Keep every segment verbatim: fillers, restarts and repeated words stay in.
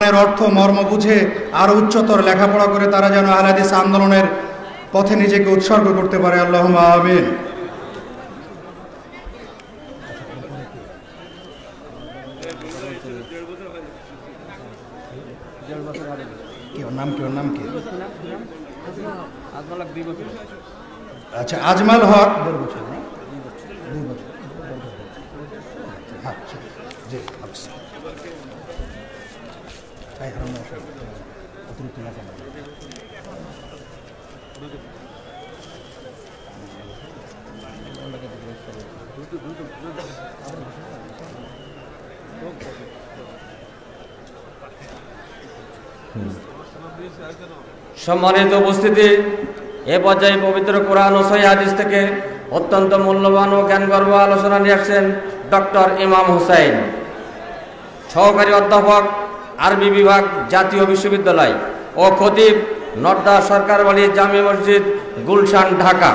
এর অর্থ মর্ম বুঝে আরো উচ্চতর লেখাপড়া করে তারা যেন আহলে হাদিস আন্দোলনের পথে নিজেকে উৎসর্গ করতে পারে। আল্লাহুম্মা আমিন। কি ওর নাম কি ওর নাম কি আচ্ছা আজমাল হক দেড় বছর না দুই বছর হ্যাঁ জি আচ্ছা তাই আমরা অতিরিক্ত না সম্মানিত উপস্থিতি, এ পর্যায়ে পবিত্র কোরআন ও সহিহ হাদিস থেকে অত্যন্ত মূল্যবান ও জ্ঞানগর্ভ আলোচনা নিয়ে আসছেন ডক্টর ইমাম হুসাইন, সহকারী অধ্যাপক, আরবি বিভাগ, জাতীয় বিশ্ববিদ্যালয় ও খতিব, নর্দা সরকার বাড়ি জামে মসজিদ, গুলশান, ঢাকা।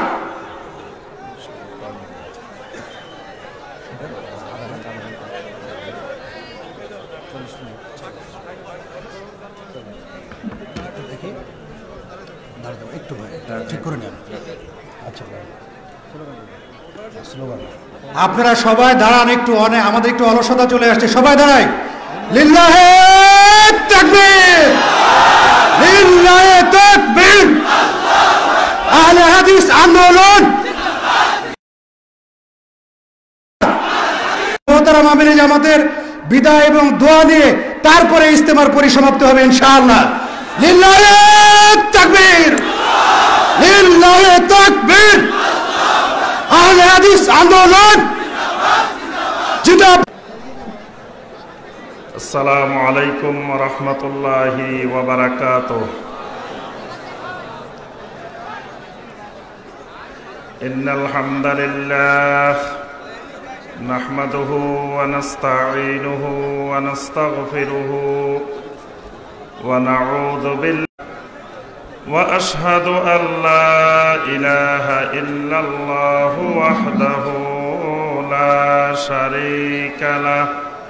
আপনারা সবাই দাঁড়ান, একটু অনেক আমাদের একটু অলসতা চলে আসছে, সবাই দাঁড়াই। লিল্লাহে তাকবীর, লিল্লাহে তাকবীর, আহলে হাদিস আন্দোলন। মোহতারাম আমিরে জামাতের বিদায় এবং দোয়া দিয়ে তারপরে ইজতেমার পরিসমাপ্তি হবে ইনশাআল্লাহ। লিল্লাহে তাকবীর, লিল্লাহে তাকবীর, আহলে হাদিস আন্দোলন জিন্দাবাদ। আসসালামু আলাইকুম ওয়া রাহমাতুল্লাহি ওয়া বারাকাতুহু। ইন্নাল হামদালিল্লাহ নাহমাদুহু ওয়া নাস্তাঈনুহু ওয়া নাস্তাগফিরুহু ওয়া নাউযু বিল্লাহি وأشهد أن لا إله إلا الله وحده لا شريك له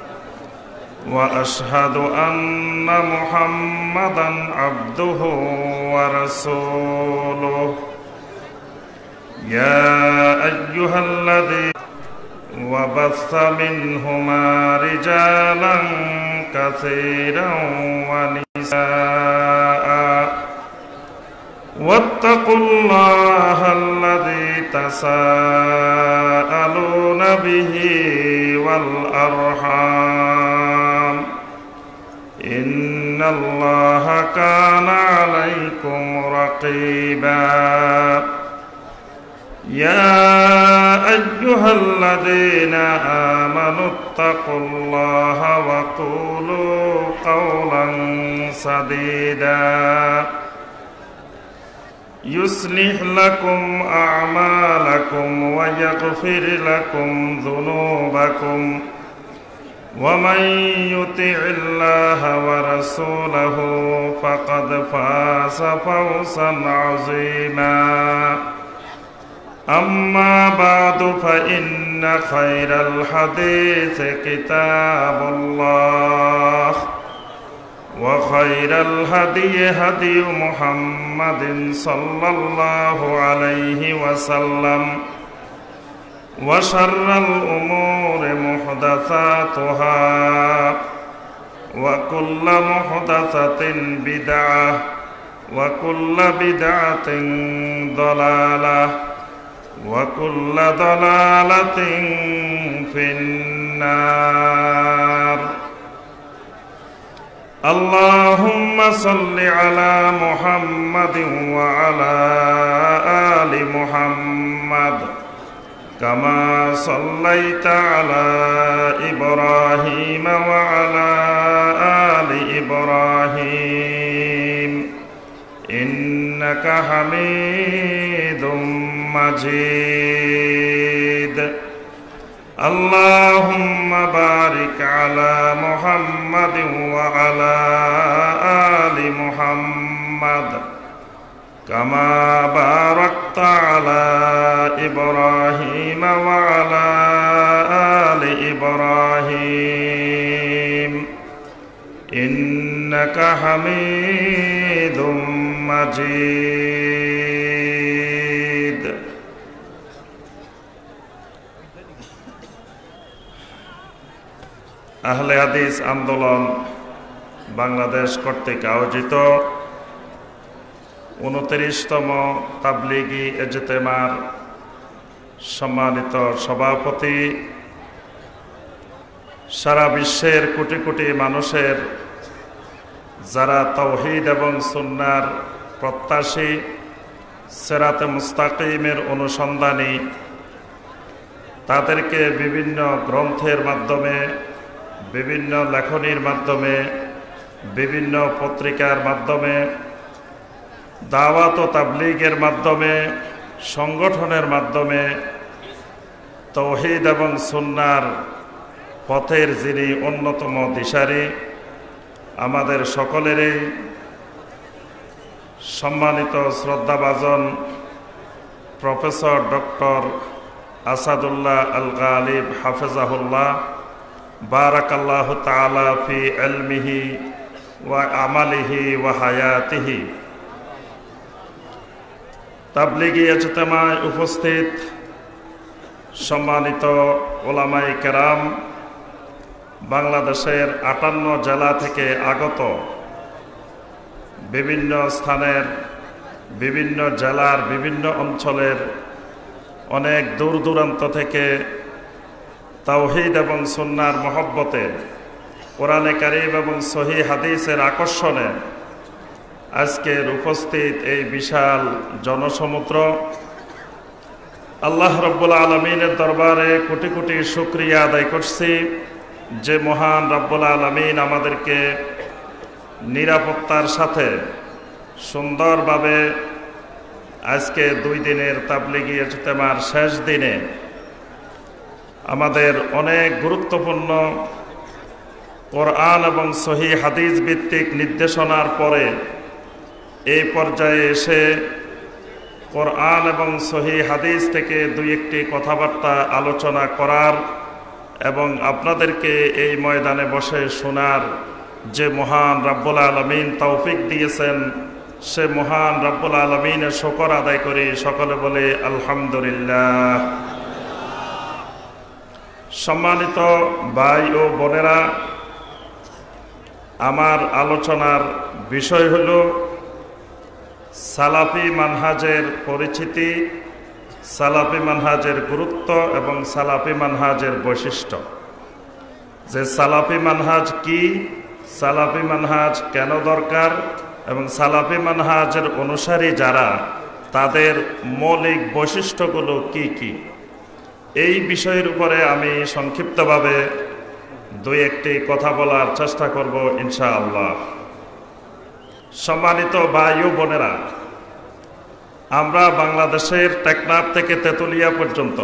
وأشهد أن محمدا عبده ورسوله يا أيها الذين وبث منهما رجالا كثيرا ونساء واتقوا الله الذي تساءلون به والأرحام إن الله كان عليكم رقيبا يا أيها الذين آمنوا اتقوا الله وقولوا قولا سديدا يصلح لكم أعمالكم ويغفر لكم ذنوبكم ومن يطع الله ورسوله فقد فاز فوزا عظيما أما بعد فإن خير الحديث كتاب الله وخير الهدي هدي محمد صلى الله عليه وسلم وشر الأمور محدثاتها وكل محدثة بدعة وكل بدعة ضلالة وكل ضلالة في النار اللهم صل على محمد وعلى آل محمد كما صليت على إبراهيم وعلى آل إبراهيم إنك حميد مجيد اللهم بارك على محمد وعلى آل محمد كما باركت على إبراهيم وعلى آل إبراهيم إن ইন্নাকা হামিদুম মাজিদ। আহলে হাদিস আন্দোলন বাংলাদেশ কর্তৃক আয়োজিত উনত্রিশতম তাবলিগি ইজতেমার সম্মানিত সভাপতি, সারা বিশ্বের কোটি কোটি মানুষের যারা তাওহীদ এবং সুন্নাহর প্রত্যাশী, সিরাতে মুস্তাকিমের অনুসন্ধানী, তাদেরকে বিভিন্ন গ্রন্থের মাধ্যমে, বিভিন্ন লেখনীর মাধ্যমে, বিভিন্ন পত্রিকার মাধ্যমে, দাওয়াত ও তাবলীগের মাধ্যমে, সংগঠনের মাধ্যমে তাওহীদ এবং সুন্নাহর পথের যিনি অন্যতম দিশারি, আমাদের সকলেরই সম্মানিত শ্রদ্ধাভাজন প্রফেসর ডক্টর আসাদুল্লাহ আল গালিব হাফেজাহুল্লাহ, বারাকাল্লাহু তাআলা ফি ইলমিহি ওয়া আমালিহি ওয়া হায়াতিহি। তাবলীগি ইজতেমায় উপস্থিত সম্মানিত ওলামায়ে কেরাম, বাংলাদেশের আটান্ন জেলা থেকে আগত, বিভিন্ন স্থানের, বিভিন্ন জেলার, বিভিন্ন অঞ্চলের, অনেক দূর দূরান্ত থেকে তাওহীদ এবং সুন্নাহর মহব্বতে, কোরআনে কারীম এবং সহিহ হাদিসের আকর্ষণে আজকের উপস্থিত এই বিশাল জনসমুদ্র, আল্লাহ রাব্বুল আলামিনের দরবারে কোটি কোটি শুকরিয়া আদায় করছি যে মহান রাব্বুল আলামিন আমাদেরকে নিরাপত্তার সাথে সুন্দরভাবে আজকে দুই দিনের তাবলীগি ইজতেমার শেষ দিনে আমাদের অনেক গুরুত্বপূর্ণ কোরআন এবং সহিহ হাদিস ভিত্তিক নির্দেশনার পরে এই পর্যায়ে এসে কোরআন এবং সহিহ হাদিস থেকে দুই একটি কথাবার্তা আলোচনা করার এবং আপনাদেরকে এই ময়দানে বসে শোনার যে মহান রাব্বুল আলামিন তৌফিক দিয়েছেন, সে মহান রাব্বুল আলামিনের শুকর আদায় করি। সকলে বলে আলহামদুলিল্লাহ। সম্মানিত ভাই ও বোনেরা, আমার আলোচনার বিষয় হল সালাফি মানহাজের পরিচিতি, সালাফি মানহাজের গুরুত্ব এবং সালাফি মানহাজের বৈশিষ্ট্য। যে সালাফি মানহাজ কি, সালাফি মানহাজ কেন দরকার এবং সালাফি মানহাজের অনুসারী যারা, তাদের মৌলিক বৈশিষ্ট্যগুলো কি কি, এই বিষয়ের উপরে আমি সংক্ষিপ্তভাবে দুই একটি কথা বলার চেষ্টা করব ইনশাআল্লাহ। সম্মানিত ভাই ও বোনেরা, আমরা বাংলাদেশের টেকনাফ থেকে তেতুলিয়া পর্যন্ত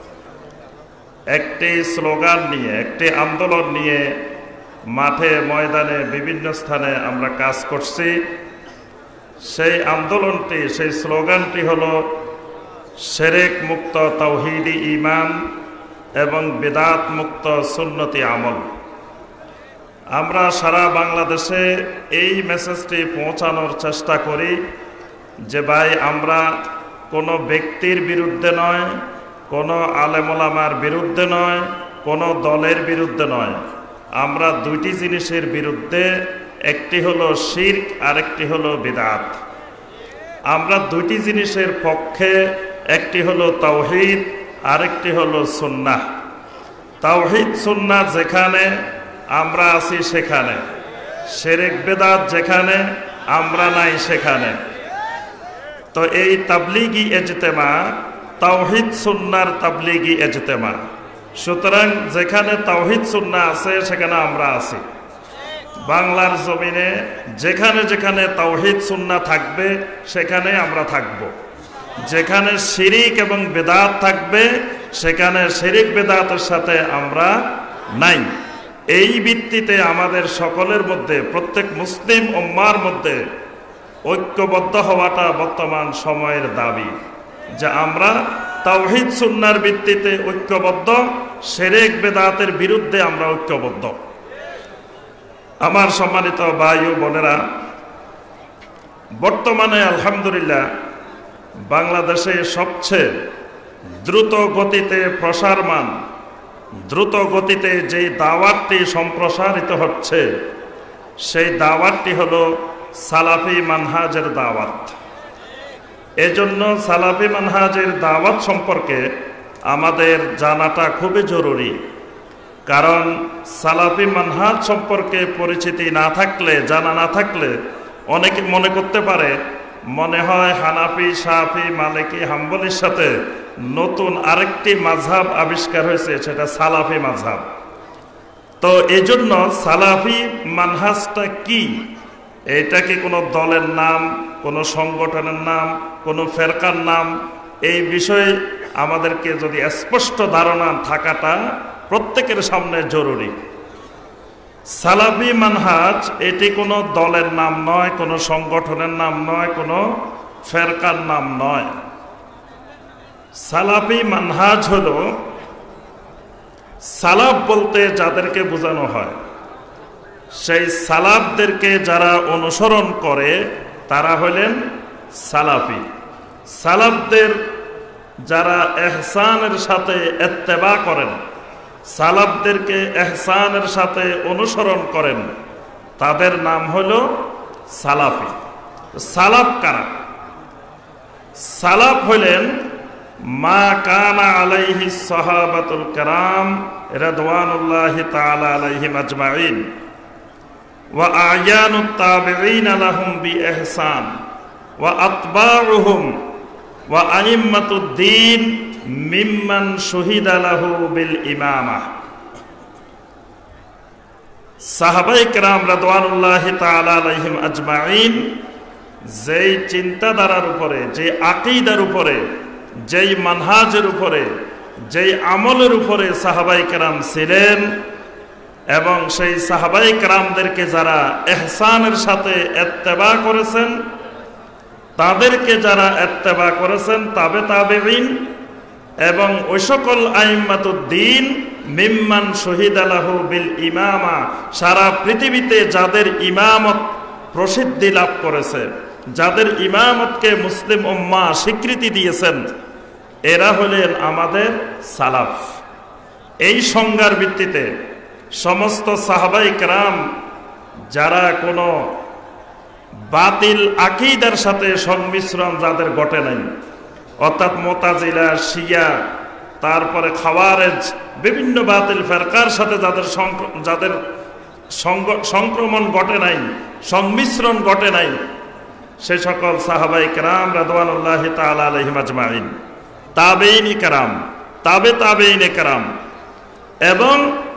একটি স্লোগান নিয়ে, একটি আন্দোলন নিয়ে মাঠে ময়দানে বিভিন্ন স্থানে আমরা কাজ করছি। সেই আন্দোলনটি, সেই স্লোগানটি হলো শিরক মুক্ত তাওহীদি ঈমান এবং বিদআত মুক্ত সুন্নতি আমল। আমরা সারা বাংলাদেশে এই মেসেজটি পৌঁছানোর চেষ্টা করি যে ভাই, আমরা কোনো ব্যক্তির বিরুদ্ধে নয়, কোনো আলেম ওলামার বিরুদ্ধে নয়, কোনো দলের বিরুদ্ধে নয়, আমরা দুইটি জিনিসের বিরুদ্ধে, একটি হলো শিরক আর একটি হলো বিদআত। আমরা দুইটি জিনিসের পক্ষে, একটি হলো তাওহীদ আর একটি হলো সুন্নাহ। তাওহীদ সুন্নাহ যেখানে আমরা আছি সেখানে, শিরক বিদআত যেখানে আমরা নাই সেখানে। তো এই তাবলীগি ইজতেমা তাওহীদ সুন্নাহর তাবলীগি ইজতেমা। সুতরাং যেখানে তাওহীদ সুন্নাহ আছে সেখানে আমরা আছি। বাংলার জমিনে যেখানে যেখানে তাওহীদ সুন্নাহ থাকবে সেখানে আমরা থাকব। যেখানে শিরিক এবং বিদআত থাকবে সেখানে শিরিক বিদআতের সাথে আমরা নাই। এই ভিত্তিতে আমাদের সকলের মধ্যে, প্রত্যেক মুসলিম উম্মার মধ্যে ঐক্যবদ্ধ হওয়াটা বর্তমান সময়ের দাবি, যে আমরা তাওহীদ সুন্নাহর ভিত্তিতে ঐক্যবদ্ধ, শিরক বিদআতের বিরুদ্ধে আমরা ঐক্যবদ্ধ। আমার সম্মানিত ভাই ও বোনেরা, বর্তমানে আলহামদুলিল্লাহ বাংলাদেশে সবচেয়ে দ্রুত গতিতে প্রসারমান, দ্রুত গতিতে যেই দাওয়াতটি সম্প্রসারিত হচ্ছে সেই দাওয়াতটি হলো সালাফি মানহাজের দাওয়াত। এজন্য সালাফি মানহাজের দাওয়াত সম্পর্কে আমাদের জানাটা খুবই জরুরি। কারণ সালাফি মানহাজ সম্পর্কে পরিচিতি না থাকলে, জানা না থাকলে অনেকে মনে করতে পারে মনে হয় হানাফি, শাফি, মালিকি, হাম্বলির সাথে নতুন আরেকটি মাযহাব আবিষ্কার হয়েছে, সেটা সালাফি মাযহাব। তো এই জন্য সালাফি মানহাজটা কি, এটা কি কোনো দলের নাম, কোনো সংগঠনের নাম, কোনো ফেরকার নাম, এই বিষয়ে আমাদেরকে যদি স্পষ্ট ধারণা থাকাটা প্রত্যেকের সামনে জরুরি। সালাফি মানহাজ এটি কোনো দলের নাম নয়, কোনো সংগঠনের নাম নয়, কোনো ফেরকার নাম নয়। সালাফি মানহাজ হলো, সালাফ বলতে যাদেরকে বোঝানো হয় সেই সালাফদেরকে যারা অনুসরণ করে তারা হলেন সালাফি। সালাফদের যারা ইহসানের সাথে ইত্তেবা করেন, সালাফদেরকে ইহসানের সাথে অনুসরণ করেন, তাদের নাম হলো সালাফি। সালাফ কারা? সালাফ হলেন মা কানা আলাইহি সাহাবাতুল কিরাম রিদওয়ানুল্লাহি তাআলা আলাইহিম আজমাইন ওয়া আয়ানুত তাবিঈন লাহুম বিইহসান ওয়া আতবাউহুম ওয়া আইম্মাতুদ দ্বীন মিম্মান শুহিদা লাহু বিল ইমামা। সাহাবায়ে কেরাম রিদওয়ানুল্লাহি তাআলা আলাইহিম আজমাইন যেই চিন্তাধারার উপরে, যে আকীদার উপরে, যেই মানহাজের উপরে, যেই আমলের উপরে সাহাবায়ে কেরাম ছিলেন, এবং সেই সাহাবায়ে কেরামদেরকে যারা ইহসানের সাথে ইত্তেবা করেছেন, তাদেরকে যারা ইত্তেবা করেছেন তাবে তাবেঈন, এবং ওই সকল আইম্মাতুদ্দিন মিম্মান শহীদা লাহু বিল ইমামা, সারা পৃথিবীতে যাদের ইমামত প্রসিদ্ধি লাভ করেছে, যাদের ইমামতকে মুসলিম উম্মাহ স্বীকৃতি দিয়েছেন, এরা হলেন আমাদের সালাফ। এই সংজ্ঞার ভিত্তিতে সমস্ত সাহাবায়ে কেরাম যারা কোনো বাতিল আকীদার সাথে সংমিশ্রণ যাদের ঘটে নাই, অর্থাৎ মুতাজিলা, শিয়া, তারপরে খাওয়ারেজ, বিভিন্ন বাতিল ফেরকার সাথে যাদের যাদের সংক্রমণ ঘটে নাই, সংমিশ্রণ ঘটে নাই, সে সকল সাহাবায়ে কেরাম রিদওয়ানুল্লাহি তাআলা আলাইহিম আজমাইন, তাবেঈন কেরাম, তাবে তাবেঈন কেরাম, এবং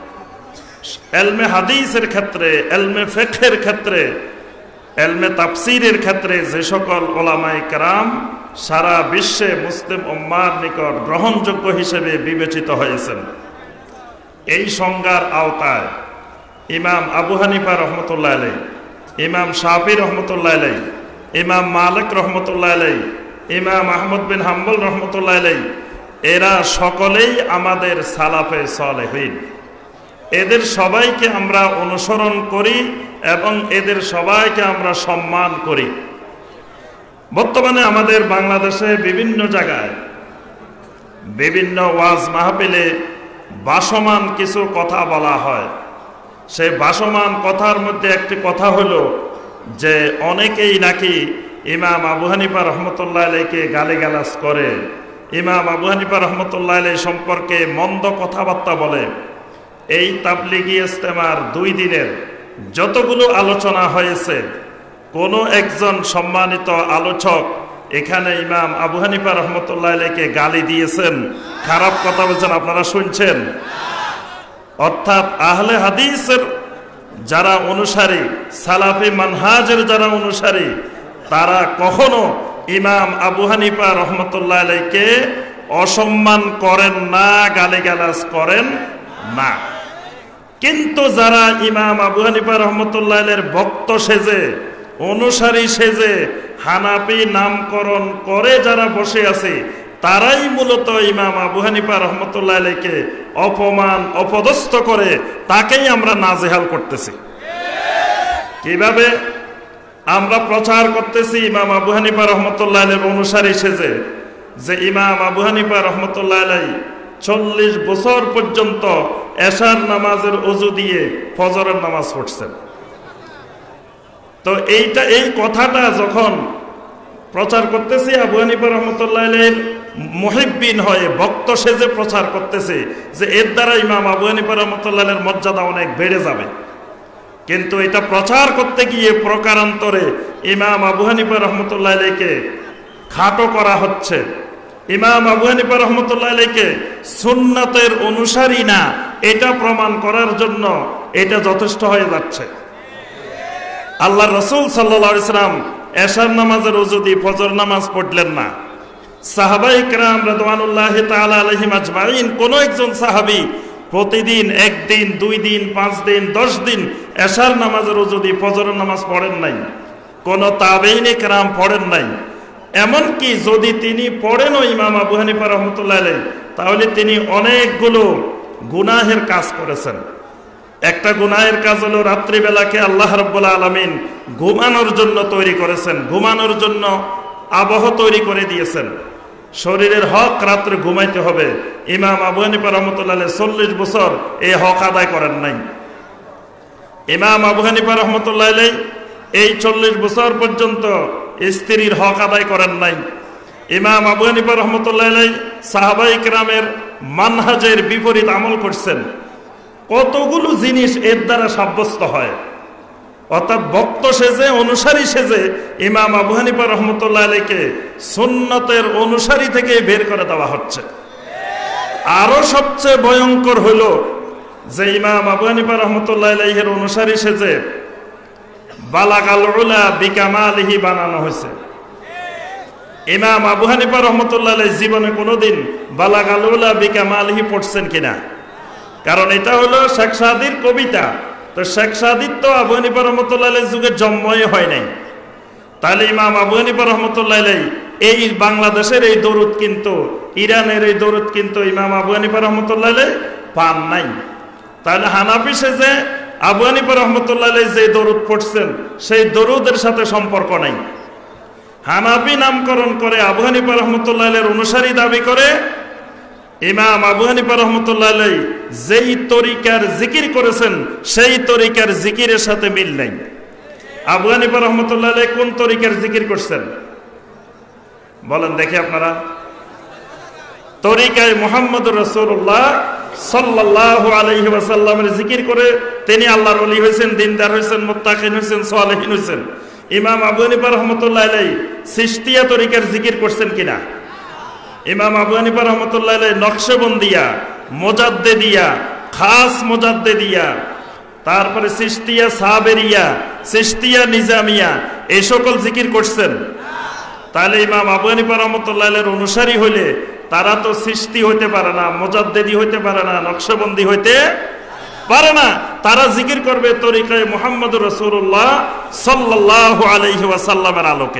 ইলমে হাদিসের ক্ষেত্রে, ইলমে ফিকহের ক্ষেত্রে, ইলমে তাফসীরের ক্ষেত্রে যে সকল উলামায়ে কেরাম সারা বিশ্বে মুসলিম উম্মার নিকট গ্রহণযোগ্য হিসেবে বিবেচিত হয়েছেন, এই সংজ্ঞার আওতায় ইমাম আবু হানিফা রহমতুল্লাহ আলাইহি, ইমাম শাফি রহমতুল্লাহ আলাইহি, ইমাম মালিক রহমতুল্লাহ আলাইহি, ইমাম আহমদ বিন হাম্বল রহমতুল্লাহ আলাইহি, এরা সকলেই আমাদের সালাফে সালেহিন। এদের সবাইকে আমরা অনুসরণ করি এবং এদের সবাইকে আমরা সম্মান করি। বর্তমানে আমাদের বাংলাদেশে বিভিন্ন জায়গায় বিভিন্ন ওয়াজ মাহফিলে ভাসমান কিছু কথা বলা হয়। সেই ভাসমান কথার মধ্যে একটি কথা হলো যে অনেকেই নাকি ইমাম আবু হানিফা রহমতুল্লাহ আলাইহিকে গালিগালাজ করে, ইমাম আবু হানিফা রহমতুল্লাহ আলাইহি সম্পর্কে মন্দ কথাবার্তা বলে। এই তাবলিগি ইজতেমার দুই দিনের যতগুলো আলোচনা হয়েছে, কোনো একজন সম্মানিত আলোচক এখানে ইমাম আবু হানিফা রহমতুল্লাহ আলাইহিকে গালি দিয়েছেন, খারাপ কথা বলছেন, আপনারা শুনছেন? অর্থাৎ আহলে হাদিসের যারা অনুসারী, সালাফি মানহাজের যারা অনুসারী, তারা কখনো ইমাম আবু হানিফা রহমতুল্লাহ আলাইহিকে অসম্মান করেন না, গালিগালাজ করেন না। কিন্তু যারা ইমাম আবু হানিফা রহমতুল্লাহ আলাইহির ভক্ত সেজে, অনুসারী সেজে, হানাফি নামকরণ করে যারা বসে আছে, তারাই মূলত ইমাম আবু হানিফা রহমতুল্লাহ আলাইহিকে অপমান, অপদস্থ করে তাকেই আমরা নাজেহাল করতেছি। কিভাবে আমরা প্রচার করতেছি ইমাম আবু হানিফা রহমতুল্লাহ আলাইহির অনুসারী সেজে, যে ইমাম আবু হানিফা রহমতুল্লাহ আলাইহি চল্লিশ বছর পর্যন্ত এশার নামাজের ওযু দিয়ে ফজরের নামাজ পড়ছেন। তো এইটা এই কথাটা যখন প্রচার করতেছি আবু হানিফা রহমতুল্লাহ আলাইহির মুহিব্বিন হয়ে ভক্ত সেজে প্রচার করতেছে যে এর দ্বারা ইমাম আবু হানিফা রহমতুল্লাহ আলাইহির মর্যাদা অনেক বেড়ে যাবে, কিন্তু এটা প্রচার করতে গিয়ে প্রকারান্তরে ইমাম আবু হানিফা রহমতুল্লাহ আলাইহিকে খাটো করা হচ্ছে, ইমাম আবু হানিফা রহমতুল্লাহ আলাইহিকে সুন্নাতের অনুসারী না এটা প্রমাণ করার জন্য এটা যথেষ্ট হয়ে যাচ্ছে। আল্লাহ রাসূল সাল্লাল্লাহু আলাইহি সাল্লাম এশার নামাজের ওযু দিয়ে ফজর নামাজ পড়লেন না। সাহাবায়ে কেরাম রাদিয়াল্লাহু তাআলা আলাইহিম আজমাইন কোন একজন সাহাবী প্রতিদিন একদিন, দুই দিন, পাঁচ দিন, দশ দিন এশার নামাজের ওযু দিয়ে ফজরের নামাজ পড়েন নাই, কোন তাবেঈনে কেরাম পড়েন নাই। এমনকি যদি তিনি পড়েনও ইমাম আবু হানিফা রহমতুল্লাহ আলাইহি, তাহলে তিনি অনেকগুলো গুনাহের কাজ করেছেন। একটা গুনাহের কাজ হলো রাত্রিবেলাকে আল্লাহ রাব্বুল আলামিন ঘুমানোর জন্য তৈরি করেছেন, ঘুমানোর জন্য আবহ তৈরি করে দিয়েছেন। শরীরের হক রাত্রে ঘুমাইতে হবে, ইমাম আবু হানিফা রহমতুল্লাহ আলাইহি চল্লিশ বছর এই হক আদায় করেন নাই। ইমাম আবু হানিফা রহমতুল্লাহ আলাইহি এই চল্লিশ বছর পর্যন্ত স্ত্রীর হক আদায় করেন নাই। ইমাম আবু হানিফা রহমতুল্লাহ আলাইহি সাহাবায়ে কেরামের মানহাজের বিপরীত আমল করছেন। কতগুলো জিনিস এর দ্বারা সাব্যস্ত হয়, অর্থাৎ ভক্ত সেজে অনুসারী সেজে ইমাম আবু হানিফা রহমতুল্লাহ আলাইহিকে সুন্নতের অনুসারী থেকে বের করে দেওয়া হচ্ছে। আরো সবচেয়ে ভয়ঙ্কর হইল যে ইমাম আবু হানিফা রহমতুল্লাহ আলাইহির অনুসারী সেজে বালাগাল উলা বিকামালিহি বানানো হয়েছে। ইমাম আবু হানিফা রহমতুল্লাহ আলাইহি জীবনে কোনোদিন বালাগাল উলা বিকামালিহি পড়ছেন কিনা? কারণ এটা হলো শেখ সাদির কবিতা। তো শেখ সাদির তো আবু হানিফা রহমতুল্লাহ আলাইহির যুগে জন্মই হয় নাই। তাহলে ইমাম আবু হানিফা রহমতুল্লাহ আলাইহি এই বাংলাদেশের এই দরুদ কিন্তু, ইরানের এই দরুদ কিন্তু ইমাম আবু হানিফা রহমতুল্লাহ আলাইহি পান নাই। তাহলে হানাফি সেজে আবু হানিফা রহমতুল্লাহ আলাইহি যে দরুদ পড়ছেন সেই দরুদের সাথে সম্পর্ক নাই। হানাফি নামকরণ করে আবু হানিফা রহমতুল্লাহ আলাইহির অনুসারী দাবি করে। ইমাম আবু হানিফা রহমতুল্লাহ আলাইহি যেই তরিকার জিকির করেছেন সেই তরিকার জিকিরের সাথে মিল নাই। আবু হানিফা রহমতুল্লাহ আলাইহি কোন তরিকার জিকির করছেন বলেন দেখি আপনারা? তরিকায় মুহাম্মদুর রাসূলুল্লাহ সাল্লাল্লাহু আলাইহি ওয়াসাল্লামের জিকির করে তিনি আল্লাহর ওলি হয়েছেন, দিনদার হয়েছেন, মুত্তাকিন হয়েছেন, সালেহিন হয়েছেন। ইমাম আবু হানিফা রহমতুল্লাহ আলাইহি চিশতিয়া তরিকার জিকির করছেন কিনা? ইমাম আবু হানিফা রহমতুল্লাহ আলাইহি নকশবন্দিয়া, মুজাদ্দিদিয়া, খাস মুজাদ্দিদিয়া, তারপরে চিশতিয়া সাবেরিয়া, চিশতিয়া নিজামিয়া এই সকল জিকির করছেন। তাহলে ইমাম আবু হানিফা রহমতুল্লাহ আলাইহির অনুসারী হইলে তারা তো সৃষ্টি হইতে পারে না, মুজাদ্দিদি হইতে পারে না, নকশবন্দি হইতে পারে না। তারা জিকির করবে তরিকায় মুহাম্মদুর রাসূলুল্লাহ সাল্লাল্লাহু আলাইহি ওয়াসাল্লামের আলোকে।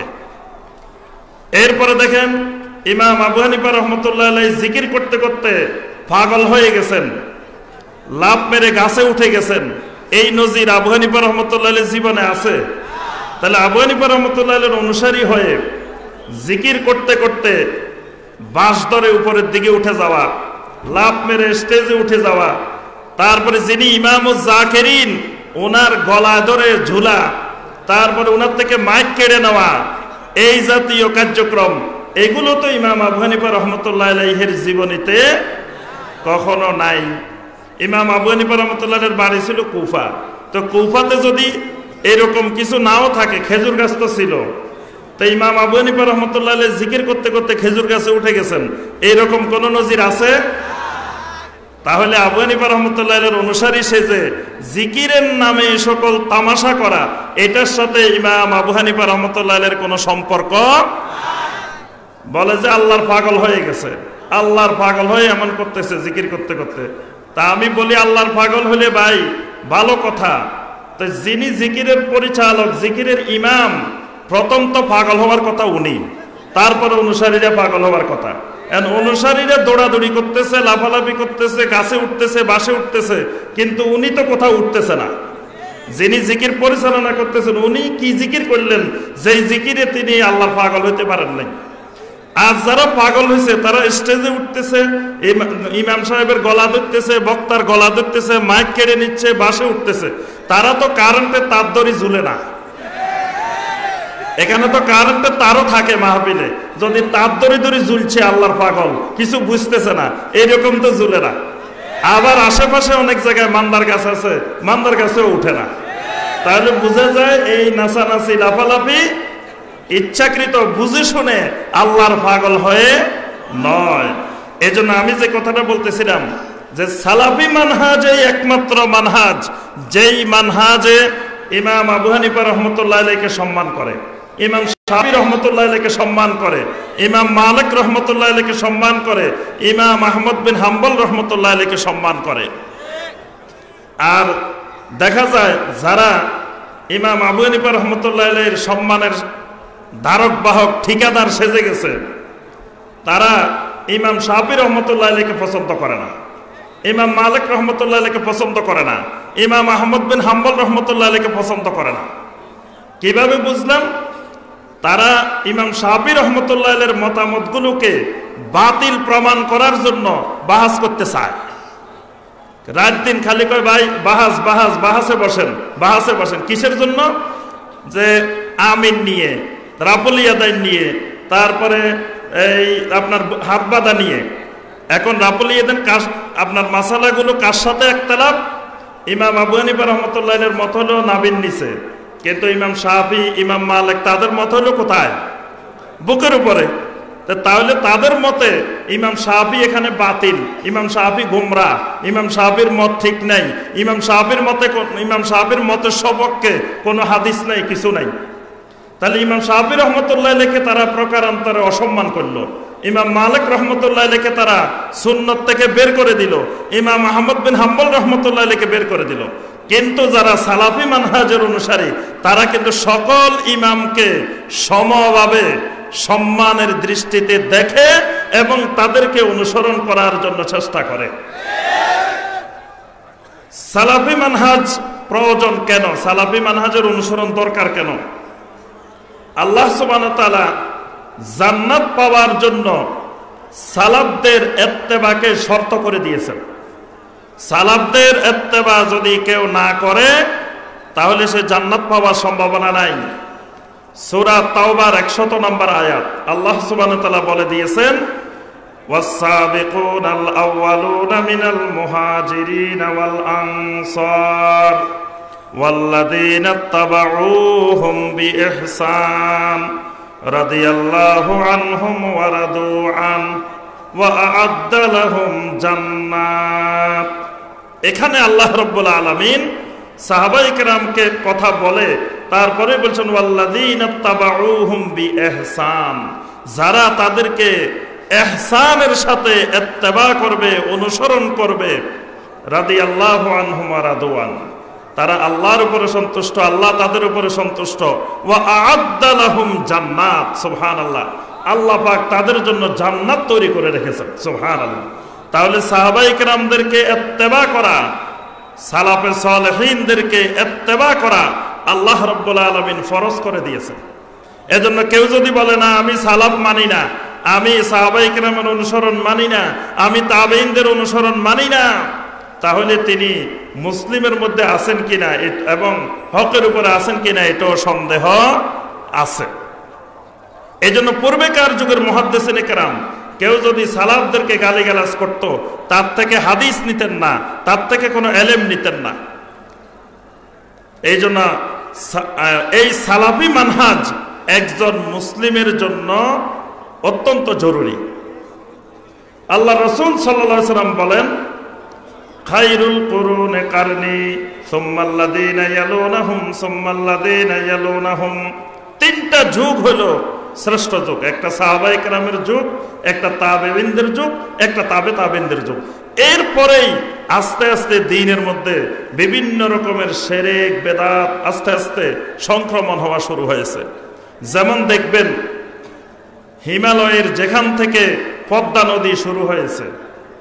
এরপরে দেখেন ইমাম আবু হানিফা রহমতুল্লাহ আলাইহি জিকির করতে করতে পাগল হয়ে গেছেন, লাভ মেরে গাছে উঠে গেছেন। এই নজির আবু হানিফা রহমতুল্লাহ আলাইহির জীবনে আছে। তাহলে আবু হানিফা রহমতুল্লাহ আলাইহির অনুসারী হয়ে জিকির করতে করতে বাঁশ ধরে উপরের দিকে উঠে যাওয়া, লাভ মেরে স্টেজে উঠে যাওয়া, তারপরে যিনি ইমামুজ জাকিরিন ওনার গলা ধরে ঝুলা, তারপরে ওনার থেকে মাইক কেড়ে নেওয়া, এই জাতীয় কার্যক্রম এগুলো তো ইমাম আবু হানিফা রহমতুল্লাহ আলাইহির জীবনীতে কখনো নাই। ইমাম আবু হানিফা রহমতুল্লাহ আলাইহির বাড়ি ছিল কুফা। তো কুফাতে যদি এরকম কিছু নাও থাকে, খেজুর গাছ তো ছিল, তো ইমাম আবু হানিফা রহমতুল্লাহ আলাইহি জিকির করতে করতে খেজুর গাছে উঠে গেছেন, এইরকম কোন নজির আছে? তাহলে আবু হানিফা রহমতুল্লাহ আলাইহির অনুসারী সেজে জিকিরের নামে এই সকল তামাশা করা, এটার সাথে ইমাম আবু হানিফা রহমতুল্লাহ আলাইহির কোনো সম্পর্ক। বলে যে আল্লাহর পাগল হয়ে গেছে, আল্লাহর পাগল হয়ে এমন করতেছে জিকির করতে করতে। তা আমি বলি আল্লাহর পাগল হলে ভাই ভালো কথা, তো যিনি জিকিরের পরিচালক, জিকিরের ইমাম, প্রথম তো পাগল হওয়ার কথা উনি, তারপরে অনুসারীরা পাগল হওয়ার কথা। অনুসারীরা দৌড়াদৌড়ি করতেছে, লাফালাফি করতেছে, গাছে উঠতেছে, বাসে উঠতেছে, কিন্তু উনি তো কোথাও উঠতেছে না। যিনি জিকির পরিচালনা করতেছেন উনি কি জিকির করলেন যেই জিকিরে তিনি আল্লাহ পাগল হইতে পারেন নাই। আজ যারা পাগল হয়েছে তারা স্টেজে উঠতেছে, ইমাম সাহেবের গলা ধরতেছে, বক্তার গলা ধরতেছে, মাইক কেড়ে নিচ্ছে, বাসে উঠতেছে। তারা তো কারেন্টে তার দড়ি ঝুলে না। এখানে তো কারেন্টে তারও থাকে মাহফিলে, যদি তার দড়ি দড়ি ঝুলছে আল্লাহর পাগল কিছু বুঝতেছে না, এইরকম তো ঝুলে না। আবার আশেপাশে অনেক জায়গায় মান্দার গাছ আছে, মান্দার গাছেও উঠে না। তাহলে বুঝা যায় এই নাচানাচি লাফালাফি ইচ্ছাকৃত বুঝে শুনে আল্লাহর পাগল হয়ে নয়। এজন্য আমি যে কথাটা বলতেছিলাম যে সালাফি মানহাজ এই একমাত্র মানহাজ যেই মানহাজে ইমাম আবু হানিফা রহমতুল্লাহ আলাইহিকে সম্মান করে, ইমাম শাফি রহমতুল্লাহ আলাইহিকে সম্মান করে, ইমাম মালিক রহমতুল্লাহ আলাইহিকে সম্মান করে, ইমাম আহমদ বিন হাম্বল রহমতুল্লাহ আলাইহিকে সম্মান করে। আর দেখা যায় যারা ইমাম আবু হানিফা রহমতুল্লাহ আলাইহির সম্মানের ধারক বাহক ঠিকাদার সেজে গেছে, তারা ইমাম শাফি রহমতুল্লাহ আলাইহিকে পছন্দ করে না, ইমাম মালিক রহমতুল্লাহ আলাইহিকে পছন্দ করে না, ইমাম আহমদ বিন হাম্বল রহমতুল্লাহ আলাইহিকে পছন্দ করে না। কিভাবে বুঝলাম? তারা ইমাম শাফি রহমতুল্লাহ আলাইহির মতামতগুলোকে বাতিল প্রমাণ করার জন্য বাহাস করতে চায়। রাত দিন খালি কয় ভাই বাহাস বাহাস বাহাসে বসেন, বাহাসে বসেন। কিসের জন্য? যে আমিন নিয়ে, রাফুল ইয়াদাইন নিয়ে, তারপরে এই আপনার হাত বাঁধা নিয়ে। এখন রাফুল ইয়াদাইন আপনার মাসালাগুলো কার সাথে একতলাপ? ইমাম আবু হানিফা রহমতুল্লাহ আলাইহির মত হলো নাবিন নিচে, কিন্তু ইমাম শাফি ইমাম মালিক তাদের মত হলো কোথায়? বুকের উপরে। তাহলে তাদের মতে ইমাম শাফি এখানে বাতিল, ইমাম শাফি গুমরা, ইমাম শাফির মত ঠিক নাই, ইমাম শাফির মতে ইমাম শাফির মতের সপক্ষে কোনো হাদিস নাই, কিছু নাই। তাহলে ইমাম শাফি রহমতুল্লাহ আলাইহিকে তারা প্রকারান্তরে অসম্মান করলো, ইমাম মালিক রহমতুল্লাহ আলাইহিকে তারা সুন্নত থেকে বের করে দিল, ইমাম আহমদ বিন হাম্বল রহমতুল্লাহ আলাইহিকে বের করে দিল। কিন্তু যারা সালাফি মানহাজের অনুসারী তারা কিন্তু সকল ইমামকে সমভাবে সম্মানের দৃষ্টিতে দেখে এবং তাদেরকে অনুসরণ করার জন্য চেষ্টা করে। সালাফি মানহাজ প্রয়োজন কেন? সালাফি মানহাজের অনুসরণ দরকার কেন? আল্লাহ সুবহানাহু ওয়া তাআলা জান্নাত পাওয়ার জন্য সালাফদের ইত্তেবাকে শর্ত করে দিয়েছেন। সালাফদের ইত্তেবা যদি কেউ না করে তাহলে সে জান্নাত পাওয়ার সম্ভাবনা নাই। সূরা তাওবার একশত নম্বর আয়াত আল্লাহ সুবহানাহু ওয়া তাআলা বলে দিয়েছেন, ওয়াস-সাবিকুনাল আউয়ালুনা মিনাল মুহাজিরিন ওয়াল আনসার ওয়াল্লাযীনা ইত্তাবাউহুম বিইহসান রাদিয়াল্লাহু আনহুম ওয়া রাদু আন ওয়া আ'আদ্দা লাহুম জান্নাত। এখানে আল্লাহ রাব্বুল আলামিন সাহাবায়ে কেরামকে কথা বলে তারপরে বলছেন ওয়াল্লাযীনা ইত্তাবাউহুম বিইহসান, যারা তাদেরকে ইহসানের সাথে ইত্তেবা করবে, অনুসরণ করবে, রাদিয়াল্লাহু আনহুম ওয়া রাদু আন, তারা আল্লাহর উপরে সন্তুষ্ট, আল্লাহ তাদের উপরে সন্তুষ্ট। ওয়া আ'আদ্দা লাহুম জান্নাত, সুবহানাল্লাহ, আল্লাহ পাক তাদের জন্য জান্নাত তৈরি করে রেখেছেন, সুবহানাল্লাহ। তাহলে সাহাবায়ে কেরামদেরকে ইত্তেবা করা, সালাফে সালেহিনদেরকে ইত্তেবা করা আল্লাহ রাব্বুল আলামিন ফরজ করে দিয়েছেন। এজন্য কেউ যদি বলে না আমি সালাফ মানি না, আমি সাহাবায়ে কেরামের অনুসরণ মানি না, আমি তাবেঈনদের অনুসরণ মানি না, তাহলে তিনি মুসলিমের মধ্যে আছেন কিনা এবং হকের উপরে আছেন কিনা এটাও সন্দেহ আছে। এই জন্য পূর্বেকার যুগের মুহাদ্দিসিনে কেরাম কেউ যদি সালাফদেরকে গালিগালাজ করত তার থেকে হাদিস নিতেন না, তার থেকে কোনো এলেম নিতেন না। এই জন্য এই সালাফি মানহাজ একজন মুসলিমের জন্য অত্যন্ত জরুরি। আল্লাহ রাসূল সাল্লাল্লাহু আলাইহি ওয়াসাল্লাম বলেন, খায়রুল কুরুনি কারনি সুম্মাল্লাযীনা ইয়ালুনাহুম সুম্মাল্লাযীনা ইয়ালুনাহুম। তিনটা যুগ হলো শ্রেষ্ঠ যুগ, একটা সাহাবায়ে কেরামের যুগ, একটা তাবেঈনদের যুগ, একটা তাবে তাবেঈনদের যুগ। এরপরেই আস্তে আস্তে দ্বীনের মধ্যে বিভিন্ন রকমের শিরক বেদাত আস্তে আস্তে সংক্রমণ হওয়া শুরু হয়েছে। যেমন দেখবেন হিমালয়ের যেখান থেকে পদ্মা নদী শুরু হয়েছে,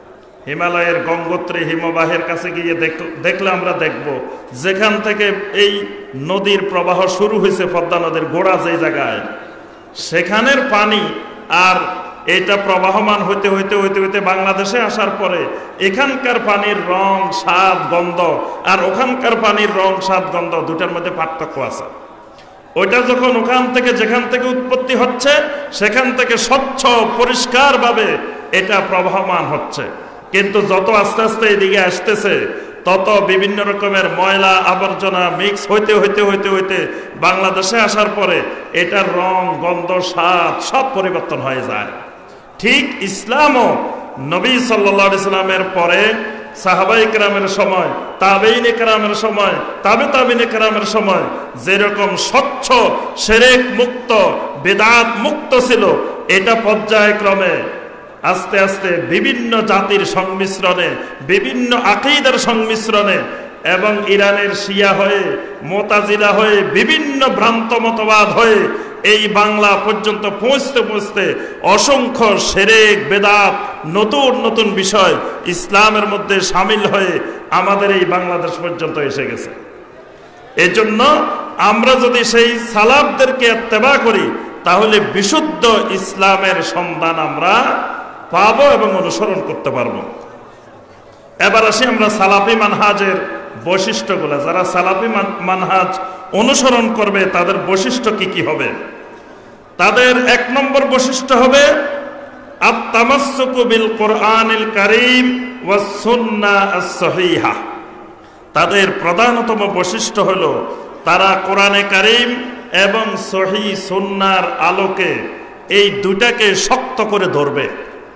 হিমালয়ের গঙ্গোত্রী হিমবাহের কাছে গিয়ে দেখলে আমরা দেখব যেখান থেকে এই নদীর প্রবাহ শুরু হয়েছে, পদ্মা নদীর গোড়া যে জায়গায়, সেখানের পানি আর এটা প্রবাহমান হইতে হইতে হইতে হইতে বাংলাদেশে আসার পরে এখানকার পানির রং, স্বাদ, গন্ধ আর ওখানকার পানির রং, স্বাদ, গন্ধ দুটার মধ্যে পার্থক্য আছে। ওইটা যখন ওখান থেকে যেখান থেকে উৎপত্তি হচ্ছে সেখান থেকে স্বচ্ছ পরিষ্কারভাবে এটা প্রবাহমান হচ্ছে, কিন্তু যত আস্তে আস্তে এদিকে আসতেছে তত বিভিন্ন রকমের ময়লা আবর্জনা মিক্স হইতে হইতে হইতে হইতে বাংলাদেশে আসার পরে এটার রং, গন্ধ, স্বাদ সব পরিবর্তন হয়ে যায়। ঠিক ইসলামও নবী সাল্লাল্লাহু আলাইহি সাল্লামের পরে সাহাবায়ে কেরামের সময়, তাবেঈনে কেরামের সময়, তাবে তাবেঈনে কেরামের সময় যেরকম স্বচ্ছ শিরক মুক্ত, বিদআত মুক্ত ছিল, এটা পর্যায়ক্রমে আস্তে আস্তে বিভিন্ন জাতির সংমিশ্রণে, বিভিন্ন আকীদার সংমিশ্রণে এবং ইরানের শিয়া হয়ে, মুতাজিলা হয়ে, বিভিন্ন ভ্রান্ত মতবাদ হয়ে এই বাংলা পর্যন্ত পৌঁছতে পৌঁছতে অসংখ্য শিরক, বেদাত, নতুন নতুন বিষয় ইসলামের মধ্যে শামিল হয়ে আমাদের এই বাংলাদেশ পর্যন্ত এসে গেছে। এজন্য আমরা যদি সেই সালাফদেরকে ইত্তেবা করি তাহলে বিশুদ্ধ ইসলামের সন্ধান আমরা পাবো এবং অনুসরণ করতে পারবো। এবার আসি আমরা সালাফি মানহাজের বৈশিষ্ট্যগুলো। যারা সালাফি মানহাজ অনুসরণ করবে তাদের বৈশিষ্ট্য কি কি হবে? তাদের এক নম্বর বৈশিষ্ট্য হবে আত-তামাসসুকু বিল কোরআনিল কারীম ওয়াস সুন্নাহ আস-সহিহা। তাদের প্রধানতম বৈশিষ্ট্য হলো তারা কোরআনে কারীম এবং সহিহ সুন্নাহর আলোকে এই দুটাকে শক্ত করে ধরবে।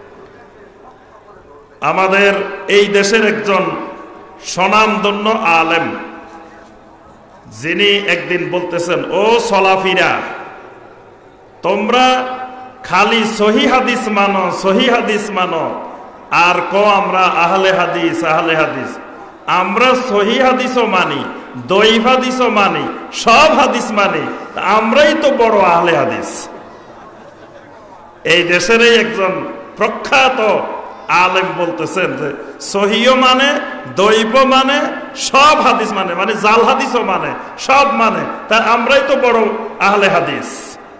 আমাদের এই দেশের একজন স্বনামধন্য আলেম, যিনি একদিন বলতেছেন, ও সলাফিরা, তোমরা খালি সহি হাদিস মানো, সহি হাদিস মানো, আর কো আমরা আহলে হাদিস, আহলে হাদিস। আমরা সহি হাদিসও মানি, দঈফ হাদিসও মানি, সব হাদিস মানি, আমরাই তো বড় আহলে হাদিস। এই দেশেরই একজন প্রখ্যাত আলেম বলতেছেন যে সহিও মানে, দঈফ মানে, সব হাদিস মানে, মানে জাল হাদিসও মানে, সব মানে, তা আমরাই তো বড় আহলে হাদিস।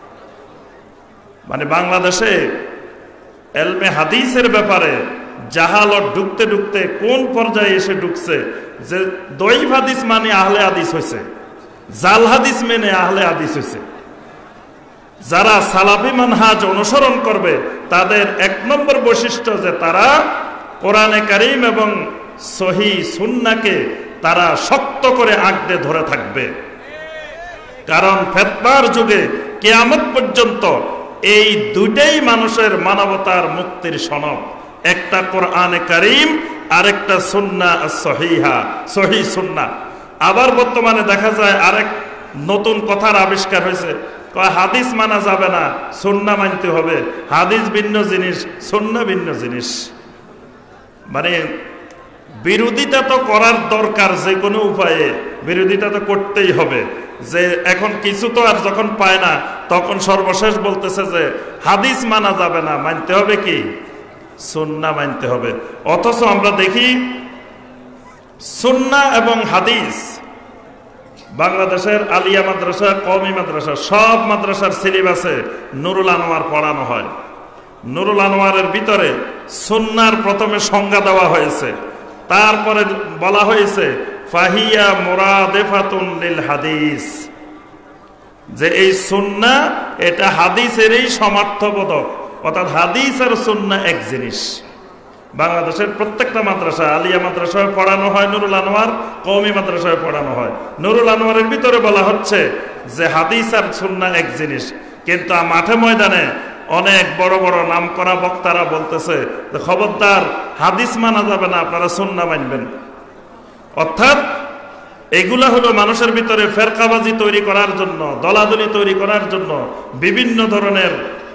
মানে বাংলাদেশে এলমে হাদিসের ব্যাপারে জাহালত ঢুকতে ঢুকতে কোন পর্যায়ে এসে ঢুকছে যে দঈফ হাদিস মানে আহলে হাদিস হয়েছে, জাল হাদিস মেনে আহলে হাদিস হয়েছে। যারা সালাফি মানহাজ অনুসরণ করবে তাদের এক নম্বর বৈশিষ্ট্য যে তারা কোরআনে কারীম এবং সহিহ সুন্নাহকে তারা শক্ত করে আঁকড়ে ধরে থাকবে। কারণ ফিতনার যুগে কিয়ামত পর্যন্ত এই দুইটাই মানুষের মানবতার মুক্তির সনদ, একটা কোরআনে কারীম আর একটা সুন্নাহ সহিহা, সহিহ সুন্নাহ। আবার বর্তমানে দেখা যায় আরেক নতুন কথার আবিষ্কার হয়েছে, হাদিস মানা যাবে না, সুন্নাহ মানতে হবে। হাদিস ভিন্ন জিনিস, সুন্নাহ ভিন্ন জিনিস। মানে বিরোধিতা তো করার দরকার, যে কোনো উপায়ে বিরোধিতা তো করতেই হবে। যে এখন কিছু তো আর যখন পায় না তখন সর্বশেষ বলতেছে যে হাদিস মানা যাবে না, মানতে হবে কি? সুন্নাহ মানতে হবে। অথচ আমরা দেখি সুন্নাহ এবং হাদিস বাংলাদেশের আলিয়া মাদ্রাসা, কওমি মাদ্রাসা, সব মাদ্রাসার সিলেবাসে নুরুল আনোয়ার পড়ানো হয়। নুরুল আনোয়ারের ভিতরে সুন্নাহর প্রথমে সংজ্ঞা দেওয়া হয়েছে, তারপরে বলা হয়েছে ফাহিয়া মুরাদেফাতুন লিল হাদিস, যে এই সুন্নাহ এটা হাদিসেরই সমার্থবোধক, অর্থাৎ হাদিস আর সুন্নাহ এক জিনিস। বাংলাদেশের প্রত্যেকটা মাদ্রাসা, আলিয়া মাদ্রাসায় পড়ানো হয় নুরুল আনোয়ার, কওমি মাদ্রাসায় পড়ানো হয়। নুরুল আনোয়ারের ভিতরে বলা হচ্ছে যে হাদিস আর সুন্নাহ এক জিনিস, কিন্তু মাঠে ময়দানে অনেক বড় বড় নামকরা বক্তারা বলতেছে যে খবরদার, হাদিস মানা যাবে না, আপনারা সুন্নাহ মানবেন। অর্থাৎ এগুলা হলো মানুষের ভিতরে ফেরকাবাজি তৈরি করার জন্য, দলাদলি তৈরি করার জন্য বিভিন্ন ধরনের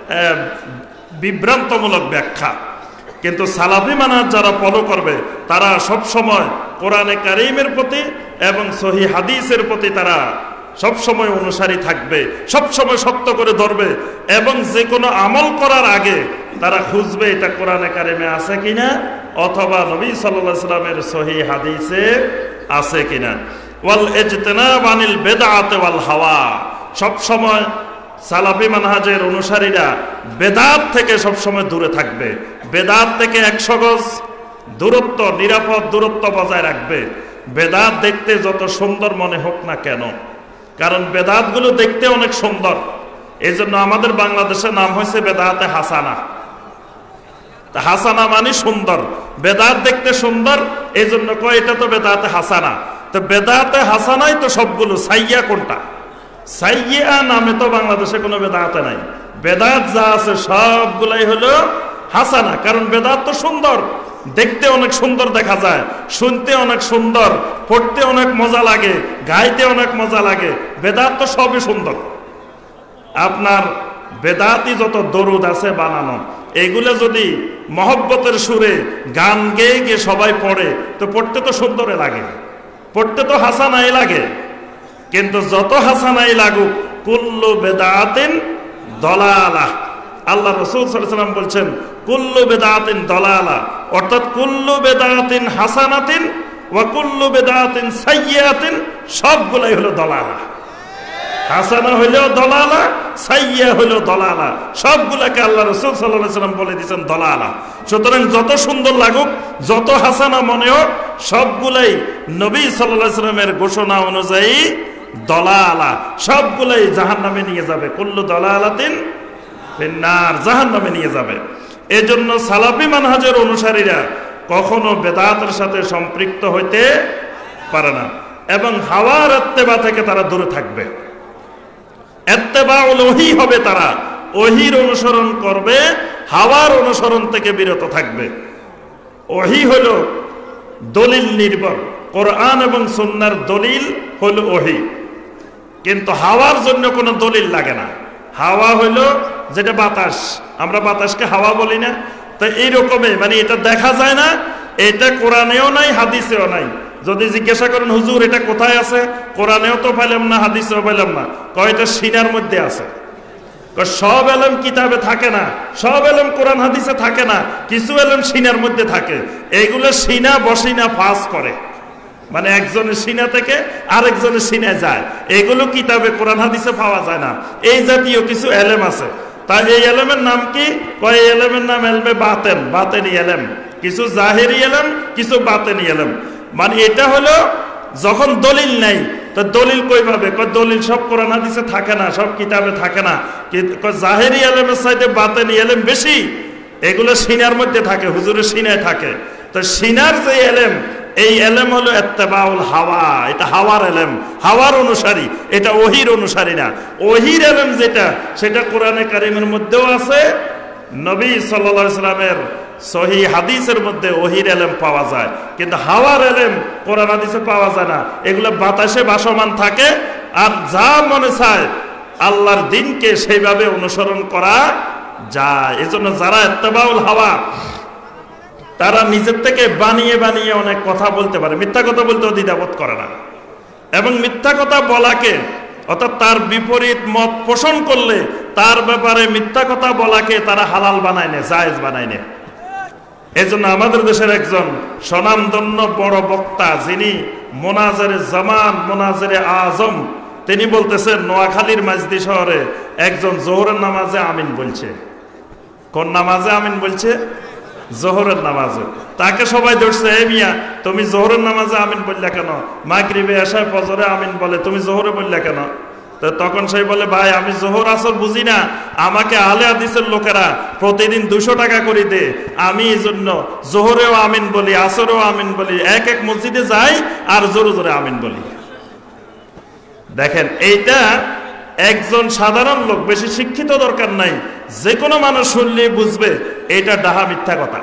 বিভ্রান্তমূলক ব্যাখ্যা। কিন্তু সালাফি মানহাজ যারা ফলো করবে তারা সব সময় কোরআনে কারীমের প্রতি এবং সহিহ হাদিসের প্রতি তারা সব সময় অনুসারী থাকবে, সব সময় শক্ত করে ধরবে এবং যে কোনো আমল করার আগে তারা খুঁজবে এটা কোরআনে কারীমে আছে কিনা, অথবা নবী সাল্লাল্লাহু আলাইহি ওয়াসাল্লামের সহিহ হাদিসে আছে কিনা। ওয়াল ইজতিনাব আনিল বিদআত ওয়াল হাওয়া, সব সময় সালাফি মানহাজের অনুসারীরা বেদাত থেকে সব সময় দূরে থাকবে, বেদাত থেকে একশো গজ দূরত্ব, নিরাপদ দূরত্ব বজায় রাখবে। বেদাত দেখতে যত সুন্দর মনে হোক না কেন, কারণ বেদাতগুলো দেখতে অনেক সুন্দর, এই জন্য আমাদের বাংলাদেশের নাম হয়েছে বেদাতে হাসানা। তা হাসানা মানে সুন্দর, বেদাত দেখতে সুন্দর, এই জন্য কয় এটা তো বেদাতে হাসানা। তো বেদাতে হাসানাই তো সবগুলো, সাইয়া কোনটা? সাইয়া নামে তো বাংলাদেশে কোনো বেদাতে নাই। বেদাত যা আছে সবগুলাই হলো হাসানা, কারণ বেদাত তো সুন্দর, দেখতে অনেক সুন্দর দেখা যায়, শুনতে অনেক সুন্দর, পড়তে অনেক মজা লাগে, গাইতে অনেক মজা লাগে, বেদাত তো সবই সুন্দর। আপনার বেদাতি যত দরুদ আছে বানানো, এগুলো যদি মহব্বতের সুরে গান গেয়ে গিয়ে সবাই পড়ে তো পড়তে তো সুন্দরে লাগে, পড়তে তো হাসানাই লাগে। কিন্তু যত হাসানাই লাগুক, কুল্লু বেদাতিন দলালা, আল্লাহ রাসূল সাল্লাল্লাহু আলাইহি ওয়াসাল্লাম বলছেন কুল্লু বেদাতিন দলালা, অর্থাৎ কুল্লু বেদাতিন হাসানাতিন ওয়া কুল্লু বেদাতিন সাইয়্যাতিন, সবগুলাই হলো দলালা। হাসানা হইলেও দলালা, সাইয়্যা হইলেও দলালা, সবগুলাকে আল্লাহ রাসূল সাল্লাল্লাহু আলাইহি ওয়াসাল্লাম বলে দিয়েছেন দলালা। সুতরাং যত সুন্দর লাগুক, যত হাসানা মনে হোক, সবগুলাই নবী সাল্লাল্লাহু আলাইহি ওয়াসাল্লামের ঘোষণা অনুযায়ী দলালা, সবগুলাই জাহান্নামে নিয়ে যাবে। কুল্লু দলালাতিন ফিন্নার, জাহান্নামে নিয়ে যাবে। এজন্য সালাফি মানহাজের অনুসারীরা কখনো বেদাতের সাথে সম্পৃক্ত হইতে পারে না, এবং হাওয়ার ইত্তেবা থেকে তারা দূরে থাকবে। ইত্তেবাউল ওহী হবে, তারা ওহীর অনুসরণ করবে, হাওয়ার অনুসরণ থেকে বিরত থাকবে। ওহী হলো দলিল নির্ভর, কোরআন এবং সুন্নাহর দলিল হলো ওহী, কিন্তু হাওয়ার জন্য কোনো দলিল লাগে না। হাওয়া হলো যেটা বাতাস, আমরা বাতাসকে হাওয়া বলি না, তো এইরকমই, মানে এটা দেখা যায় না, এটা কোরআনেও নাই, হাদিসেও নাই। যদি জিজ্ঞাসা করেন হুজুর এটা কোথায় আছে, কোরআনেও তো পাইলাম না, হাদিসেও পাইলাম না, কয় এটা সিনার মধ্যে আছে। সব এলেম কিতাবে থাকে না, সব এলেম কোরআন হাদিসে থাকে না, কিছু এলেম সিনার মধ্যে থাকে। এইগুলো সিনা বসিনা ফাঁস করে, মানে একজনের সিনা থেকে আরেকজনের সিনায় যায়, এগুলো কিতাবে কোরআন হাদিসে পাওয়া যায় না। এই জাতীয় কিছু এলেম আছে, তাই এই এলেমের নাম কি? কয় এই এলেমের নাম এলমে বাতেন, বাতেনি এলেম। কিছু জাহেরি এলেম, কিছু বাতেনি এলেম। মানে এটা হলো যখন দলিল নাই, তো দলিল কই পাবে? কয় দলিল সব কোরআন হাদিসে থাকে না, সব কিতাবে থাকে না, জাহেরি এলেমের চাইতে বাতেনি এলেম বেশি, এগুলো সিনার মধ্যে থাকে, হুজুরের সিনায় থাকে। তো সিনার যে এলেম, এই এলেম হলো ইত্তেবাউল হাওয়া, এটা হাওয়ার এলেম, হাওয়ার অনুসারী, এটা ওহীর অনুসারী না। ওহীর এলেম যেটা, সেটা কোরআনে কারিমের মধ্যেও আছে, নবী সাল্লাল্লাহু আলাইহি ওয়াসাল্লামের সহিহ হাদিসের মধ্যে ওহীর এলেম পাওয়া যায়, কিন্তু হাওয়ার এলেম কোরআন হাদিসে পাওয়া যায় না। এগুলো বাতাসে ভাসমান থাকে, আর যা মনে চায় আল্লাহর দ্বীনকে সেইভাবে অনুসরণ করা যায়। এজন্য যারা ইত্তেবাউল হাওয়া, তারা নিজের থেকে বানিয়ে বানিয়ে অনেক কথা বলতে পারে, মিথ্যা কথা বলতেও দ্বিধাবোধ করে না, এবং মিথ্যা কথা বলাকে, অর্থাৎ তার বিপরীত মত পোষণ করলে তার ব্যাপারে মিথ্যা কথা বলাকে তারা হালাল বানায় নেয়, জায়েজ বানায় নেয়। এই জন্য আমাদের দেশের একজন স্বনামধন্য বড় বক্তা, যিনি মোনাজেরে জামান, মোনাজেরে আজম, তিনি বলতেছেন নোয়াখালীর মাঝদি শহরে একজন জোহরের নামাজে আমিন বলছে। কোন নামাজে আমিন বলছে? জোহরের নামাজে। তাকে সবাই ধরছে, এ মিয়া তুমি জোহরের নামাজে আমিন বললে কেন? মাগরিবে এশায় ফজরে আমিন বলে, তুমি জোহরে বললে কেন? তো তখন সেই বলে, ভাই আমি জোহর আসর বুঝি না, আমাকে আহলে হাদিসের লোকেরা প্রতিদিন দুশো টাকা করে দে, আমি এই জন্য জোহরেও আমিন বলি, আসরেও আমিন বলি, এক এক মসজিদে যাই আর জোরে জোরে আমিন বলি। দেখেন, এইটা একজন সাধারণ লোক, বেশি শিক্ষিত দরকার নাই, যে কোনো মানুষ শুনলে বুঝবে এটা ডাহা মিথ্যা কথা।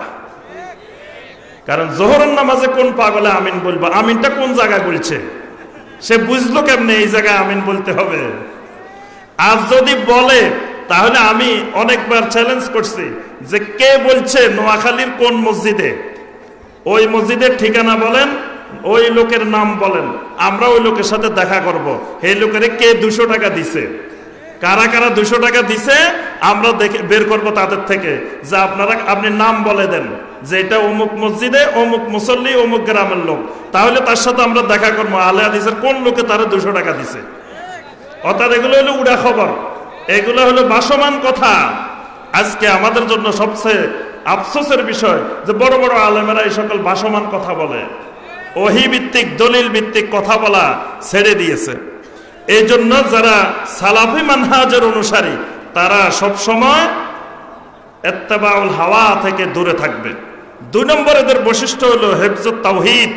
কারণ জোহরের নামাজে কোন পাগলে আমিন বলবো? আমিনটা কোন জায়গায় বলছে? সে বুঝলো কেমনে এই জায়গায় আমিন বলতে হবে? আজ যদি বলে, তাহলে আমি অনেকবার চ্যালেঞ্জ করছি যে কে বলছে নোয়াখালীর কোন মসজিদে, ওই মসজিদের ঠিকানা বলেন, ওই লোকের নাম বলেন, আমরা ওই লোকের সাথে দেখা করব। এই লোকের কে দুশো টাকা দিছে, কারা কারা দুশো টাকা দিছে, আমরা দেখে বের করবো তাদের থেকে, যে আপনারা, আপনি নাম বলে দেন, যে এটা অমুক মসজিদে অমুক মুসল্লি অমুক গ্রামের লোক, তাহলে তার সাথে আমরা দেখা করবো আহলে হাদিসের কোন লোকে তারা দুশো টাকা দিছে। অর্থাৎ এগুলো হলো উড়া খবর, এগুলো হলো ভাসমান কথা। আজকে আমাদের জন্য সবচেয়ে আফসোসের বিষয় যে বড় বড় আলেমেরা এই সকল ভাসমান কথা বলে, ওহী ভিত্তিক দলিল ভিত্তিক কথা বলা ছেড়ে দিয়েছে। এই জন্য যারা সালাফি মানহাজের অনুসারী তারা সব সময় ইত্তেবাউল হাওয়া থেকে দূরে থাকবে। দুই নম্বর এদের বৈশিষ্ট্য হলো হিফজুত তাওহীদ।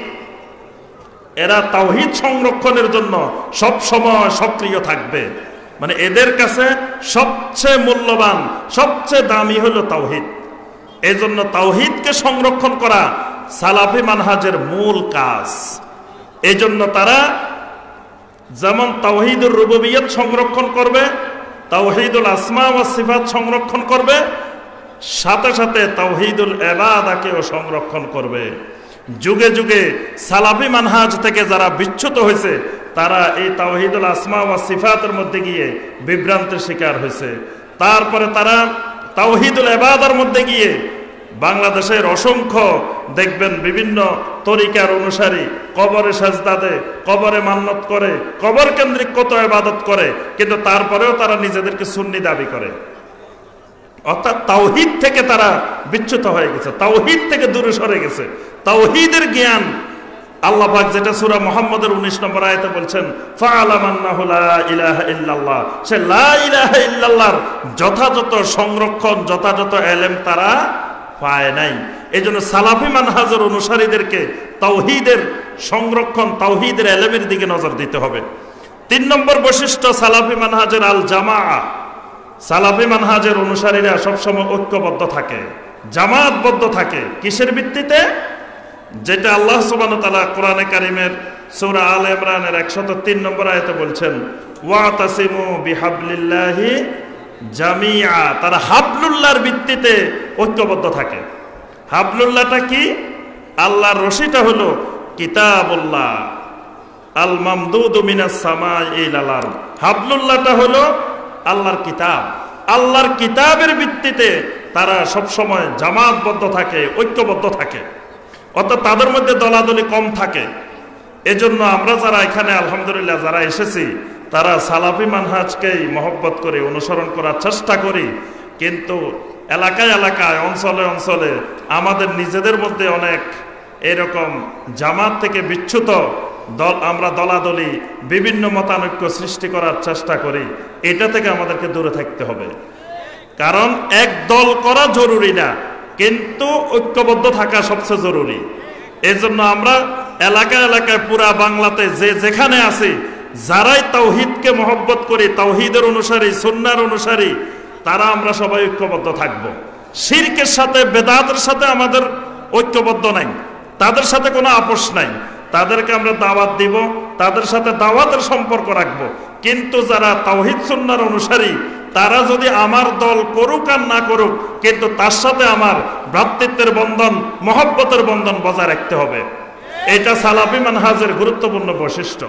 এরা তাওহীদ সংরক্ষণের জন্য সব সময় সক্রিয় থাকবে। মানে এদের কাছে সবচেয়ে মূল্যবান সবচেয়ে দামি হলো তাওহীদ। এই জন্য তাওহীদকে সংরক্ষণ করা সালাফি মানহাজের মূল কাজ। এই জন্য তারা যেমন তাওহীদুর রুবুবিয়্যাত সংরক্ষণ করবে, তাওহীদুল আসমা ওয়াস সিফাত সংরক্ষণ করবে, সাথে সাথে তাওহীদুল ইবাদাকেও সংরক্ষণ করবে। যুগে যুগে সালাফি মানহাজ থেকে যারা বিচ্যুত হয়েছে তারা এই তাওহীদুল আসমা ওয়াস সিফাতের মধ্যে গিয়ে বিভ্রান্তির শিকার হয়েছে। তারপরে তারা তাওহীদুল ইবাদার মধ্যে গিয়ে বাংলাদেশের অসংখ্য দেখবেন বিভিন্ন তরিকার অনুসারী কবরে সাজদা দেয়, কবরে মান্নত করে, কবর কেন্দ্রিক কত ইবাদত করে, কিন্তু তারপরেও তারা নিজেদেরকে সুন্নি দাবি করে। অর্থাৎ তাওহীদ থেকে তারা বিচ্যুত হয়ে গেছে, তাওহীদ থেকে দূরে সরে গেছে। তাওহীদের জ্ঞান আল্লাহ পাক যেটা সূরা মুহাম্মদের উনিশ নম্বর আয়াতে বলছেন, ফাআলাম আন্নাহু লা ইলাহা ইল্লাল্লাহ, সে লা ইলাহা ইল্লাল্লাহর যথাযথ সংরক্ষণ যথাযথ ইলম তারা পায় নাই। এই জন্য সালাফি মানহাজের অনুসারীদেরকে তাওহীদের সংরক্ষণ তাওহীদের ইলমের দিকে নজর দিতে হবে। তিন নম্বর বৈশিষ্ট্য সালাফি মানহাজের আল জামাআ। সালাফি মানহাজের অনুসারীরা সবসময় ঐক্যবদ্ধ থাকে, জামাতবদ্ধ থাকে। কিসের ভিত্তিতে? যেটা আল্লাহ সুবহানাহু ওয়া তাআলা কোরআনে কারীমের সূরা আল ইমরানের একশত তিন নম্বর আয়াতে বলছেন, ওয়াতাসিমু বিহাবলিল্লাহি জামিআ। তারা হাবলুল্লাহর ভিত্তিতে ঐক্যবদ্ধ থাকে। হাবলুল্লাহটা কি? আল্লাহর রশিটা হলো কিতাবুল্লাহ আল মামদুদু মিনাস সামাই ইলাল আরদ। হাবলুল্লাহটা হলো আল্লাহর কিতাব। আল্লাহর কিতাবের ভিত্তিতে তারা সব সময় জামাতবদ্ধ থাকে, ঐক্যবদ্ধ থাকে। অর্থাৎ তাদের মধ্যে দলাদলি কম থাকে। এজন্য আমরা যারা এখানে আলহামদুলিল্লাহ যারা এসেছি তারা সালাফি মানহাজকেই মহব্বত করে অনুসরণ করার চেষ্টা করি, কিন্তু এলাকায় এলাকায় অঞ্চলে অঞ্চলে আমাদের নিজেদের মধ্যে অনেক এরকম জামাত থেকে বিচ্যুত দল, আমরা দলাদলি বিভিন্ন মতানৈক্য সৃষ্টি করার চেষ্টা করি। এটা থেকে আমাদেরকে দূরে থাকতে হবে। কারণ এক দল করা জরুরি না, কিন্তু ঐক্যবদ্ধ থাকা সবচেয়ে জরুরি। এই জন্য আমরা এলাকায় এলাকায় পুরা বাংলাতে যে যেখানে আছি যারাই তাওহীদকে মহব্বত করি, তাওহীদের অনুসারী, সুন্নাহর অনুসারী, তারা আমরা সবাই ঐক্যবদ্ধ থাকব। শিরকের সাথে বেদাতের সাথে আমাদের ঐক্যবদ্ধ নাই, তাদের সাথে কোনো আপোষ নাই। তাদেরকে আমরা দাওয়াত দিব, তাদের সাথে দাওয়াতের সম্পর্ক রাখবো। কিন্তু যারা তাওহীদ সুন্নাহর অনুসারী তারা যদি আমার দল করুক আর না করুক, কিন্তু তার সাথে আমার ভ্রাতৃত্বের বন্ধন, মহব্বতের বন্ধন বজায় রাখতে হবে। এটা সালাফি মানহাজের গুরুত্বপূর্ণ বৈশিষ্ট্য।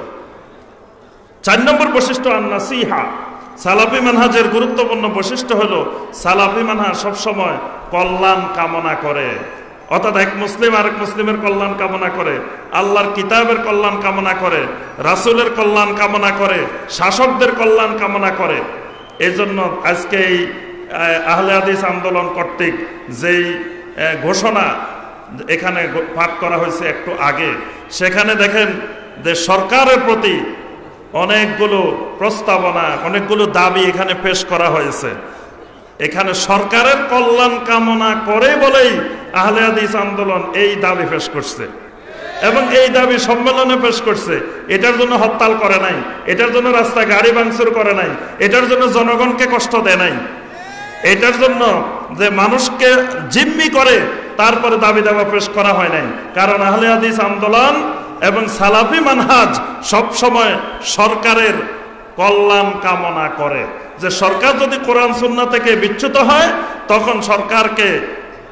চার নম্বর বৈশিষ্ট্য আন-নাসিহা। সালাফি মানহাজের গুরুত্বপূর্ণ বৈশিষ্ট্য হলো সালাফি মানহাজ সবসময় কল্যাণ কামনা করে। অর্থাৎ এক মুসলিম আরেক মুসলিমের কল্যাণ কামনা করে, আল্লাহর কিতাবের কল্যাণ কামনা করে, রাসূলের কল্যাণ কামনা করে, শাসকদের কল্যাণ কামনা করে। এই জন্য আজকে এই আহলে হাদিস আন্দোলন কর্তৃক যেই ঘোষণা এখানে পাঠ করা হয়েছে একটু আগে, সেখানে দেখেন যে সরকারের প্রতি অনেকগুলো প্রস্তাবনা, অনেকগুলো দাবি এখানে পেশ করা হয়েছে। এখানে সরকারের কল্যাণ কামনা করে বলেই আহলে হাদিস আন্দোলন এই দাবি পেশ করছে এবং এই দাবি সম্মেলনে পেশ করছে। এটার জন্য হরতাল করে নাই, এটার জন্য রাস্তা গাড়ি ভাঙচুর করে নাই, এটার জন্য জনগণকে কষ্ট দেয় নাই। এটার জন্য যে মানুষকে জিম্মি করে তারপরে দাবি দাবা পেশ করা হয় নাই। কারণ আহলে হাদিস আন্দোলন এবং সালাফি মানহাজ সব সময় সরকারের কল্যাণ কামনা করে। যে সরকার যদি কোরআন সুন্নাহ থেকে বিচ্যুত হয় তখন সরকারকে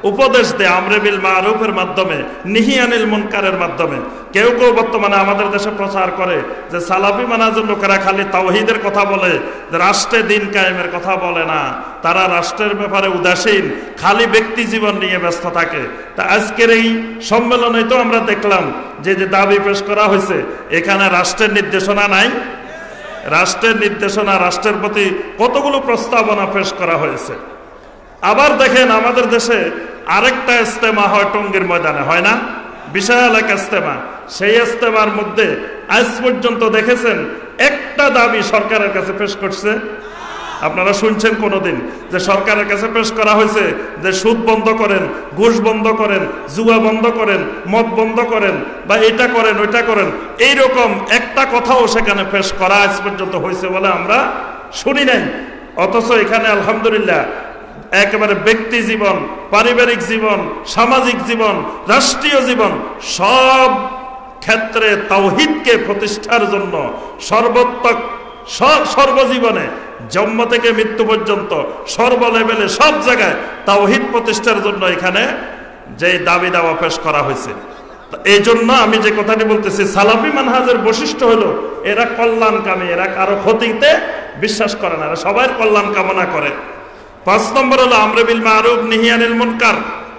উপদেশ দেয় আমরে বিল মারুফের মাধ্যমে, নিহি আনিল মুনকারের মাধ্যমে। কেউ কেউ বর্তমানে আমাদের দেশে প্রচার করে যে সালাফি মানহাজের লোকেরা খালি তাওহীদের কথা বলে, রাষ্ট্রে দিন কায়েমের কথা বলে না, তারা রাষ্ট্রের ব্যাপারে উদাসীন, খালি ব্যক্তি জীবন নিয়ে ব্যস্ত থাকে। তা আজকের এই সম্মেলনে তো আমরা দেখলাম যে যে দাবি পেশ করা হয়েছে, এখানে রাষ্ট্রের নির্দেশনা নাই। রাষ্ট্রের নির্দেশনা, রাষ্ট্রের প্রতি কতগুলো প্রস্তাবনা পেশ করা হয়েছে। আবার দেখেন আমাদের দেশে আরেকটা ইস্তেমা হয় টঙ্গীর ময়দানে, হয় না? বিশাল এক ইস্তেমা। সেই ইস্তেমার মধ্যে আজ পর্যন্ত দেখেছেন একটা দাবি সরকারের কাছে পেশ করছে? আপনারা শুনছেন কোনোদিন যে সরকারের কাছে পেশ করা হয়েছে যে সুদ বন্ধ করেন, ঘুষ বন্ধ করেন, জুয়া বন্ধ করেন, মদ বন্ধ করেন, বা এটা করেন ওইটা করেন? এইরকম একটা কথাও সেখানে পেশ করা আজ পর্যন্ত হয়েছে বলে আমরা শুনি নাই। অথচ এখানে আলহামদুলিল্লাহ একেবারে ব্যক্তি জীবন, পারিবারিক জীবন, সামাজিক জীবন, রাষ্ট্রীয় জীবন, সব ক্ষেত্রে তাওহীদকে প্রতিষ্ঠার জন্য সর্বোত্তক সর্বজীবনে, জন্ম থেকে মৃত্যু পর্যন্ত সর্ব লেভেলে সব জায়গায় তাওহীদ প্রতিষ্ঠার জন্য এখানে যে দাবি দাওয়া পেশ করা হয়েছে। এই জন্য আমি যে কথাটি বলতেছি, সালাফি মানহাজের বৈশিষ্ট্য হলো এরা কল্যাণকামী, এরা কারো ক্ষতিতে বিশ্বাস করে না, এরা সবার কল্যাণ কামনা করে। পাঁচ নম্বর হলো আমরে বিল মারুফ নিহি আনিল মুনকার।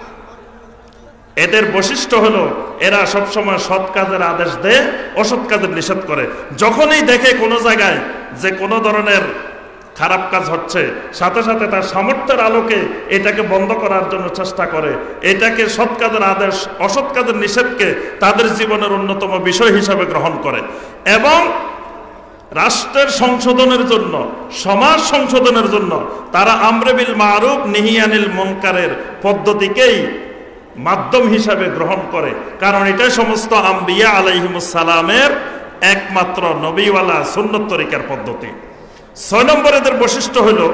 এদের বৈশিষ্ট্য হলো এরা সবসময় সৎ কাজের আদেশ দেয়, অসৎ কাজের নিষেধ করে। যখনই দেখে কোনো জায়গায় যে কোনো ধরনের খারাপ কাজ হচ্ছে, সাথে সাথে তার সামর্থ্যের আলোকে এটাকে বন্ধ করার জন্য চেষ্টা করে, এটাকে সৎ কাজের আদেশ, অসৎ কাজের নিষেধকে তাদের জীবনের অন্যতম বিষয় হিসাবে গ্রহণ করে। এবং রাষ্ট্রের সংশোধনের জন্য, সমাজ সংশোধনের জন্য তারা আমরে বিল মারুফ নিহি আনিল মুনকারের পদ্ধতিকেই মাধ্যম হিসাবে গ্রহণ করে, কারণ এটাই সমস্ত আম্বিয়া আলাইহিমুস সালামের একমাত্র নবীওয়ালা সুন্নত তরিকার পদ্ধতি। ছয় নম্বর এদের বৈশিষ্ট্য হলো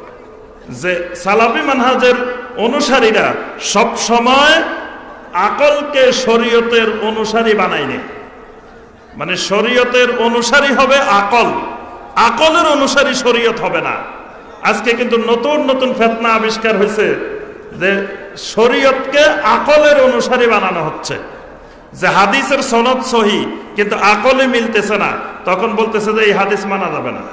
যে সালাফি মানহাজের অনুসারীরা সব সময় আকলকে শরীয়তের অনুসারী বানায়নি। মানে শরীয়তের অনুসারী হবে আকল, আকলের অনুসারী শরীয়ত হবে না। আজকে কিন্তু নতুন নতুন ফিতনা আবিষ্কার হয়েছে যে শরীয়তকে আকলের অনুসারী বানানো হচ্ছে, যে হাদিসের সনদ সহি কিন্তু আকলে মিলতেছে না, তখন বলতেছে যে এই হাদিস মানা যাবে না।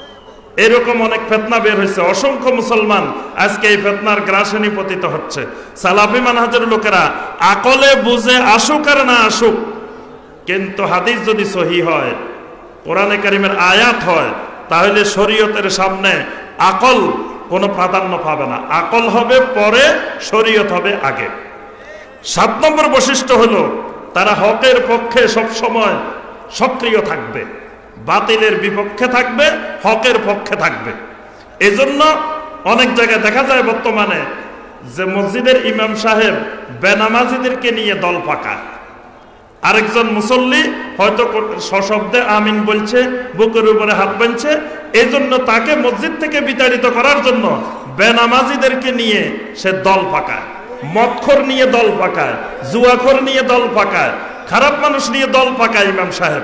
এরকম অনেক ফিতনা বের হয়েছে, অসংখ্য মুসলমান আজকে এই ফিতনার গ্রাসে নিপতিত হচ্ছে। সালাফি মানহাজের লোকেরা আকলে বুঝে আসুক আর না আসুক, কিন্তু হাদিস যদি সহি হয়, কোরআনে কারিমের আয়াত হয়, তাহলে শরীয়তের সামনে আকল কোনো প্রাধান্য পাবে না, আকল হবে পরে, শরীয়ত হবে আগে। সাত নম্বর বৈশিষ্ট্য হলো তারা হকের পক্ষে সব সময় সক্রিয় থাকবে, বাতিলের বিপক্ষে থাকবে, হকের পক্ষে থাকবে। এজন্য অনেক জায়গায় দেখা যায় বর্তমানে যে মসজিদের ইমাম সাহেব বেনামাজিদেরকে নিয়ে দল পাকায়, আরেকজন মুসল্লি হয়তো সশব্দে আমিন বলছে, বুকের উপরে হাত বাঁধছে, এই জন্য তাকে মসজিদ থেকে বিতাড়িত করার জন্য বেনামাজিদেরকে নিয়ে সে দল পাকায়, মদখোর নিয়ে দল পাকায়, জুয়াখোর নিয়ে দল পাকায়, খারাপ মানুষ নিয়ে দল পাকায় ইমাম সাহেব।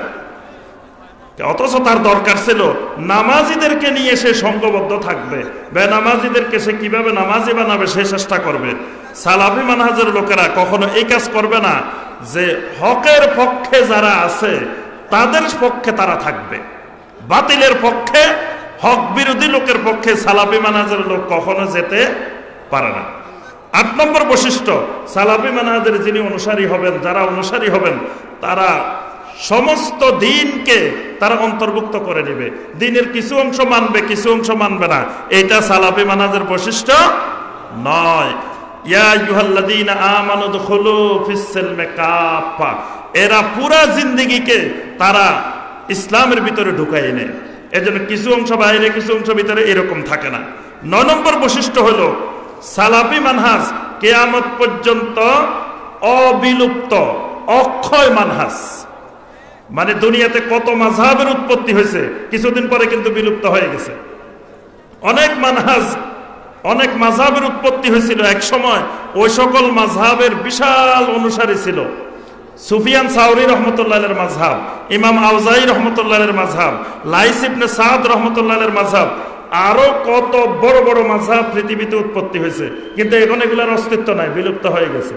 অথচ তার দরকার ছিল নামাজিদেরকে নিয়ে সে সংঘবদ্ধ থাকবে, বেনামাজিদেরকে সে কিভাবে নামাজি বানাবে সে চেষ্টা করবে। সালাফি মানহাজের লোকেরা কখনো এই কাজ করবে না যে হকের পক্ষে যারা আছে তাদের পক্ষে তারা থাকবে, বাতিলের পক্ষে, হক বিরোধী লোকের পক্ষে সালাফি মানহাজের লোক কখনো যেতে পারে না। আট নম্বর বৈশিষ্ট্য, সালাফি মানহাজের যিনি অনুসারী হবেন, যারা অনুসারী হবেন, তারা সমস্ত দিনকে তারা অন্তর্ভুক্ত করে নেবে, দিনের কিছু অংশ মানবে, কিছু অংশ মানবে না। এটা সালাফি মানহাজের বৈশিষ্ট্য নয়। ইয়া আইয়ুহাল্লাযীনা আমানু দুখুলু ফিস-সিলমি কাফা, এরা পুরা জিন্দেগিকে তারা ইসলামের ভিতরে ঢুকাই নেয়, এজন্য কিছু অংশ বাইরে কিছু অংশ ভিতরে এরকম থাকে না। নয় নম্বর বৈশিষ্ট্য হলো সালাফি মানহাজ কিয়ামত পর্যন্ত অবিলুপ্ত, অক্ষয় মানহাজ। মানে দুনিয়াতে কত মাযহাবের উৎপত্তি হয়েছে, কিছুদিন পরে কিন্তু বিলুপ্ত হয়ে গেছে। অনেক মানহাজ, অনেক মাযহাবের উৎপত্তি হয়েছিল এক সময়, ওই সকল মাযহাবের বিশাল অনুসারী ছিল। সুফিয়ান সাউরি রহমতুল্লাহের মাযহাব, ইমাম আউজাই রহমতুল্লাহের মাযহাব, লাইস ইবনে সাদ রহমতুল্লাহের মাযহাব, আরো কত বড় বড় মাযহাব পৃথিবীতে উৎপত্তি হয়েছে, কিন্তু এখন এগুলোর অস্তিত্ব নাই, বিলুপ্ত হয়ে গেছে।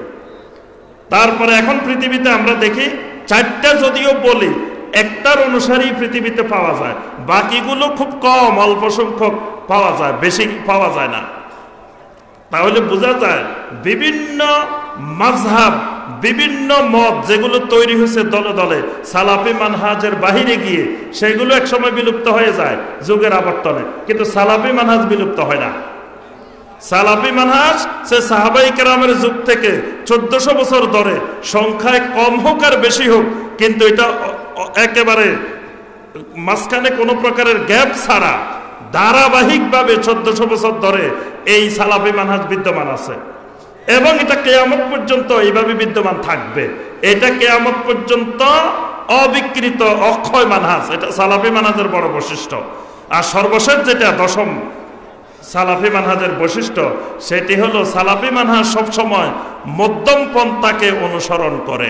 তারপরে এখন পৃথিবীতে আমরা দেখি চারটা যদিও বলি, একটার অনুসারী পৃথিবীতে পাওয়া যায়, বাকিগুলো খুব কম, অল্প সংখ্যক পাওয়া যায়, বেশি পাওয়া যায় না। তাহলে বোঝা যায় বিভিন্ন মাযহাব, বিভিন্ন মত যেগুলো তৈরি হয়েছে দলে দলে সালাফি মানহাজের বাহিরে গিয়ে, সেগুলো একসময় বিলুপ্ত হয়ে যায় যুগের আবর্তনে, কিন্তু সালাফি মানহাজ বিলুপ্ত হয় না। সালাফি মানহাজ সে সাহাবাই কেরামের যুগ থেকে চোদ্দশো বছর ধরে, সংখ্যায় কম হোক আর বেশি হোক, কিন্তু এটা একেবারে মাঝখানে কোনো প্রকারের গ্যাপ ছাড়া ধারাবাহিকভাবে চোদ্দশো বছর ধরে এই সালাফি মানহাজ বিদ্যমান আছে, এবং এটা কিয়ামত পর্যন্ত এইভাবে বিদ্যমান থাকবে। এটা কিয়ামত পর্যন্ত অবিকৃত অক্ষয় মানহাজ, এটা সালাফি মানহাজের বড় বৈশিষ্ট্য। আর সর্বশেষ যেটা দশম সালাফি মানহাজের বৈশিষ্ট্য, সেটি হলো সালাফি মানহাজ সবসময় মধ্যম পন্থাকে অনুসরণ করে,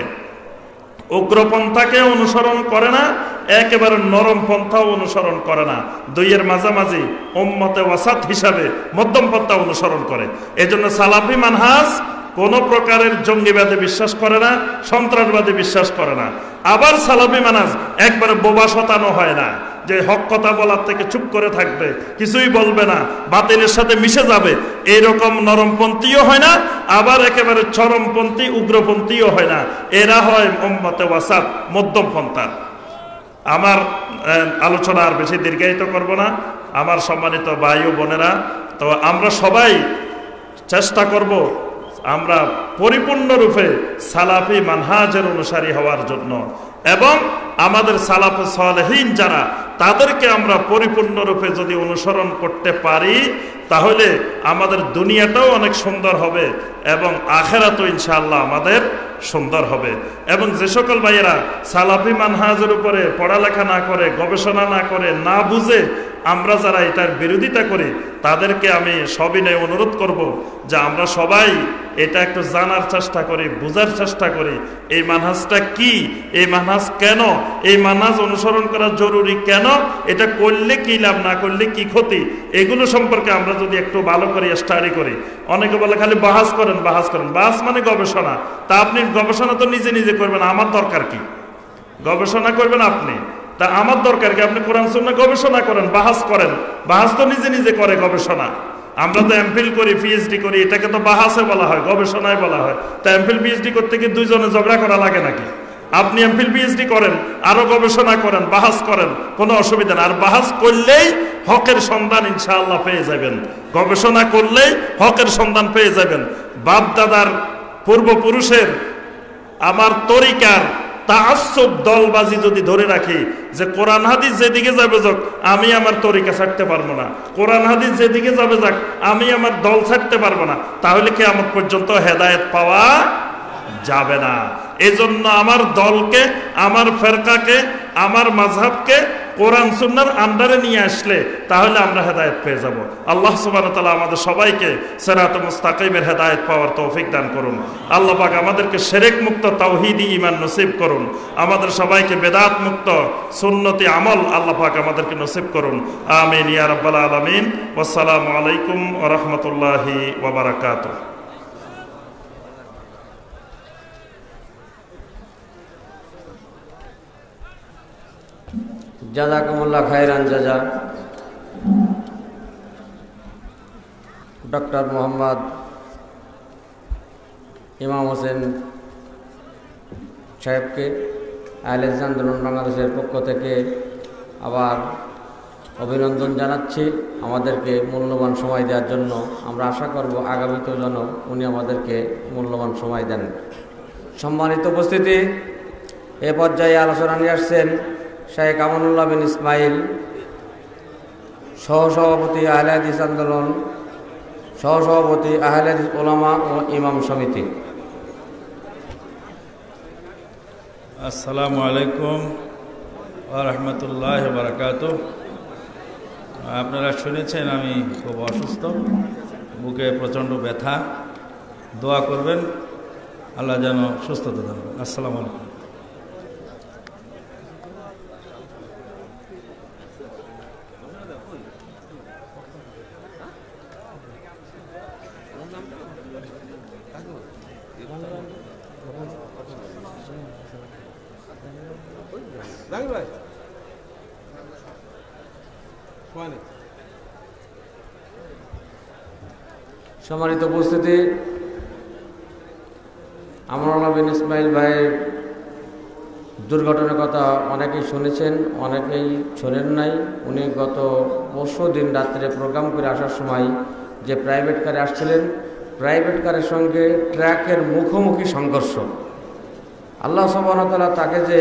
উগ্রপন্থাকে অনুসরণ করে না, একেবারে নরম পন্থাও অনুসরণ করে না, দুইয়ের মাঝামাঝি উম্মতে ওয়াসাত হিসাবে মধ্যম পন্থা অনুসরণ করে। এজন্য সালাফি মানহাজ কোন প্রকারের জঙ্গিবাদে বিশ্বাস করে না, সন্ত্রাসবাদে বিশ্বাস করে না। আবার সালাফি মানহাজ একবারে বোবা শতানো হয় না, যে হক কথা বলার থেকে চুপ করে থাকবে, কিছুই বলবে না, বাতিলের সাথে মিশে যাবে, এইরকম নরমপন্থীও হয় না, আবার একেবারে চরমপন্থী উগ্রপন্থীও হয় না। এরা হয় উম্মতে ওয়াসাত, মধ্যম পন্থা। আমার আলোচনা আর বেশি দীর্ঘায়িত করব না। আমার সম্মানিত ভাই ও বোনেরা, তো আমরা সবাই চেষ্টা করব আমরা পরিপূর্ণরূপে সালাফি মানহাজের অনুসারী হওয়ার জন্য, এবং আমাদের সালাফে সালেহীন যারা, তাদেরকে আমরা পরিপূর্ণরূপে যদি অনুসরণ করতে পারি, তাহলে আমাদের দুনিয়াটাও অনেক সুন্দর হবে এবং আখেরাতও ইনশাআল্লাহ আমাদের সুন্দর হবে। এবং যে সকল ভাইয়েরা সালাফি মানহাজের উপরে পড়ালেখা না করে, গবেষণা না করে, না বুঝে আমরা যারা এটার বিরোধিতা করি, তাদেরকে আমি সবিনয়ে অনুরোধ করব যে আমরা সবাই এটা একটু জানার চেষ্টা করি, বুঝার চেষ্টা করি, এই মানহাজটা কি, এই মানহাজ কেন, এই মানহাজ অনুসরণ করা জরুরি কেন, এটা করলে কি লাভ, না করলে কি ক্ষতি, এগুলো সম্পর্কে আমরা যদি একটু ভালো করে স্টাডি করি। অনেকে বলে খালি বাহাস করেন, বাহাস করেন, বাহাস মানে গবেষণা। তা আপনি গবেষণা তো নিজে নিজে করবেন, আমার দরকার কি? গবেষণা করবেন আপনি, তা আমার দরকার কি? আপনি কোরআন সুন্নাহ গবেষণা করেন, বাহাস করেন। বাহাস তো নিজে নিজে করে গবেষণা। আমরা তো এমফিল করি, পিএইচডি করি, এটাকে তো বাহাসে বলা হয়, গবেষণায় বলা হয়। তা এমফিল পিএইচডি করতে কি দুইজনে ঝগড়া করা লাগে নাকি? আপনি এমফিল পিএইচডি করেন, আরো গবেষণা করেন, বাহাস করেন, কোনো অসুবিধা না। আর বাহাস করলেই হকের সন্ধান ইনশাআল্লাহ পেয়ে যাবেন, গবেষণা করলেই হকের সন্ধান পেয়ে যাবেন। বাপ দাদার পূর্বপুরুষের আমার তরিকার তাআসসুব দলবাজি যদি ধরে রাখি, যে কোরআন হাদিস যেদিকে যাবে যাক আমি আমার তরিকা ছাড়তে পারবো না, কোরআন হাদিস যেদিকে যাবে যাক আমি আমার দল ছাড়তে পারবো না, তাহলে কিয়ামত পর্যন্ত হেদায়েত পাওয়া যাবে না। এজন্য আমার দলকে, আমার ফেরকাকে, আমার মাযহাবকে কোরআন সুন্নাহর আন্ডারে নিয়ে আসলে তাহলে আমরা হেদায়েত পেয়ে যাব। আল্লাহ সুবহানাহু ওয়া তাআলা আমাদের সবাইকে সিরাতুল মুস্তাকিমের হেদায়েত পাওয়ার তৌফিক দান করুন। আল্লাহ পাক আমাদেরকে শিরক মুক্ত তাওহীদি ঈমান নসিব করুন। আমাদের সবাইকে বেদাত মুক্ত সুন্নতি আমল আল্লাহ পাক আমাদেরকে নসিব করুন। আমিন ইয়া রাব্বাল আলামিন। ওয়াসসালামু আলাইকুম ওয়া রাহমাতুল্লাহি ওয়া বারাকাতুহু। জাযাকুমুল্লাহ খায়রান জাযা। ডক্টর মোহাম্মদ ইমাম হোসেন সাহেবকে আহলে আন্দোলন বাংলাদেশের পক্ষ থেকে আবার অভিনন্দন জানাচ্ছি আমাদেরকে মূল্যবান সময় দেওয়ার জন্য। আমরা আশা করব আগামীতেও যেন উনি আমাদেরকে মূল্যবান সময় দেন। সম্মানিত উপস্থিতি, এ পর্যায়ে আলোচনা নিয়ে আসছেন শেখ আমানুল্লাহ বিন ইসমাইল, সহসভাপতি আহলে হাদিস আন্দোলন, সহসভাপতি আহলে হাদিস উলামা ও ইমাম সমিতি। আসসালামু আলাইকুম ওয়া রাহমাতুল্লাহি ওয়া বারাকাতুহু। আপনারা শুনেছেন আমি খুব অসুস্থ, বুকে প্রচণ্ড ব্যথা। দোয়া করবেন আল্লাহ যেন সুস্থতা দান করেন। আসসালামু আলাইকুম। সম্মানিত উপস্থিতি, আমরুল্লাহ বিন ইসমাইল ভাইয়ের দুর্ঘটনার কথা অনেকেই শুনেছেন, অনেকেই শোনেন নাই। উনি গত পরশু দিন রাত্রে প্রোগ্রাম করে আসার সময় যে প্রাইভেট কারে আসছিলেন, প্রাইভেট কারের সঙ্গে ট্রাকের মুখোমুখি সংঘর্ষ। আল্লাহ সুবহানাহু ওয়া তাআলা তাকে যে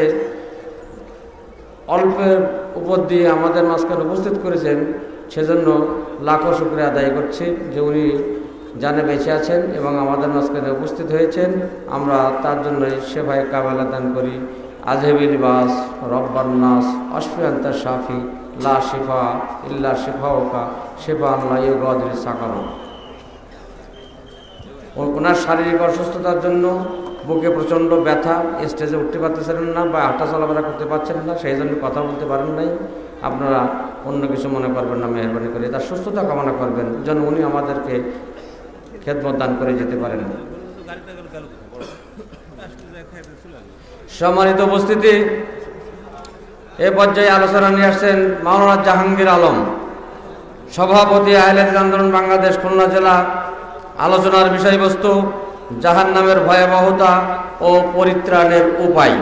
অল্পের উপর দিয়ে আমাদের মাঝখানে উপস্থিত করেছেন, সেজন্য লাখো শুকরিয়া আদায় করছি যে উনি জানে বেঁচে আছেন এবং আমাদের মাঝখানে উপস্থিত হয়েছেন। আমরা তার জন্য সেবায় কামেলা দান করি। আজহেবি লিবাস রব্বান নাস অশফিয়ান্তা শাফি লা শিফা ইল্লা শিফাউকা শিফা আল্লাহ ইউগাদির সাকারো। ওনার শারীরিক অসুস্থতার জন্য বুকে প্রচণ্ড ব্যথা, স্টেজে উঠতে পারতেছিলেন না বা হাঁটা চলাফেরা করতে পারছেন না, সেই জন্য কথা বলতে পারেন নাই। আপনারা অন্য কিছু মনে করবেন না, মেহরবানি করে তার সুস্থতা কামনা করবেন যেন উনি আমাদেরকে খেদমত দান করে যেতে পারেন। সম্মানিত উপস্থিতি, এ পর্যায়ে আলোচনা নিয়ে আসছেন মাওলানা জাহাঙ্গীর আলম, সভাপতি আহলে হাদিস আন্দোলন বাংলাদেশ খুলনা জেলা। আলোচনার বিষয়বস্তু জাহান্নামের ভয়াবহতা ও পরিত্রাণের উপায়।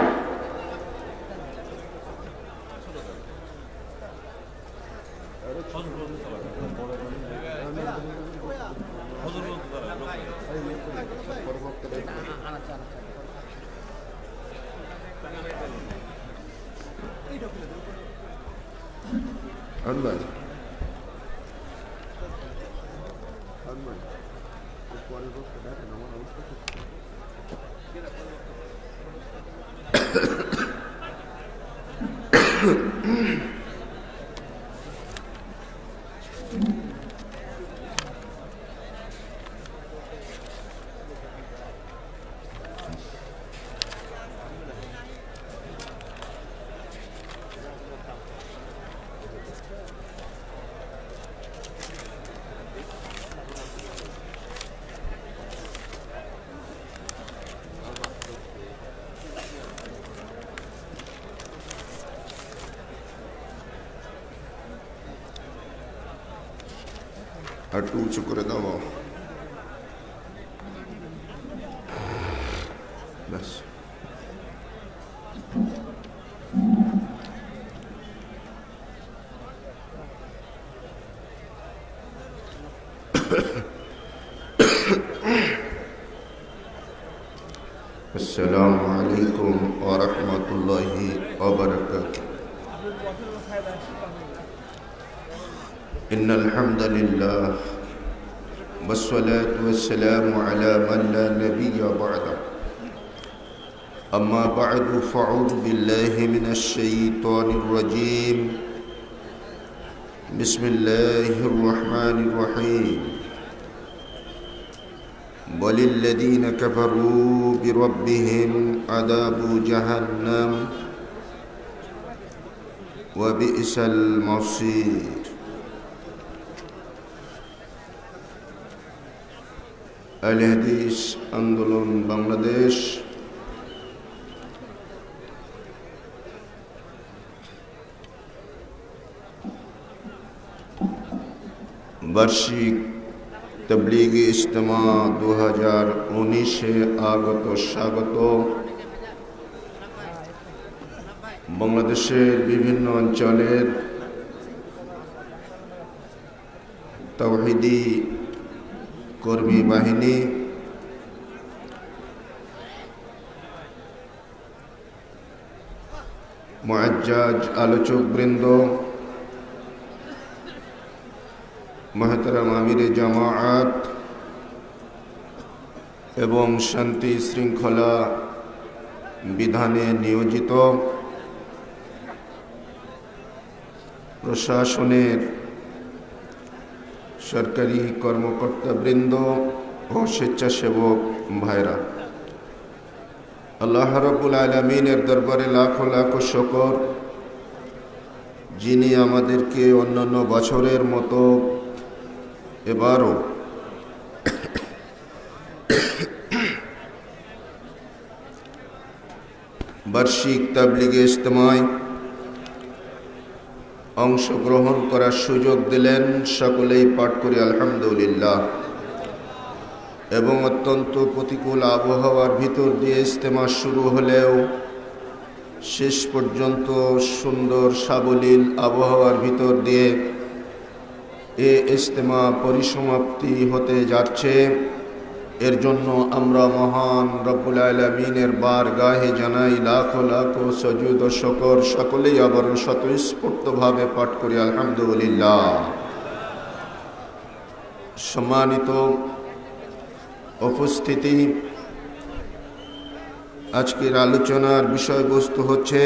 হাঁটু উঁচু করে দাও। ব্যাস। আসসালামু আলাইকুম ওয়া রাহমাতুল্লাহি ওয়া বারাকাতুহু। إن الحمد لله والصلاة والسلام على من لا نبي بعده أما بعد فأعوذ بالله من الشيطان الرجيم بسم الله الرحمن الرحيم وللذين كفروا بربهم عذاب جهنم وبئس المصير আহলে হাদিস আন্দোলন বাংলাদেশ বার্ষিক তবলিগি ইজতেমা দু হাজার উনিশে আগত স্বাগত। বাংলাদেশের বিভিন্ন অঞ্চলের তাওহীদি কর্মী বাহিনী, মুআজ্জাজ আলোচকবৃন্দ, মুহতারাম আমিরে জামাআত এবং শান্তি শৃঙ্খলা বিধানে নিয়োজিত প্রশাসনের সরকারি কর্মকর্তাবৃন্দ ও স্বেচ্ছাসেবক ভাইরা, আল্লাহ রাব্বুল আলামিনের দরবারে লাখো লাখো শুকর, যিনি আমাদেরকে অন্যান্য বছরের মতো এবারও বার্ষিক তাবলীগে ইজতেমায় অংশগ্রহণ করার সুযোগ দিলেন। সকলেই পাঠ করি আলহামদুলিল্লাহ। এবং অত্যন্ত প্রতিকূল আবহাওয়ার ভিতর দিয়ে ইজতেমা শুরু হলেও শেষ পর্যন্ত সুন্দর সাবলীল আবহাওয়ার ভিতর দিয়ে এ ইজতেমা পরিসমাপ্তি হতে যাচ্ছে। এর জন্য আমরা মহান রব্বুল আলামিনের বারগাহে জানাই লাখো লাখো সুজুদ ও শুকর। সকলেই আবার স্বতঃস্ফূর্তভাবে পাঠ করি আলহামদুলিল্লাহ। সম্মানিত উপস্থিতি, আজকের আলোচনার বিষয়বস্তু হচ্ছে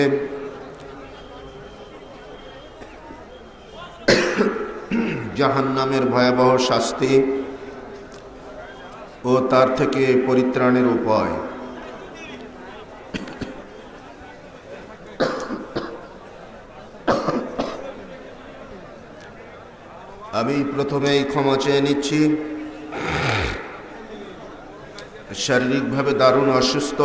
জাহান্নামের ভয়াবহ শাস্তি ও তার থেকে পরিত্রাণের উপায়। আমি প্রথমেই ক্ষমা চেয়ে নিচ্ছি, শারীরিকভাবে দারুণ অসুস্থ।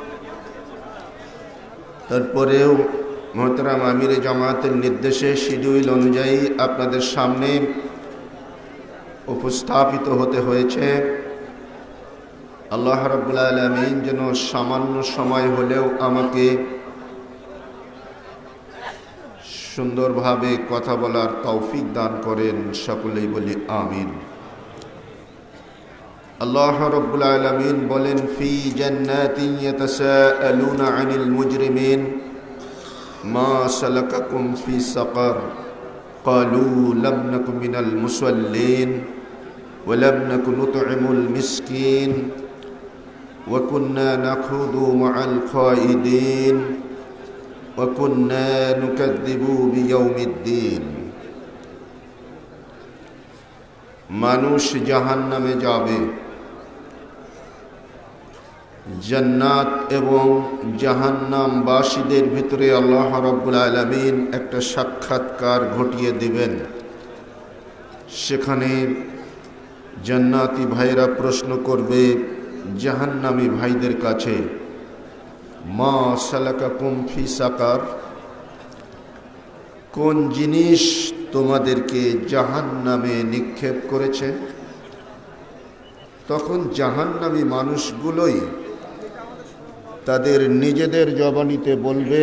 তারপরেও মোহতারাম আমিরে জামায়াতের নির্দেশে শিডিউল অনুযায়ী আপনাদের সামনে উপস্থাপিত হতে হয়েছে। আল্লাহ রাব্বুল আলামিন যেন সামান্য সময় হলেও আমাকে সুন্দরভাবে কথা বলার তৌফিক দান করেন। সকলেই বলি আমিন। আল্লাহ রাব্বুল আলামিন বলেন, ফি জান্নাতিন ইয়াতাসাআলুনা আনিল মুজরিমিন মা সালাকাকুম ফি সাকার ক্বালু লাম নাকু মিনাল মুসাল্লিন ওয়া লাম নাকু নুত'িমুল মিসকিন ওয়া কুন্না নাখুদু মা'আল খাইদিন ওয়া কুন্না নুকাযযিবু বিয়াউমিদ্দিন। মানুষ জাহান্নামে যাবে। জান্নাত এবং জাহান্নামবাসীদের ভিতরে আল্লাহ রাব্বুল আলামিন একটা সাক্ষাৎকার ঘটিয়ে দিবেন। সেখানে জান্নাতি ভাইরা প্রশ্ন করবে জাহান্নামী ভাইদের কাছে, মা সালাকাকুম ফি সাকার, কোন জিনিস তোমাদেরকে জাহান্নামে নিক্ষেপ করেছে? তখন জাহান্নামী মানুষগুলোই তাদের নিজেদের জবানিতে বলবে,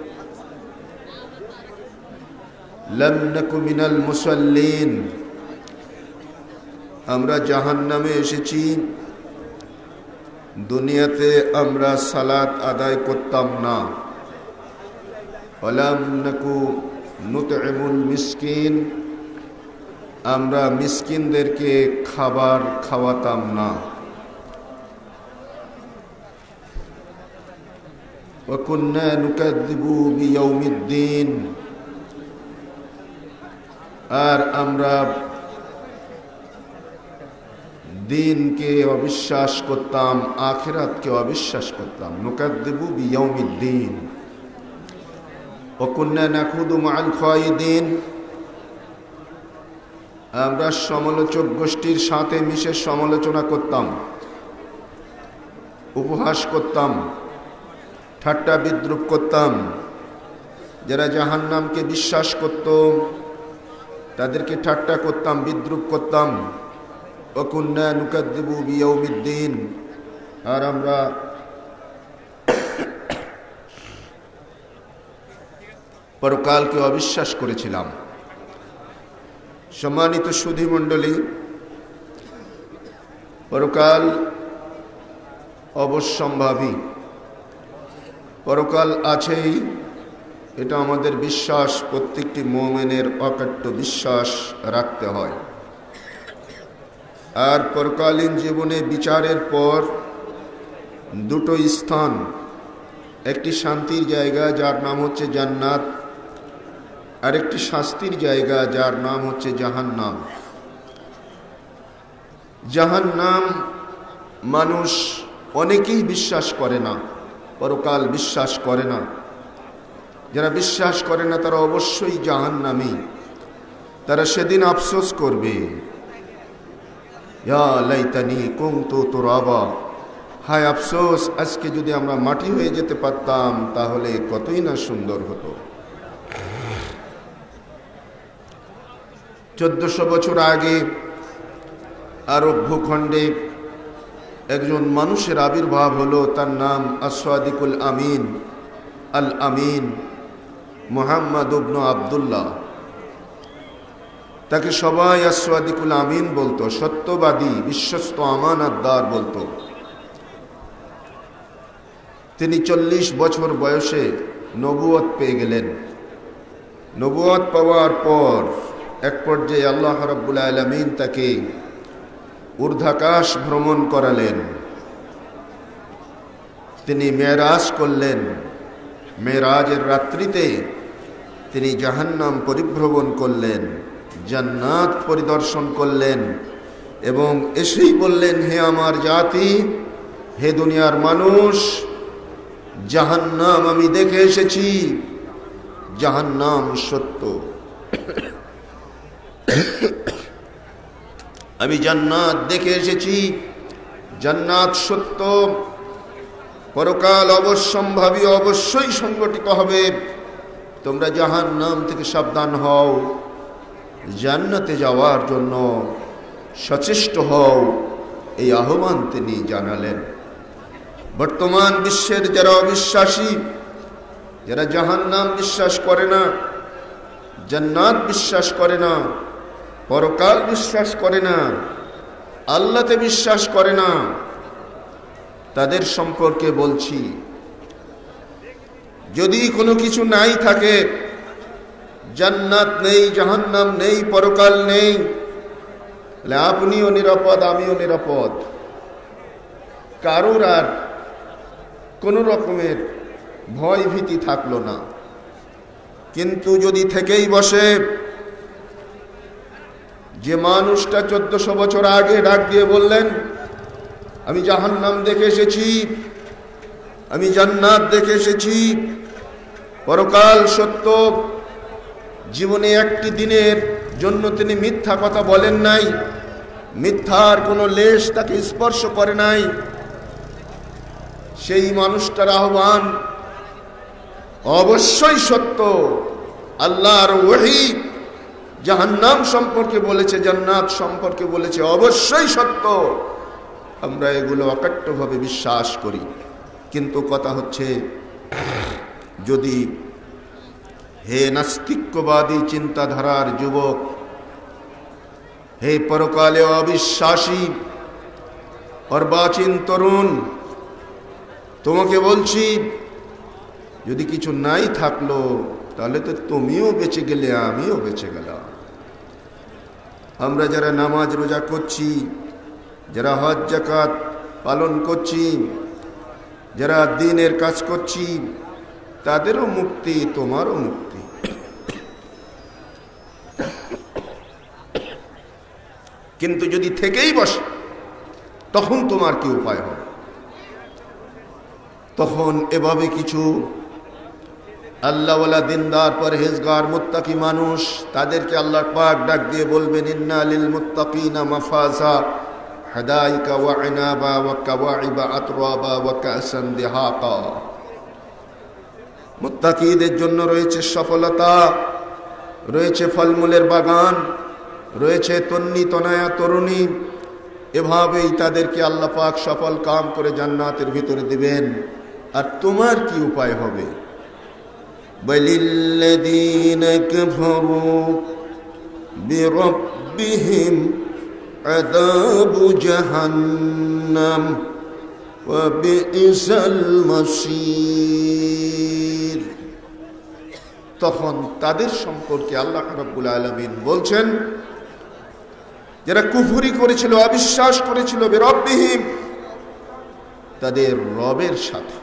লাম নাকু মিনাল মুসাল্লিন, আমরা জাহান্নামে এসেছি, দুনিয়াতে আমরা সালাত আদায় করতাম না। ওয়া লাম নাকু নুত'িমুল মিসকিন, আমরা মিসকিনদেরকে খাবার খাওয়াতাম না। ওয়া কুন্না নুকাযযিবু বিয়াউমিদ্দিন, আর আমরা দিনকে অবিশ্বাস করতাম, আখিরাতকে অবিশ্বাস করতাম। নুকাযযিবু বিয়াউমিদ্দিন ওয়া কুন্না নাখুদু মা'আল খাইদিন, আমরা সমালোচক গোষ্ঠীর সাথে মিশে সমালোচনা করতাম, উপহাস করতাম, ঠাট্টা বিদ্রূপ করতাম। যারা জাহান্নামকে বিশ্বাস করত তাদেরকে ঠাট্টা করতাম, বিদ্রূপ করতাম। ওয়া কুন্না নুকাযযিবু বিয়াউমিদ্দিন, আর আমরা পরকালকে অবিশ্বাস করেছিলাম। সম্মানিত সুধী মণ্ডলী, পরকাল অবশ্যম্ভাবী, পরকাল আছেই, এটা আমাদের বিশ্বাস। প্রত্যেকটি মুমিনের অকাট্য বিশ্বাস রাখতে হয়। আর পরকালীন জীবনে বিচারের পর দুটো স্থান, একটি শান্তির জায়গা যার নাম হচ্ছে জান্নাত, আরেকটি শাস্তির জায়গা যার নাম হচ্ছে জাহান্নাম। জাহান্নাম মানুষ অনেকেই বিশ্বাস করে না, পরকাল বিশ্বাস করে না। যারা বিশ্বাস করে না তারা অবশ্যই জাহান্নামী। তারা সেদিন আফসোস করবে, ইয়া লাইতানি কুনতু তুরাবা, হায় আফসোস, আজকে যদি আমরা মাটি হয়ে যেতে পারতাম তাহলে কতই না সুন্দর হতো। চোদ্দশো বছর আগে আরব ভূখণ্ডে একজন মানুষের আবির্ভাব হলো, তার নাম আসওয়াদিকুল আমিন, আল আমিন মুহাম্মদ ইবনে আব্দুল্লাহ। তাকে সবাই আসওয়াদিকুল আমিন বলতো, সত্যবাদী, বিশ্বস্ত, আমানতদার বলতো। তিনি চল্লিশ বছর বয়সে নবুয়ত পেয়ে গেলেন। নবুয়ত পাওয়ার পর এক পর্যায়ে আল্লাহ রাব্বুল আলামিন তাকে ঊর্ধ্বাকাশ ভ্রমণ করালেন। তিনি মেরাজ করলেন। মেরাজের রাত্রিতে তিনি জাহান্নাম পরিভ্রমণ করলেন, জান্নাত পরিদর্শন করলেন এবং এসেই বললেন, হে আমার জাতি, হে দুনিয়ার মানুষ, জাহান্নাম আমি দেখে এসেছি, জাহান্নাম সত্য। আমি জান্নাত দেখে এসেছি, জান্নাত সত্য। পরকাল অবশ্যম্ভাবী, অবশ্যই সংগঠিত হবে। তোমরা জাহান্নাম থেকে সাবধান হও, জান্নাতে যাওয়ার জন্য সচেষ্ট হও, এই আহ্বান তিনি জানালেন। বর্তমান বিশ্বের যারা অবিশ্বাসী, যারা জাহান্নাম বিশ্বাস করে না, জান্নাত বিশ্বাস করে না, পরকাল বিশ্বাস করে না, আল্লাহতে বিশ্বাস করে না, তাদের সম্পর্কে বলছি, যদি কোনো কিছু নাই থাকে, জান্নাত নেই, জাহান্নাম নেই, পরকাল নেই, তাহলে আপনিও নিরাপদ, আমিও নিরাপদ। কারোর আর কোনো রকমের ভয় ভীতি থাকলো না। কিন্তু যদি থেকেই বসে, যে মানুষটা চোদ্দশো বছর আগে ডাক দিয়ে বললেন, আমি জাহান্নাম দেখে এসেছি, আমি জান্নাত দেখে এসেছি, পরকাল সত্য, জীবনে একটি দিনের জন্য তিনি মিথ্যা কথা বলেন নাই, মিথ্যার কোনো লেশ তাকে স্পর্শ করে নাই, সেই মানুষটার আহ্বান অবশ্যই সত্য। আল্লাহর ওহী জাহান্নাম সম্পর্কে বলেছে, জান্নাত সম্পর্কে বলেছে, অবশ্যই সত্য। আমরা এগুলো অকাট্যভাবে বিশ্বাস করি। কিন্তু কথা হচ্ছে, যদি হে নাস্তিক্যবাদী চিন্তাধারার যুবক, হে পরকালে অবিশ্বাসী অর্বাচীন তরুণ, তোমাকে বলছি, যদি কিছু নাই থাকলো তাহলে তো তুমিও বেঁচে গেলে, আমিও বেঁচে গেলাম। আমরা যারা নামাজ রোজা করছি, যারা হজ যাকাত পালন করছি, যারা দ্বীনের কাজ করছি, তাদেরও মুক্তি, তোমারও মুক্তি। কিন্তু যদি থেকেই বসে, তখন তোমার কি উপায় হবে? তখন এভাবে কিছু আল্লাহওয়ালা, দিনদার, পরহেজগার, মুত্তাকি মানুষ, তাদেরকে আল্লাহ পাক ডাক দিয়ে বলবেন, ইন্না লিল মুত্তাকিনা মাফাজা হাদাইকা ওয়া ইনাবা ওয়া কাওয়াইবা আতরাবা ওয়া কাসান দিহাকা। মুত্তাকিদের জন্য রয়েছে সফলতা, রয়েছে ফলমূলের বাগান, রয়েছে তন্নি তনায়া তরুণী। এভাবেই তাদেরকে আল্লাহ পাক সফল কাম করে জান্নাতের ভিতরে দিবেন। আর তোমার কি উপায় হবে? বালিল্লাযীনা কাফারু বিরাব্বিহিম আযাবু জাহান্নাম ওয়া বিইসাল মাসীর। তখন তাদের সম্পর্কে আল্লাহ রাব্বুল আলামিন বলছেন, যারা কুফরি করেছিল, অবিশ্বাস করেছিল, বিরাব্বিহিম, তাদের রবের সাথে,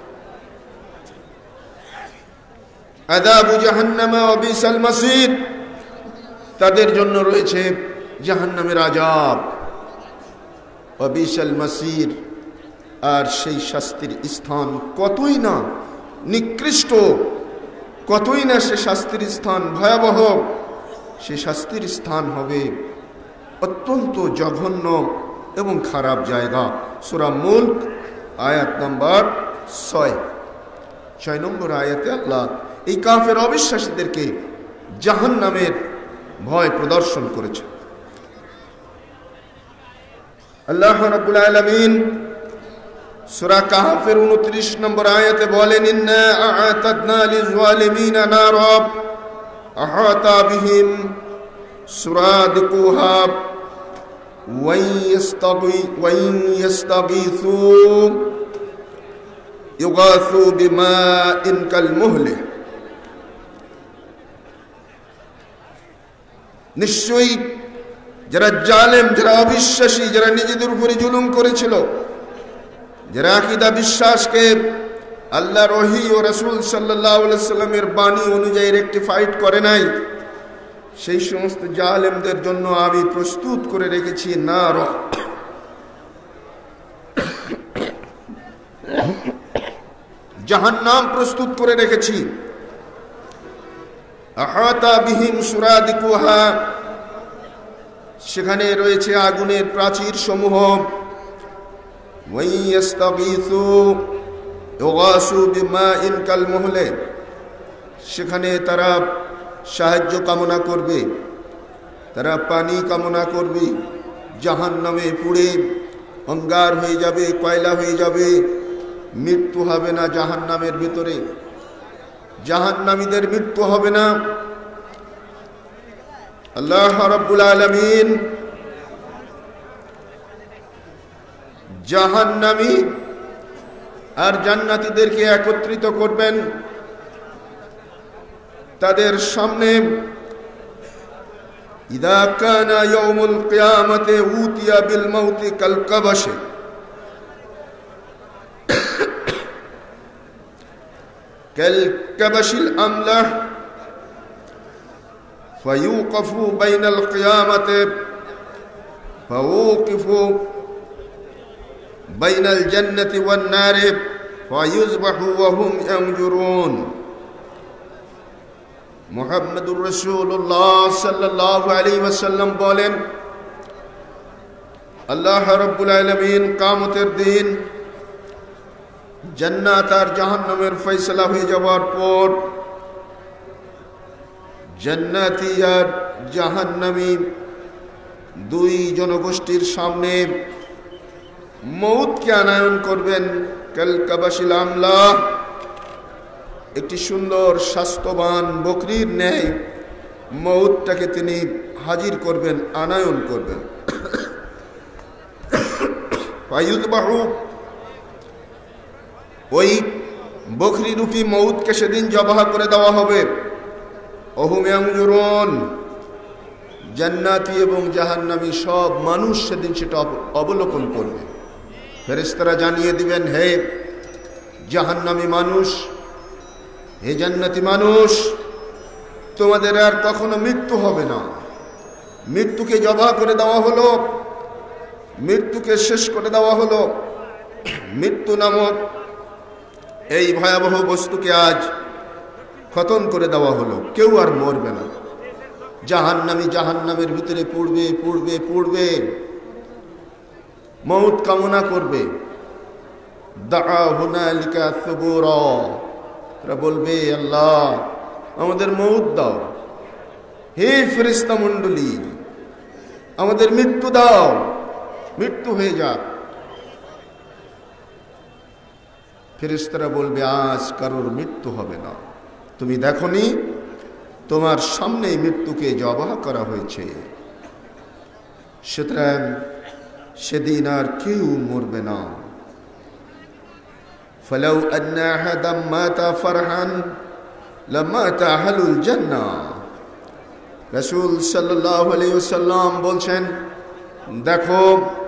আযাবু জাহান্নাম ওয়া বিইসাল মাসীর, তাদের জন্য রয়েছে জাহান্নামের আযাব, ওয়া বিইসাল মাসীর, আর সেই শাস্তির স্থান কতই না নিকৃষ্ট, কতই না সে শাস্তির স্থান ভয়াবহ। সে শাস্তির স্থান হবে অত্যন্ত জঘন্য এবং খারাপ জায়গা। সূরা মুলক আয়াত নম্বর ছয়। ছয় নম্বর আয়াতে আল্লাহ এই কাফের অবিশ্বাসীদেরকে জাহান্নামের ভয় প্রদর্শন করেছে। আল্লাহ রাব্বুল আলামিন সূরা কাহফের উনত্রিশ নম্বর আয়াতে বলেন, ইন্না আ'তাদনা লিয-যালিমিনা নারা আহাতা বিহিম সুরাদিকুহা ওয়া ইয়াস্তাগী ওয়া ইয়াস্তাগীসু ইউগাসু বিমাইন কালমুহলি। নিশ্চয়ই যারা জালেম, যারা অবিশ্বাসী, যারা নিজেদের উপরে জুলুম করেছিল, যারা আকীদা বিশ্বাসকে আল্লাহ ওহী ও রাসূল সাল্লাল্লাহু আলাইহি সাল্লামের বাণী অনুযায়ী রেকটিফাইড করে নাই, সেই সমস্ত জালেমদের জন্য আমি প্রস্তুত করে রেখেছি নার, জাহান্নাম প্রস্তুত করে রেখেছি। আহাতা বিহিম সুরাদিকুহা, সেখানে রয়েছে আগুনের প্রাচীর সমূহ। ওয়া ইয়াস্তাগীসু ইউগাসু বিমাইন কালমুহলি, সেখানে তারা সাহায্য কামনা করবে, তারা পানি কামনা করবে, জাহান্নামে পুড়ে অঙ্গার হয়ে যাবে, কয়লা হয়ে যাবে, মৃত্যু হবে না জাহান্নামের ভিতরে, জাহান্নামীদের মৃত্যু হবে না। আল্লাহ রাব্বুল আলামিন জাহান্নামী আর জান্নাতীদেরকে একত্রিত করবেন, তাদের সামনে ইদা কানা ইয়াউমুল কিয়ামাতি উতিয়া বিল মাউতি কাল কাবাশি, কাল কাবাশিল আমলাহ ফায়ুকফু বাইনাল কিয়ামাতি ফাউকিফু বাইনাল জান্নাতি ওয়ান নারি ফায়ুযবাহু ওয়া হুম ইয়ানজুরুন। মুহাম্মদুর রাসূলুল্লাহ সাল্লাল্লাহু আলাইহি ওয়াসাল্লাম বলেন, আল্লাহ রাব্বুল আলামিন কিয়ামতের দিন জান্নাত আর জাহান্নামের ফয়সালা হয়ে যাওয়ার পর জান্নাতি আর জাহান্নামী দুই জনগোষ্ঠীর সামনে মউতকে আনায়ন করবেন। কাল কাবাশিল আমলাহ, একটি সুন্দর স্বাস্থ্যবান বকরির ন্যায় মউতটাকে তিনি হাজির করবেন, আনায়ন করবেন। ফায়ুযবাহু, ওই বকরি রূপী মউতকে সেদিন জবাহ করে দেওয়া হবে। ওহুম ইয়ানজুরুন, জান্নাতি এবং জাহান্নামী সব মানুষ সেদিন সেটা অবলোকন করবে। ফেরেশতারা জানিয়ে দিবেন, হে জাহান্নামী মানুষ, হে জান্নাতি মানুষ, তোমাদের আর কখনো মৃত্যু হবে না। মৃত্যুকে জবাহ করে দেওয়া হলো, মৃত্যুকে শেষ করে দেওয়া হলো। মৃত্যু নামক এই ভয়াবহ বস্তুকে আজ খতম করে দেওয়া হলো, কেউ আর মরবে না। জাহান্নামী জাহান্নামের ভিতরে পড়বে পড়বে পড়বে, মউত কামনা করবে। দাআ হুনালিকা সুবুরা, তারা বলবে, আল্লাহ আমাদের মউত দাও, হে ফেরেশতা মণ্ডলী আমাদের মৃত্যু দাও, মৃত্যু হয়ে যাক। ফেরেশতারা বলবে, আজ কারোর মৃত্যু হবে না, তুমি দেখোনি তোমার সামনে মৃত্যুকে জবাহ করা হয়েছে। সুতরাং সেদিন আর কেউ মরবে না। ফালাউ আন্না আহাদাম মাতা ফারহান লামাতা আহলুল জান্নাহ, রাসূল সাল্লাল্লাহু আলাইহি ওয়াসাল্লাম বলছেন, দেখো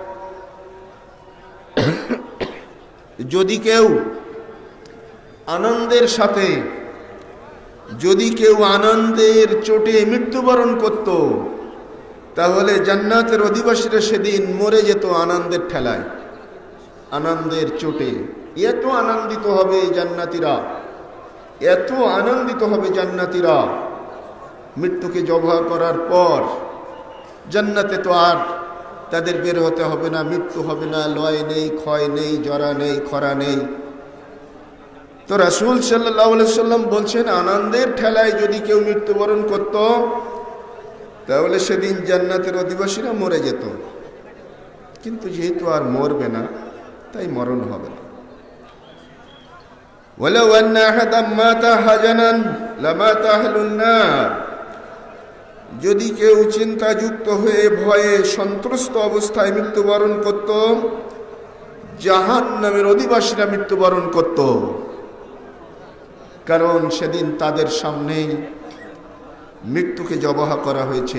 যদি কেউ আনন্দের সাথে, যদি কেউ আনন্দের চোটে মৃত্যুবরণ করত, তাহলে জান্নাতের অধিবাসীরা সেদিন মরে যেত আনন্দের ঠেলায়, আনন্দের চোটে। এত আনন্দিত হবে জান্নাতীরা, এত আনন্দিত হবে জান্নাতীরা মৃত্যুকে জবাহ করার পর। জান্নাতে তো আর তাদের বের হতে হবে না, মৃত্যু হবে না, লয় নেই, ক্ষয় নেই, জরা নেই, খরা নেই। তো রাসূল সাল্লাল্লাহু আলাইহি সাল্লাম বলছেন, আনন্দের ঠেলায় যদি কেউ মৃত্যুবরণ করত তাহলে সেদিন জান্নাতের অধিবাসীরা মরে যেত। কিন্তু যেহেতু আর মরবে না, তাই মরণ হবে না। ওয়ালাউ আন্না আহাদাম মাতা হাজানান লামাতা আহলুন নার, যদি কেউ চিন্তাযুক্ত হয়ে ভয়ে সন্ত্রস্ত অবস্থায় মৃত্যুবরণ করত, জাহান্নামের অধিবাসীরা মৃত্যুবরণ করত। কারণ সেদিন তাদের সামনেই মৃত্যুকে জবাহ করা হয়েছে,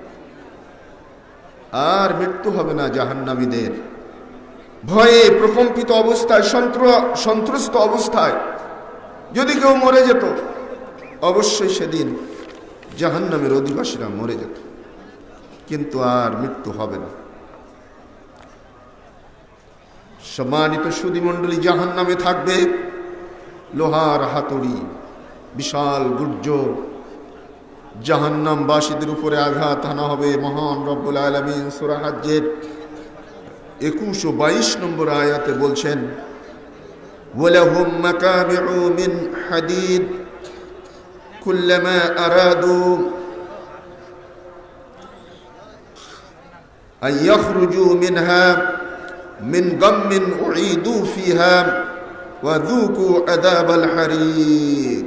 আর মৃত্যু হবে না জাহান্নামীদের। ভয়ে প্রকম্পিত অবস্থায়, সন্ত্রস্ত অবস্থায় যদি কেউ মরে যেত, অবশ্যই সেদিন জাহান্নামের অধিবাসীরা মরে যেত, কিন্তু আর মৃত্যু হবে না। সম্মানিত সুধীমণ্ডলী, জাহান্নামে থাকবে লোহার হাতুড়ি, বিশাল গুর্জ, জাহান্নামবাসীদের উপরে আঘাত আনা হবে। মহান রব্বুল আলামিন সূরা হজ্জের একুশ ও বাইশ নম্বর আয়াতে বলছেন, ওয়ালাহুম মাকামিউ মিন হাদিদ কুল্লামা আরাদু আন ইয়াখরুজু মিনহা মিন গাম্মিন উঈদু ফিহা ওয়া যুকু আযাবাল হারিক।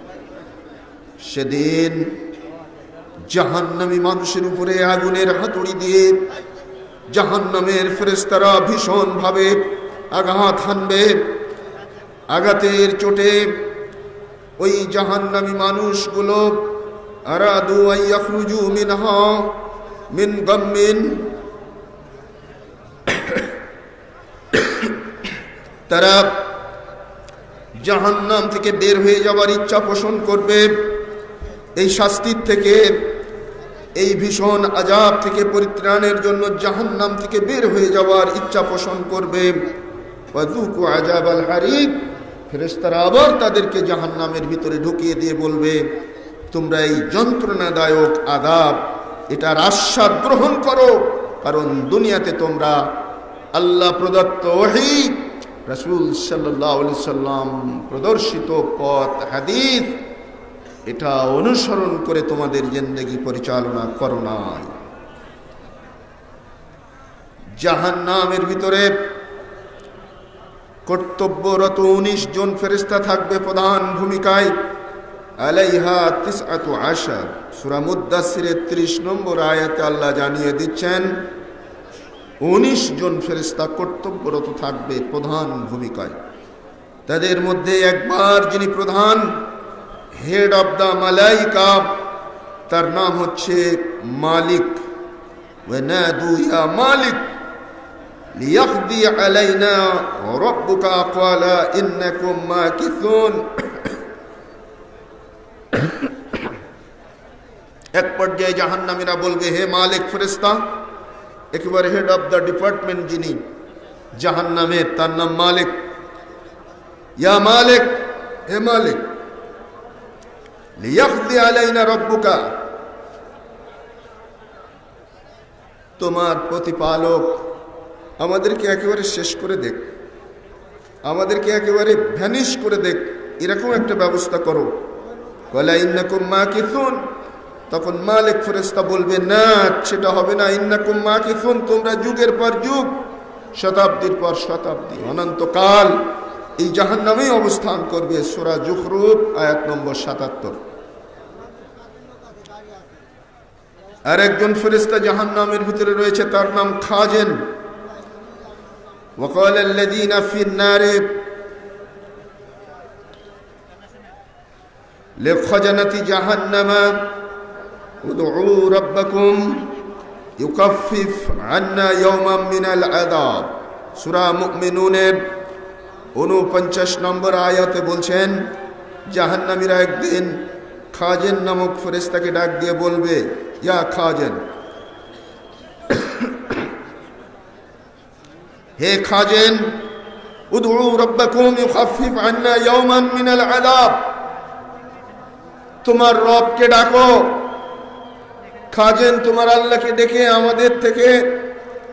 সেদিন জাহান্নামী মানুষের উপরে আগুনের হাতুড়ি দিয়ে জাহান্নামের ফেরেশতারা ভীষণ ভাবে আঘাত হানবে। আঘাতের চোটে ওই জাহান্নামী মানুষগুলো আরাদু আইয়াখরুজু মিনহা মিন গাম্মিন, তারা জাহান্নাম থেকে বের হয়ে যাওয়ার ইচ্ছা পোষণ করবে। এই শাস্তির থেকে, এই ভীষণ আযাব থেকে পরিত্রাণের জন্য জাহান্নাম থেকে বের হয়ে যাওয়ার ইচ্ছা পোষণ করবে। ওয়াযুকু আযাবাল হারিক, ফেরেশতারা আবার তাদেরকে জাহান্নামের ভিতরে ঢুকিয়ে দিয়ে বলবে, তোমরা এই যন্ত্রণাদায়ক আযাব, এটার আস্বাদ গ্রহণ করো, কারণ দুনিয়াতে তোমরা আল্লাহ প্রদত্ত ওহী, রাসূল সাল্লাল্লাহু আলাইহি সাল্লাম প্রদর্শিত পথ হাদিস, এটা অনুসরণ করে তোমাদের জিন্দেগি পরিচালনা করো নাই। জাহান্নামের ভিতরে কর্তব্যরত উনিশ জন ফেরেশতা থাকবে প্রধান ভূমিকায়। আলাইহা তিসআতু আশার, সূরা মুদ্দাসসিরের ত্রিশ নম্বর আয়াতে আল্লাহ জানিয়ে দিচ্ছেন, উনিশ জন ফেরেশতা কর্তব্যরত থাকবে প্রধান ভূমিকায়। তাদের মধ্যে একবার যিনি প্রধান হেড অব দ্য মালাইকা, তার নাম হচ্ছে মালিক। ওয়ানাদু ইয়া মালিক লিয়াকদি আলাইনা রাব্বুকা ক্বালা ইন্নাকুম মাকিসুন। এক পর্যায়ে জাহান্নামীরা বলবে, হে মালিক ফেরেশতা, একেবারে হেড অব দ্য ডিপার্টমেন্ট যিনি জাহান্নামের, তার নাম মালিক। ইয়া মালিক, হে মালিক, লিয়াকদি আলাইনা রাব্বুকা, তোমার প্রতিপালক আমাদেরকে একেবারে শেষ করে দেখ, আমাদেরকে একেবারে ভ্যানিশ করে দেখ, এরকম একটা ব্যবস্থা করো। ক্বালা ইন্নাকুম মাকিসুন, তখন মালিক ফেরেশতা বলবে, না সেটা হবে না। ইন্নাকুম মাকিসুন, তোমরা যুগের পর যুগ, শতাব্দীর পর শতাব্দী, অনন্তকাল এই জাহান্নামেই অবস্থান করবে। সূরা যুখরুফ আয়াত নম্বর সাতাত্তর। আর একজন ফেরেশতা জাহান্নামের ভিতরে রয়েছে, তার নাম খাজেন। وقال الذين في النار لخزنة جهنم ادعوا ربكم يخفف عنا يوما من العذاب। সূরা মুমিনুনের ঊনপঞ্চাশ নম্বর আয়াতে বলছেন, জাহান্নামীরা একদিন খাজেন নামক ফেরেশতাকে ডাক দিয়ে বলবে, ইয়া খাজেন, হে খাজেন, উদউ রাব্বাকুম ইউখাফিফ আন্না ইয়াওমান মিনাল আযাব, তোমার রবকে ডাকো। খাজেন তোমার আল্লাহকে ডেকে আমাদের থেকে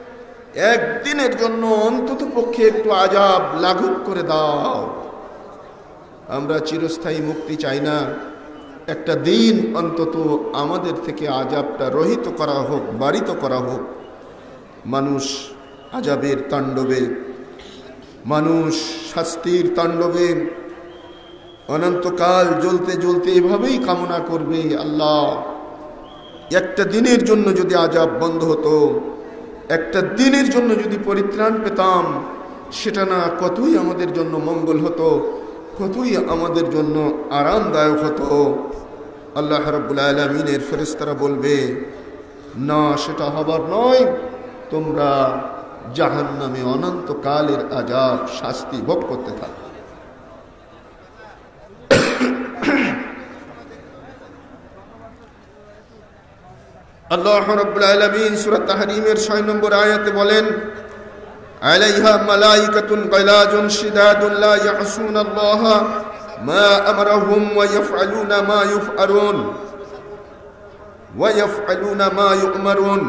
একদিনের জন্য অন্তত পক্ষে একটু আযাব লাঘব করে দাও। আমরা চিরস্থায়ী মুক্তি চাই না, একটা দিন অন্তত আমাদের থেকে আযাবটা রহিত করা হোক, বারিত করা হোক। মানুষ আযাবের তাণ্ডবে, মানুষ শাস্তির তাণ্ডবে অনন্তকাল জ্বলতে জ্বলতে এভাবেই কামনা করবে, আল্লাহ একটা দিনের জন্য যদি আযাব বন্ধ হতো, একটা দিনের জন্য যদি পরিত্রাণ পেতাম, সেটা না কতই আমাদের জন্য মঙ্গল হতো, কতই আমাদের জন্য আরামদায়ক হতো। আল্লাহ রাব্বুল আলামিনের ফেরেশতারা বলবে, না সেটা হবার নয়, তোমরা জাহান্নামে অনন্তকালের আযাব শাস্তি ভোগ করতে থাকো। আল্লাহ রাব্বুল আলামিন সূরা তাহরীমের ছয় নম্বর আয়াতে বলেন, আলাইহা মালাইকাতুন গালাজুন শিদাদুন লা ইয়াসুনাল্লাহা মা আমারাহুম ওয়া ইয়াফআলুনা মা ইউফআরুন ওয়া ইয়াফআলুনা মা ইউমারুন।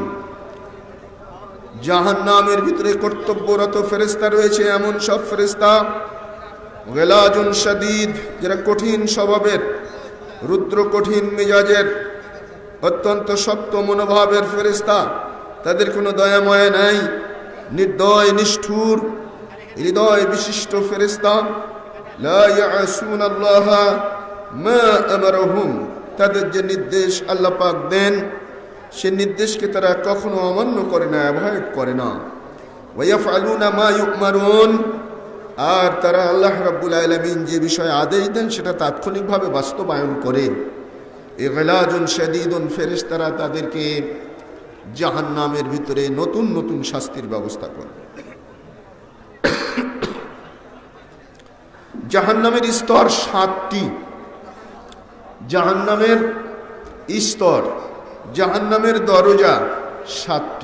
জাহান্নামের ভিতরে কর্তব্যরত ফেরেশতা রয়েছে, এমন সব ফেরেশতা গালাজুন শাদীদ, যারা কঠিন স্বভাবের, রুদ্র কঠিন মেজাজের, অত্যন্ত শক্ত মনোভাবের ফেরেশতা। তাদের কোনো দয়া মায়া নাই, নির্দয় নিষ্ঠুর হৃদয় বিশিষ্ট ফেরেশতা। লা ইয়াসুনাল্লাহা মা আমারহুম, তাদের যে নির্দেশ আল্লাহ পাক দেন সে নির্দেশকে তারা কখনো অমান্য করে না, অ্যাভয়েড করে না। ওয়া ইয়াফআলুনা মা ইউমারুন, আর তারা আল্লাহ রাব্বুল আলামিন যে বিষয়ে আদেশ দেন সেটা তাৎক্ষণিকভাবে বাস্তবায়ন করে। ইগলাজুন শাদীদুন, ফেরেশতারা তাদেরকে জাহান্নামের ভিতরে নতুন নতুন শাস্তির ব্যবস্থা করে। জাহান্নামের স্তর সাতটি, জাহান্নামের স্তর, জাহান্নামের দরজা সাতটি।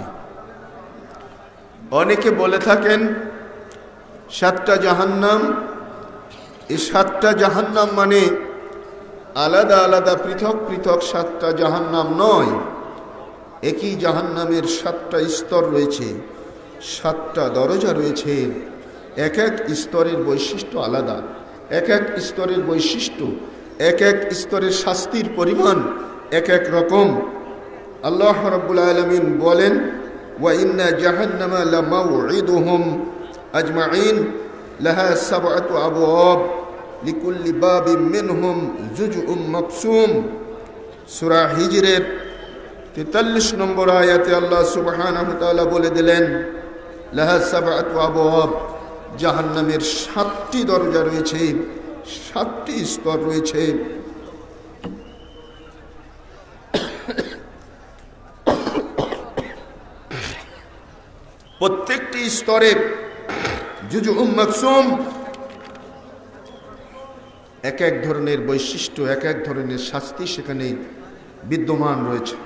অনেকে বলে থাকেন সাতটা জাহান্নাম, এই সাতটা জাহান্নাম মানে আলাদা আলাদা পৃথক পৃথক সাতটা জাহান্নাম নয়, একই জাহান্নামের সাতটা স্তর রয়েছে, সাতটা দরজা রয়েছে। এক এক স্তরের বৈশিষ্ট্য আলাদা, এক এক স্তরের বৈশিষ্ট্য, এক এক স্তরের শাস্তির পরিমাণ এক এক রকম। আল্লাহ রাব্বুল আলামিন বলেন, ওয়া ইন্না জাহান্নামা লামাউইদুহুম আজমাইন লাহা সাবআতু আবওয়াব লিকুল্লি বাবিন মিনহুম জুজউম মাকসুম। সূরা হিজরের তেতাল্লিশ নম্বর আয়াতে আল্লাহ সুবহানাহু ওয়া তাআলা বলে দিলেন, লাহা সাবআতু আবওয়াব, জাহান্নামের সাতটি দরজা রয়েছে, সাতটি স্তর রয়েছে। প্রত্যেকটি স্তরে জুজউম মাকসুম, এক এক ধরনের বৈশিষ্ট্য, এক এক ধরনের শাস্তি সেখানে বিদ্যমান রয়েছে।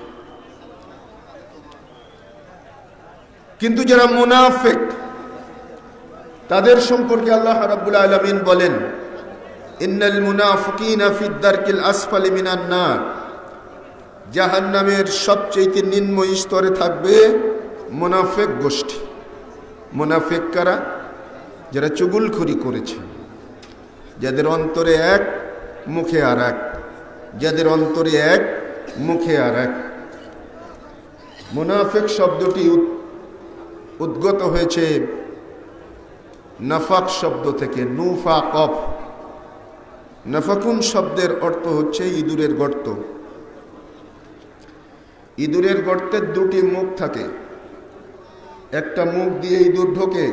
কিন্তু যারা মুনাফিক তাদের সম্পর্কে আল্লাহ রাব্বুল আলামিন বলেন, ইন্নাল মুনাফিকিনা ফিদ দারকিল আসফালি মিনান নার, জাহান্নামের সবচেয়ে নিম্ন স্তরে থাকবে মুনাফিক গোষ্ঠী। মুনাফিক কারা? যারা চুগলখড়ি করেছে, যাদের অন্তরে এক মুখে আর এক, যাদের অন্তরে এক মুখে আর এক। মুনাফিক শব্দটি উদ্গত হয়েছে নাফাক শব্দ থেকে, নুফাকফ। নাফাকুন শব্দের অর্থ হচ্ছে ইঁদুরের গর্ত। ইঁদুরের গর্তের দুটি মুখ থাকে, একটা মুখ দিয়ে ইঁদুর ঢোকে,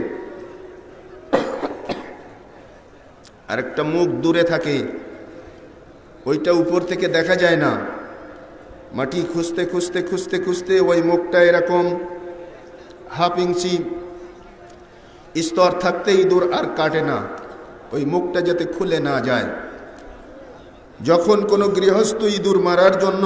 আরেকটা মুখ দূরে থাকে, ওইটা উপর থেকে দেখা যায় না। মাটি খুঁজতে খুঁজতে খুঁজতে খুঁজতে ওই মুখটা এরকম হাফ ইঞ্চি স্তর থাকতে ইঁদুর আর কাটে না, ওই মুখটা যাতে খুলে না যায়। যখন কোনো গৃহস্থ ইঁদুর মারার জন্য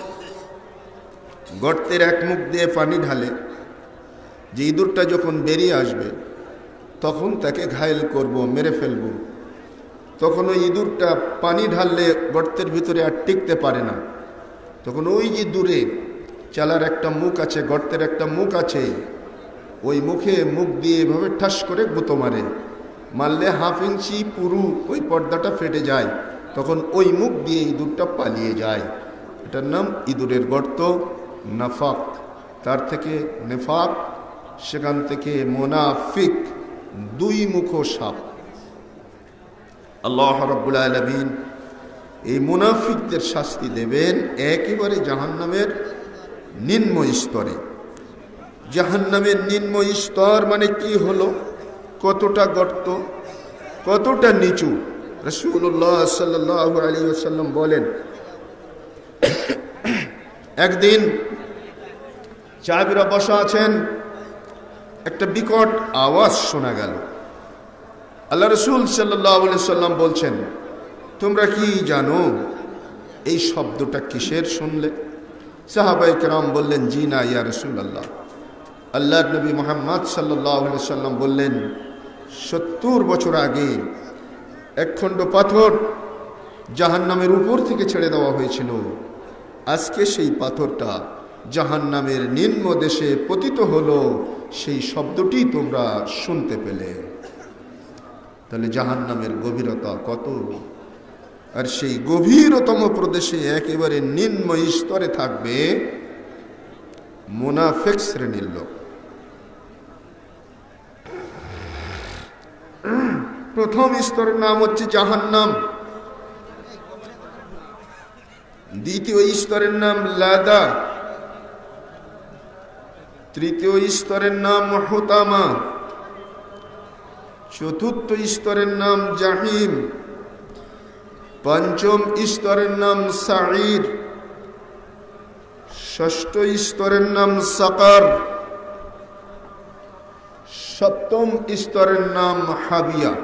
গর্তের এক মুখ দিয়ে পানি ঢালে, যে ইঁদুরটা যখন বেরিয়ে আসবে তখন তাকে ঘায়েল করব, মেরে ফেলব, তখন ওই ইঁদুরটা পানি ঢাললে গর্তের ভিতরে আর টিকতে পারে না। তখন ওই যে দূরে চালার একটা মুখ আছে, গর্তের একটা মুখ আছে, ওই মুখে মুখ দিয়ে এভাবে ঠাস করে গুঁতো মারে, মারলে হাফ ইঞ্চি পুরু ওই পর্দাটা ফেটে যায়, তখন ওই মুখ দিয়ে ইঁদুরটা পালিয়ে যায়। এটার নাম ইঁদুরের গর্ত, নাফাক। তার থেকে নেফাক, সেখান থেকে মোনাফিক, দুই মুখ সাপ। আল্লাহ রাব্বুল আলামিন এই মুনাফিকদের শাস্তি দেবেন একেবারে জাহান্নামের নিম্ন স্তরে। জাহান্নামের নিম্ন স্তর মানে কি হলো, কতটা গর্ত, কতটা নিচু। রাসূলুল্লাহ সাল্লাল্লাহু আলাইহি ওয়াসাল্লাম বলেন, একদিন সাহাবীরা বসা আছেন, একটা বিকট আওয়াজ শোনা গেল। আল্লাহ রাসূল সাল্লাল্লাহু আলাইহি সাল্লাম বলছেন, তোমরা কি জানো এই শব্দটা কিসের শুনলে? সাহাবায়ে কেরাম বললেন, জি না ইয়া রাসূলুল্লাহ। আল্লাহর নবী মুহাম্মদ সাল্লাল্লাহু আলাইহি সাল্লাম বললেন, সত্তর বছর আগে এক খণ্ড পাথর জাহান্নামের উপর থেকে ছেড়ে দেওয়া হয়েছিল, আজকে সেই পাথরটা জাহান্নামের নিম্ন দেশে পতিত হলো, সেই শব্দটি তোমরা শুনতে পেলে। তাহলে জাহান্নামের গভীরতা কত! আর সেই গভীরতম প্রদেশে একেবারে নিম্ন স্তরে থাকবে মুনাফিক শ্রেণীর লোক। প্রথম স্তরের নাম হচ্ছে জাহান্নাম, দ্বিতীয় স্তরের নাম লাদা, তৃতীয় স্তরের নাম হুতামা, চতুর্থ স্তরের নাম জাহিম, পঞ্চম স্তরের নাম সাঈর, ষষ্ঠ স্তরের নাম সাকার, সপ্তম স্তরের নাম হাবিয়া।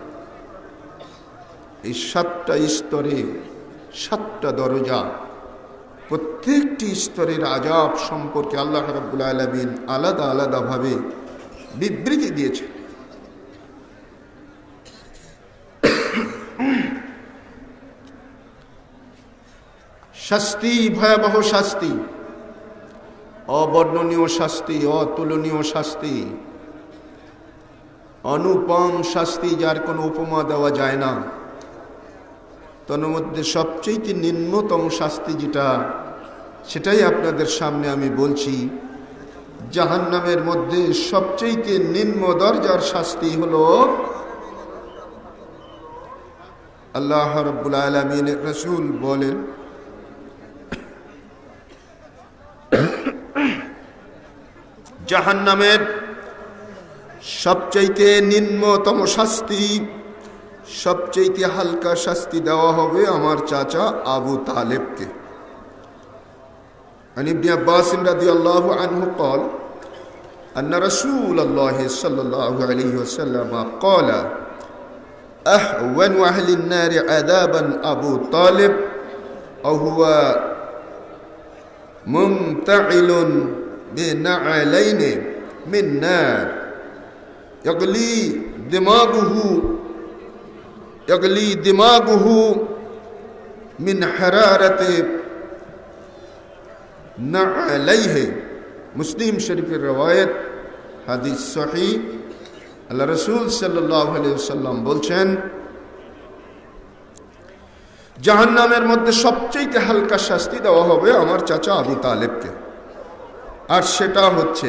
এই সাতটা স্তরে সাতটা দরজা, প্রত্যেকটি স্তরের আযাব সম্পর্কে আল্লাহ রাব্বুল আলামিন আলাদা আলাদা ভাবে বিবৃতি দিয়েছে। শাস্তি, ভয়াবহ শাস্তি, অবর্ণনীয় শাস্তি, অতুলনীয় শাস্তি, অনুপম শাস্তি, যার কোনো উপমা দেওয়া যায় না। তন্মধ্যে সবচেয়ে নিম্নতম শাস্তি যেটা, সেটাই আপনাদের সামনে আমি বলছি। জাহান্নামের মধ্যে সবচেয়ে নিম্ন দরজার শাস্তি হলো আল্লাহ রাব্বুল আলামিনের রাসূল বলেন, জাহান্নামের সবচেয়ে নিম্নতম শাস্তি, সবচেয়ে হালকা শাস্তি দেওয়া হবে আমার চাচা আবু তালেবকে। عن ابن عباس رضي الله عنه قال أن رسول الله صلى الله عليه وسلم قال أهون أهل النار عذابا أبو طالب وهو ممتعل بنعلين من نار يغلي دماغه يغلي دماغه من حرارة نعليه। মুসলিম শরীফের রওয়ায়াত, হাদিস সহিহ। আল্লাহ রাসূল সাল্লাল্লাহু আলাইহি ওয়াসাল্লাম বলছেন, জাহান্নামের মধ্যে সবচেয়ে হালকা শাস্তি দেওয়া হবে আমার চাচা আবু তালেবকে, আর সেটা হচ্ছে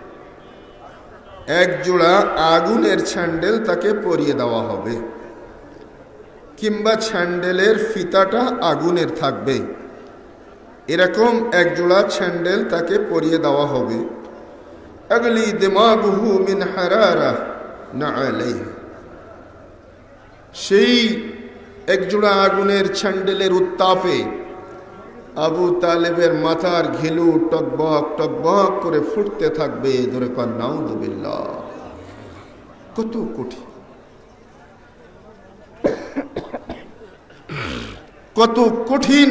এক জোড়া আগুনের স্যান্ডেল তাকে পরিয়ে দেওয়া হবে, কিংবা স্যান্ডেলের ফিতাটা আগুনের থাকবে, এরকম এক জোড়া স্যান্ডেল তাকে পরিয়ে দেওয়া হবে। আগলি দিমাগুহু মিন হারারা নাআলাইহি, সেই এক জোড়া আগুনের স্যান্ডেলের উত্তাপে আবু তালেবের মাথার ঘিলু টকবক টকবক করে ফুটতে থাকবে। ধরে কর নাউযুবিল্লাহ। কত কঠিন, কত কঠিন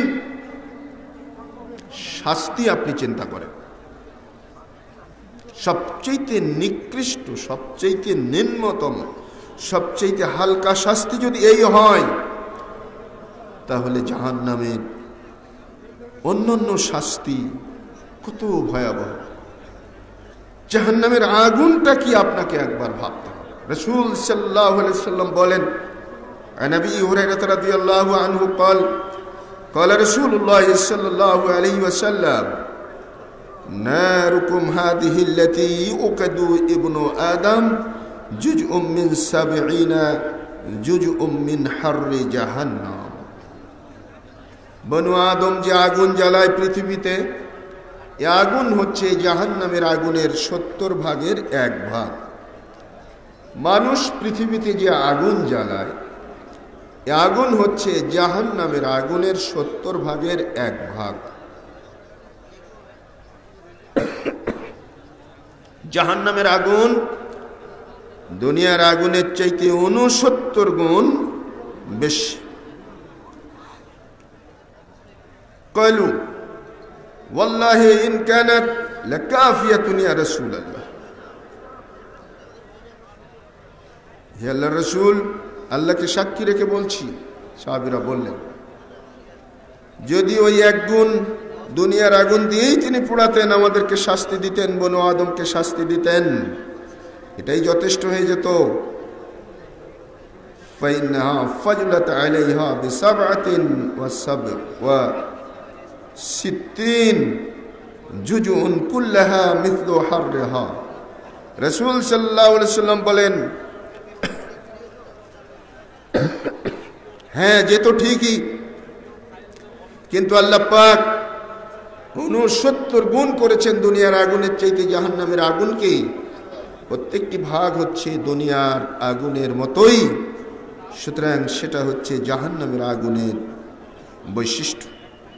শাস্তি আপনি চিন্তা করেন। সবচেয়ে নিকৃষ্ট, সবচেয়ে নিম্নতম, সবচেয়ে হালকা শাস্তি যদি এই হয়, তাহলে জাহান্নামের অন্যান্য শাস্তি কত ভয়াবহ। জাহান্নামের আগুনটা কি আপনাকে একবার ভাবতে হবে। রাসূল সাল্লাল্লাহু আলাইহি ওয়াসাল্লাম বলেন, عن أبي هريرة رضي الله عنه قال قال رسول الله صلى الله عليه وسلم ناركم هذه التي يوقد ابن آدم جزء من سبعين جزء من حر جهنم। বনু আদম যে আগুন জ্বালায় পৃথিবীতে, এই আগুন হচ্ছে জাহান্নামের আগুনের সত্তর ভাগের এক ভাগ। মানুষ পৃথিবীতে যে আগুন জ্বালায়, এই আগুন হচ্ছে জাহান্নামের আগুনের সত্তর ভাগের এক ভাগ। জাহান্নামের আগুন দুনিয়ার আগুনের চাইতে ঊনসত্তর গুণ বেশি। قالوا والله إن كانت لكافية يا رسول الله। হে আল্লাহর রাসূল, আল্লাহকে সাক্ষী রেখে বলছি, সাহাবীরা বললেন, যদি ওই এক গুণ দুনিয়ার আগুন দিয়েই তিনি পোড়াতেন, আমাদেরকে শাস্তি দিতেন, বনু আদমকে শাস্তি দিতেন, এটাই যথেষ্ট হয়ে যেত। فإنها فجلت عليها بسبعة وسبع وستين جزء كلها مثل حرها। রাসূল সাল্লাল্লাহু আলাইহি ওয়াসাল্লাম বলেন, হ্যাঁ যে তো ঠিকই, কিন্তু আল্লাহ পাক ঊনসত্তর গুণ করেছেন দুনিয়ার আগুনের চাইতে জাহান্নামের আগুনকে। প্রত্যেকটি ভাগ হচ্ছে দুনিয়ার আগুনের মতোই, সুতরাং সেটা হচ্ছে জাহান্নামের আগুনের বৈশিষ্ট্য।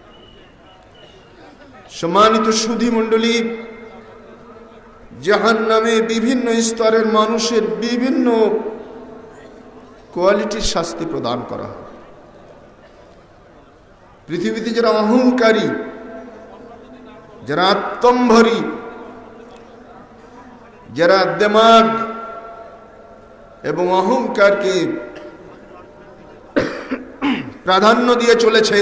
সম্মানিত সুধী মণ্ডলী, জাহান্নামে বিভিন্ন স্তরের মানুষের বিভিন্ন কোয়ালিটির শাস্তি প্রদান করা হয়। পৃথিবীতে যারা অহংকারী, যারা আত্মম্ভরী, যারা দিমাগ এবং অহংকারকে প্রাধান্য দিয়ে চলেছে,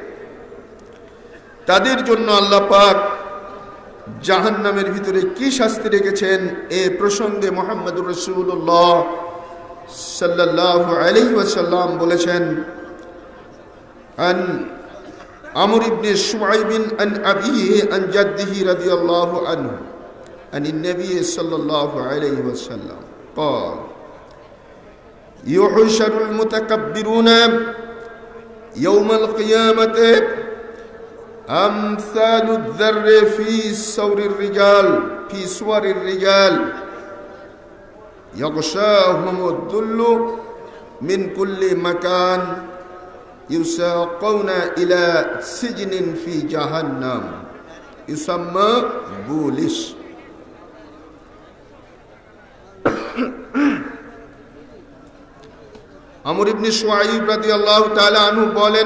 তাদের জন্য আল্লাহ পাক জাহান্নামের ভিতরে কি শাস্তি রেখেছেন এ প্রসঙ্গে মুহাম্মদুর রাসূলুল্লাহ সাল্লাল্লাহু আলাইহি ওয়াসাল্লাম বলেছেন, আন আমর ইবনে শুআইব আন আবিহি আন জাদ্দিহি রাদিয়াল্লাহু আনহু আন নবী সাল্লাল্লাহু আলাইহি ওয়াসাল্লাম قال يحشر المتكبرون يوم القيامة أمثال الذر في صور الرجال في صور الرجال يغشاهم الذل من كل مكان يساقون إلى سجن في جهنم يسمى بولش। আমর ইবনে শুআইব রাদিয়াল্লাহু তাআলা আনহু বলেন,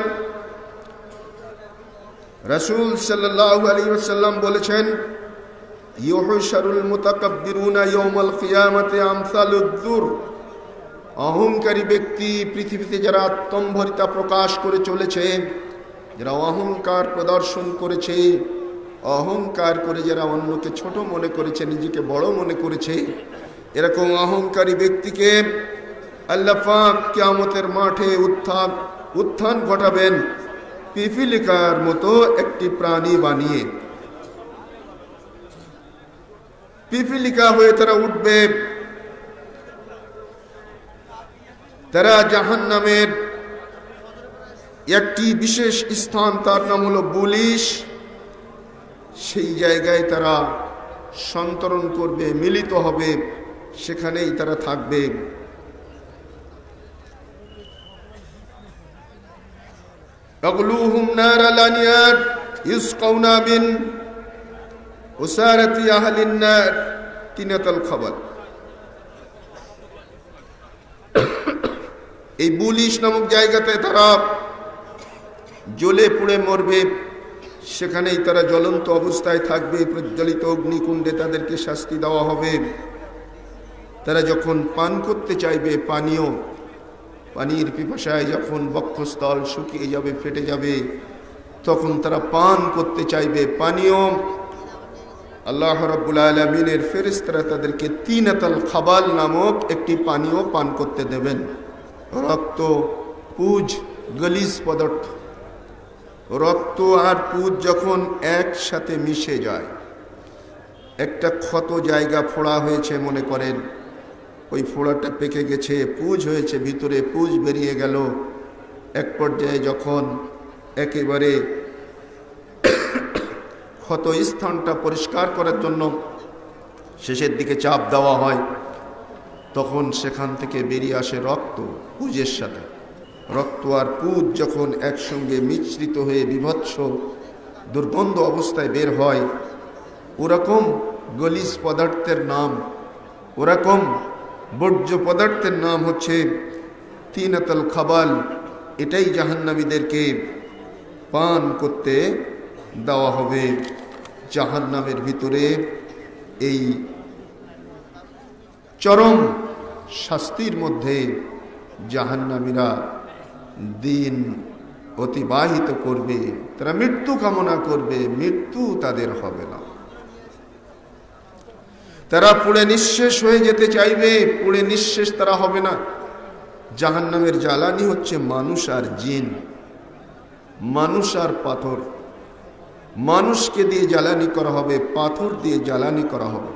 রাসূল সাল্লাল্লাহু আলাইহি ওয়াসাল্লাম বলেছেন, ইউহশারুল মুতাকাব্বিরুনা ইয়াউমাল কিয়ামাতি আমসালুয-যুর। অহংকারী ব্যক্তি, পৃথিবীতে যারা আত্মম্ভরিতা প্রকাশ করে চলেছে, যারা অহংকার প্রদর্শন করেছে, অহংকার করে যারা অন্যকে ছোট মনে করেছে, নিজেকে বড় মনে করেছে, এরকম অহংকারী ব্যক্তিকে আল্লাহ পাক কিয়ামতের মাঠে উত্থান উত্থান ঘটাবেন পিপিলিকার মতো একটি প্রাণী বানিয়ে। পিপিলিকা হয়ে তারা উঠবে, তারা জাহান্নামের একটি বিশেষ স্থান, তার নাম হলো বুলিশ, সেই জায়গায় তারা সন্তরণ করবে, মিলিত হবে, সেখানেই তারা থাকবে। أغلوهم نار الأنيار يسقون من أسارة أهل النار تنة الخبر। এই বুলিশ নামক জায়গাতে তারা জ্বলে পুড়ে মরবে, সেখানেই তারা জ্বলন্ত অবস্থায় থাকবে, প্রজ্বলিত অগ্নিকুণ্ডে তাদেরকে শাস্তি দেওয়া হবে। তারা যখন পান করতে চাইবে পানীয়, পানির পিপাসায় যখন বক্ষস্থল শুকিয়ে যাবে, ফেটে যাবে, তখন তারা পান করতে চাইবে পানীয়, আল্লাহ রাব্বুল আলামিনের ফেরেশতারা তাদেরকে তিনাতাল খাবাল নামক একটি পানীয় পান করতে দেবেন। রক্ত, পুজ, গলিজ পদার্থ। রক্ত আর পুজ যখন একসাথে মিশে যায়, একটা ক্ষত জায়গা ফোড়া হয়েছে মনে করেন, ওই ফোড়াটা পেকে গেছে, পুজ হয়েছে, ভিতরে পুজ বেরিয়ে গেল। এক পর্যায়ে যখন একেবারে ক্ষত স্থানটা পরিষ্কার করার জন্য শেষের দিকে চাপ দেওয়া হয়, তখন সেখান থেকে বেরিয়ে আসে রক্ত পুজের সাথে। রক্ত আর পুজ যখন একসঙ্গে মিশ্রিত হয়ে বিভৎস দুর্গন্ধ অবস্থায় বের হয়, ওরকম গলিজ পদার্থের নাম, ওরকম বর্জ্য পদার্থের নাম হচ্ছে তিনাতাল খাবাল। এটাই জাহান্নামীদেরকে পান করতে দেওয়া হবে। জাহান্নামের ভিতরে এই চরম শাস্তির মধ্যে জাহান্নামীরা দিন অতিবাহিত করবে, তারা মৃত্যু কামনা করবে, মৃত্যু তাদের হবে না। তারা পুড়ে নিঃশেষ হয়ে যেতে চাইবে, পুড়ে নিঃশেষ তারা হবে না। জাহান্নামের জ্বালানি হচ্ছে মানুষ আর জিন, মানুষ আর পাথর। মানুষকে দিয়ে জ্বালানি করা হবে, পাথর দিয়ে জ্বালানি করা হবে।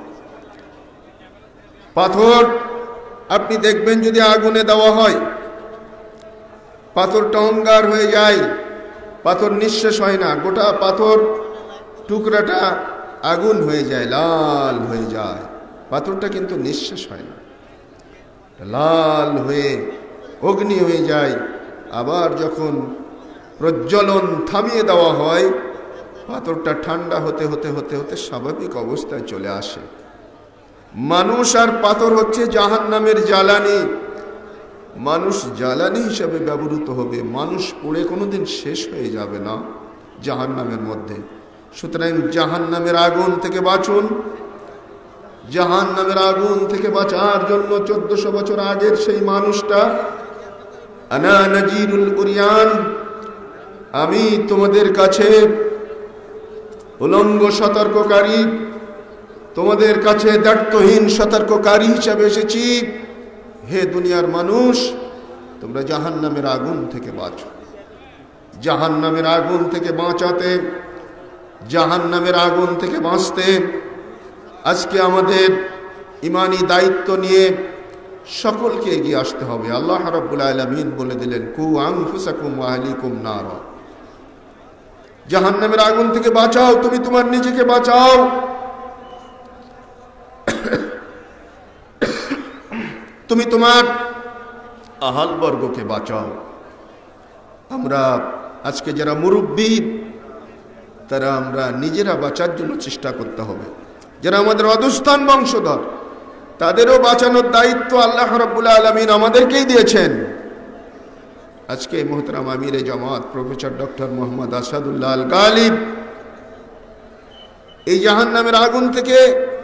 পাথর আপনি দেখবেন যদি আগুনে দেওয়া হয়, পাথরটা অঙ্গার হয়ে যায়, পাথর নিঃশেষ হয় না, গোটা পাথর টুকরাটা আগুন হয়ে যায়, লাল হয়ে যায়। পাথরটা কিন্তু নিঃশেষ হয় না, লাল হয়ে অগ্নি হয়ে যায়। আবার যখন প্রজ্বলন থামিয়ে দেওয়া হয়, পাথরটা ঠান্ডা হতে হতে হতে হতে স্বাভাবিক অবস্থায় চলে আসে। মানুষ আর পাথর হচ্ছে জাহান্নামের জ্বালানি। মানুষ জ্বালানি হিসাবে ব্যবহৃত হবে, মানুষ পুড়ে কোনোদিন শেষ হয়ে যাবে না জাহান্নামের মধ্যে। সুতরাং জাহান্নামের আগুন থেকে বাঁচুন। জাহান্নামের আগুন থেকে বাঁচার জন্য চোদ্দশো বছর আগের সেই মানুষটা, আনা নাজিরুল উরিয়ান, আমি তোমাদের কাছে উলঙ্গ সতর্ককারী, তোমাদের কাছে দায়িত্বহীন সতর্ককারী হিসাবে এসেছি। হে দুনিয়ার মানুষ, তোমরা জাহান্নামের আগুন থেকে বাঁচো। জাহান্নামের আগুন থেকে বাঁচাতে, জাহান্নামের আগুন থেকে বাঁচতে আজকে আমাদের ইমানি দায়িত্ব নিয়ে সকলকে এগিয়ে আসতে হবে। আল্লাহ রাব্বুল আলামিন বলে দিলেন, কু আনফুসাকুম ওয়া আহলিকুম নার। জাহান্নামের আগুন থেকে বাঁচাও, তুমি তোমার নিজেকে বাঁচাও, তুমি তোমার আহাল বর্গকে বাঁচাও। আমরা আজকে যারা মুরব্বী, তারা আমরা নিজেরা বাঁচার জন্য চেষ্টা করতে হবে। যারা আমাদের অধস্থান বংশধর, তাদেরও বাঁচানোর দায়িত্ব আল্লাহ রাব্বুল আলামিন আমাদেরকেই দিয়েছেন। আজকে মোহতারাম আমিরে জামাত প্রফেসর ডক্টর মোহাম্মদ আসাদুল্লাহ আল গালিব এই জাহান্নামের আগুন থেকে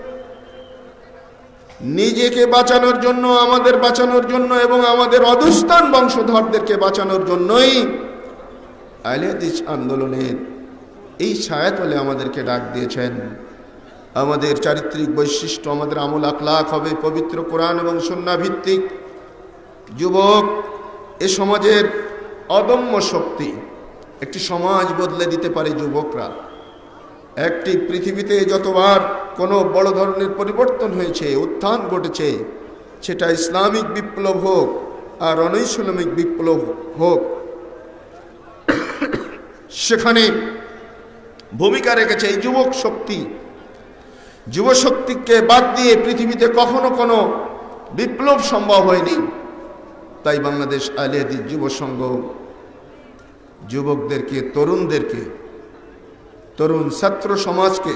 নিজেকে বাঁচানোর জন্য, আমাদের বাঁচানোর জন্য এবং আমাদের অধস্থান বংশধরদেরকে বাঁচানোর জন্যই আহলে হাদিস আন্দোলনের এই ছায়াতলে আমাদেরকে ডাক দিয়েছেন। আমাদের চারিত্রিক বৈশিষ্ট্য, আমাদের আমল আখলাক হবে পবিত্র কোরআন এবং সুন্নাহ ভিত্তিক। যুবক এ সমাজের অদম্য শক্তি, একটি সমাজ বদলে দিতে পারে যুবকরা। একটি পৃথিবীতে যতবার কোনো বড় ধরনের পরিবর্তন হয়েছে, উত্থান ঘটেছে, সেটা ইসলামিক বিপ্লব হোক আর অনৈসলামিক বিপ্লব হোক, সেখানে ভূমিকা রেখেছে এই যুবক শক্তি। যুব শক্তিকে বাদ দিয়ে পৃথিবীতে কখনো কোনো বিপ্লব সম্ভব হয়নি। তাই বাংলাদেশ আহলে হাদিস যুব সংঘ যুবকদেরকে, তরুণদেরকে, তরুণ ছাত্র সমাজকে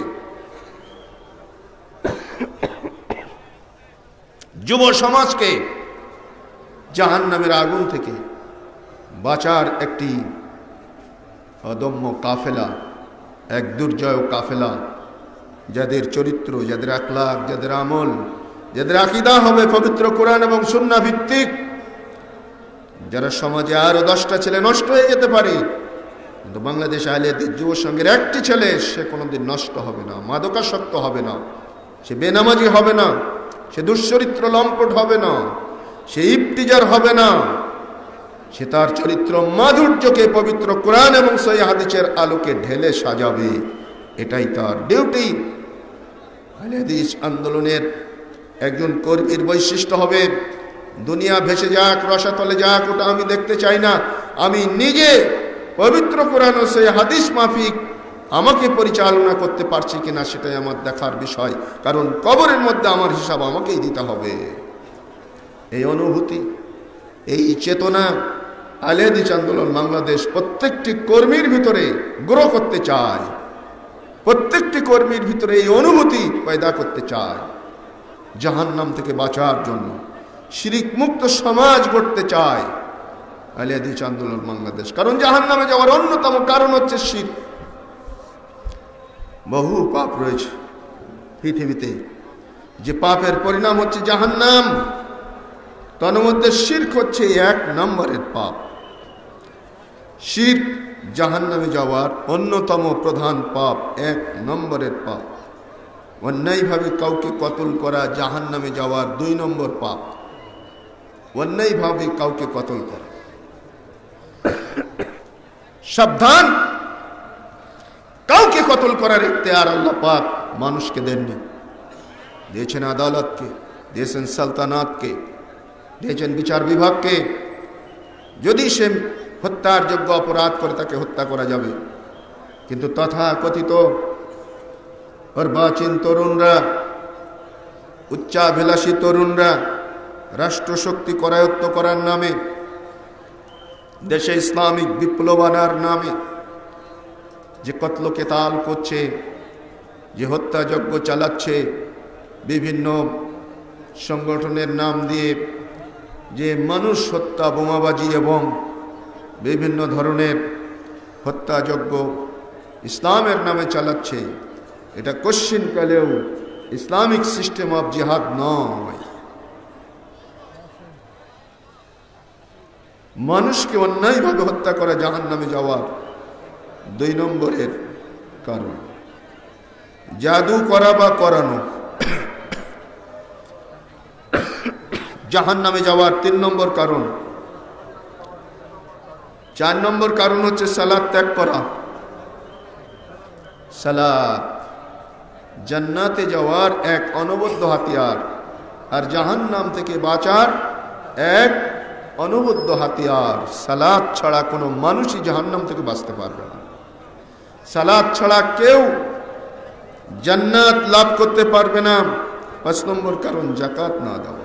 যুব সমাজকে জাহান্নামের আগুন থেকে বাঁচার একটি অদম্য কাফেলা, এক দুর্জয় কাফেলা, যাদের চরিত্র, যাদের আখলাক, যাদের আমল, যাদের আকীদা হবে পবিত্র কোরআন এবং সুন্নাহ ভিত্তিক, যারা সমাজে আরো দশটা ছেলে নষ্ট হয়ে যেতে পারে, কিন্তু বাংলাদেশ আহলে হাদিস যুব সংঘের একটি ছেলে সে কোনোদিন নষ্ট হবে না, মাদকাসক্ত হবে না, সে বেনামাজি হবে না, সে দুশ্চরিত্র লম্পট হবে না, সে ইফতিজার হবে না, সে তার চরিত্র মাধুর্যকে পবিত্র কোরআন এবং সহিহ হাদিসের আলোকে ঢেলে সাজাবে। এটাই তার ডিউটি। আহলে হাদিস আন্দোলনের একজন কর্মীর বৈশিষ্ট্য হবে দুনিয়া ভেসে যাক, রসাতলে যাক, ওটা আমি দেখতে চাই না। আমি নিজে পবিত্র কোরআন ও সহিহ হাদিস মাফিক আমাকে পরিচালনা করতে পারছি কিনা সেটাই আমার দেখার বিষয়, কারণ কবরের মধ্যে আমার হিসাব আমাকেই দিতে হবে। এই অনুভূতি, এই চেতনা আহলে হাদিস আন্দোলন বাংলাদেশ প্রত্যেকটি কর্মীর ভিতরে গ্রো করতে চায়, প্রত্যেকটি কর্মীর ভিতরে এই অনুভূতি পয়দা করতে চায়। জাহান্নাম থেকে বাঁচার জন্য শিরিক মুক্ত সমাজ গড়তে চায় আহলে হাদিস আন্দোলন বাংলাদেশ। কারণ জাহান্নামে যাওয়ার অন্যতম কারণ হচ্ছে শিরক। বহু পাপ রয়েছে পৃথিবীতে, যে পাপের পরিণাম হচ্ছে জাহান্নাম, তার মধ্যে শিরক হচ্ছে এক নম্বরের পাপ। শিরক জাহান্নামে যাওয়ার অন্যতম প্রধান পাপ, এক নম্বরের পাপ। অন্যায়ভাবে কাউকে কতল করা জাহান্নামে যাওয়ার দুই নম্বর পাপ। অন্যায়ভাবে কাউকে কতল করা। সাবধান, কাউকে কতল করার ইখতিয়ার আল্লাহ পাক মানুষকে দেননি। দিয়েছেন আদালতকে, দিয়েছেন সালতানাতকে, দিয়েছেন বিচার বিভাগকে। যদি সে হত্যার যোগ্য অপরাধ করে তাকে হত্যা করা যাবে, কিন্তু তথা কথিত অর্বাচীন তরুণরা, উচ্চাভিলাষী তরুণরা রাষ্ট্রশক্তি করায়ত্ত করার নামে, দেশে ইসলামিক বিপ্লব আনার নামে যে কতল কেতাল করছে, যে হত্যাযজ্ঞ চালাচ্ছে, বিভিন্ন সংগঠনের নাম দিয়ে যে মানুষ হত্যা, বোমাবাজি এবং বিভিন্ন ধরনের হত্যাযজ্ঞ ইসলামের নামে চালাচ্ছে, এটা কশ্চিনকালেও ইসলামিক সিস্টেম অফ জিহাদ নয়। মানুষকে অন্যায়ভাবে হত্যা করা জাহান্নামে যাওয়ার দুই নম্বরের কারণ। জাদু করা বা করানো জাহান্নামে যাওয়ার তিন নম্বর কারণ। চার নম্বর কারণ হচ্ছে সালাত ত্যাগ করা। সালাত জান্নাতে যাওয়ার এক অনবদ্য হাতিয়ার, আর জাহান্নাম থেকে বাঁচার এক অনবদ্য হাতিয়ার। সালাত ছাড়া কোনো মানুষই জাহান্নাম থেকে বাঁচতে পারবে না। সালাত ছাড়া কেউ জান্নাত লাভ করতে পারবে না। পাঁচ নম্বর কারণ যাকাত না দেওয়া।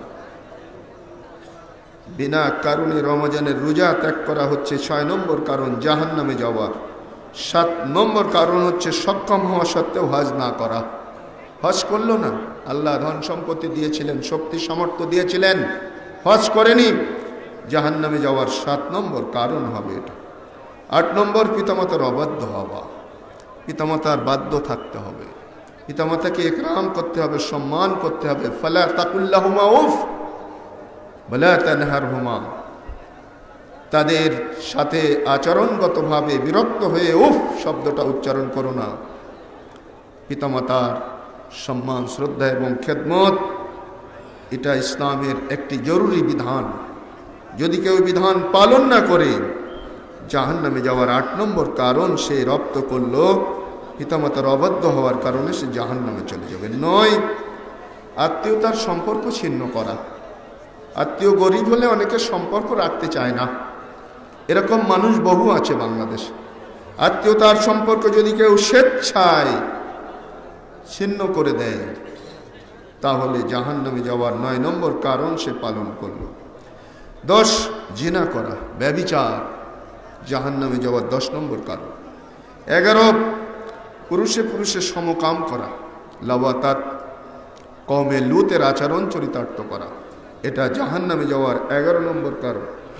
বিনা কারণে রমজানের রোজা ত্যাগ করা হচ্ছে ছয় নম্বর কারণ জাহান্নামে যাওয়ার। সাত নম্বর কারণ হচ্ছে সক্ষম হওয়া সত্ত্বেও হজ না করা। হজ করলো না, আল্লাহ ধন সম্পত্তি দিয়েছিলেন, শক্তি সামর্থ্য দিয়েছিলেন, হজ করেনি, জাহান্নামে যাওয়ার সাত নম্বর কারণ হবে এটা। আট নম্বর পিতামাতার অবাধ্য হওয়া। পিতামাতার বাধ্য থাকতে হবে, পিতামাতাকে ইকরাম করতে হবে, সম্মান করতে হবে। ফালা তাকুল্লাহুমা উফ ওয়ালা তানহারহুমা, তাদের সাথে আচরণগতভাবে বিরক্ত হয়ে উফ শব্দটা উচ্চারণ করো না। পিতামাতার সম্মান, শ্রদ্ধা এবং খেদমত এটা ইসলামের একটি জরুরি বিধান। যদি কেউ বিধান পালন না করে জাহান্নামে যাওয়ার আট নম্বর কারণ সে রপ্ত করলো পিতামাতার অবাধ্য হওয়ার কারণে সে জাহান্নামে চলে যাবে। নয়, আত্মীয়তার সম্পর্ক ছিন্ন করা। আত্মীয় গরিব হলে অনেকে সম্পর্ক রাখতে চায় না, এরকম মানুষ বহু আছে বাংলাদেশে। আত্মীয়তার সম্পর্ক যদি কেউ স্বেচ্ছায় ছিন্ন করে দেয় তাহলে জাহান্নামে যাওয়ার নয় নম্বর কারণ সে পালন করল। দশ, জিনা করা, ব্যভিচার, জাহান্নামে যাওয়ার দশ নম্বর কারণ। এগারো, পুরুষে পুরুষে সমকাম করা, লাওয়াতাত, কওমে লুতের আচরণ চরিতার্থ করা, এটা জাহান্নামে যাওয়ার এগারো নম্বর কারণ।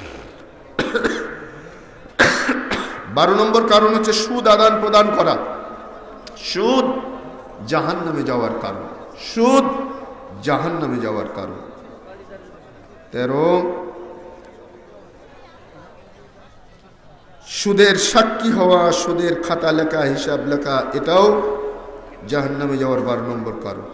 বারো নম্বর কারণ হচ্ছে সুদ আদান প্রদান করা। সুদ জাহান্নামে যাওয়ার কারণ। সুদ জাহান্নামে যাওয়ার কারণ। তেরো, সুদের সাক্ষী হওয়া, সুদের খাতা লেখা, হিসাব লেখা, এটাও জাহান্নামে যাওয়ার বারো নম্বর কারণ।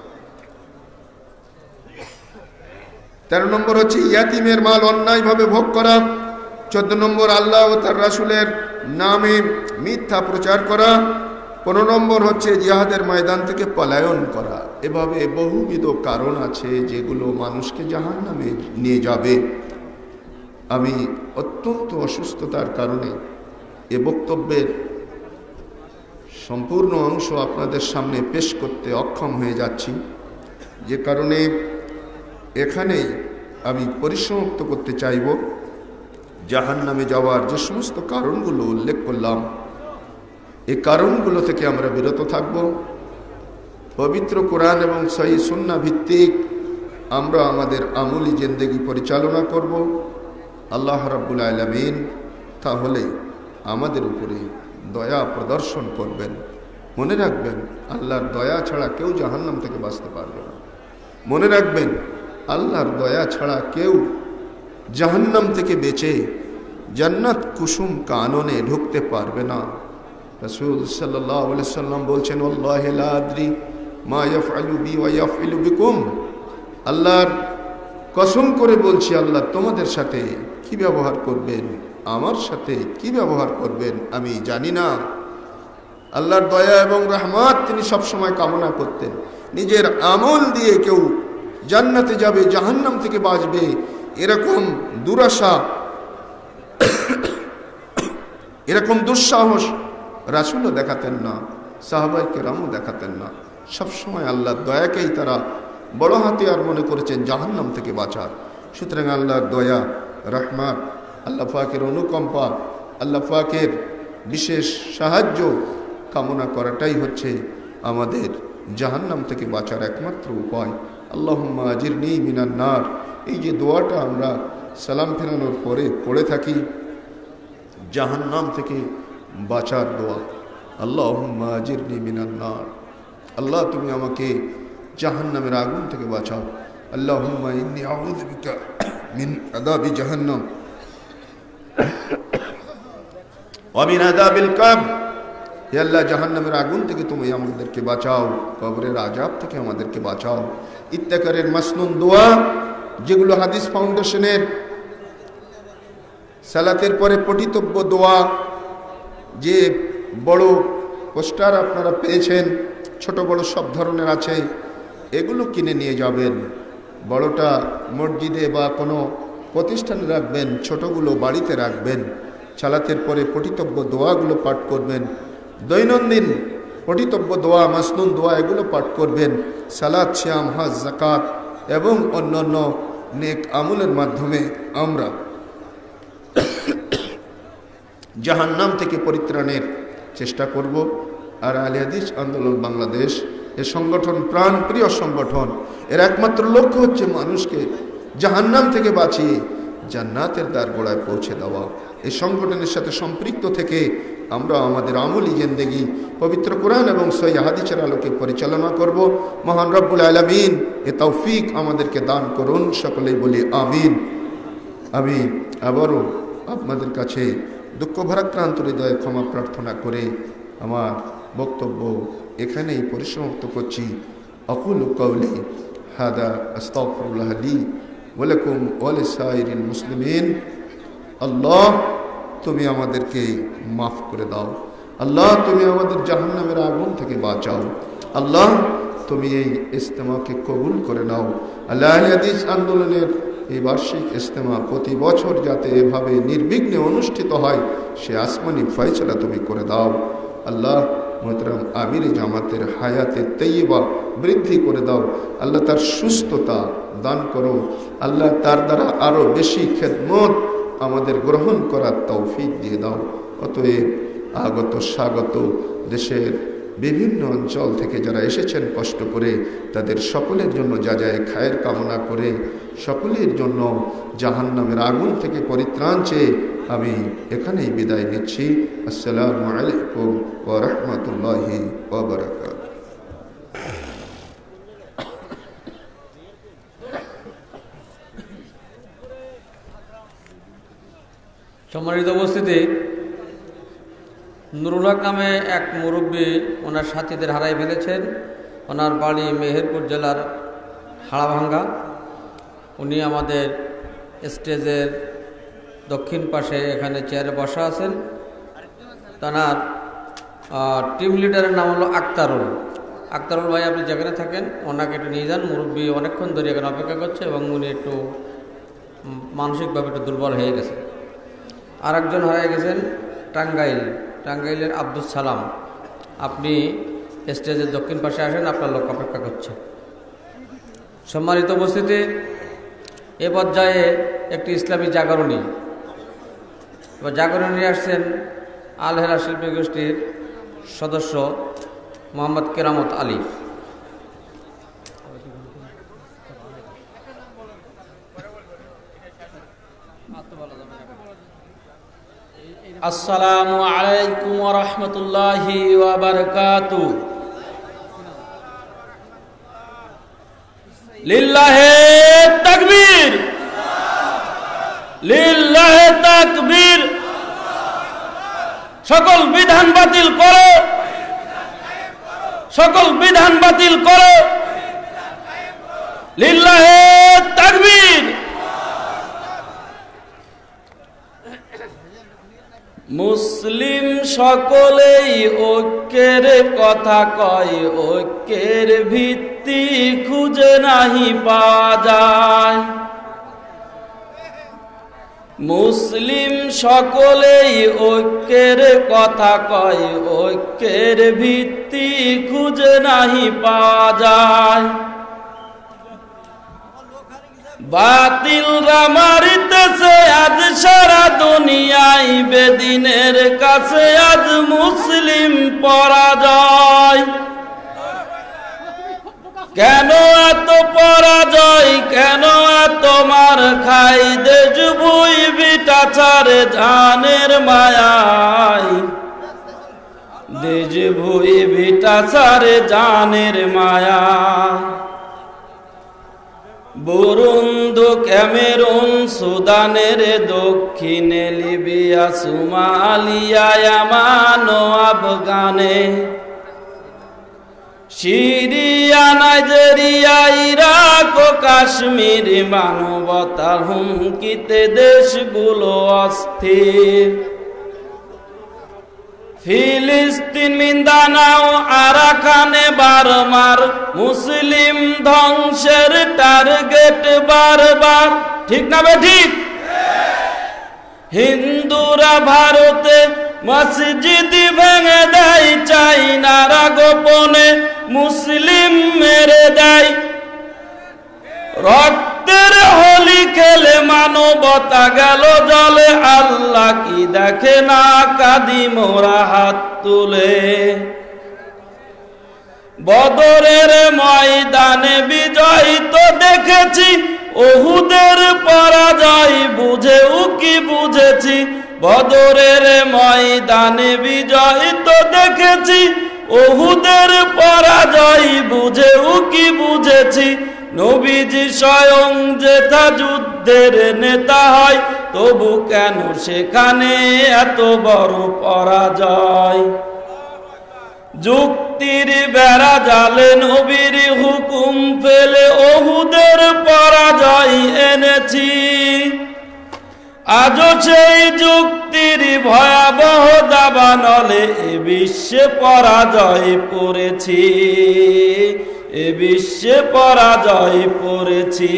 তেরো নম্বর হচ্ছে ইয়াতিমের মাল অন্যায়ভাবে ভোগ করা। চোদ্দ নম্বর আল্লাহ ও তার রাসূলের নামে মিথ্যা প্রচার করা। পনেরো নম্বর হচ্ছে জিহাদের ময়দান থেকে পলায়ন করা। এভাবে বহুবিধ কারণ আছে যেগুলো মানুষকে জাহান্নামে নিয়ে যাবে। আমি অত্যন্ত অসুস্থতার কারণে এ বক্তব্যের সম্পূর্ণ অংশ আপনাদের সামনে পেশ করতে অক্ষম হয়ে যাচ্ছি, যে কারণে এখানেই আমি পরিসমাপ্ত করতে চাইব। জাহান্নামে যাওয়ার যে সমস্ত কারণগুলো উল্লেখ করলাম, এই কারণগুলো থেকে আমরা বিরত থাকব। পবিত্র কোরআন এবং সহিহ সুন্নাহ ভিত্তিক আমরা আমাদের আমলি জিন্দেগি পরিচালনা করব। আল্লাহ রাব্বুল আলামিন তাহলে আমাদের উপরে দয়া প্রদর্শন করবেন। মনে রাখবেন, আল্লাহর দয়া ছাড়া কেউ জাহান্নাম থেকে বাঁচতে পারবে না। মনে রাখবেন, আল্লাহর দয়া ছাড়া কেউ জাহান্নাম থেকে বেঁচে জান্নাত কুসুম কাননে ঢুকতে পারবে না। রাসূল সাল্লাল্লাহু আলাইহি সাল্লাম বলছেন, ওয়াল্লাহি লা আদরি মা ইয়াফআলু বি ওয়া ইয়াফআলু বিকুম। আল্লাহর কসম করে বলছি, আল্লাহ তোমাদের সাথে কি ব্যবহার করবেন, আমার সাথে কি ব্যবহার করবেন আমি জানি না। আল্লাহর দয়া এবং রহমত তিনি সবসময় কামনা করতেন। নিজের আমল দিয়ে কেউ জান্নাতে যাবে, জাহান্নাম থেকে বাঁচবে, এরকম দুরাশা, এরকম দুঃসাহস রাসূলও দেখাতেন না, সাহাবায়ে কেরামও দেখাতেন না। সবসময় আল্লাহর দয়াকেই তারা বড় হাতিয়ার মনে করেছেন জাহান্নাম থেকে বাঁচার। সুতরাং আল্লাহর দয়া, রহমত, আল্লাহ পাকের অনুকম্পা, আল্লাহ পাকের বিশেষ সাহায্য কামনা করাটাই হচ্ছে আমাদের জাহান্নাম থেকে বাঁচার একমাত্র উপায়। আল্লাহুম্মা আজিরনি মিনান নার, এই যে দোয়াটা আমরা সালাম ফেরানোর পরে পড়ে থাকি, জাহান্নাম থেকে বাঁচার দোয়া। আল্লাহুম্মা আজিরনি মিনান নার, আল্লাহ তুমি আমাকে জাহান্নামের আগুন থেকে বাঁচাও। আল্লাহুম্মা ইন্নী আউযু বিকা মিন আযাবি জাহান্নাম ওয়া মিন আযাবিল কবর। হে আল্লাহ, জাহান্নামের আগুন থেকে তুমি আমাদেরকে বাঁচাও, কবরের আযাব থেকে আমাদেরকে বাঁচাও। ইত্তেকারের মাসনুন দোয়া, যেগুলো হাদিস ফাউন্ডেশনের সালাতের পরে পঠিতব্য দোয়া, যে বড় পোস্টার আপনারা পেয়েছেন, ছোট বড় সব ধরনের আছে, এগুলো কিনে নিয়ে যাবেন। বড়টা মসজিদে বা কোনো প্রতিষ্ঠানে রাখবেন, ছোটগুলো বাড়িতে রাখবেন। সালাতের পরে পঠিতব্য দোয়াগুলো পাঠ করবেন। দৈনন্দিন পঠিতব্য দোয়া, মাসনুন দোয়া, এগুলো পাঠ করবেন। সালাত, সিয়াম, হজ, যাকাত এবং অন্যান্য নেক আমলের মাধ্যমে আমরা জাহান্নাম থেকে পরিত্রাণের চেষ্টা করব। আর আহলে হাদিস আন্দোলন বাংলাদেশ এ সংগঠন প্রাণপ্রিয় সংগঠন, এর একমাত্র লক্ষ্য হচ্ছে মানুষকে জাহান্নাম থেকে বাঁচিয়ে জান্নাতের দ্বার গোড়ায় পৌঁছে দেওয়া। এই সংগঠনের সাথে সম্পৃক্ত থেকে আমরা আমাদের আমলি জিন্দেগি পবিত্র কোরআন এবং সহিহ হাদিসের আলোকে পরিচালনা করব। মহান রব্বুল আলামিন এ তৌফিক আমাদেরকে দান করুন। সকলেই বলি আমিন। আমি আবারও আপনাদের কাছে দুঃখ ভারাক্রান্ত হৃদয়ে ক্ষমা প্রার্থনা করে আমার বক্তব্য এখানেই পরিসমাপ্ত করছি। আকুলু কওলি হাদা আস্তাগফিরুল্লাহ লি ওয়া লাকুম ওয়া লিসাইরিল মুসলিমিন। আল্লাহ তুমি আমাদেরকে মাফ করে দাও। আল্লাহ তুমি আমাদের জাহান্নামের আগুন থেকে বাঁচাও। আল্লাহ তুমি এই ইজতেমাকে কবুল করে নাও। আল্লাহ আহলে হাদিস আন্দোলনের এই বার্ষিক ইজতেমা প্রতি বছর যাতে এভাবে নির্বিঘ্নে অনুষ্ঠিত হয়, সে আসমানি ফয়সালা তুমি করে দাও। আল্লাহ মোহতরম আমির জামাতের হায়াতে তৈয়বা বৃদ্ধি করে দাও। আল্লাহ তার সুস্থতা দান করো। আল্লাহ তার দ্বারা আরও বেশি খেদমত আমাদের গ্রহণ করার তৌফিক দিয়ে দাও। অতএব আগত স্বাগত দেশের বিভিন্ন অঞ্চল থেকে যারা এসেছেন কষ্ট করে, তাদের সকলের জন্য যা যায় খায়ের কামনা করে সকলের জন্য জাহান্নামের আগুন থেকে পরিত্রাণ চেয়ে আমি এখানেই বিদায় নিচ্ছি। আসসালামু আলাইকুম ওয়া রাহমাতুল্লাহি ওয়া বারাকাতুহু। সম্মানিত উপস্থিতি, নুরুল হক নামে এক মুরব্বী ওনার সাথীদের হারাই ফেলেছেন। ওনার বাড়ি মেহেরপুর জেলার হাড়াভাঙ্গা। উনি আমাদের স্টেজের দক্ষিণ পাশে এখানে চেয়ারে বসা আছেন। তার টিম লিডারের নাম হলো আক্তারুল। আক্তারুল ভাই, আপনি যেখানে থাকেন ওনাকে একটু নিয়ে যান। মুরব্বী অনেকক্ষণ ধরে এখানে অপেক্ষা করছে এবং উনি একটু মানসিকভাবে একটু দুর্বল হয়ে গেছে। আর একজন হারিয়ে গেছেন টাঙ্গাইল, টাঙ্গাইলের আব্দুল সালাম। আপনি স্টেজের দক্ষিণ পাশে আসেন, আপনার লোক অপেক্ষা করছে। সম্মানিত উপস্থিতি, এ পর্যায়ে একটি ইসলামী জাগরণী এবার জাগরণী আসছেন আল হেরা শিল্পী গোষ্ঠীর সদস্য মোহাম্মদ কেরামত আলী। আসসালামু আলাইকুম ওয়া রাহমাতুল্লাহি ওয়া বারাকাতুহু। লিল্লাহে তাকবীর, লিল্লাহে তাকবীর। সকল বিধান বাতিল করো, সকল বিধান বাতিল করো। লিল্লাহে তাকবীর। মুসলিম সকলেই ঐক্যের কথা কয়, ঐক্যের ভিত্তি খুঁজে নাহি পাওয়া যায়। মুসলিম সকলেই ঐক্যের কথা কয়, ঐক্যের ভিত্তি খুঁজে নাহি পাওয়া যায়। বাতিলরা মারিতেছে আজ সারা দুনিয়ায়, বেদিনের কাছে আজ মুসলিম পরাজয়। কেন এত পরাজয়, কেন এত মার খাই, দেশ ভুই বিটাচারে জানের মায়ায়, দেশ ভুই বিটাচারে জানের মায়া। বুরুন্দু, ক্যামেরুন, সুদানের দক্ষিণে, লিবিয়া, সোমালিয়া, ইয়ামান ও আফগানে, সিরিয়া, নাইজেরিয়া, ইরাক ও কাশ্মীর, মানবতার হুমকিতে দেশগুলো অস্থির। ফিলিস্তিন, মিন্দানাও, আরাকানে, বারমার, মুসলিম ধ্বংসের টার্গেট বারবার। ঠিক না বে ঠিক? হিন্দুরা ভারতে মসজিদ ভেঙে দেয়, চাইনারা গোপনে মুসলিম মেরে দেয়। রক্তের হোলি খেলে মানবতা গেল জলে, আল্লাহ কি দেখে না কাঁদি মোরা হাত তুলে। বদরের ময়দানে বিজয় তো দেখেছি, ওহুদের পরাজয় বুঝেও কি বুঝেছি। বদরের ময়দানে বিজয় তো দেখেছি, ওহুদের পরাজয় বুঝেও কি বুঝেছি। নবীজি স্বয়ং যেথা যুদ্ধের নেতা হয়, তবু কেন সেখানে এত বড় পরাজয়। যুক্তির বেড়া জালে নবীর হুকুম ফেলে ওহুদের পরাজয় এনেছি। আজও সেই যুক্তির ভয়াবহ দাবানলে এ বিশ্বে পরাজয় পড়েছি, এ বিশ্বে পরাজয় পড়েছি।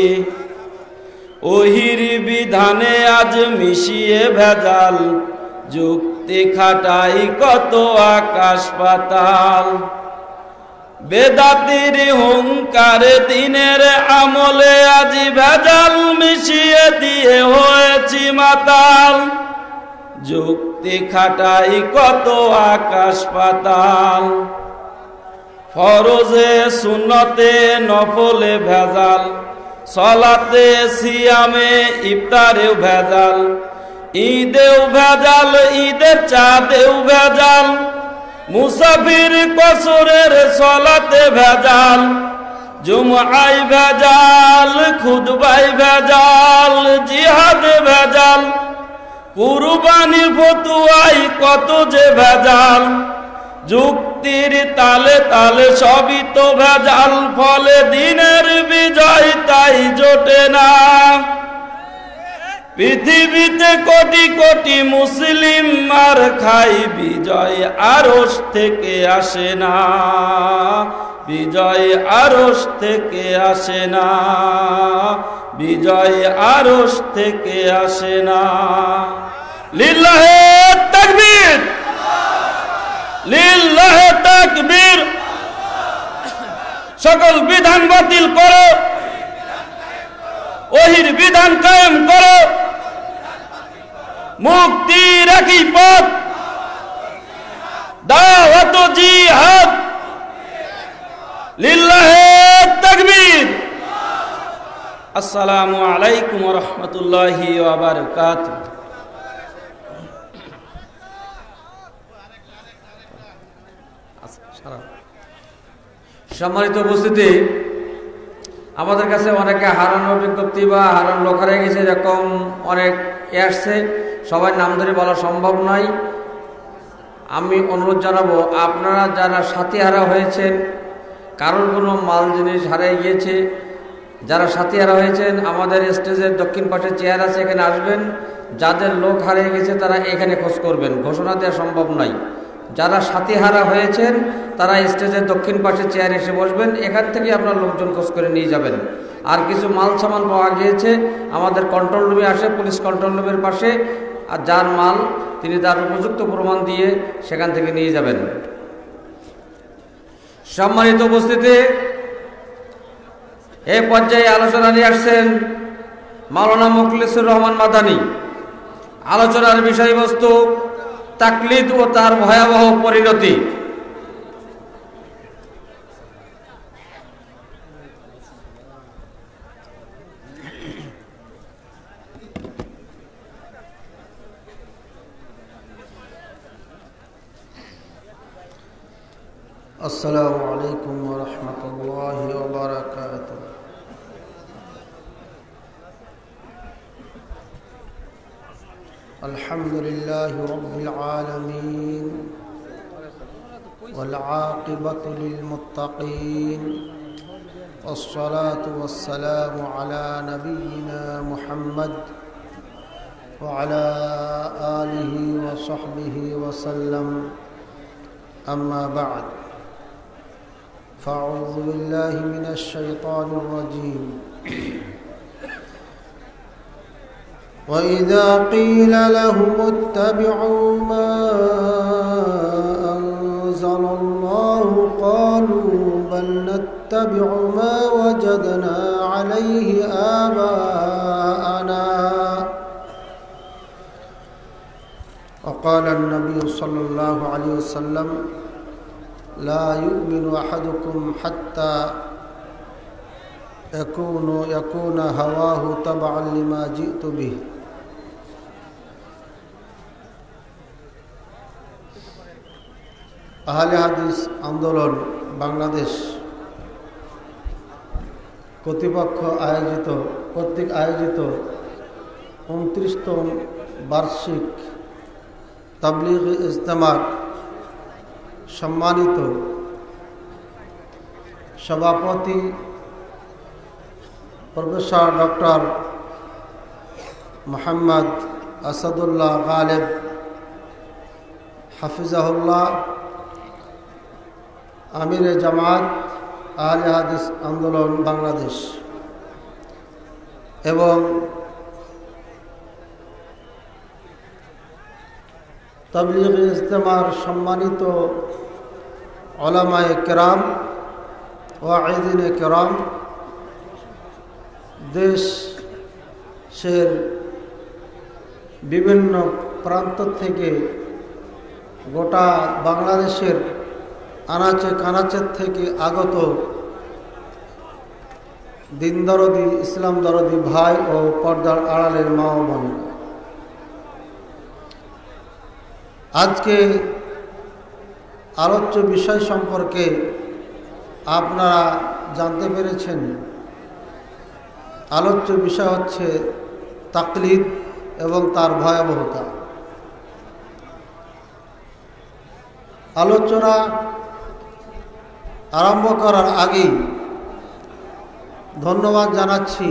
ওহির বিধানে আজ মিশিয়ে ভেজাল, যুক্তি খাটাই কত আকাশ পাতাল। বেদাতির হুঙ্কারে দিনের আমলে আজ ভেজাল মিশিয়ে দিয়ে হয়েছি মাতাল। যুক্তি খাটাই কত আকাশ পাতাল। ফরজে সুন্নতে নফলে ভেজাল, সলাতে সিয়ামে ইফতারেও ভেজাল। ঈদেও ভেজাল, ঈদের চাঁদেও ভেজাল। মুসাফির কসরের সলাতে ভেজাল, জুমআয় ভেজাল, খুতবায় ভেজাল, জিহাদে ভেজাল। কুরবানির ফতুয়াই কত যে ভেজাল, যুক্তির তালে তালে সবই তো ভেজাল, ফলে দিনের বিজয় তাই জোটে না। পৃথিবীতে কোটি কোটি মুসলিম মার খাই, বিজয় আরশ থেকে আসে না, বিজয় আরশ থেকে আসে না, বিজয় আরশ থেকে আসে না। লিল্লাহে তাকবীর, লিল্লাহে তাকবীর। সকল বিধান বাতিল করো, ওহির বিধান কায়েম করো, মুক্তির একই পথ দাওয়াত জিহাদ। লিল্লাহে তাকবীর। আসসালামু আলাইকুম ওয়া রাহমাতুল্লাহি ওয়া বারাকাতুহু। সম্মানিত উপস্থিতি, আমাদের কাছে অনেকে হারানোর বিজ্ঞপ্তি বা হারানো লোক হারিয়ে গেছে এরকম অনেক এ আসছে, সবাই নাম ধরে বলা সম্ভব নয়। আমি অনুরোধ জানাবো, আপনারা যারা সাথী হারা হয়েছেন, কারোর কোনো মাল জিনিস হারিয়ে গিয়েছে, যারা সাথী হারা হয়েছেন আমাদের স্টেজের দক্ষিণ পাশে চেয়ার আছে, এখানে আসবেন। যাদের লোক হারিয়ে গেছে তারা এখানে খোঁজ করবেন, ঘোষণা দেওয়া সম্ভব নয়। যারা সাথী হারা হয়েছেন তারা স্টেজের দক্ষিণ পাশে চেয়ারে এসে বসবেন, এখান থেকে আপনার লোকজন খোঁজ করে নিয়ে যাবেন। আর কিছু মাল সামান পাওয়া গিয়েছে আমাদের কন্ট্রোল রুমে আসে, পুলিশ কন্ট্রোল রুমের পাশে, আর যার মাল তিনি তার উপযুক্ত প্রমাণ দিয়ে সেখান থেকে নিয়ে যাবেন। সম্মানিত উপস্থিতি, এই পর্যায়ে আলোচনা নিয়ে আসছেন মাওলানা মুখলিসুর রহমান মাদানী। আলোচনার বিষয়বস্তু তাকলিদ ও তার ভয়াবহ পরিণতি। السلام عليكم ورحمة الله وبركاته. الحمد لله رب العالمين والعاقبة للمتقين والصلاة والسلام على نبينا محمد وعلى آله وصحبه وسلم. أما بعد، فأعوذ بالله من الشيطان الرجيم. وإذا قيل لهم اتبعوا ما أنزل الله قالوا بل نتبع ما وجدنا عليه آباءنا. وقال النبي صلى الله عليه وسلم لا يؤمن أحدكم حتى يكون يكون هواه تبعا لما جئت به. আহলে হাদিস আন্দোলন বাংলাদেশ কর্তৃপক্ষ আয়োজিত কর্তৃক আয়োজিত উনত্রিশতম বার্ষিক তাবলীগ ইজতেমার সম্মানিত সভাপতি প্রফেসর ডক্টর মোহাম্মদ আসাদুল্লাহ গালেব হাফিজাহুল্লাহ, আমির জামাত আহলে হাদিস আন্দোলন বাংলাদেশ এবং তাবলীগ ইজতেমার সম্মানিত উলামায়ে কেরাম, ওয়াইদিনে কেরাম, দেশের বিভিন্ন প্রান্ত থেকে গোটা বাংলাদেশের আনাচে কানাচের থেকে আগত দিন দরদি, ইসলাম দরদি ভাই ও পর্দার আড়ালের মা ও বোনেরা, আজকে আলোচ্য বিষয় সম্পর্কে আপনারা জানতে পেরেছেন। আলোচ্য বিষয় হচ্ছে তাকলিদ এবং তার ভয়াবহতা। আলোচনা আরম্ভ করার আগেই ধন্যবাদ জানাচ্ছি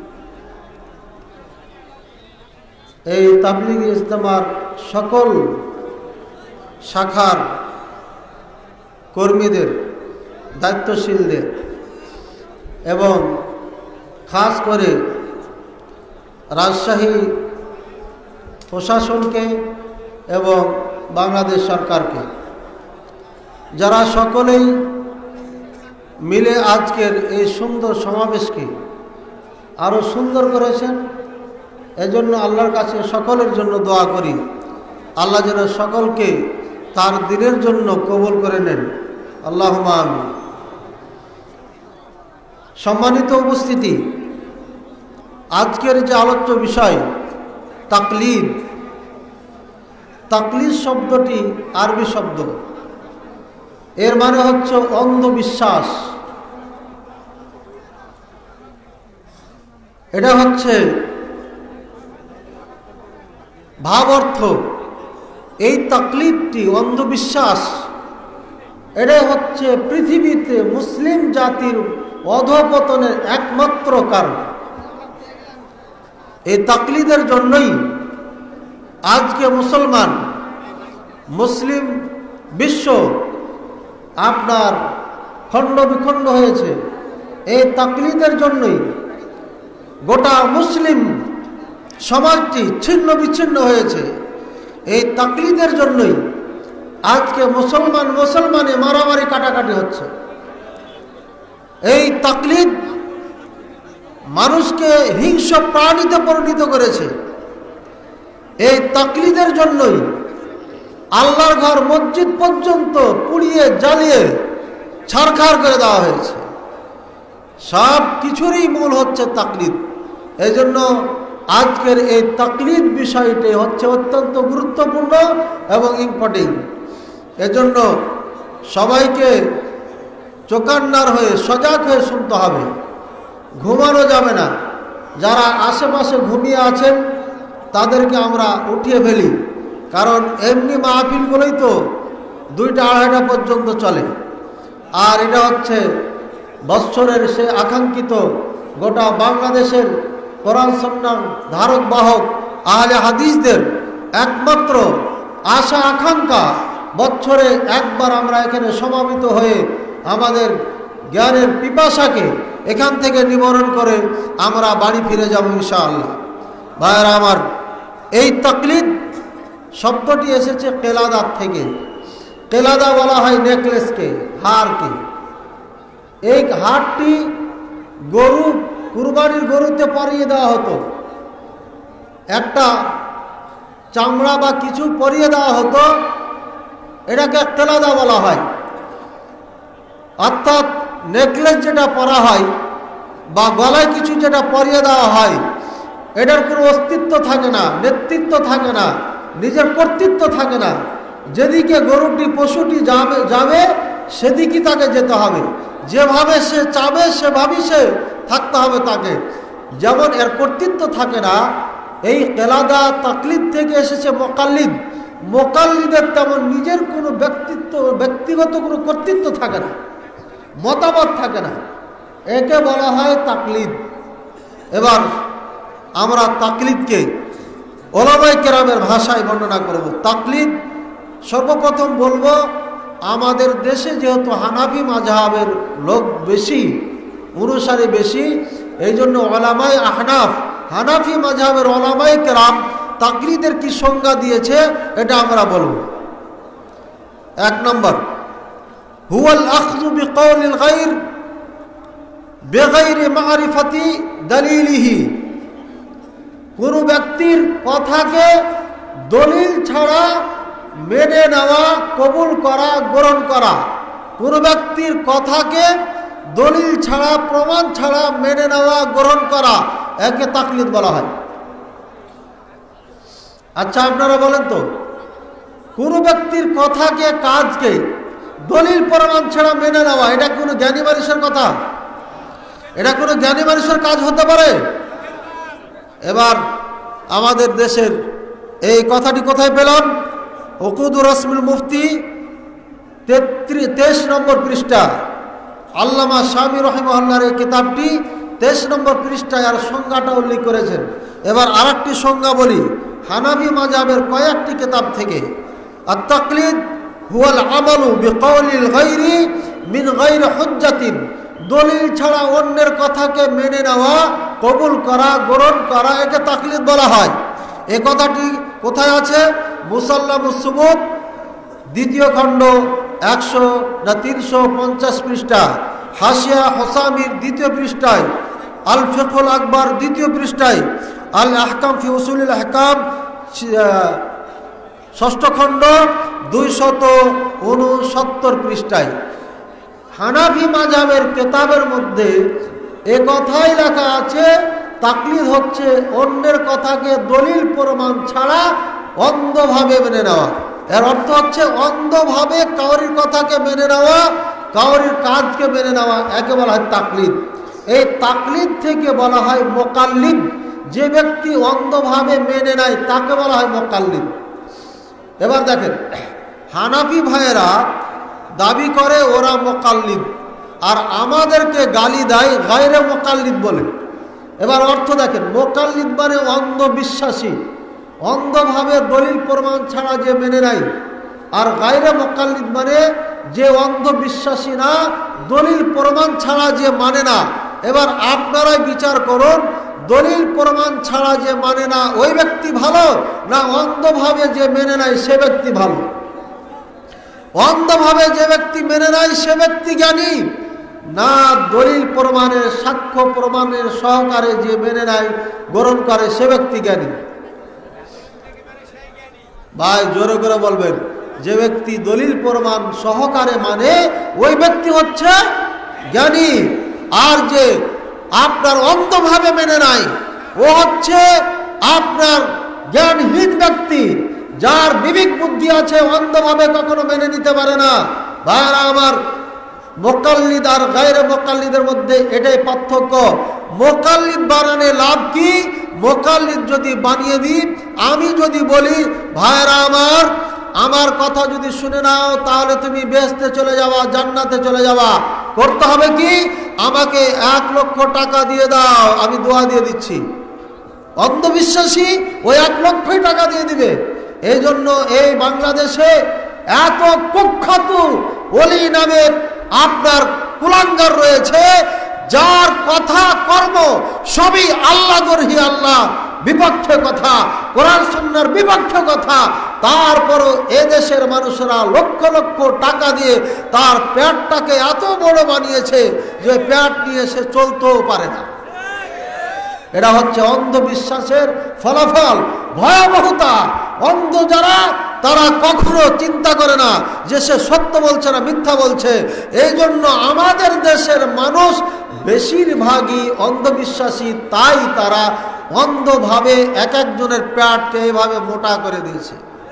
এই তাবলিগি ইজতেমার সকল শাখার কর্মীদের, দায়িত্বশীলদের এবং খাস করে রাজশাহী প্রশাসনকে এবং বাংলাদেশ সরকারকে, যারা সকলেই মিলে আজকের এই সুন্দর সমাবেশকে আরও সুন্দর করেছেন। এজন্য আল্লাহর কাছে সকলের জন্য দোয়া করি, আল্লাহ যেন সকলকে তার দিনের জন্য কবুল করে নেন, আল্লাহুম্মা আমিন। সম্মানিত উপস্থিতি, আজকের যে আলোচ্য বিষয় তাকলিদ। তাকলিদ শব্দটি আরবি শব্দ, এর মানে হচ্ছে অন্ধবিশ্বাস। এটা হচ্ছে ভাব অর্থ। এই তাকলিদটি, অন্ধবিশ্বাস, এটা হচ্ছে পৃথিবীতে মুসলিম জাতির অধঃপতনের একমাত্র কারণ। এই তাকলিদের জন্যই আজকে মুসলমান, মুসলিম বিশ্ব আপনার খণ্ড বিখণ্ড হয়েছে। এই তাকলিদের জন্যই গোটা মুসলিম সমাজটি ছিন্ন বিচ্ছিন্ন হয়েছে। এই তাকলিদের জন্যই আজকে মুসলমান মুসলমানে মারামারি কাটাকাটি হচ্ছে। এই তাকলিদ মানুষকে হিংস্র প্রাণীতে পরিণত করেছে। এই তাকলিদের জন্যই আল্লাহর ঘর মসজিদ পর্যন্ত পুড়িয়ে জ্বালিয়ে ছারখার করে দেওয়া হয়েছে। সব কিছুরই মূল হচ্ছে তাকলিদ। এই জন্য আজকের এই তাকলিদ বিষয়টি হচ্ছে অত্যন্ত গুরুত্বপূর্ণ এবং ইম্পর্টেন্ট। এজন্য সবাইকে চোকান্নার হয়ে সজাগ হয়ে শুনতে হবে, ঘুমানো যাবে না। যারা আশেপাশে ঘুমিয়ে আছেন তাদেরকে আমরা উঠিয়ে ফেলি, কারণ এমনি মাহফিলগুলোই তো দুইটা আড়াইটা পর্যন্ত চলে। আর এটা হচ্ছে বৎসরের সে আকাঙ্ক্ষিত গোটা বাংলাদেশের কোরআন সুন্নাহর ধারক বাহক আহলে হাদিসদের একমাত্র আশা আকাঙ্ক্ষা, বছরে একবার আমরা এখানে সমাবেত হয়ে আমাদের জ্ঞানের পিপাসাকে এখান থেকে নিবারণ করে আমরা বাড়ি ফিরে যাব ইনশাআল্লাহ। ভাইরা আমার, এই তাকলিদ শব্দটি এসেছে কেলাদার থেকে। কেলাদা বলা হয় নেকলেসকে, হারকে। এই হারটি গরু, কুরবানির গরুতে পরিয়ে দেওয়া হতো। একটা চামড়া বা কিছু পরিয়ে দেওয়া হতো, এটাকে কেলাদা বলা হয়। অর্থাৎ নেকলেস যেটা পরা হয় বা গলায় কিছু যেটা পরিয়ে দেওয়া হয়, এটার কোনো অস্তিত্ব থাকে না, নেতৃত্ব থাকে না, নিজের কর্তৃত্ব থাকে না। যেদিকে গরুটি পশুটি যাবে যাবে সেদিকে তাকে যেতে হবে, যেভাবে সে চাবে সেভাবেই সে থাকতে হবে তাকে। যেমন এর কর্তৃত্ব থাকে না, এই কেলাদা তাকলিদ থেকে এসেছে মোকাল্লিদ। মোকাল্লিদের তেমন নিজের কোনো ব্যক্তিত্ব, ব্যক্তিগত কোনো কর্তৃত্ব থাকে না, মতামত থাকে না, একে বলা হয় তাকলিদ। এবার আমরা তাকলিদকে ওলামায়ে কেরামের ভাষায় বর্ণনা করব। তাকলিদ সর্বপ্রথম বলবো, আমাদের দেশে যেহেতু হানাফি মাযহাবের লোক বেশি, অনুসারী বেশি, এই জন্য ওলামায়ে আহনাফ, হানাফি মাযহাবের ওলামায়ে কেরাম তাকলিদের কি সংজ্ঞা দিয়েছে এটা আমরা বলব। এক নম্বর, হুয়াল আখযু বিকাউলিল গায়র বিগাইরি মারিফাতি দলিলিহি। কোন ব্যক্তির কথাকে দলিল ছাড়া মেনে নেওয়া, কবুল করা, গ্রহণ করা। কোন ব্যক্তির কথাকে দলিল ছাড়া, প্রমাণ ছাড়া মেনে নেওয়া, গ্রহণ করা, একে তাকলিদ বলা হয়। আচ্ছা, আপনারা বলেন তো, কোন ব্যক্তির কথাকে, কাজকে দলিল প্রমাণ ছাড়া মেনে নেওয়া, এটা কোনো জ্ঞানী মানুষের কথা? এটা কোনো জ্ঞানী মানুষের কাজ হতে পারে? এবার আমাদের দেশের এই কথাটি কোথায় পেলাম? উকুদুর রসমুল মুফতি তেত্রিশ তেইশ নম্বর পৃষ্ঠা, আল্লামা শামী রহিমাহুল্লাহর এই কিতাবটি তেইশ নম্বর পৃষ্ঠায় আর সংজ্ঞাটা উল্লেখ করেছেন। এবার আর একটি সংজ্ঞা বলি হানাফি মাযহাবের কয়েকটি কিতাব থেকে। আর তাকলিদ হুয়াল আমালু বিকাউলিল গায়রি মিন গায়রি হুজ্জাতিন, দলিল ছাড়া অন্যের কথাকে মেনে নেওয়া, কবুল করা, গ্রহণ করা, একে তাকলিদ বলা হয়। এ কথাটি কোথায় আছে? মুসাল্লামুস সুবুত দ্বিতীয় খণ্ড একশো না তিনশো পঞ্চাশ পৃষ্ঠা, হাসিয়া হোসামির দ্বিতীয় পৃষ্ঠায়, আল ফিকহুল আকবর দ্বিতীয় পৃষ্ঠায়, আল আহকাম ফি উসুলিল আহকাম ষষ্ঠ খণ্ড দুইশত উনসত্তর পৃষ্ঠায়। হানাফি মাযহাবের কিতাবের মধ্যে এ কথাই লেখা আছে তাকলিদ হচ্ছে অন্যের কথাকে দলিল প্রমাণ ছাড়া অন্ধভাবে মেনে নেওয়া। এর অর্থ হচ্ছে অন্ধভাবে কাউরির কথাকে মেনে নেওয়া, কাউরির কাজকে মেনে নেওয়া, একে বলা হয় তাকলিদ। এই তাকলিদ থেকে বলা হয় মোকাল্লিদ। যে ব্যক্তি অন্ধভাবে মেনে নেয় তাকে বলা হয় মোকাল্লিদ। এবার দেখেন, হানাফি ভাইয়েরা দাবি করে ওরা মোকাল্লিদ, আর আমাদেরকে গালি দেয় গায়রে মোকাল্লিদ বলে। এবার অর্থ দেখেন, মোকাল্লিদ মানে অন্ধবিশ্বাসী, অন্ধভাবে দলিল প্রমাণ ছাড়া যে মেনে নেয়, আর গায়রে মোকাল্লিদ মানে যে অন্ধবিশ্বাসী না, দলিল প্রমাণ ছাড়া যে মানে না। এবার আপনারাই বিচার করুন, দলিল প্রমাণ ছাড়া যে মানে না ওই ব্যক্তি ভালো, না অন্ধভাবে যে মেনে নেয় সে ব্যক্তি ভালো? অন্ধভাবে যে ব্যক্তি মেনে নেয় সে ব্যক্তি জ্ঞানী, না দলিল প্রমাণের সাক্ষ্য প্রমাণের সহকারে যে মেনে নেয় গ্রহণ করে সে ব্যক্তি জ্ঞানী? ভাই জোরে করে বলবেন, যে ব্যক্তি দলিল প্রমাণ সহকারে মানে ওই ব্যক্তি হচ্ছে জ্ঞানী, আর যে আপনার অন্ধভাবে মেনে নাই ও হচ্ছে আপনার জ্ঞানহীন ব্যক্তি, যার বিবেক বুদ্ধি আছে, অন্ধভাবে কখনো মেনে নিতে পারে না। ভাইরা আমার, মোকাল্লিদ আর গায়রে মোকাল্লিদের মধ্যে এটাই পার্থক্য। মোকাল্লিদ বানানে লাভ কি? মোকাল্লিদ যদি বানিয়ে দিই, আমি যদি বলি ভাইরা আমার, আমার কথা যদি শুনে নাও তাহলে তুমি বেহেশতে চলে যাওয়া, জান্নাতে চলে যাওয়া, করতে হবে কি? আমাকে এক লক্ষ টাকা দিয়ে দাও, আমি দোয়া দিয়ে দিচ্ছি। অন্ধবিশ্বাসী ওই এক লক্ষই টাকা দিয়ে দিবে। এই জন্য এই বাংলাদেশে এত কুখ্যাত ওলি নামে আপনার কুলাঙ্গার রয়েছে, যার কথা কর্ম সবই আল্লাহ দরহি আল্লাহ বিপক্ষে কথা, কোরআন সুন্নাহর বিপক্ষে কথা। তারপরও এদেশের মানুষেরা লক্ষ লক্ষ টাকা দিয়ে তার পেটটাকে এত বড় বানিয়েছে যে পেট নিয়ে সে চলতেও পারে না। এটা হচ্ছে অন্ধবিশ্বাসের ফলাফল, ভয়াবহতা। অন্ধ যারা, তারা কখনো চিন্তা করে না যে সে সত্য বলছে না মিথ্যা বলছে। এই জন্য আমাদের দেশের মানুষ বেশিরভাগই অন্ধবিশ্বাসী, তাই তারা অন্ধভাবে এক একজনের পেটকে এইভাবে মোটা করে দিয়েছে।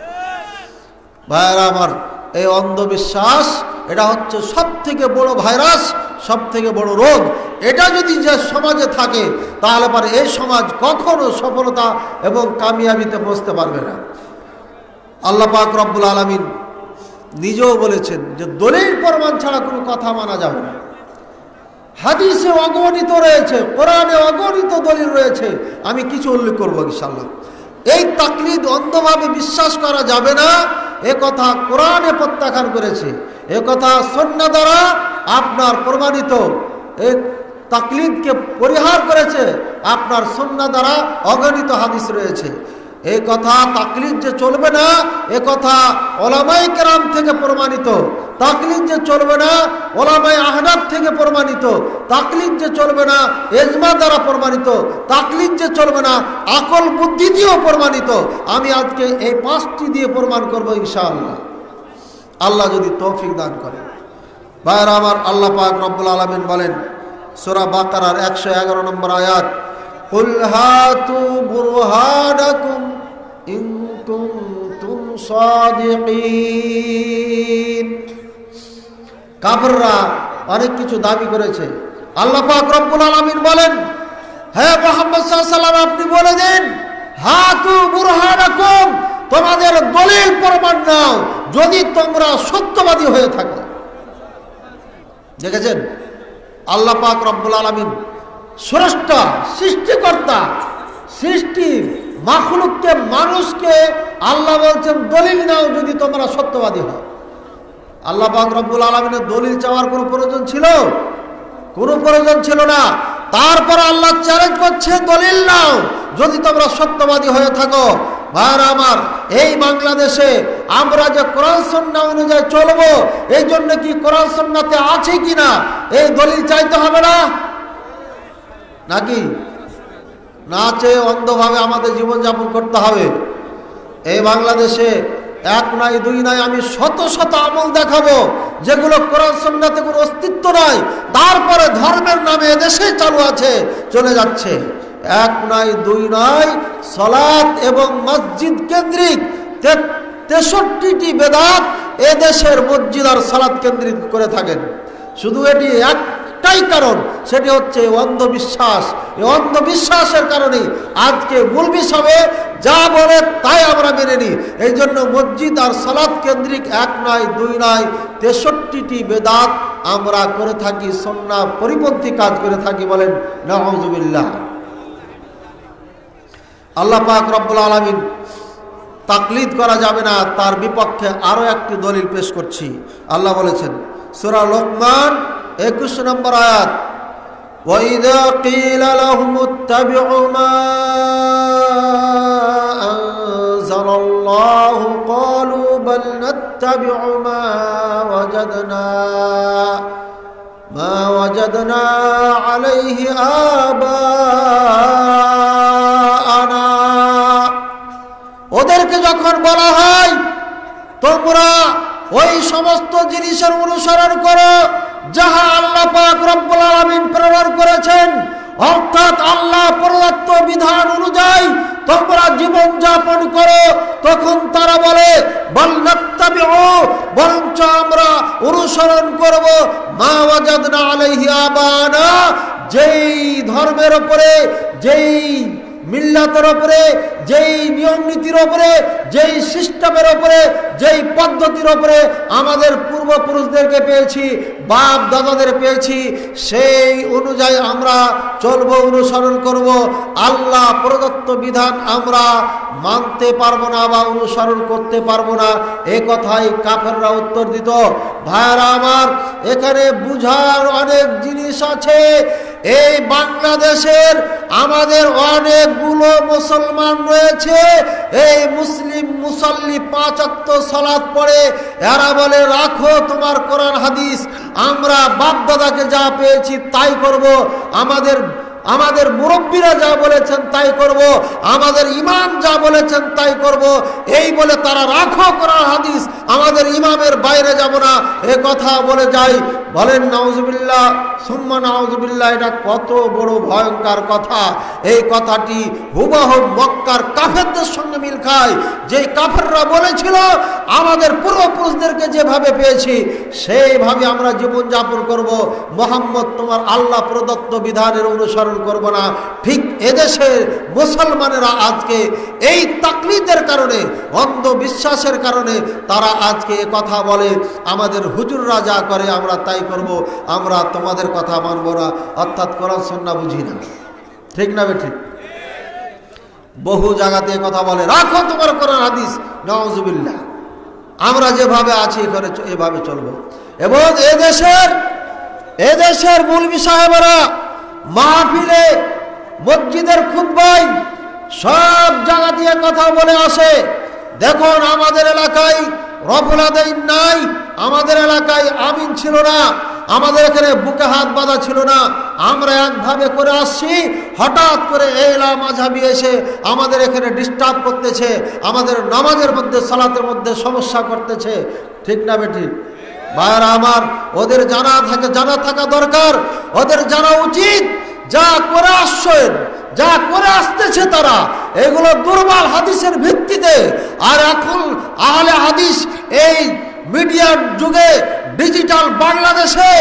ভাইরা আমার, এই অন্ধবিশ্বাস এটা হচ্ছে সব থেকে বড় ভাইরাস, সব থেকে বড় রোগ। এটা যদি যে সমাজে থাকে তাহলে পরে এই সমাজ কখনো সফলতা এবং কামিয়াবিতে পৌঁছতে পারবে না। আল্লাহ পাক রব্বুল আলামিন নিজেও বলেছেন যে দলিল প্রমাণ ছাড়া কোনো কথা মানা যাবে না। হাদিসে অগণিত রয়েছে, কোরআনে অগণিত দলিল রয়েছে, আমি কিছু উল্লেখ করবো ইনশাআল্লাহ। এই তাকলিদ অন্ধভাবে বিশ্বাস করা যাবে না, এ কথা কোরআনে প্রত্যাখ্যান করেছে, এ কথা সুন্নাহ দ্বারা আপনার প্রমাণিত। এই তাকলিদকে পরিহার করেছে আপনার সুন্নাহ দ্বারা অগণিত হাদিস রয়েছে। এই কথা তাকলিদ যে চলবে না, এ কথা ওলামায়ে কেরাম থেকে প্রমাণিত। তাকলিদ যে চলবে না, ওলামায়ে আহনাফ থেকে প্রমাণিত। তাকলিদ যে চলবে না, ইজমা দ্বারা প্রমাণিত। তাকলিদ যে চলবে না, আকল বুদ্ধি দিয়েও প্রমাণিত। আমি আজকে এই পাঁচটি দিয়ে প্রমাণ করব ইনশাআল্লাহ, আল্লাহ যদি তৌফিক দান করে। ভাইরা আমার, আল্লাহ পাক রব্বুল আলামিন বলেন সূরা বাকারার একশো এগারো নম্বর আয়াত, কুল হাতু বুরহানাকুম ইন কুনতুম সাদিকিন। কাফেররা অনেক কিছু দাবি করেছে। আল্লাহ পাক রব্বুল আলামিন বলেন, হে মুহাম্মদ সাল্লাল্লাহু আলাইহি ওয়াসাল্লাম, আপনি বলে দিন হাত দলিল প্রমাণ নাও যদি তোমরা সত্যবাদী হয়ে থাকো। দেখেছেন আল্লাহ পাক রব্বুল আলামিন স্রষ্টা, সৃষ্টিকর্তা, সৃষ্টির মাখলুককে, মানুষকে আল্লাহ বলছেন দলিল নাও যদি তোমরা সত্যবাদী হও। আল্লাহ পাক রব্বুল আলামিনের দলিল চাওয়ার কোনো প্রয়োজন ছিল? কোনো প্রয়োজন ছিল না। তারপর আল্লাহ চ্যালেঞ্জ করছে দলিল নাও যদি তোমরা সত্যবাদী হয়ে থাকো। ভাইরা আমার, এই বাংলাদেশে আমরা যে কোরআন সুন্নাহ অনুযায়ী চলবো, এই জন্য কি কোরআন সুন্নাতে আছে কিনা এই দলিল চাইতে হবে না নাকি? না চেয়ে অন্ধভাবে আমাদের জীবনযাপন করতে হবে। এই বাংলাদেশে এক নাই দুই নাই, আমি শত শত আমল দেখাবো যেগুলো কোরআন সুন্নাতে কোনো অস্তিত্ব নাই, তারপরে ধর্মের নামে এদেশে চালু আছে, চলে যাচ্ছে। এক নাই দুই নাই, সালাত এবং মসজিদ কেন্দ্রিক তেষট্টিটি বেদাত এদেশের মসজিদ আর সালাত কেন্দ্রিক করে থাকেন। শুধু এটি একটাই কারণ, সেটি হচ্ছে অন্ধবিশ্বাস। এই অন্ধবিশ্বাসের কারণে আজকে মূলবি সবে যা বলে তাই আমরা মেনে নিই। এই জন্য মসজিদ আর সালাত কেন্দ্রিক এক নয় দুই নয় তেষট্টিটি বেদাত আমরা করে থাকি, সুন্নাহ পরিপন্থী কাজ করে থাকি। বলেন নাউযুবিল্লাহ। আল্লাহ পাক রব্বুল আলামিন তাকলিদ করা যাবে না, তার বিপক্ষে আরো একটি দলিল পেশ করছি। আল্লাহ বলেছেন সূরা লোকমান একুশ নম্বর আয়াত, وَإِذَا قِيلَ لَهُمُ اتَّبِعُوا مَا أَنزَلَ اللَّهُ قَالُوا بَلْ نَتَّبِعُ مَا وَجَدْنَا مَا وَجَدْنَا عَلَيْهِ آبَاءَنَا। ওদেরকে যখন বলা হয় তোমরা ওই সমস্ত জিনিসের অনুসরণ করো যাহা আল্লাহ পাক রব্বুল আলামিন প্রেরণ করেছেন, অর্থাৎ আল্লাহ প্রদত্ত বিধান অনুযায়ী তোমরা জীবন যাপন করো, তখন তারা বলে বল নাত্তাবিউ, বরঞ্চ আমরা অনুসরণ করব মা ওয়াজাদনা আলাইহি আবানা, যেই ধর্মের উপরে, যেই মিল্লাতের উপরে, যেই নিয়ম নীতির উপরে, যেই সিস্টেমের উপরে, যেই পদ্ধতির উপরে আমাদের পূর্বপুরুষদেরকে পেয়েছি, বাপ দাদাদের পেয়েছি, সেই অনুযায়ী আমরা চলব, অনুসরণ করব। আল্লাহ প্রদত্ত বিধান আমরা মানতে পারবো না বা অনুসরণ করতে পারবো না, এ কথাই কাফেররা উত্তর দিত। ভাইরা আমার, এখানে বুঝার অনেক জিনিস আছে। এই বাংলাদেশের আমাদের অনেকগুলো মুসলমান রয়েছে, এই মুসলিম মুসল্লি পাঁচ ওয়াক্ত সালাত পড়ে, এরা বলে রাখো তোমার কোরআন হাদিস, আমরা বাপ দাদাকে যা পেয়েছি তাই করব, আমাদের আমাদের মুরব্বীরা যা বলেছেন তাই করব, আমাদের ইমাম যা বলেছেন তাই করব, এই বলে তারা রাখো কোরআন হাদিস, আমাদের ইমামের বাইরে যাব না, এ কথা বলে যায়। বলেন নাউযুবিল্লাহ সুম্মা নাউযুবিল্লাহ। এটা কত বড় ভয়ঙ্কর কথা। এই কথাটি হুবহু মক্কার কাফেরদের সঙ্গে মিল খায়। যে কাফেররা বলেছিল আমাদের পূর্বপুরুষদেরকে যেভাবে পেয়েছি সেইভাবে আমরা জীবনযাপন করব, মুহাম্মদ তোমার আল্লাহ প্রদত্ত বিধানের অনুসরণ করব না। ঠিক এদেশের মুসলমানেরা আজকে এই তাকলিদের কারণে, অন্ধবিশ্বাসের কারণে তারা আজকে এ কথা বলে আমাদের হুজুররা যা করে আমরা তাই করব, আমরা তোমাদের কথা মানব না, অর্থাৎ কোরআন সুন্নাহ বুঝি না। ঠিক না বেঠিক? বহু জায়গাতে কথা বলে রাখো তোমার কোরআন হাদিস, নাউযুবিল্লাহ, আমরা যেভাবে আছি করে এভাবে চলবো। এবং এদেশের এদেশের মৌলভী সাহেবরা মাহফিলে, মসজিদের খুতবায় সব জায়গা দিয়ে কথা বলে আসে, দেখুন আমাদের এলাকায় রফুল আদাইন নাই, আমাদের এলাকায় আমিন ছিল না, আমাদের এখানে বুকে হাত বাঁধা ছিল না, আমরা একভাবে করে আসছি, হঠাৎ করে এলা মাঝহাবি এসে আমাদের এখানে ডিস্টার্ব করতেছে, আমাদের নামাজের মধ্যে সালাতের মধ্যে সমস্যা করতেছে। ঠিক না বেঠিক? ভাইরা আমার, ওদের জানা থাকে, জানা থাকা দরকার, ওদের জানা উচিত যা করে আসছেন, যা করে আসতেছে তারা, এগুলো দুর্বল হাদিসের ভিত্তিতে। আর এখন আহলে হাদিস এই মিডিয়ার যুগে, ডিজিটাল বাংলাদেশে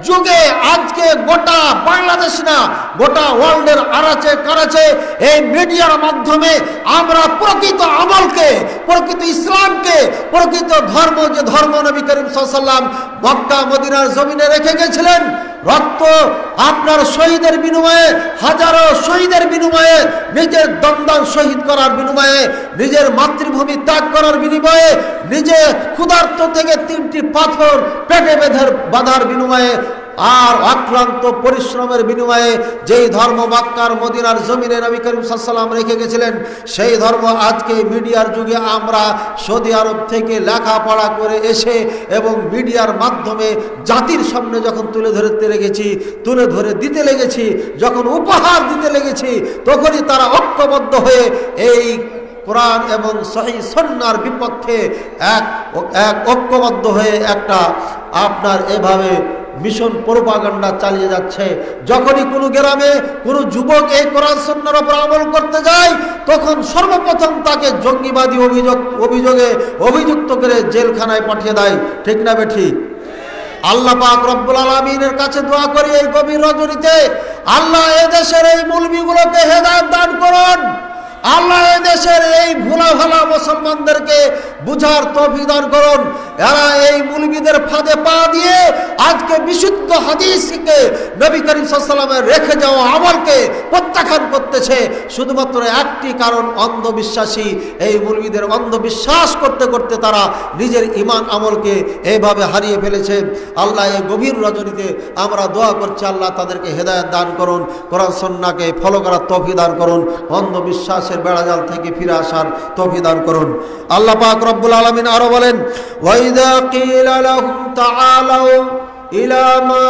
যুগে আজকে গোটা বাংলাদেশ না গোটা ওয়ার্ল্ডের আনাচে কানাচে এই মিডিয়ার মাধ্যমে আমরা প্রকৃত আমলকে, প্রকৃত ইসলামকে, প্রকৃত ধর্ম যে ধর্ম নবী করিম সাল্লাল্লাহু আলাইহি ওয়াসাল্লাম মক্কা মদিনার জমিনে রেখে গেছিলেন, রক্ত আপনার শহীদের বিনিময়ে, হাজারো শহীদের বিনিময়ে, নিজের দমদান শহীদ করার বিনিময়ে, নিজের মাতৃভূমি ত্যাগ করার বিনিময়ে, নিজে ক্ষুধার্ত থেকে তিনটি পাথর পেটে বেঁধে বাঁধার বিনিময়ে আর অক্লান্ত পরিশ্রমের বিনিময়ে যেই ধর্ম মক্কার মদিনার জমিনে নবী করিম সাল্লাল্লাহু আলাইহি ওয়াসাল্লাম রেখে গেছিলেন, সেই ধর্ম আজকে মিডিয়ার যুগে আমরা সৌদি আরব থেকে লেখাপড়া করে এসে এবং মিডিয়ার মাধ্যমে জাতির সামনে যখন তুলে ধরতে লেগেছি, তুলে ধরে দিতে লেগেছি, যখন উপহার দিতে লেগেছি, তখনই তারা ঐক্যবদ্ধ হয়ে এই কোরআন এবং সহিহ সুন্নাহর বিপক্ষে এক এক ঐক্যবদ্ধ হয়ে একটা আপনার এভাবে মিশন প্রোপাগান্ডা চালিয়ে যাচ্ছে। যখনই কোনো গ্রামে কোনো যুবক এই কোরআন সুন্নাহর উপর আমল করতে যায়, তখন সর্বপ্রথম তাকে জঙ্গিবাদী অভিযোগ অভিযোগে অভিযুক্ত করে জেলখানায় পাঠিয়ে দেয়। ঠিক না বেঠিক? আল্লাহ পাক রব্বুল আলামিনের কাছে দোয়া করি এই গভীর রজনীতে, আল্লাহ এ দেশের এই মুলবিগুলোকে হেদায়েত দান করুন। আল্লাহ এ দেশের এই ভোলা ভালা মুসলমানদেরকে বুঝার তৌফিক দান করুন। এরা এই মুলবিদের ফাঁদে পা দিয়ে আজকে বিশুদ্ধ হাদিসকে, নবী করিম সাল্লাল্লাহু আলাইহি ওয়াসাল্লামের রেখে যাওয়া আমলকে প্রত্যাখ্যান করতেছে শুধুমাত্র একটি কারণ, অন্ধবিশ্বাসী। এই মুলবিদের অন্ধবিশ্বাস করতে করতে তারা নিজের ঈমান আমলকে এইভাবে হারিয়ে ফেলেছে। আল্লাহ এই গভীর রজনীতে আমরা দোয়া করছি, আল্লাহ তাদেরকে হেদায়েত দান করুন, কোরআন সুন্নাহকে ফলো করার তৌফিক দান করুন, অন্ধবিশ্বাস বেড়াজাল থেকে ফিরে আসার তৌফিক দান করুন। আল্লাহ পাক রব্বুল আলামিন আরো বলেন, ওয়াইদা কিলা লাহুম তাআলাউ ইলা মা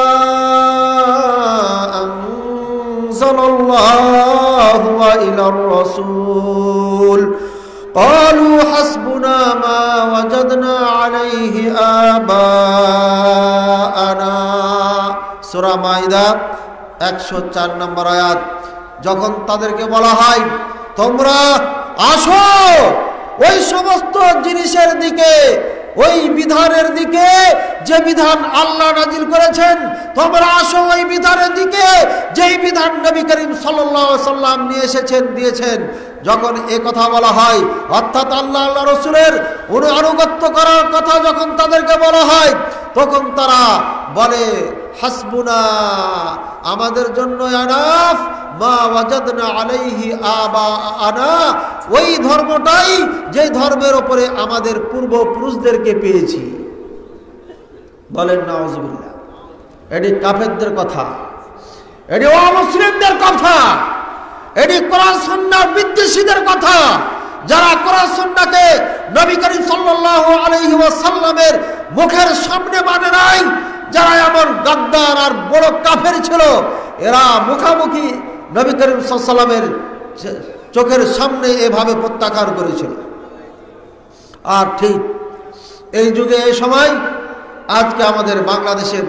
আনজালাল্লাহু ওয়া ইলার রাসূল ক্বালু হাসবুনা মা ওয়াজাদনা আলাইহি আবাআনা। সূরা মাইদা একশো চার নম্বর আয়াত। যখন তাদেরকে বলা হয় তোমরা আসো ওই সমস্ত জিনিসের দিকে, ওই বিধানের দিকে যে বিধান আল্লাহ নাজিল করেছেন, তোমরা আসো ওই বিধানের দিকে যেই বিধান নবী করিম সাল্লাল্লাহু আলাইহি ওয়াসাল্লাম নিয়ে এসেছেন, দিয়েছেন। যখন এ কথা বলা হয়, অর্থাৎ আল্লাহ আল্লাহ রসুলের আনুগত্য করার কথা যখন তাদেরকে বলা হয়, তখন তারা বলে হাসবুনা, আমাদের জন্য এনাফ, মা ওয়াজাদনা আলাইহি আবাআনা, ওই ধর্মটাই যে ধর্মের উপরে আমাদের পূর্বপুরুষদেরকে পেয়েছি। বলেন নাউজুবিল্লাহ। এটি কাফেরদের কথা, এটি অমুসলিমদের কথা, এটি কোরআন সুন্নাহর বিদ্বেষীদের কথা, যারা কোরআন সুন্নাহকে নবী করিম সাল্লাল্লাহু আলাইহি ওয়াসাল্লামের মুখের সামনে মানে নাই, যারা এমন গাদ্দার আর বড় কাফের ছিল, এরা মুখামুখি নবী করিম সাল্লাল্লাহু আলাইহি ওয়াসাল্লামের চোখের সামনে এভাবে প্রত্যাখ্যান করেছিল। আর ঠিক এই যুগে এই সময় আজকে আমাদের বাংলাদেশের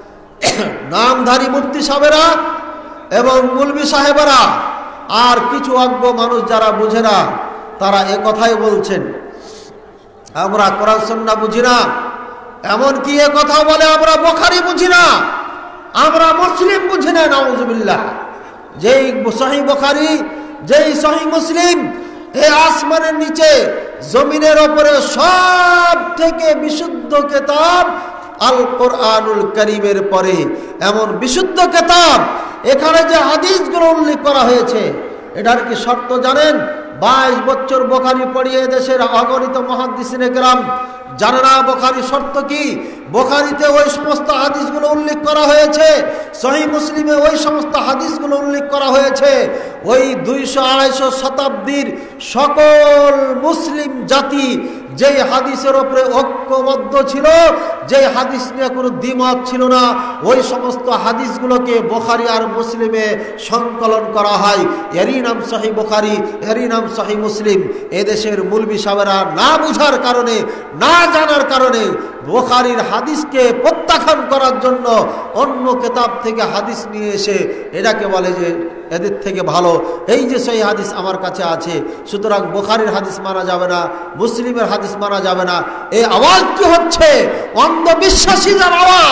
নামধারী মুফতি সাহেবেরা এবং মুলবি সাহেবেরা আর কিছু অজ্ঞ মানুষ যারা বুঝে না, তারা এ কথাই বলছেন আমরা কোরআন সুন্নাহ বুঝি না, এমনকি এ কথা বলে আমরা বুখারী বুঝি না, আমরা মুসলিম বুঝি না। নাউজুবিল্লাহ। যেই সহিহ বুখারী, যেই সহিহ মুসলিম, এই আসমানের নিচে জমিনের উপরে সব থেকে বিশুদ্ধ কিতাব আল কোরআনুল কারীমের পরে এমন বিশুদ্ধ কিতাব, এখানে যে হাদিসগুলো উল্লেখ করা হয়েছে, এটার কি শর্ত জানেন? বাইশ বছর বুখারী পড়িয়ে দেশের অগণিত মুহাদ্দিসিনে কেরাম জানে না বুখারী শর্ত কি। বুখারীতে ওই সমস্ত হাদিসগুলো উল্লেখ করা হয়েছে, সহিহ মুসলিমে ওই সমস্ত হাদিসগুলো উল্লেখ করা হয়েছে। ওই দুইশো আড়াইশো শতাব্দীর সকল মুসলিম জাতি যেই হাদিসের ওপরে ঐক্যবদ্ধ ছিল, যেই হাদিস নিয়ে কোনো দ্বিমত ছিল না, ওই সমস্ত হাদিসগুলোকে বুখারী আর মুসলিমে সংকলন করা হয়। এরই নাম সহিহ বুখারী, এরই নাম সহিহ মুসলিম। এদেশের মুলবি সাহেবেরা না বুঝার কারণে, না জানার কারণে বুখারীর হাদিসকে প্রত্যাখ্যান করার জন্য অন্য কিতাব থেকে হাদিস নিয়ে এসে এটাকে বলে যে এদের থেকে ভালো এই যে সেই হাদিস আমার কাছে আছে, সুতরাং বুখারীর হাদিস মানা যাবে না, মুসলিমের হাদিস মানা যাবে না। এই আওয়াজ কি হচ্ছে? অন্ধবিশ্বাসীদের আওয়াজ,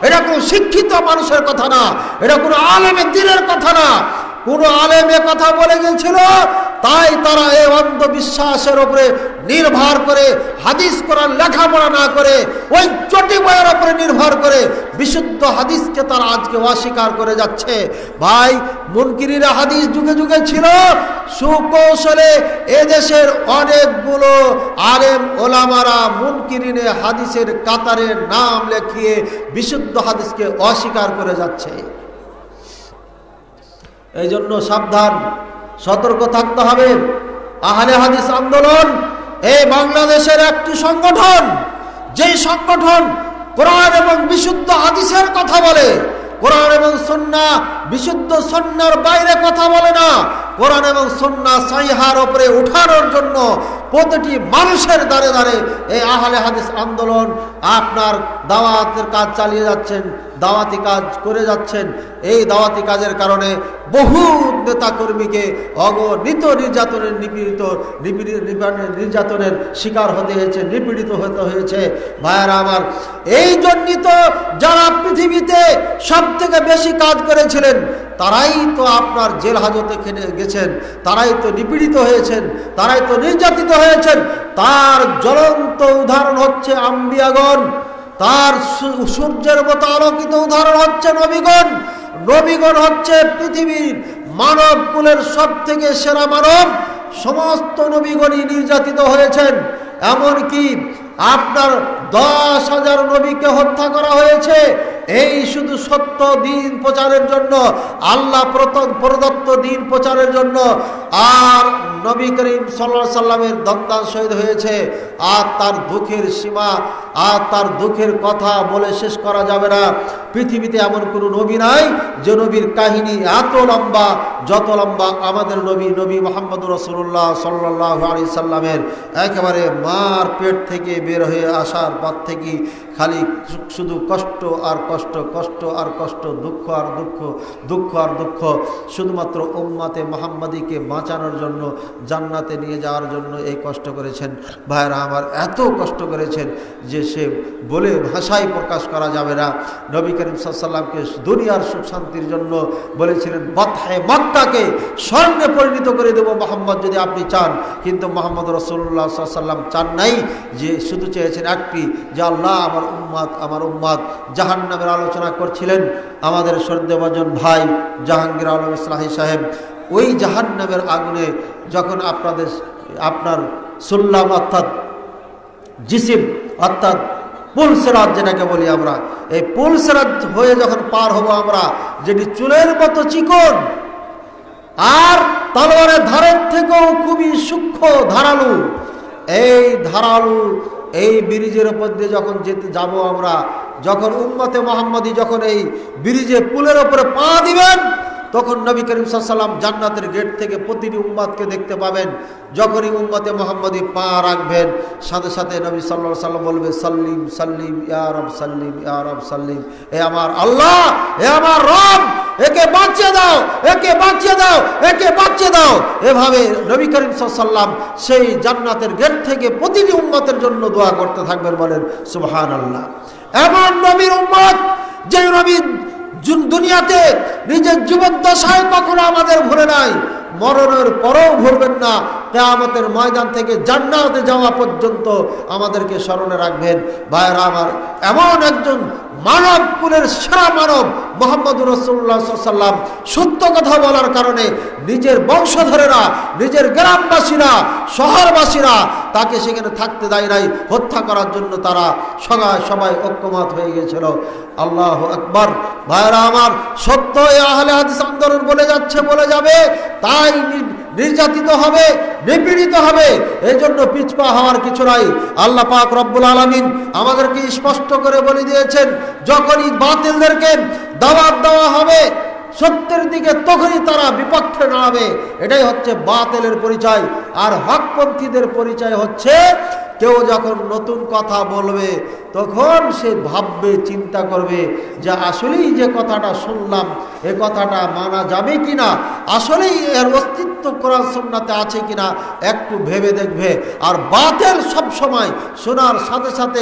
এটা কোনো শিক্ষিত মানুষের কথা না, এটা কোনো আলেমের দিনের কথা না। কোন আলেম এ কথা বলে গেছিল, তাই তারা এই অন্ধবিশ্বাসের উপরে নির্ভর করে, হাদিস কোরআন লেখাপড়া না করে, ওই চটি বইয়ের উপরে নির্ভর করে বিশুদ্ধ হাদিসকে তারা আজকে অস্বীকার করে যাচ্ছে। ভাই, মুনকিরিরা হাদিস যুগে যুগে ছিল। সুকৌশলে এদেশের অনেকগুলো আলেম ওলামারা মুনকিরিনে হাদিসের কাতারে নাম লেখিয়ে বিশুদ্ধ হাদিসকে অস্বীকার করে যাচ্ছে। এই জন্য সাবধান, সতর্ক থাকতে হবে। আহলে হাদিস আন্দোলন এই বাংলাদেশের একটি সংগঠন, যেই সংগঠন কোরআন এবং বিশুদ্ধ হাদিসের কথা বলে। কোরআন এবং সুন্নাহ, বিশুদ্ধ সুন্নাহর বাইরে কথা বলে না। কোরআন এবং সুন্নাহ সহিহার উপরে উঠানোর জন্য প্রতিটি মানুষের দ্বারে দ্বারে এই আহলে হাদিস আন্দোলন আপনার দাওয়াতের কাজ চালিয়ে যাচ্ছেন, দাওয়াতি কাজ করে যাচ্ছেন। এই দাওয়াতি কাজের কারণে বহু নেতা কর্মীকে অগণিত নির্যাতনের নিপীড়িত নির্যাতনের শিকার হতে হয়েছে, নিপীড়িত হতে হয়েছে। ভাইয়েরা আমার, এই জন্যই তো যারা পৃথিবীতে সব থেকে বেশি কাজ করেছিলেন তারাই তো আপনার জেল হাজতে খেটে গেছেন, তারাই তো নিপীড়িত হয়েছেন, তারাই তো নির্যাতিত হয়েছেন। তার জ্বলন্ত উদাহরণ হচ্ছে আম্বিয়াগণ, তার সূর্যের মতো আলোকিত উদাহরণ হচ্ছে নবীগণ। নবীগণ হচ্ছে পৃথিবীর মানব কুলের সব থেকে সেরা মানব। সমস্ত নবীগণই নির্যাতিত হয়েছেন। এমনকি আপনার দশ হাজার নবীকে হত্যা করা হয়েছে এই শুধু সত্য দিন প্রচারের জন্য, আল্লাহ প্রদত্ত দিন প্রচারের জন্য। আর নবী করিম সাল্লাল্লাহু আলাইহি সাল্লামের দন্তান শহীদ হয়েছে। আর তার দুঃখের সীমা, আর তার দুঃখের কথা বলে শেষ করা যাবে না। পৃথিবীতে এমন কোনো নবী নাই যে নবীর কাহিনী এত লম্বা, যত লম্বা আমাদের নবী নবী মুহাম্মদ রাসূলুল্লাহ সাল্লাল্লাহু আলাইহি সাল্লামের। একেবারে মার পেট থেকে বের হয়ে আসার পর থেকে খালি শুধু কষ্ট আর কষ্ট, কষ্ট আর কষ্ট, দুঃখ আর দুঃখ, দুঃখ আর দুঃখ, শুধুমাত্র উম্মতে মুহাম্মাদিকে বাঁচানোর জন্য, জান্নাতে নিয়ে যাওয়ার জন্য এই কষ্ট করেছেন। ভাইরা আমার, এত কষ্ট করেছেন যে সে বলে ভাষায় প্রকাশ করা যাবে না। নবী করিম সাল্লাল্লাহু আলাইহি সাল্লামকে দুনিয়ার সুখ শান্তির জন্য বলেছিলেন বাদহে মক্কাকে স্বর্ণে পরিণত করে দেব মুহাম্মদ যদি আপনি চান। কিন্তু মুহাম্মদ রাসূলুল্লাহ সাল্লাল্লাহু আলাইহি সাল্লাম চান নাই, যে শুধু চেয়েছেন একটি, যে আল্লাহ আমার উম্মত আমার উম্মত। জাহান্নামের আলোচনা করছিলেন আমাদের শ্রদ্ধেয়ভাজন ভাই জাহাঙ্গীর আলম ইসলাহি সাহেব। ওই জাহান্নামের আগুনে যখন আপনাদের আপনার সুল্লাম অর্থাৎ জিসিম অর্থাৎ পুলসেরাত যেটাকে বলি আমরা, এই পুলসেরাত হয়ে যখন পার হব আমরা, যেটি চুলের মতো চিকন আর তলোয়ারের ধারের থেকেও খুবই সূক্ষ্ম ধারালু, এই ধারালু এই ব্রিজের উপর দিয়ে যখন যেতে যাব আমরা, যখন উম্মতে মুহাম্মাদি যখন এই ব্রিজে পুলের উপরে পা দিবেন, তখন নবী করিম সাল্লাল্লাহু আলাইহি সাল্লাম জান্নাতের গেট থেকে প্রতিটি উম্মতকে দেখতে পাবেন। যখনই উম্মতে মুহাম্মাদি পা রাখবেন, সাথে সাথে নবী সাল্লাল্লাহু আলাইহি সাল্লাম বলবে সাল্লিম সাল্লিম ইয়া রব সাল্লিম ইয়া রব সাল্লিম, এ আমার আল্লাহ, এ আমার রব, একে বাঁচিয়ে দাও, একে বাঁচিয়ে দাও, একে বাঁচিয়ে দাও। এভাবে নবী করিম সাল্লাল্লাহু আলাইহি সাল্লাম সেই জান্নাতের গেট থেকে প্রতিটি উম্মতের জন্য দোয়া করতে থাকবেন। বলেন সুবহানাল্লাহ। এমন নবীর উম্মত, যে নবী দুনিয়াতে নিজের জীবদ্দশায় কখনো আমাদের ভুলে নাই, মরণের পরেও ভুলবেন না, কিয়ামতের ময়দান থেকে জান্নাতে যাওয়া পর্যন্ত আমাদেরকে স্মরণে রাখবেন। ভাইরা আমার, এমন একজন মানব কুলের সেরা মানব মুহাম্মদুর রাসূলুল্লাহ সাল্লাল্লাহু আলাইহি সাল্লাম সত্য কথা বলার কারণে নিজের বংশধরেরা, নিজের গ্রামবাসীরা, শহরবাসীরা তাকে সেখানে থাকতে দেয় নাই, হত্যা করার জন্য তারা সবাই সবাই ঐক্যমত হয়ে গিয়েছিল। আল্লাহু আকবার। ভাইরা আমার, সত্য এই আহলে হাদিস আন্দোলন বলে যাচ্ছে, বলে যাবে, তাই নির্যাতিত হবে, নিপীড়িত হবে। এই জন্য পিছপা হওয়ার কিছু নাই। আল্লাহ পাক রব্বুল আলামিন আমাদেরকে স্পষ্ট করে বলে দিয়েছেন, যখনই বাতিলদেরকে দাওয়াত দেওয়া হবে সত্যের দিকে, তখনই তারা বিপক্ষে দাঁড়াবে। এটাই হচ্ছে বাতিলের পরিচয়। আর হকপন্থীদের পরিচয় হচ্ছে, কেউ যখন নতুন কথা বলবে তখন সে ভাববে, চিন্তা করবে যে আসলেই যে কথাটা শুনলাম এ কথাটা মানা যাবে কিনা, আসলেই এর অস্তিত্ব কোরআন সুন্নাতে আছে কিনা একটু ভেবে দেখবে। আর বাতিল সব সময় শোনার সাথে সাথে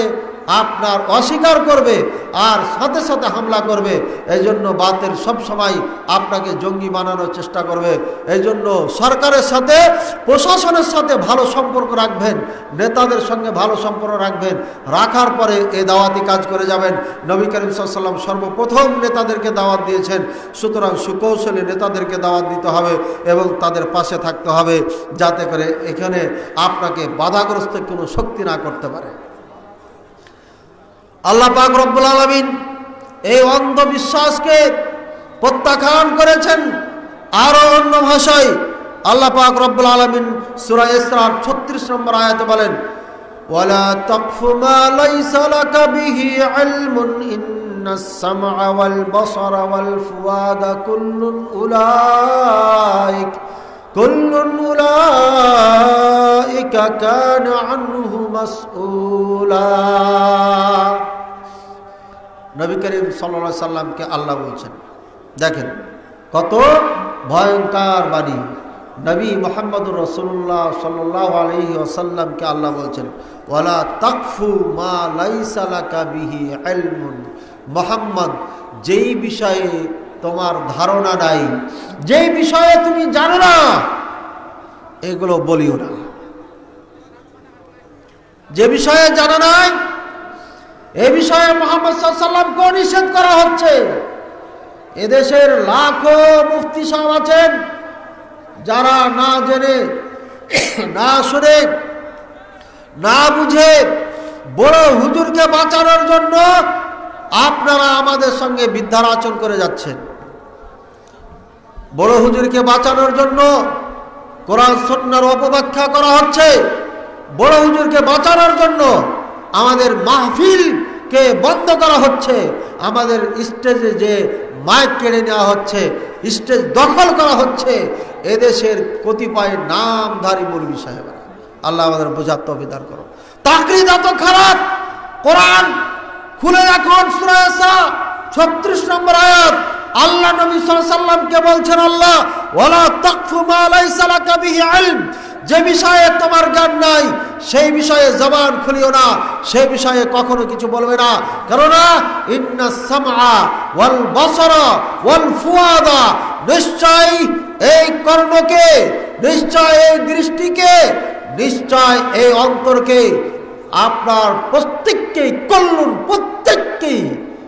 আপনার অস্বীকার করবে আর সাথে সাথে হামলা করবে। এই জন্য বাতিল সবসময় আপনাকে জঙ্গি বানানোর চেষ্টা করবে। এই জন্য সরকারের সাথে প্রশাসনের সাথে ভালো সম্পর্ক রাখবেন, নেতাদের সঙ্গে ভালো সম্পর্ক রাখবেন, রাখার পরে এই দাওয়াতি কাজ করে যাবেন। নবী করিম সাল্লাল্লাহু আলাইহি ওয়াসাল্লাম সর্বপ্রথম নেতাদেরকে দাওয়াত দিয়েছেন, সুতরাং সুকৌশলী নেতাদেরকে দাওয়াত দিতে হবে এবং তাদের পাশে থাকতে হবে, যাতে করে এখানে আপনাকে বাধাগ্রস্ত কোনো শক্তি না করতে পারে। আল্লাহ পাক রব্বুল আলামিন এই অন্ধবিশ্বাসকে প্রত্যাখ্যান করেছেন। আরো অন্য ভাষায় আল্লাহ পাক রব্বুল আলামিন সূরা ইসরার ছত্রিশ নম্বর আয়াতে বলেন, ওয়ালা তাকফু মা লাইসা লাকা বিহি ইলমুন ইন্নাস সামআ ওয়াল বাসারা ওয়াল ফুআদা কুল্লুন উলাইক কুল্লুন উলাইকা কানা আনহু মাসউলা। নবী করিম সাল্লাল্লাহু আলাইহি সাল্লামকে আল্লাহ বলছেন, দেখেন কত ভয়ঙ্কর বাণী। নবী মুহাম্মদুর রাসূলুল্লাহ সাল্লাল্লাহু আলাইহি ওয়াসাল্লামকে আল্লাহ বলছেন, ওয়ালা তাকফু মা লাইসা লাকা বিহি ইলমুন। মুহাম্মদ, যেই বিষয়ে তোমার ধারণা নাই, যেই বিষয়ে তুমি জানো না, এগুলো বলিও না। যে বিষয়ে জানা নাই এ বিষয়ে মুহাম্মদ সাল্লাল্লাহু আলাইহি ওয়াসাল্লামকে নিষেধ করা হচ্ছে। এদেশের লাখো মুফতি সাহেব আছেন যারা না জেনে না শুনে না বুঝে বড় হুজুরকে বাঁচানোর জন্য আপনারা আমাদের সঙ্গে বিদ্যার আচরণ করে যাচ্ছেন। বড় হুজুরকে বাঁচানোর জন্য কোরআন সুন্নাহর অপব্যাখ্যা করা হচ্ছে। বড় হুজুরকে বাঁচানোর জন্য আমাদের মাহফিলকে বন্ধ করা হচ্ছে। আমাদের স্টেজে যে মাইক কেড়ে নেওয়া হচ্ছে, স্টেজ দখল করা হচ্ছে। এদেশের কতিপয় নামধারী মৌলবী সাহেবরা, আল্লাহ আমাদের বোঝার তৌফিক দান করো। তাকরিদ এত খারাপ। কোরআন খুলে রাখুন সূরা ইসরা ছত্রিশ নম্বর আয়াত। আল্লাহ নবী সাল্লাল্লাহু আলাইহি ওয়াসাল্লামকে বলছেন, আল্লাহ ওয়ালা তাকফু মা লাইসা লাকা বিহি ইলম। যে বিষয়ে তোমার জ্ঞান নাই সেই বিষয়ে জবান খুলিও না, সেই বিষয়ে কখনো কিছু বলবে না। কেননা ইন্নাস সামআ ওয়াল বাসারা ওয়াল ফুআদা, নিশ্চয় এই কর্ণকে, নিশ্চয় এই দৃষ্টিকে, নিশ্চয় এই অন্তরকে, আপনার প্রত্যেককেই কল্লুন, প্রত্যেককেই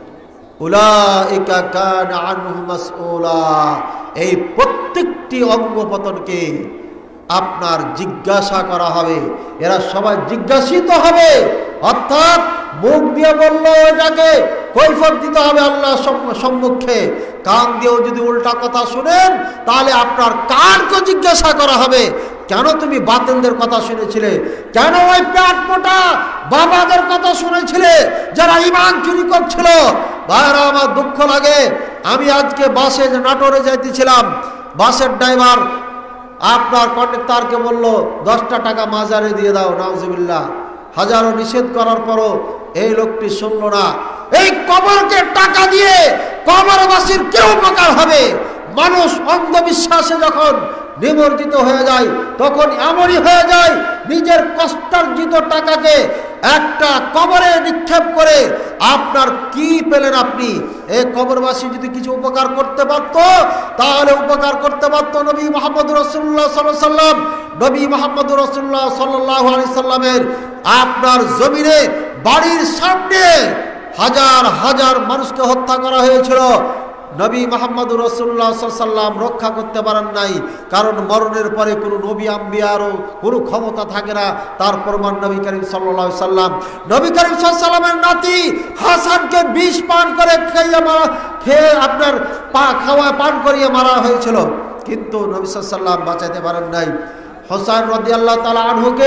উলাইকা কানা আনহু মাসউলা, এই প্রত্যেকটি অঙ্গ পতনকে আপনার জিজ্ঞাসা করা হবে। এরা সবাই জিজ্ঞাসিত হবে, অর্থাৎ মুখ দিয়ে বললো এটাকে কৈফিয়ত দিতে হবে আল্লাহ সম্মুখে। কান দিয়েও যদি উল্টা কথা শুনেন তাহলে আপনার কানকে জিজ্ঞাসা করা হবে, কেন তুমি বাতিলদের কথা শুনেছিলে, কেন ওই পেট মোটা বাবাদের কথা শুনেছিলে যারা ঈমান চুরি করছিল। ভাইরা আমার দুঃখ লাগে, আমি আজকে বাসে নাটোরে যাইতেছিলাম, বাসের ড্রাইভার আপনার কন্ডাক্টরকে বলল দশটা টাকা মাজারে দিয়ে দাও, নাউজুবিল্লাহ। হাজারো নিষেধ করার পরও এই লোকটি শুনল না। এই কবরকে টাকা দিয়ে কবরবাসীর কেউ উপকার হবে? মানুষ অন্ধবিশ্বাসে যখন নিমজ্জিত হয়ে যায় তখন এমনই হয়ে যায়, নিজের কষ্টার্জিত টাকাকে একটা কবরে নিক্ষেপ করে আপনার কি পেলেন আপনি? এই কবরবাসী যদি কিছু উপকার করতে পারত তাহলে উপকার করতে পারত নবী মুহাম্মদ রাসূলুল্লাহ সাল্লাল্লাহু আলাইহি ওয়াসাল্লাম। নবী মুহাম্মদ রাসূলুল্লাহ সাল্লাল্লাহু আলাইহি ওয়াসাল্লামের আপনার জমিনে বাড়ির সামনে হাজার হাজার মানুষকে হত্যা করা হয়েছিল। নবী মুহাম্মদ রাসূলুল্লাহ সাল্লাল্লাহু আলাইহি ওয়াসাল্লাম রক্ষা করতে পারেন নাই, কারণ মরণের পরে কোনো নবী আম্বিয়ারও কোনো ক্ষমতা থাকে না। তার প্রমাণ নবী করিম সাল্লাল্লাহু আলাইহি ওয়াসাল্লাম। নবী করিম সাল্লাল্লাহু আলাইহি ওয়াসাল্লামের নাতি হাসানকে বিষ পান করে খেয়ে মারা খেয়ে আপনার পা খাওয়া পান করিয়ে মারা হয়েছিল, কিন্তু নবী সাল্লাল্লাহু আলাইহি ওয়াসাল্লাম বাঁচাতে পারেন নাই। হোসেন রাদিয়াল্লাহু তাআলা আনহুকে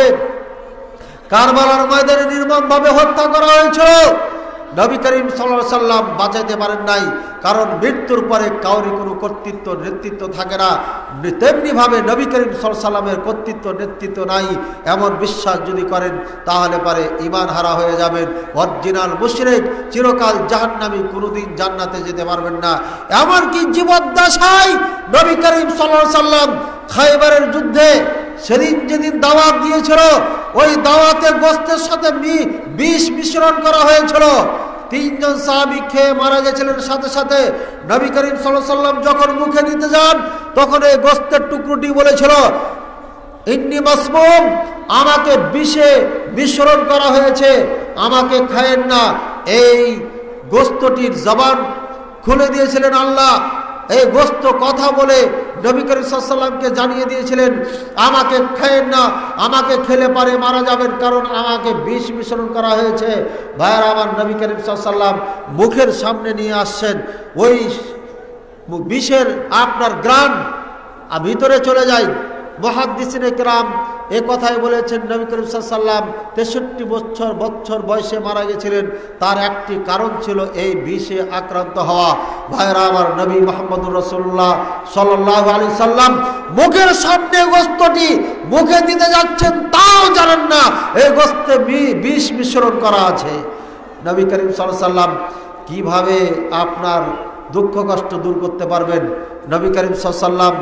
কারবালার ময়দানে নির্মমভাবে হত্যা করা হয়েছিল। নবী করিম সাল্লাল্লাহু আলাইহি ওয়াসাল্লাম বাঁচাইতে পারেন নাই, কারণ মৃত্যুর পরে কাউরি কোনো কর্তৃত্ব নেতৃত্ব থাকে না। তেমনিভাবে নবী করিম সাল্লাল্লাহু আলাইহি ওয়াসাল্লামের কর্তৃত্ব নেতৃত্ব নাই এমন বিশ্বাস যদি করেন তাহলে পারে ঈমান হারা হয়ে যাবেন। অরিজিনাল মুশরিক চিরকাল জাহান্নামী, কোনোদিন জান্নাতে যেতে পারবেন না। এমনকি জীবদ্দশায় নবী করিম সাল্লাল্লাহু আলাইহি ওয়াসাল্লাম খায়বারের যুদ্ধে সেদিন যেদিন দাওয়াত দিয়েছিল ওই দাওয়াতে গোস্তের সাথে বিষ মিশ্রণ করা হয়েছিল। তিনজন সাহাবী খেয়ে মারা গেছিলেন। সাথে সাথে নবী করিম সাল্লাল্লাহু আলাইহি ওয়াসাল্লাম যখন মুখে নিতে যান তখন এই গোস্তের টুকরোটি বলেছিল, ইন্নী মাসমুম, আমাকে বিষে মিশ্রণ করা হয়েছে, আমাকে খায়েন না। এই গোস্তটির জবান খুলে দিয়েছিলেন আল্লাহ। এই গোস্ত কথা বলে নবী করিম সাল্লাল্লাহু আলাইহি ওয়াসাল্লামকে জানিয়ে দিয়েছিলেন, আমাকে খায়েন না, আমাকে খেলে পারে মারা যাবেন, কারণ আমাকে বিষ মিশ্রণ করা হয়েছে। ভাইয়েরা আমার, নবী করিম সাল্লাল্লাহু আলাইহি ওয়াসাল্লাম মুখের সামনে নিয়ে আসছেন, ওই বিষের আপনার গ্রান ভিতরে চলে যায়। মুহাদ্দিসিনে কেরাম এ কথাই বলেছেন, নবী করিম সাল্লাল্লাহু আলাইহি ওয়াসাল্লাম তেষট্টি বছর বছর বয়সে মারা গেছিলেন। তার একটি কারণ ছিল এই বিষে আক্রান্ত হওয়া। ভাইরা আমার, নবী মুহাম্মদুর রাসূলুল্লাহ সাল্লাল্লাহু আলাইহি সাল্লাম মুখের সামনে গোস্তটি মুখে দিতে যাচ্ছেন, তাও জানেন না এই গোস্তে বিষ মিশ্রণ করা আছে। নবী করিম সাল্লাল্লাহু আলাইহি সাল্লাম কিভাবে আপনার দুঃখ কষ্ট দূর করতে পারবেন? নবী করিম সাল্লাল্লাহু আলাইহি সাল্লাম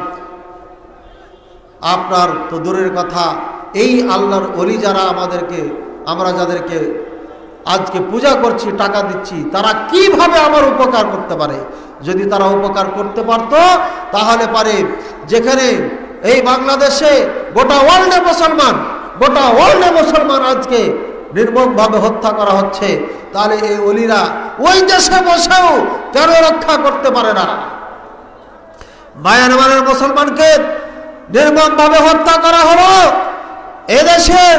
আপনার তো দূরের কথা, এই আল্লাহর ওলি যারা আমাদেরকে, আমরা যাদেরকে আজকে পূজা করছি, টাকা দিচ্ছি, তারা কিভাবে আমার উপকার করতে পারে? যদি তারা উপকার করতে পারতো তাহলে পারে, যেখানে এই বাংলাদেশে গোটা ওয়ার্ল্ডে মুসলমান, গোটা ওয়ার্ল্ডে মুসলমান আজকে নির্মমভাবে হত্যা করা হচ্ছে, তাহলে এই ওলিরা ওই দেশে বসেও কেন রক্ষা করতে পারে না? মায়ানমারের মুসলমানকে নির্মমভাবে হত্যা করা হলো। এদেশের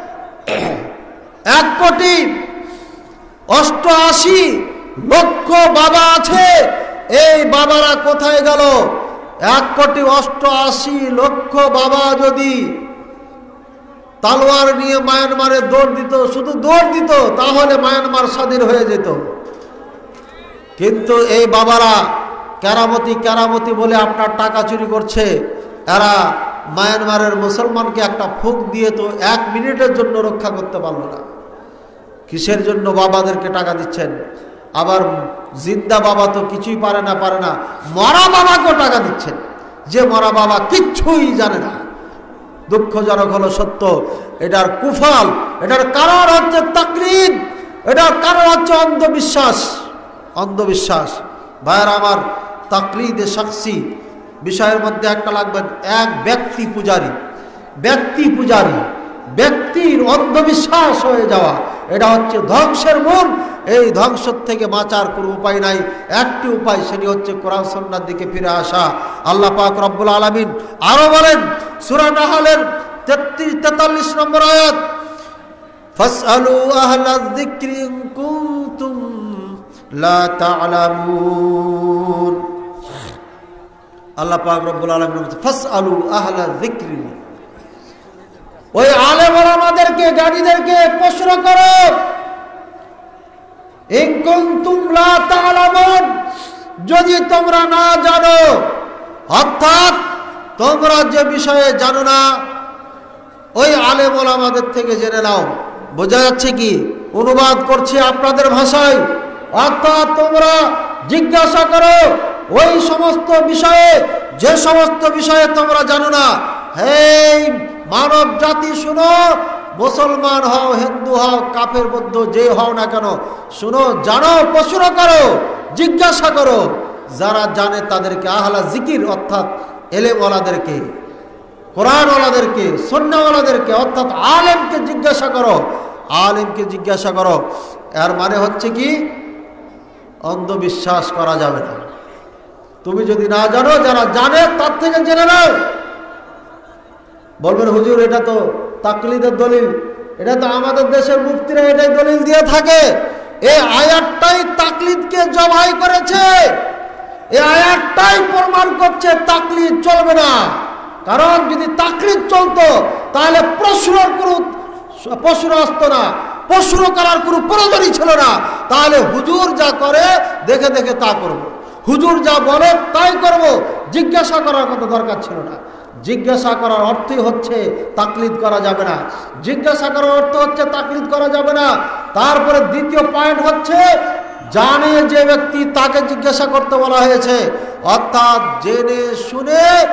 এক কোটি অষ্টআশি লক্ষ বাবা আছে, এই বাবারা কোথায় গেল? এক কোটি অষ্টআশি লক্ষ বাবা যদি তালোয়ার নিয়ে মায়ানমারে দৌড় দিত, শুধু দৌড় দিত, তাহলে মায়ানমার স্বাধীন হয়ে যেত। কিন্তু এই বাবারা কেরামতি কেরামতি বলে আপনার টাকা চুরি করছে। এরা মায়ানমারের মুসলমানকে একটা ফুঁক দিয়ে তো এক মিনিটের জন্য রক্ষা করতে পারল না। কিসের জন্য বাবাদেরকে টাকা দিচ্ছেন? আবার জিন্দা বাবা তো কিছুই পারে না পারে না মরা বাবাকেও টাকা দিচ্ছেন, যে মরা বাবা কিচ্ছুই জানে না। দুঃখজনক হলো সত্য, এটার কুফল, এটার কারণ হচ্ছে তাকলিদ, এটার কারণ হচ্ছে অন্ধবিশ্বাস। অন্ধবিশ্বাস ভাইয়ের আমার, তাকলিদে শাখসি বিষয়ের মধ্যে একটা লাগবেন, এক ব্যক্তি পূজারী, ব্যক্তি পূজারী, ব্যক্তির অন্ধবিশ্বাস হয়ে যাওয়া, এটা হচ্ছে ধ্বংসের মূল। এই ধ্বংস থেকে বাঁচার কোনো উপায় নাই, একটি উপায়, সেটি হচ্ছে কোরআন সুন্নাহর দিকে ফিরে আসা। আল্লাহ পাক রব্বুল আলামিন আরো বলেন সূরা নাহলের তেত্রিশ তেতাল্লিশ নম্বর আয়াত, ফাসআলু আহলায যিকরি ইন কুনতুম লা তা'লামুন। আল্লাহ পাক রব্বুল আলামিন ফাসআলু আহলা যিকরি, ওই আলেম ওলামাদেরকে, জ্ঞানীদেরকে প্রশ্ন করো, ইন কুনতুম লা তা'লামুন, যদি তোমরা না জানো, অর্থাৎ তোমরা যে বিষয়ে জানো না ওই আলেম ওলামাদের থেকে জেনে নাও। বোঝা যাচ্ছে কি? অনুবাদ করছি আপনাদের ভাষায়, অর্থাৎ তোমরা জিজ্ঞাসা করো ওই সমস্ত বিষয়ে, যে সমস্ত বিষয়ে তোমরা জানো না। হে মানব জাতি শুনো, মুসলমান হও, হিন্দু হও, কাফের বৌদ্ধ যে হও না কেন, শুনো, জানো, প্রশ্ন করো, জিজ্ঞাসা করো। যারা জানে তাদেরকে, আহলা জিকির অর্থাৎ এলেমওয়ালাদেরকে, কোরআনওয়ালাদেরকে, সুন্নাহওয়ালাদেরকে অর্থাৎ আলেমকে জিজ্ঞাসা করো, আলেমকে জিজ্ঞাসা করো। এর মানে হচ্ছে কি? অন্ধবিশ্বাস করা যাবে না। তুমি যদি না জানো, যারা জানে তার থেকে জেনে নাও। বলবেন হুজুর এটা তো তাকলিদের দলিল, এটা তো আমাদের দেশের মুফতিরা এটাই দলিল দিয়ে থাকে। এই আয়াতটাই তাকলিদকে জবাই করেছে, এই আয়াতটাই প্রমাণ করছে তাকলিদ চলবে না। কারণ যদি তাকলিদ চলতো তাহলে প্রশ্নের কোনো প্রশ্ন আসতো না, প্রশ্ন করার কোনো প্রয়োজনই ছিল না। তাহলে হুজুর যা করে দেখে দেখে তা করব, হুজুর যা বলে তাই করব, জিজ্ঞাসা করার কথা দরকার ছিল না। জিজ্ঞাসা করার অর্থই হচ্ছে তাকলিদ করা যাবে না, জিজ্ঞাসা করার অর্থ হচ্ছে তাকলিদ করা যাবে না। তারপরে দ্বিতীয় পয়েন্ট হচ্ছে, জানে যে ব্যক্তি তাকে জিজ্ঞাসা করতে বলা হয়েছে, অর্থাৎ জেনে শুনে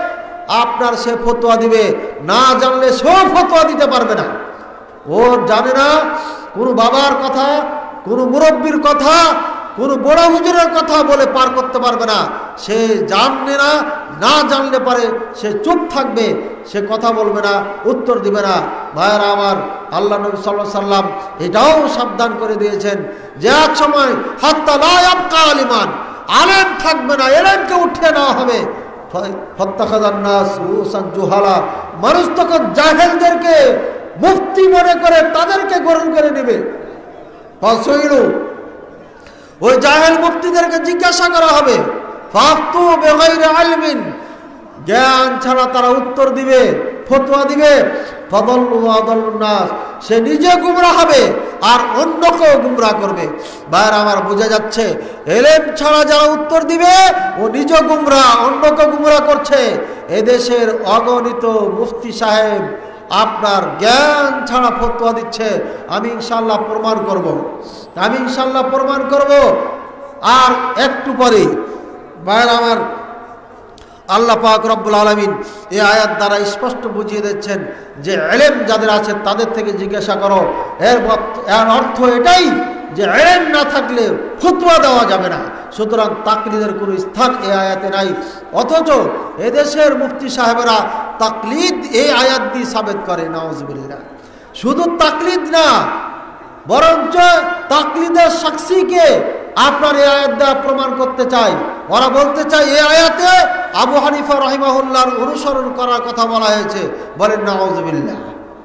আপনার সে ফতোয়া দিবে, না জানলে সেও ফতোয়া দিতে পারবে না। ও জানে না কোনো বাবার কথা, কোনো মুরব্বীর কথা, কোনো বড় হুজুরের কথা বলে পার করতে পারবে না। সে জানে না, না জানলে পারে সে চুপ থাকবে, সে কথা বলবে না, উত্তর দিবে না। ভাইয়েরা আমার, আল্লাহ নবী সাল্লাল্লাহু আলাইহি সাল্লাম এটাও সাবধান করে দিয়েছেন যে এক সময় হাত্তা লা ইয়াবকা আলিমান, আলেম থাকবে না, এলেমকে উঠিয়ে নেওয়া হবে। ফাত্তাখাযান নাস রুসান জুহালা, মানুষ তখন জাহেলদেরকে মুফতি মনে করে তাদেরকে গ্রহণ করে নেবে। ফাসইলু, ওই জাহেল মুফতিদেরকে জিজ্ঞাসা করা হবে, ফাফতু বিগাইরি ইলমিন, জ্ঞান ছাড়া তারা উত্তর দিবে, ফতোয়া দিবে। ফাদাল্লু ওয়া আদাল্লুন নাস, সে নিজে গুমরাহ হবে আর অন্যকেও গুমরাহ করবে। ভাইরা আমার, বোঝা যাচ্ছে এলেম ছাড়া যারা উত্তর দিবে ও নিজে গুমরাহ, অন্যকে গুমরাহ করছে। এদেশের অগণিত মুফতি সাহেব আপনার জ্ঞান ছাড়া ফতোয়া দিচ্ছে, আমি ইনশাআল্লাহ প্রমাণ করব, আমি ইনশাআল্লাহ প্রমাণ করব। আর একটু পরে ভাইরা আমার, আল্লাহ পাক রব্বুল আলামিন এই আয়াত দ্বারা স্পষ্ট বুঝিয়ে দিচ্ছেন যে ইলম যাদের আছে তাদের থেকে জিজ্ঞাসা করো। এর এর অর্থ এটাই যে ইলম না থাকলে ফতোয়া দেওয়া যাবে না। সুতরাং তাকলিদের কোনো স্থান এই আয়াতে নাই। অথচ এদেশের মুফতি সাহেবেরা তাকলিদ এই আয়াত দিয়ে সাবেত করে, নাউজুবিল্লাহ। শুধু তাকলিদ না, বরঞ্চ তাকলিদের সাক্ষীকে আপনার এই আয়াত দ্বারা প্রমাণ করতে চাই। ওরা বলতে চাই এই আয়াতে আবু হানিফা রাহিমাহুল্লাহর অনুসরণ করার কথা বলা হয়েছে। বলেন নাউজুবিল্লাহ।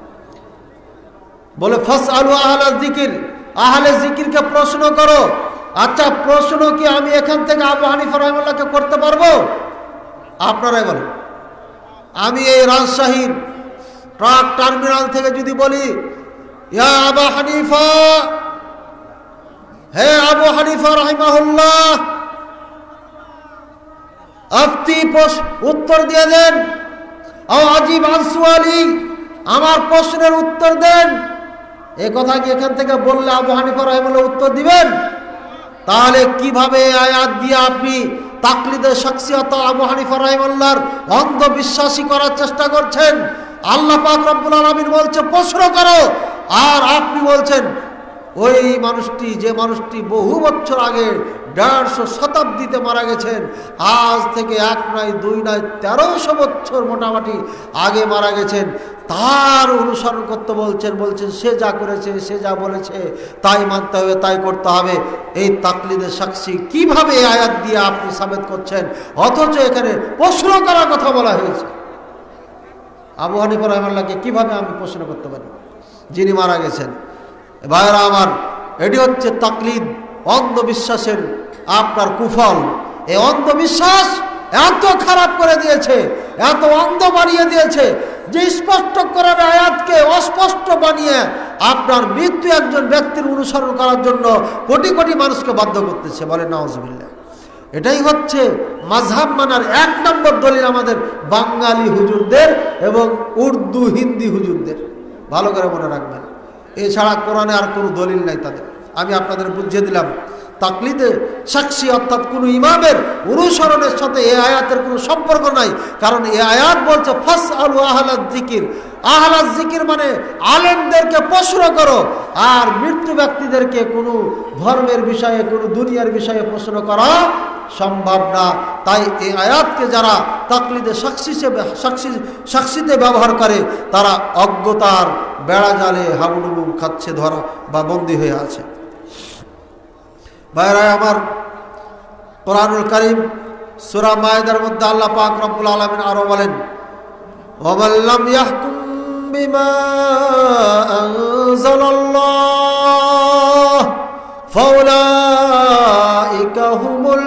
বলে ফাসআলু আহলা যিকির, আহলে যিকিরকে প্রশ্ন করো। আচ্ছা, প্রশ্ন কি আমি এখান থেকে আবু হানিফা রাহিমাহুল্লাহকে করতে পারবো? আপনারাই বলেন। আমি এই রাজশাহীর ট্রাক টার্মিনাল থেকে যদি বলি, ইয়া আবু হানিফা, হে আবু হানিফা রাহিমাহুল্লাহ, আপনি উত্তর দিয়ে দেন। ও আজিব আনসুয়ালি, আমার প্রশ্নের উত্তর দেন। এ কথা কি এখান থেকে বললে আবু হানিফা রাহিমাহুল্লাহ উত্তর দিবেন? তাহলে কিভাবে আয়াত দিয়ে আপনি তাকলিদের শখসিয়ত আবু হানিফা রাহিমাহুল্লাহর অন্ধবিশ্বাসী করার চেষ্টা করছেন? আল্লাহ পাক রব্বুল আলামিন বলছে প্রশ্ন করো, আর আপনি বলছেন ওই মানুষটি, যে মানুষটি বহু বছর আগে দেড়শো শতাব্দীতে মারা গেছেন, আজ থেকে এক নয় দুই নয় তেরোশো বছর মোটামুটি আগে মারা গেছেন, তার অনুসরণ করতে বলছেন। বলছেন সে যা করেছে, সে যা বলেছে তাই মানতে হবে, তাই করতে হবে। এই তাকলিদের সাক্ষী কিভাবে আয়াত দিয়ে আপনি সাবেত করছেন? অথচ এখানে প্রশ্ন করার কথা বলা হয়েছে। আবু হানিফা রাহিমাহুল্লাহকে কিভাবে আমি প্রশ্ন করতে পারি, যিনি মারা গেছেন? ভাইরা আমার, এটি হচ্ছে তাকলিদ, অন্ধবিশ্বাসের আপনার কুফল। এই অন্ধবিশ্বাস এত খারাপ করে দিয়েছে, এত অন্ধ বানিয়ে দিয়েছে যে স্পষ্ট করার আয়াতকে অস্পষ্ট বানিয়ে আপনার মৃত্যু একজন ব্যক্তির অনুসরণ করার জন্য কোটি কোটি মানুষকে বাধ্য করতেছে। বলে নাউজুবিল্লাহ। এটাই হচ্ছে মাযহাব মানার এক নম্বর দলিল আমাদের বাঙালি হুজুরদের এবং উর্দু হিন্দি হুজুরদের। ভালো করে মনে রাখবেন, এছাড়া কোরআনে আর কোনো দলিল নাই তাদের। আমি আপনাদের বুঝিয়ে দিলাম, তাকলিদে সাক্ষী অর্থাৎ কোনো ইমামের অনুসরণের সাথে এই আয়াতের কোনো সম্পর্ক নাই। কারণ এই আয়াত বলছে ফাসআলু আহলা যিকির, আহলা যিকির মানে আলেমদেরকে প্রশ্ন করো। আর মৃত্যু ব্যক্তিদেরকে কোনো ধর্মের বিষয়ে, কোনো দুনিয়ার বিষয়ে প্রশ্ন করা সম্ভব না। তাই এই আয়াতকে যারা তাকলিদে সাক্ষী হিসেবে সাক্ষী সাক্ষীতে ব্যবহার করে তারা অজ্ঞতার বেড়া জালে হাবুডুবু খাচ্ছে, ধরা বা বন্দী হয়ে আছে। ভাইরা আমার, কোরআনুল কারীম সূরা মায়েদার মধ্যে আল্লাহ পাক রব্বুল আলামিন আরো বলেন, ওয়ামান লাম ইয়াহকুম বিমা আনজালাল্লাহ ফাউলাইকা হুমুল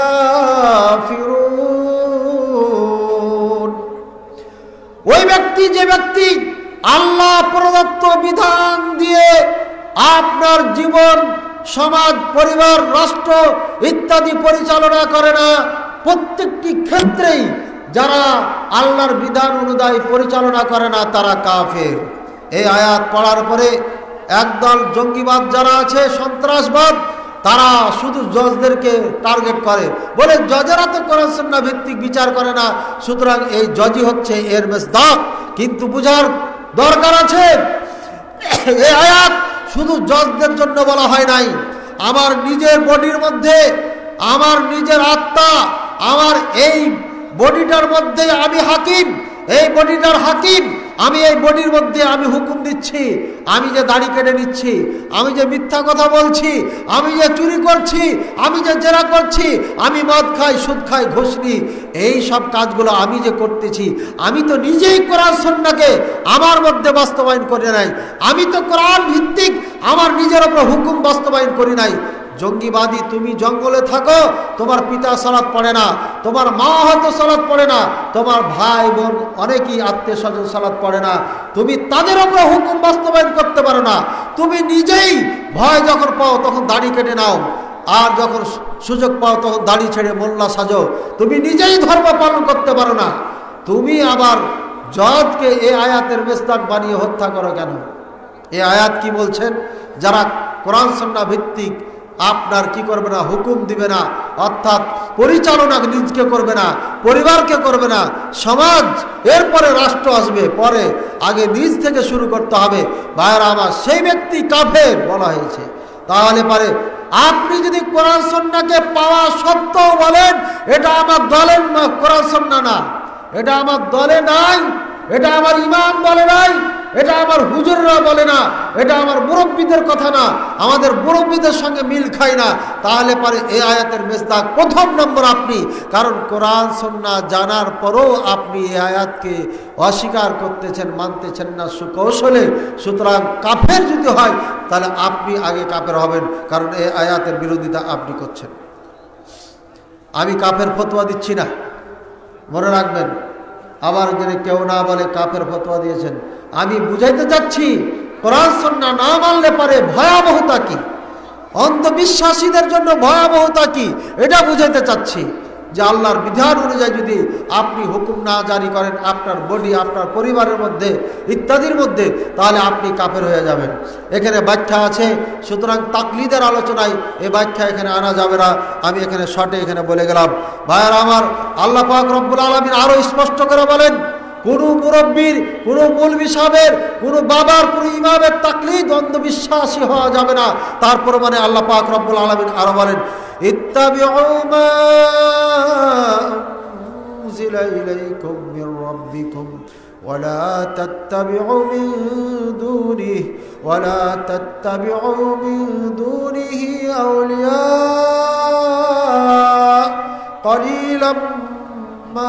কাফিরুন। ওই ব্যক্তি, যে ব্যক্তি আল্লাহ প্রদত্ত বিধান দিয়ে আপনার জীবন, সমাজ, পরিবার, রাষ্ট্র ইত্যাদি পরিচালনা করে না, প্রত্যেকটি ক্ষেত্রেই যারা আল্লাহর বিধান অনুযায়ী পরিচালনা করে না তারা কাফের। এই আয়াত পড়ার পরে একদল জঙ্গিবাদ যারা আছে, সন্ত্রাসবাদ, তারা শুধু জজদেরকে টার্গেট করে, বলে জজেরা তো কোরআন সুন্নাহ ভিত্তিক বিচার করে না, সুতরাং এই জজই হচ্ছে এর মেসদাক। কিন্তু বুঝার দরকার আছে, এই আয়াত শুধু জজদের জন্য বলা হয় নাই। আমার নিজের বডির মধ্যে, আমার নিজের আত্মা, আমার এই বডিটার মধ্যে আমি হাকিম, এই বডিটার হাকিম। আমি এই বডির মধ্যে আমি হুকুম দিচ্ছি, আমি যে দাড়ি কেটে নিচ্ছি, আমি যে মিথ্যা কথা বলছি, আমি যে চুরি করছি, আমি যে জেরা করছি, আমি মদ খাই, সুদ খাই, ঘুষ নিই, এই সব কাজগুলো আমি যে করতেছি, আমি তো নিজেই কোরআন সুন্নাহকে আমার মধ্যে বাস্তবায়ন করি নাই। আমি তো কোরআন ভিত্তিক আমার নিজের ওপর হুকুম বাস্তবায়ন করি নাই। জঙ্গিবাদী, তুমি জঙ্গলে থাকো, তোমার পিতা সালাত পড়ে না, তোমার মা হয়তো সালাত পড়ে না, তোমার ভাই বোন অনেকেই আত্মীয় স্বজন সালাত পড়ে না, তুমি তাদের উপর হুকুম বাস্তবায়ন করতে পারো না। তুমি নিজেই ভয় যখন পাও তখন দাড়ি কেটে নাও, আর যখন সুযোগ পাও তখন দাড়ি ছেড়ে মোল্লা সাজো। তুমি নিজেই ধর্ম পালন করতে পারো না, তুমি আবার জজকে এই আয়াতের মেসদাক বানিয়ে হত্যা করো কেন? এই আয়াত কি বলছেন? যারা কোরআন সুন্নাহ ভিত্তিক আপনার কি করবে না, হুকুম দিবে না, অর্থাৎ পরিচালনা নিজকে করবে না, পরিবারকে করবে না, সমাজ, এরপরে রাষ্ট্র আসবে, পরে আগে নিজ থেকে শুরু করতে হবে। ভাইরা আমার, সেই ব্যক্তি কাফের বলা হয়েছে। তাহলে পারে আপনি যদি কোরআন সুন্নাহকে পাওয়া সত্ত্বেও বলেন এটা আমার দলের কোরআন সুন্নাহ না, এটা আমার দলে নাই, এটা আমার ইমাম বলে নাই, এটা আমার হুজুররা বলে না, এটা আমার মুরব্বীদের কথা না, আমাদের মুরব্বীদের সঙ্গে মিল খায় না, তাহলে পারে এই আয়াতের মেসদাক প্রথম নম্বর আপনি। কারণ কোরআন সুন্নাহ জানার পরও আপনি এই আয়াতকে অস্বীকার করতেছেন, মানতেছেন না সুকৌশলে। সুতরাং কাফের যদি হয় তাহলে আপনি আগে কাফের হবেন, কারণ এই আয়াতের বিরোধিতা আপনি করছেন। আমি কাফের ফতোয়া দিচ্ছি না, মনে রাখবেন। আবার যদি কেউ না বলে কাফের ফতোয়া দিয়েছেন, আমি বুঝাইতে চাচ্ছি কোরআন সুন্নাহ না মানলে পারে ভয়াবহতা কি, অন্ধবিশ্বাসীদের জন্য ভয়াবহতা কি, এটা বুঝাইতে চাচ্ছি। যে আল্লাহর বিধান অনুযায়ী যদি আপনি হুকুম না জারি করেন আপনার বডি, আপনার পরিবারের মধ্যে ইত্যাদির মধ্যে, তাহলে আপনি কাফের হয়ে যাবেন। এখানে ব্যাখ্যা আছে, সুতরাং তাকলিদের আলোচনায় এই ব্যাখ্যা এখানে আনা যাবে না, আমি এখানে শর্টে এখানে বলে গেলাম। ভাইয়ারা আমার, আল্লাহ পাক রব্বুল আলামিন আরো স্পষ্ট করে বলেন, কোনো মুরব্বীর, কোনো মৌলভী সাহেবের, কোনো বাবার, কোনো ইমামের তাকলিদ, অন্ধবিশ্বাসী হওয়া যাবে না। তারপর মানে আল্লাহ পাক রব্বুল আলামিন আরো বলেন, ইত্তাবিউ মা উনজিলা ইলাইকুম মির রাব্বিকুম ওয়ালা তাত্তাবিউ মিন দুনিহি ওয়ালা তাত্তাবিউ মিন দুনিহি আউলিয়া ক্বালিলাম মা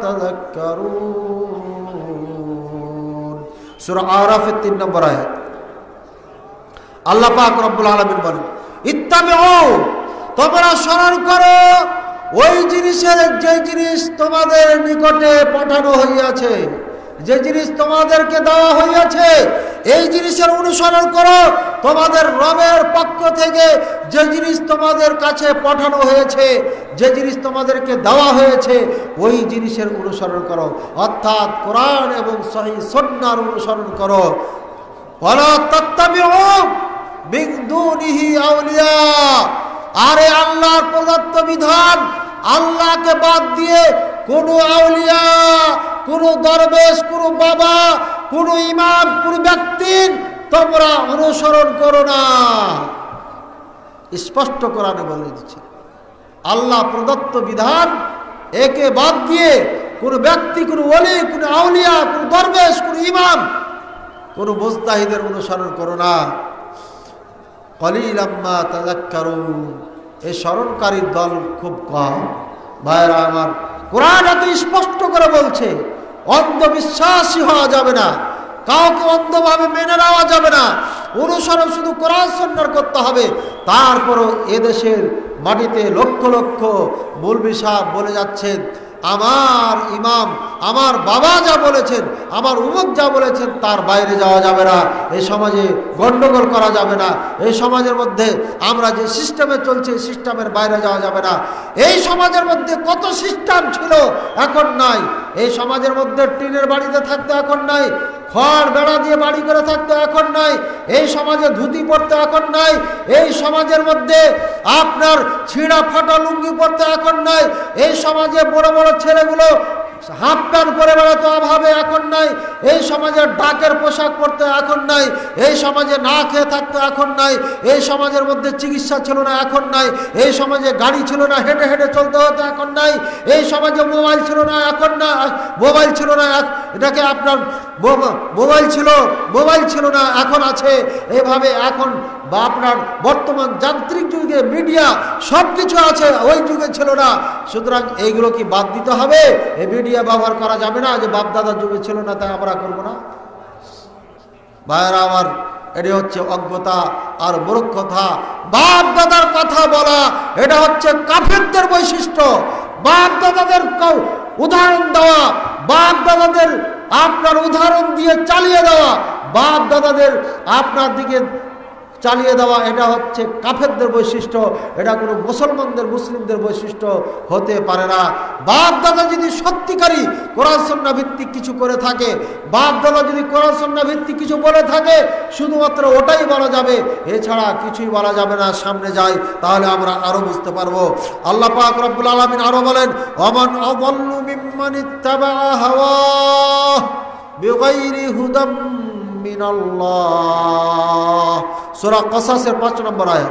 তাযাক্কারুন। সূরা আরাফের তিন নম্বর আয়াত। আল্লাহ পাক রব্বুল আলামিন বলেন, ইত্তাবিউ, তোমরা স্মরণ করো ওই জিনিসের, যে জিনিস তোমাদের নিকটে পাঠানো হইয়াছে, যে জিনিস তোমাদেরকে দেওয়া হইয়াছে, এই জিনিসের অনুসরণ করো। তোমাদের রবের পক্ষ থেকে যে জিনিস তোমাদের কাছে পাঠানো হয়েছে, যে জিনিস তোমাদেরকে দেওয়া হয়েছে, ওই জিনিসের অনুসরণ করো, অর্থাৎ কোরআন এবং সহিহ সুন্নাহর অনুসরণ করো। ওয়ালা তাত্তাবিউ মিন দুনিহি আউলিয়া, আরে আল্লাহর প্রদত্ত বিধান, আল্লাহকে বাদ দিয়ে কোনো আউলিয়া, কোনো দরবেশ, কোনো বাবা, কোনো ইমাম, কোনো ব্যক্তির তোমরা অনুসরণ করো না। স্পষ্ট কোরআনে বলে দিচ্ছে, আল্লাহ প্রদত্ত বিধান একে বাদ দিয়ে কোনো ব্যক্তি, কোনো ওলি, কোনো আউলিয়া, কোনো দরবেশ, কোনো ইমাম, কোনো মুজতাহিদের অনুসরণ করো না। কলিলাম মা তাযাক্কারুন, এই স্মরণকারীর দল খুব কম। ভাইরা আমার, কোরআন এত স্পষ্ট করে বলছে অন্ধবিশ্বাসী হওয়া যাবে না, কাউকে অন্ধভাবে মেনে নেওয়া যাবে না, অনুসরণ শুধু কোরআন সুন্নাহর করতে হবে। তারপরও এদেশের মাটিতে লক্ষ লক্ষ মৌলভী সাহেব বলে যাচ্ছেন, আমার ইমাম, আমার বাবা যা বলেছেন, আমার উমুক যা বলেছেন, তার বাইরে যাওয়া যাবে না, এই সমাজে গণ্ডগোল করা যাবে না, এই সমাজের মধ্যে আমরা যে সিস্টেমে চলছে এই সিস্টেমের বাইরে যাওয়া যাবে না। এই সমাজের মধ্যে কত সিস্টেম ছিল, এখন নাই। এই সমাজের মধ্যে টিনের বাড়িতে থাকতে এখন নাই, খড় বেড়া দিয়ে বাড়ি করে থাকতে এখন নাই, এই সমাজে ধুতি পরতে এখন নাই, এই সমাজের মধ্যে আপনার ছিঁড়া ফাটা লুঙ্গি পরতে এখন নাই, এই সমাজে বড় বড় ছেলেগুলো হাফ প্যান্ট পরে বেড়াতে অভাবে এখন নাই, এই সমাজে ডাকের পোশাক পরতে এখন নাই, এই সমাজে না খেয়ে থাকতে এখন নাই, এই সমাজের মধ্যে চিকিৎসা ছিল না এখন নাই, এই সমাজে গাড়ি ছিল না হেঁটে হেঁটে চলতে হতো এখন নাই, এই সমাজে মোবাইল ছিল না এখন না মোবাইল ছিল না এটাকে আপনার মোবাইল ছিল মোবাইল ছিল না এখন আছে। এভাবে এখন বা আপনার বর্তমান যান্ত্রিক যুগে মিডিয়া সব কিছু আছে, ওই যুগে ছিল না। সুতরাং এইগুলো কি বাদ দিতে হবে? এই মিডিয়া ব্যবহার করা যাবে না যে বাপ দাদার যুগে ছিল না তাই আমরা করবো না? ভাইয়েরা আমার, এটি হচ্ছে অজ্ঞতা আর মূর্খতা। বাপ দাদার কথা বলা এটা হচ্ছে কাফেরদের বৈশিষ্ট্য। বাপ দাদাদের উদাহরণ দেওয়া, বাপ দাদাদের আপনার উদাহরণ দিয়ে চালিয়ে দেওয়া, বাপ দাদাদের আপনার দিকে চালিয়ে দেওয়া, এটা হচ্ছে কাফেরদের বৈশিষ্ট্য। এটা কোনো মুসলমানদের মুসলিমদের বৈশিষ্ট্য হতে পারে না। বাপ দাদা যদি সত্যিকারী কোরআন সুন্নাহ ভিত্তিক কিছু করে থাকে, বাপ দাদা যদি কোরআন সুন্নাহ ভিত্তিক কিছু বলে থাকে, শুধুমাত্র ওটাই বলা যাবে, এছাড়া কিছুই বলা যাবে না। সামনে যাই তাহলে আমরা আরো বুঝতে পারবো। আল্লাহ পাক রব্বুল আলামিন আরো বলেন, ওমান আযাল্লু মিম্মান ইত্তাবা হাওয়া বিগাইরি হুদাম মিনাল্লাহ। সূরা কসাসের পাঁচ নম্বর আয়াত।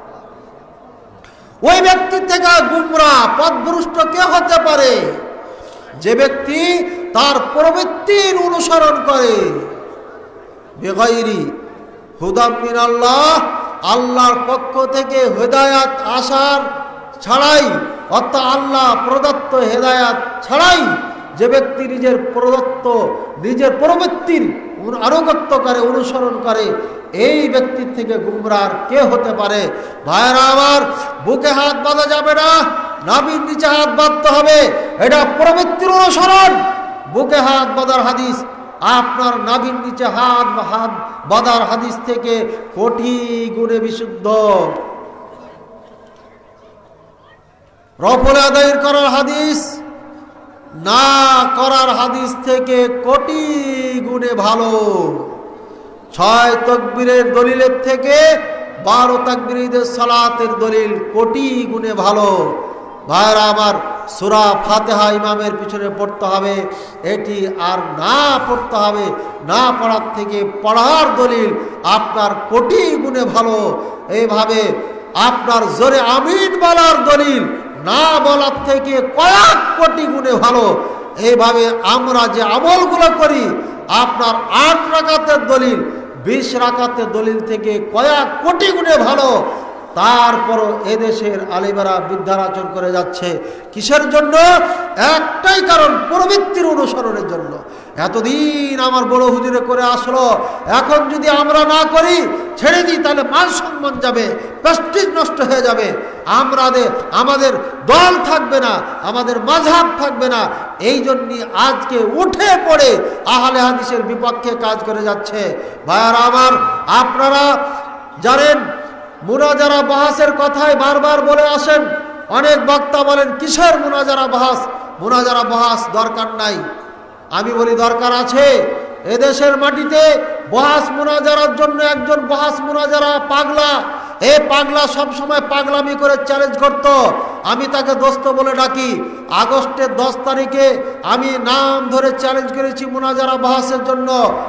ওই ব্যক্তি থেকে গুমরা পথভ্রষ্ট কে হতে পারে? যে ব্যক্তি তার প্রবৃত্তির অনুসরণ করে, বেগাইরি হুদাম মিনাল্লাহ, আল্লাহর পক্ষ থেকে হেদায়াত আসার ছাড়াই, অর্থাৎ আল্লাহ প্রদত্ত হেদায়াত ছাড়াই যে ব্যক্তি নিজের প্রদত্ত নিজের প্রবৃত্তির আনুগত্য করে, অনুসরণ করে, এই ব্যক্তির থেকে গুমরার কে হতে পারে? ভাইরা আমার, বুকে হাত বাঁধা যাবে না, নাভির নিচে হাত বাঁধতে হবে। এটা প্রবৃত্তির অনুসরণ। বুকে হাত বাঁধার হাদিস আপনার নাভির নিচে হাত হাত বাঁধার হাদিস থেকে কোটি গুণে বিশুদ্ধ। রফল আদায় করার হাদিস না করার হাদিস থেকে কোটি গুণে ভালো। ছয় তাকবীরের দলিলের থেকে বারো তাকবীরের সালাতের দলিল কোটি গুণে ভালো। ভাইরা আমার, সূরা ফাতিহা ইমামের পিছনে পড়তে হবে, এটি আর না পড়তে হবে, না পড়ার থেকে পড়ার দলিল আপনার কোটি গুণে ভালো। এইভাবে আপনার জোরে আমিন বলার দলিল না বলার থেকে কয়েক কোটি গুণে ভালো। এইভাবে আমরা যে আমলগুলো করি, আপনার আট রাকাতের দলিল বিশ রাকাতের দলিল থেকে কয়েক কোটি গুণে ভালো। তারপরও এদেশের আলেমেরা বিদ্যারাচন করে যাচ্ছে কিসের জন্য? একটাই কারণ, প্রবৃত্তির অনুসরণের জন্য। এতদিন আমার বড় হুজুরে করে আসলো, এখন যদি আমরা না করি, ছেড়ে দিই, তাহলে মান সম্মান যাবে, প্রেস্টিজ নষ্ট হয়ে যাবে, আমাদের আমাদের দল থাকবে না, আমাদের মাযহাব থাকবে না। এই জন্যই আজকে উঠে পড়ে আহলে হাদিসের বিপক্ষে কাজ করে যাচ্ছে। ভাইয়ারা আমার, আপনারা জানেন মুনাজারা বাহাসের কথাই বারবার বলে আসেন। অনেক বক্তা বলেন কিসের মুনাজারা বাহাস, মুনাজারা বাহাস দরকার নাই। আমি বলি দরকার আছে। এদেশের মাটিতে বাহাস মুনাজারার জন্য একজন বাহাস মুনাজারা পাগলা, এ পাগলা সব সময় পাগলামি করে চ্যালেঞ্জ করত। আমি তাকে দোস্ত বলে ডাকি। আগস্টের দশ তারিখে আমি নাম ধরে চ্যালেঞ্জ করেছি মুনাজারা বাহাসের জন্য।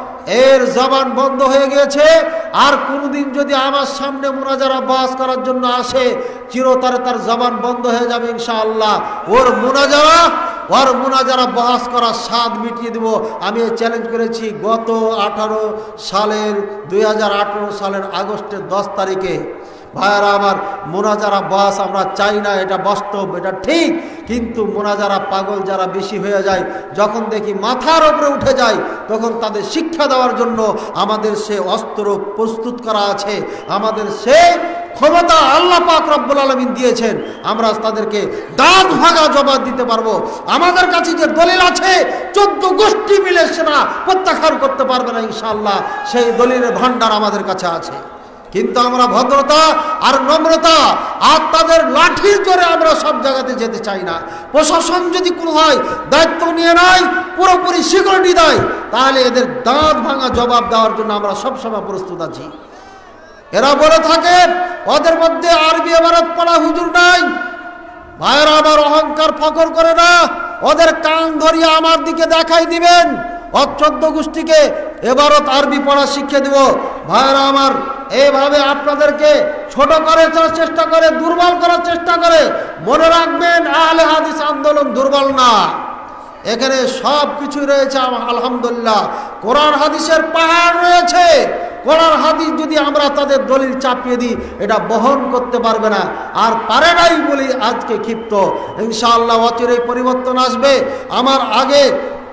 এর জবান বন্ধ হয়ে গিয়েছে। আর কোনদিন যদি আমার সামনে মুনাজারা বাহাস করার জন্য আসে, চিরতরে তার জবান বন্ধ হয়ে যাবে ইনশাআল্লাহ। ওর মুনাজারা ওর মুনাজারা বাহাস করার স্বাদ মিটিয়ে দেব। আমি চ্যালেঞ্জ করেছি গত আঠারো সালের দুই হাজার আঠারো সালের আগস্টের দশ তারিখে। ভাইয়ারা আমার, মুনাজারা বাস আমরা চাই না, এটা বাস্তব, এটা ঠিক। কিন্তু মুনাজারা পাগল যারা বেশি হয়ে যায়, যখন দেখি মাথার উপরে উঠে যায়, তখন তাদের শিক্ষা দেওয়ার জন্য আমাদের সে অস্ত্র প্রস্তুত করা আছে, আমাদের সে ক্ষমতা আল্লাহ পাক রব্বুল আলামিন দিয়েছেন। আমরা তাদেরকে দাঁত ভাঙা জবাব দিতে পারবো। আমাদের কাছে যে দলিল আছে, চোদ্দ গোষ্ঠী মিলে সেনা প্রত্যাখ্যান করতে পারবে না ইনশাআল্লাহ। সেই দলিলের ভান্ডার আমাদের কাছে আছে। কিন্তু আমরা ভদ্রতা আর নম্রতা আর তাদের লাঠির জোরে আমরা সব জায়গাতে যেতে চাই না। প্রশাসন যদি কোনো হয় দায়িত্ব নিয়ে নেয়, পুরোপুরি সিকিউরিটি দেয়, তাহলে এদের দাঁত ভাঙা জবাব দেওয়ার জন্য আমরা সবসময় প্রস্তুত আছি। এরা বলে থাকে ওদের মধ্যে আরবি ইবারত পড়া হুজুর নাই। ভাইরা আমার অহংকার ফকর করে না, ওদের কান ধরিয়ে আমার দিকে দেখাই দিবেন, অচোদ্দ গোষ্ঠীকে এবারত আরবি পড়া শিখিয়ে দিব। ভাইরা আমার এইভাবে আপনাদেরকে ছোট করার চেষ্টা করে, দুর্বল করার চেষ্টা করে। মনে রাখবেন আহলে হাদিস আন্দোলন দুর্বল না, এখানে সব কিছু রয়েছে আলহামদুলিল্লাহ। কোরআন হাদিসের পাহাড় রয়েছে। কোরআন হাদিস যদি আমরা তাদের দলিল চাপিয়ে দিই, এটা বহন করতে পারবে না, আর পারে নাই বলি আজকে ক্ষিপ্ত। ইনশাআল্লাহ অচিরেই পরিবর্তন আসবে। আমার আগে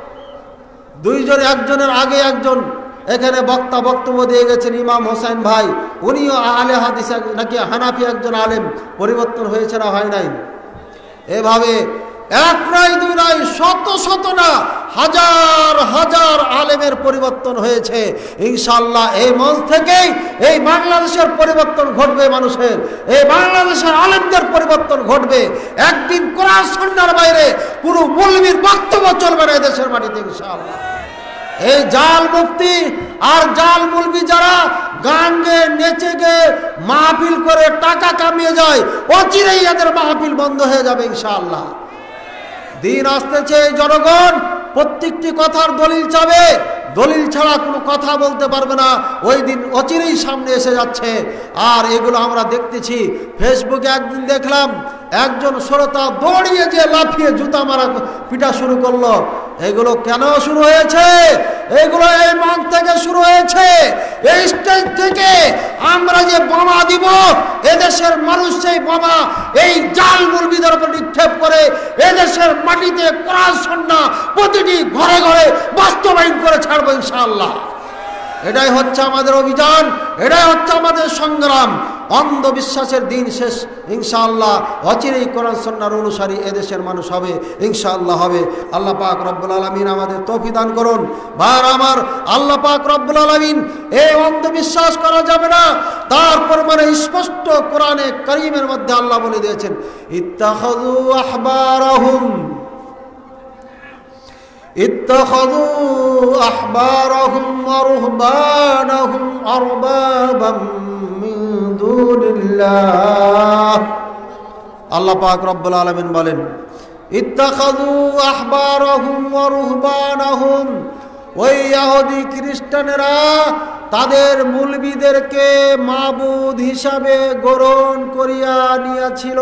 দুইজন, একজনের আগে একজন এখানে বক্তা বক্তব্য দিয়ে গেছেন ইমাম হোসেন ভাই, উনিও আহলে হাদিস নাকি হানাফি একজন আলেম। পরিবর্তন হয়েছে না হয় নাই? এভাবে এক নয় দুই নয় শত শত না হাজার হাজার আলেমের পরিবর্তন হয়েছে। ইনশাআল্লাহ এই মঞ্চ থেকেই এই বাংলাদেশের পরিবর্তন ঘটবে, মানুষের এই বাংলাদেশের আলেমদের পরিবর্তন ঘটবে। একদিন কোরআন সুন্নাহর বাইরে পুরো মৌলবীর বক্তব্য চলবে না দেশের মাটিতে ইনশাআল্লাহ। এই জাল মুফতি আর জাল মৌলবী যারা গান গেয়ে নেচে গেয়ে মাহফিল করে টাকা কামিয়ে যায়, অচিরেই এদের মাহফিল বন্ধ হয়ে যাবে ইনশাআল্লাহ। দিন আসতেছে, এই জনগণ প্রত্যেকটি কথার দলিল চাবে, দলিল ছাড়া কোনো কথা বলতে পারবে না। ওই দিন অচিরেই সামনে এসে যাচ্ছে। আর এগুলো আমরা দেখতেছি। ফেসবুকে একদিন দেখলাম একজন শ্রোতা দৌড়িয়ে যে লাফিয়ে জুতা মারা পিটা শুরু করলো। এগুলো কেন শুরু হয়েছে? এগুলো এই মঞ্চ থেকে শুরু হয়েছে। এই স্টেজ থেকে আমরা যে বোমা দিব, এদেশের মানুষ সেই বোমা এই জাল মুরগিদের উপর নিক্ষেপ করে এদেশের মাটিতে কোরআন সুন্নাহ প্রতিটি ঘরে ঘরে বাস্তবায়ন করে ছাড়বো ইনশাআল্লাহ। এটাই হচ্ছে আমাদের অভিযান, এটাই হচ্ছে আমাদের সংগ্রাম। অন্ধবিশ্বাসের দিন শেষ ইনশাআল্লাহ। অচিরেই কোরআন সুন্নাহর অনুসারী এদেশের মানুষ হবে ইনশাআল্লাহ, হবে। আল্লাহ পাক রব্বুল আলামিন আমাদের তৌফিক দান করুন। ভাই আমার, আল্লাহ পাক রব্বুল আলামিন এই অন্ধবিশ্বাস করা যাবে না, তারপর মানে স্পষ্ট কোরআনে কারীমের মধ্যে আল্লাহ বলে দিয়েছেন, ইত্তাখাযু আহবারাহুম اتخذوا أحبارهم ورهبانهم أربابا من دون الله। আল্লাহ পাক রব্বুল আলামিন বলেন, ইত্তাখাযু আহবারহুম ওয়া রুহবানাহুম, ওই ইহুদি খ্রিস্টানেরা তাদের মুলবিদেরকে মাবুদ হিসাবে গ্রহণ করিয়া নিয়েছিল।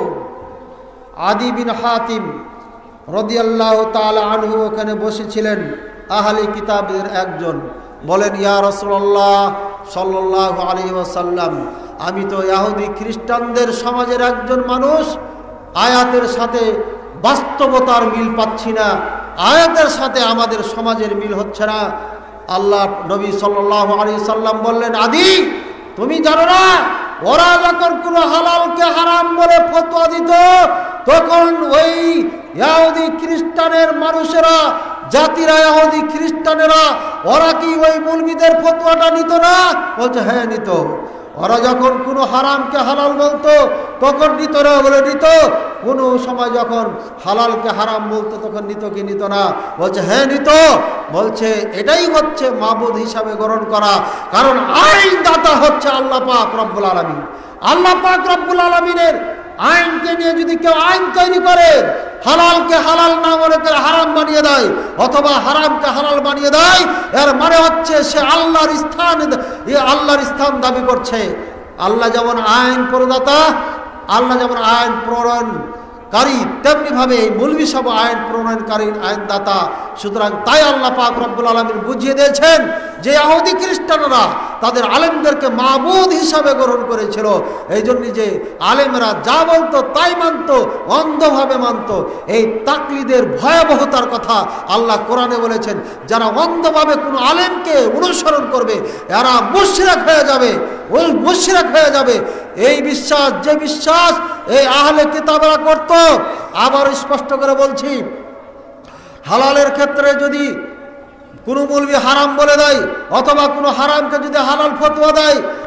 আদি বিন হাতিম রাদিয়াল্লাহু তাআলা আনহু ওখানে বসেছিলেন, আহলি কিতাবের একজন। বলেন, ইয়া রাসূলুল্লাহ সাল্লাল্লাহু আলাইহি ওয়াসাল্লাম, আমি তো ইহুদি খ্রিস্টানদের সমাজের একজন মানুষ, আয়াতের সাথে বাস্তবতার মিল পাচ্ছি না, আয়াতের সাথে আমাদের সমাজের মিল হচ্ছে না। আল্লাহ নবী সাল্লাল্লাহু আলাইহি সাল্লাম বললেন, আদি তুমি জানো না, ওরা যখন কোনো হালালকে হারাম বলে ফতোয়া দিত, তখন ওই ইহুদি খ্রিস্টানের মানুষেরা, জাতিরা ইহুদি খ্রিস্টানেরা, ওরা কি ওই মৌলবীদের ফতোয়াটা নিত না? বলছে হ্যাঁ নিত। ওরা যখন কোনো হারামকে হালাল বলতো তখন নিত না? বলে নিত। কোনো সময় যখন হালালকে হারাম বলতো তখন নিত কি নিত না? বলছে হ্যাঁ নিত। বলছে এটাই হচ্ছে মাবুদ হিসাবে গ্রহণ করা, কারণ আইনদাতা হচ্ছে আল্লাহ পাক রব্বুল আলামিন। আল্লাহ পাক রব্বুল আলামিনের আইনকে নিয়ে যদি কেউ আইন তৈরি করে, হালালকে হালাল না মনে করে হারাম বানিয়ে দেয়, অথবা হারামকে হালাল বানিয়ে দেয়, এর মানে হচ্ছে সে আল্লাহর স্থান আল্লাহর স্থান দাবি করছে। আল্লাহ যেমন আইন প্রদাতা, আল্লাহ যেমন আইন প্রণয়নকারী, তেমনি ভাবে এই মৌলবী সব আইন প্রণয়নকারী, আইনদাতা। সুতরাং তাই আল্লাহ পাক রব্বুল আলামিন বুঝিয়ে দিয়েছেন যে ইহুদি খ্রিস্টানরা তাদের আলেমদেরকে মাবুদ হিসাবে গ্রহণ করেছিল। এই জন্য যে আলেমরা যা বলতো তাই মানত, অন্ধভাবে মানত। এই তাকলিদের ভয়াবহতার কথা আল্লাহ কোরআনে বলেছেন, যারা অন্ধভাবে কোনো আলেমকে অনুসরণ করবে এরা মুশরিক হয়ে যাবে, ওই মুশরিক হয়ে যাবে। এই বিশ্বাস, যে বিশ্বাস এই আহলে কিতাবরা করত। আবার স্পষ্ট করে বলছি, হালালের ক্ষেত্রে যদি কোনো মৌলবী হারাম বলে দেয়, অথবা কোনো হারামকে যদি হালাল ফতোয়া দেয়,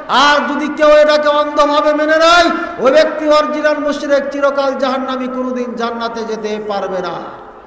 আর যদি কেউ এটাকে অন্ধভাবে মেনে নেয়, ওই ব্যক্তি অরিজিনাল মুশরিক, চিরকাল জাহান্নামী, কোনোদিন জান্নাতে যেতে পারবে না।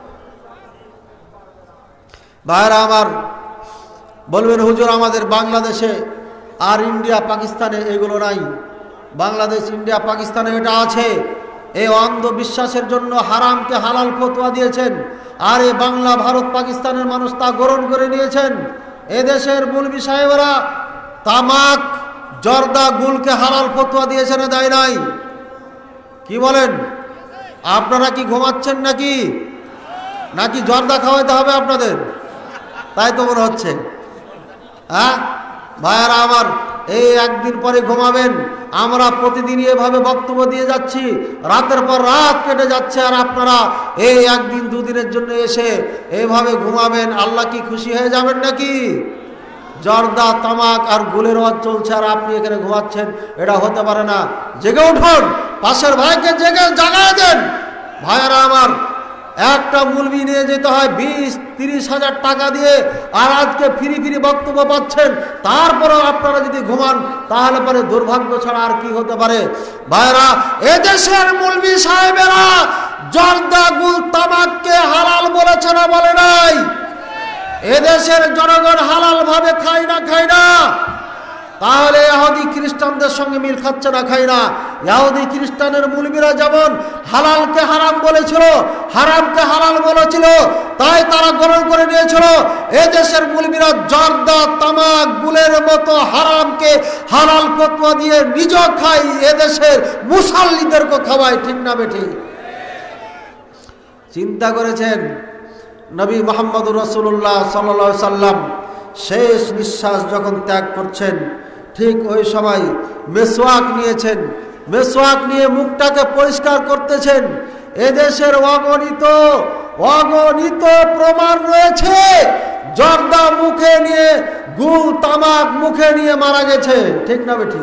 ভাইরা আমার, বলবেন হুজুর আমাদের বাংলাদেশে আর ইন্ডিয়া পাকিস্তানে এগুলো নাই। বাংলাদেশ, ইন্ডিয়া, পাকিস্তানে এটা আছে। এই অন্ধবিশ্বাসের জন্য হারামকে হালাল ফতোয়া দিয়েছেন, আর এই বাংলা, ভারত, পাকিস্তানের মানুষ তা গ্রহণ করে নিয়েছেন। এদেশের মৌলবি সাহেবরা তামাক, জর্দা, গুলকে হালাল ফতোয়া দিয়েছেন, দেয় নাই? কি বলেন? আপনারা কি ঘুমাচ্ছেন নাকি? নাকি জর্দা খাওয়াইতে হবে আপনাদের? তাই তো মনে হচ্ছে। হ্যাঁ ভাইয়ারা আমার, এই একদিন পরে ঘুমাবেন। আমরা প্রতিদিন এভাবে বক্তব্য দিয়ে যাচ্ছি, রাতের পর রাত কেটে যাচ্ছে, আর আপনারা এই একদিন দুদিনের জন্য এসে এইভাবে ঘুমাবেন। আল্লাহ কি খুশি হয়ে যাবেন নাকি? জর্দা, তামাক আর গুলের ওয়াজ চলছে, আর আপনি এখানে ঘুমাচ্ছেন, এটা হতে পারে না। জেগে উঠুন, পাশের ভাইকে জেগে জাগায় দেন। ভাইয়ারা আমার, একটা মুলবি নিয়ে যেতে হয় বিশ তিরিশ হাজার টাকা দিয়ে, আর আজকে ফিরি ফিরি বক্তব্য পাচ্ছেন, তারপরেও আপনারা যদি ঘুমান, তাহলে পরে দুর্ভাগ্য ছাড়া আর কি হতে পারে? ভাইরা, এদেশের মুলবি সাহেবেরা জর্দা, গুল, তামাককে হালাল বলেছে না বলে নাই? এদেশের জনগণ হালাল ভাবে খায় না খায় না? তাহলে ইহুদি খ্রিস্টানদের সঙ্গে মিল খাচ্ছে না খায় না? ইহুদি খ্রিস্টানের মুলবিরা যেমন হালালকে হারাম বলেছিল, হারামকে হালাল বলেছিল, তাই তারা গ্রহণ করে নিয়েছিল। এদেশের মুলবিরা জর্দা, তামাক, গুলের মতো হারামকে হালাল ফতোয়া দিয়ে নিজ খায়, এদেশের মুসল্লিদেরকে খাওয়ায়। ঠিক না বেঠি? চিন্তা করেছেন নবী মুহাম্মদুর রাসূলুল্লাহ সাল্লাল্লাহু আলাইহি সাল্লাম শেষ নিঃশ্বাস যখন ত্যাগ করছেন, ঠিক ওই সময় মেসওয়াক নিয়েছেন, মেসওয়াক নিয়ে মুখটাকে পরিষ্কার করতেছেন। এদেশের অগণিত অগণিত প্রমাণ রয়েছে, জর্দা মুখে নিয়ে, গুল, তামাক মুখে নিয়ে মারা গেছে। ঠিক না বেঠিক?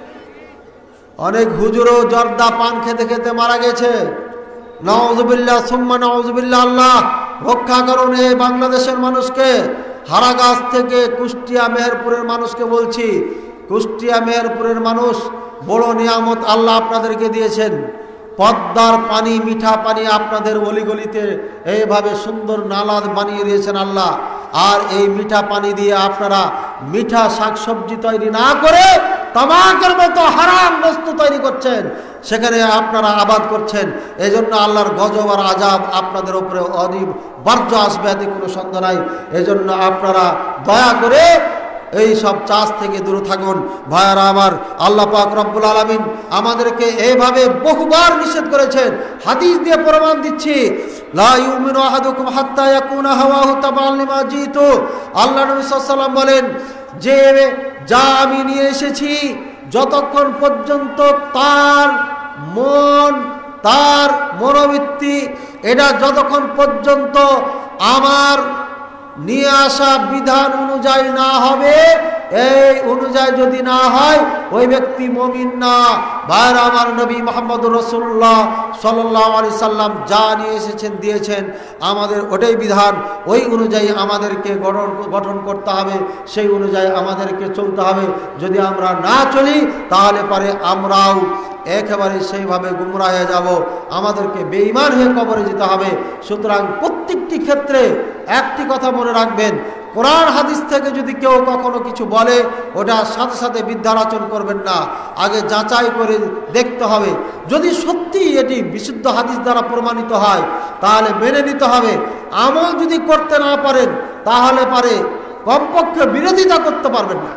অনেক হুজুরও জর্দা পান খেতে খেতে মারা গেছে। নাউযুবিল্লাহ সুম্মা নাউযুবিল্লাহ। আল্লাহ রক্ষা করুন এই বাংলাদেশের মানুষকে। হারাগাছ থেকে কুষ্টিয়া, মেহেরপুরের মানুষকে বলছি, কুষ্টিয়া, মেহেরপুরের মানুষ, বড় নিয়ামত আল্লাহ আপনাদেরকে দিয়েছেন। পদ্মার পানি, মিঠা পানি আপনাদের অলিগলিতে এইভাবে সুন্দর নালা বানিয়ে দিয়েছেন আল্লাহ। আর এই মিঠা পানি দিয়ে আপনারা মিঠা শাকসবজি তৈরি না করে তামাকের মতো হারাম বস্তু তৈরি করছেন, সেখানে আপনারা আবাদ করছেন। এই জন্য আল্লাহর গজব আর আজাব আপনাদের উপরে অনিবার্য আসবে, এতে কোনো সন্দেহ নাই। এই জন্য আপনারা দয়া করে এই সব চাষ থেকে দূরে থাকুন। ভাইয়ারা আমার, আল্লাহ পাক রব্বুল আলামিন আমাদেরকে এইভাবে বহুবার নিষেধ করেছেন। হাদিস দিয়ে প্রমাণ দিচ্ছি, লা ইউমিনু আহাদুকুম হাত্তা ইয়াকুনা হাওয়াহু তাবাআন লিমা জিতু। আল্লাহ নবী সাল্লাল্লাহু আলাইহি ওয়াসাল্লাম বলেন যে যা আমি নিয়ে এসেছি, যতক্ষণ পর্যন্ত তার মন, তার মনোবৃত্তি, এটা যতক্ষণ পর্যন্ত আমার নিয়ে আসা বিধান অনুযায়ী না হবে, এই অনুযায়ী যদি না হয়, ওই ব্যক্তি মুমিন না। ভাইরা আমার, নবী মুহাম্মদুর রাসূলুল্লাহ সাল্লাল্লাহু আলাইহি সাল্লাম যা নিয়ে এসেছেন, দিয়েছেন, আমাদের ওটাই বিধান। ওই অনুযায়ী আমাদেরকে গঠন গঠন করতে হবে, সেই অনুযায়ী আমাদেরকে চলতে হবে। যদি আমরা না চলি, তাহলে পরে আমরাও একেবারে সেইভাবে গুমরা হয়ে যাব, আমাদেরকে বেঈমান হয়ে কবরে যেতে হবে। সুতরাং প্রত্যেকটি ক্ষেত্রে একটি কথা মনে রাখবেন, কোরআন হাদিস থেকে যদি কেউ কখনো কিছু বলে, ওটা সাথে সাথে বিদ্যালোচন করবেন না, আগে যাচাই করে দেখতে হবে। যদি সত্যি এটি বিশুদ্ধ হাদিস দ্বারা প্রমাণিত হয়, তাহলে মেনে নিতে হবে। আমল যদি করতে না পারেন, তাহলে পারে কমপক্ষে বিরোধিতা করতে পারবেন না,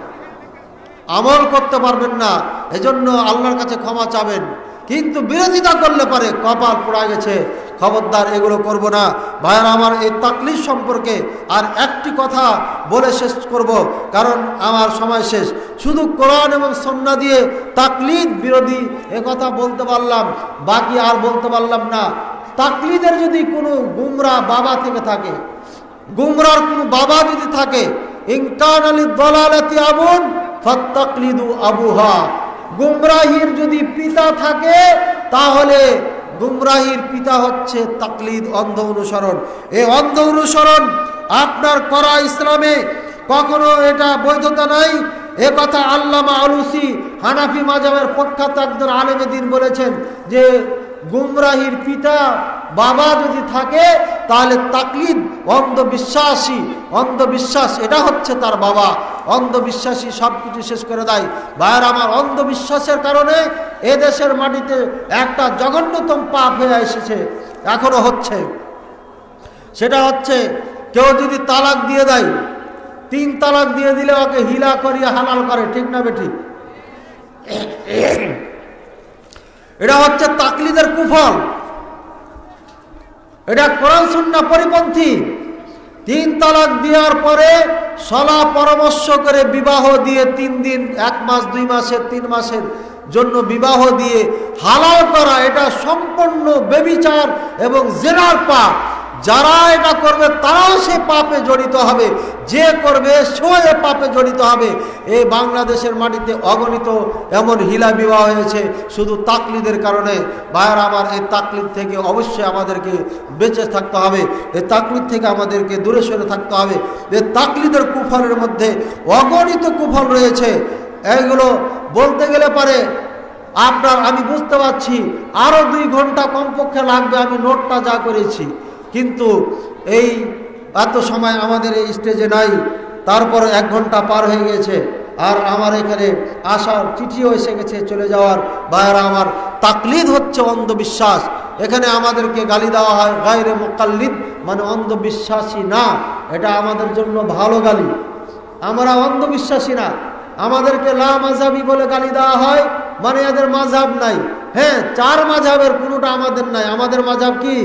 আমল করতে পারবেন না। এজন্য আল্লাহর কাছে ক্ষমা চাবেন, কিন্তু বিরোধিতা করলে পারে কপাল পোড়া গেছে। খবরদার, এগুলো করব না। ভাইয়ারা আমার, এই তাকলিদ সম্পর্কে আর একটি কথা বলে শেষ করব, কারণ আমার সময় শেষ। শুধু কোরআন এবং সুন্নাহ দিয়ে তাকলিদ বিরোধী এ কথা বলতে পারলাম, বাকি আর বলতে পারলাম না। তাকলিদের যদি কোনো গুমরা বাবা থেকে থাকে, গুমরার কোনো বাবা যদি থাকে, ইনকান আলী দলালাতি আবুন ফাত্তাকলিদু আবুহা, গুমরাহির যদি পিতা থাকে, তাহলে গুমরাহির পিতা হচ্ছে তাকলিদ, অন্ধ অনুসরণ। এই অন্ধ অনুসরণ আপনার করা ইসলামে কখনো এটা বৈধতা নাই। এ কথা আল্লামা আলুসি হানাফি মাযহাবের প্রখ্যাত একজন আলেমে দ্বীন বলেছেন যে গুমরাহির পিতা বাবা যদি থাকে তাহলে তাকলিদ অন্ধবিশ্বাসী অন্ধবিশ্বাস এটা হচ্ছে তার বাবা। অন্ধবিশ্বাসী সব কিছু শেষ করে দেয়। ভাইয়ের আমার, অন্ধবিশ্বাসের কারণে এ দেশের মাটিতে একটা জঘন্যতম পাপ হয়ে এসেছে, এখনো হচ্ছে। সেটা হচ্ছে কেউ যদি তালাক দিয়ে দেয়, তিন তালাক দিয়ে দিলে ওকে হিলা করিয়া হালাল করে, ঠিক না বেঠিক? এটা হচ্ছে তাকলিদের কুফল, এটা কোরআন সুন্নাহ পরিপন্থী। তিন তালাক দেওয়ার পরে সলা পরামর্শ করে বিবাহ দিয়ে তিন দিন, এক মাস, দুই মাসের, তিন মাসের জন্য বিবাহ দিয়ে হালাল করা, এটা সম্পূর্ণ ব্যভিচার এবং জিনার পাপ। যারা এটা করবে তারাও সে পাপে জড়িত হবে, যে করবে সেও এ পাপে জড়িত হবে। এই বাংলাদেশের মাটিতে অগণিত এমন হিলা বিবাহ হয়েছে শুধু তাকলিদের কারণে। ভাইয়েরা আমার, এই তাকলিদ থেকে অবশ্যই আমাদেরকে বেঁচে থাকতে হবে, এই তাকলিদ থেকে আমাদেরকে দূরে সরে থাকতে হবে। এই তাকলিদের কুফলের মধ্যে অগণিত কুফল রয়েছে। এইগুলো বলতে গেলে পারে আপনার, আমি বুঝতে পারছি আরও দুই ঘন্টা কমপক্ষে লাগবে আমি নোটটা যা করেছি, কিন্তু এই এত সময় আমাদের এই স্টেজে নাই। তারপরে এক ঘন্টা পার হয়ে গেছে, আর আমার এখানে আসার চিঠিও এসে গেছে চলে যাওয়ার। ভাইয়েরা আমার, তাকলিদ হচ্ছে অন্ধবিশ্বাস। এখানে আমাদেরকে গালি দেওয়া হয় গায়রে মুকাল্লিদ, মানে অন্ধবিশ্বাসী না। এটা আমাদের জন্য ভালো গালি, আমরা অন্ধবিশ্বাসী না। আমাদেরকে লা মাযহাবি বলে গালি দেওয়া হয়, মানে এদের মাযহাব নাই। হ্যাঁ, চার মাযহাবের কোনোটা আমাদের নাই। আমাদের মাযহাব কি?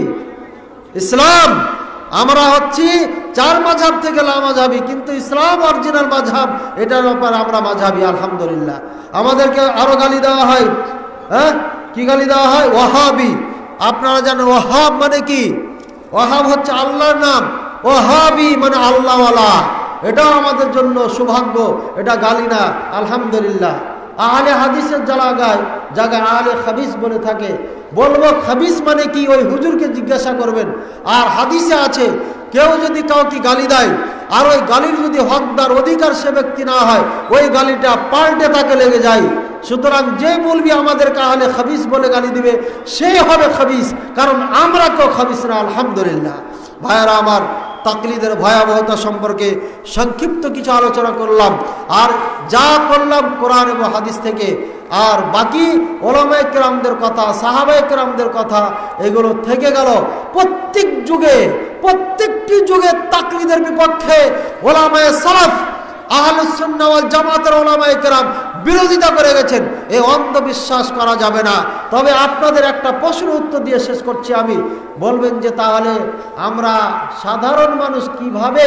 ইসলাম। আমরা হচ্ছি চার মাযহাব থেকে লা মাযহাবি, কিন্তু ইসলাম অরিজিনাল মাযহাব, এটার ব্যাপারে আমরা মাযহাবি আলহামদুলিল্লাহ। আমাদেরকে আরো গালি দেওয়া হয়। হ্যাঁ, কি গালি দেওয়া হয়? ওয়াহাবি। আপনারা জানেন ওয়াহাব মানে কি? ওয়াহাব হচ্ছে আল্লাহর নাম, ওয়াহাবি মানে আল্লাহওয়ালা। এটাও আমাদের জন্য সৌভাগ্য, এটা গালি না আলহামদুলিল্লাহ। আহলে হাদিসের জায়গায় জায়গায় আহলে খাবিস বলে থাকে। বলবো খাবিস মানে কি, ওই হুজুরকে জিজ্ঞাসা করবেন। আর হাদিসে আছে কেউ যদি কাউকে গালি দেয় আর ওই গালির যদি হকদার অধিকার সে ব্যক্তি না হয়, ওই গালিটা পাল্টে তাকে লেগে যায়। সুতরাং যে বলবি আমাদেরকে আহলে খাবিস বলে গালি দিবে, সেই হবে খাবিস, কারণ আমরা কেউ খাবিস না আলহামদুলিল্লাহ। ভাইয়েরা আমার, তাকলিদের ভয়াবহতা সম্পর্কে সংক্ষিপ্ত কিছু আলোচনা করলাম, আর যা করলাম কোরআন এবং হাদিস থেকে। আর বাকি ওলামায়ে কেরামদের কথা, সাহাবায়ে কেরামদের কথা, এগুলো থেকে গেল। প্রত্যেক যুগে, প্রত্যেকটি যুগে তাকলিদের বিপক্ষে ওলামায়ে সালাফ, আহলুস সুন্নাহ ওয়াল জামাতের ওলামায়ে কেরাম বিরোধিতা করে গেছেন। এই অন্ধবিশ্বাস করা যাবে না। তবে আপনাদের একটা প্রশ্ন উত্তর দিয়ে শেষ করছি আমি। বলবেন যে তাহলে আমরা সাধারণ মানুষ কিভাবে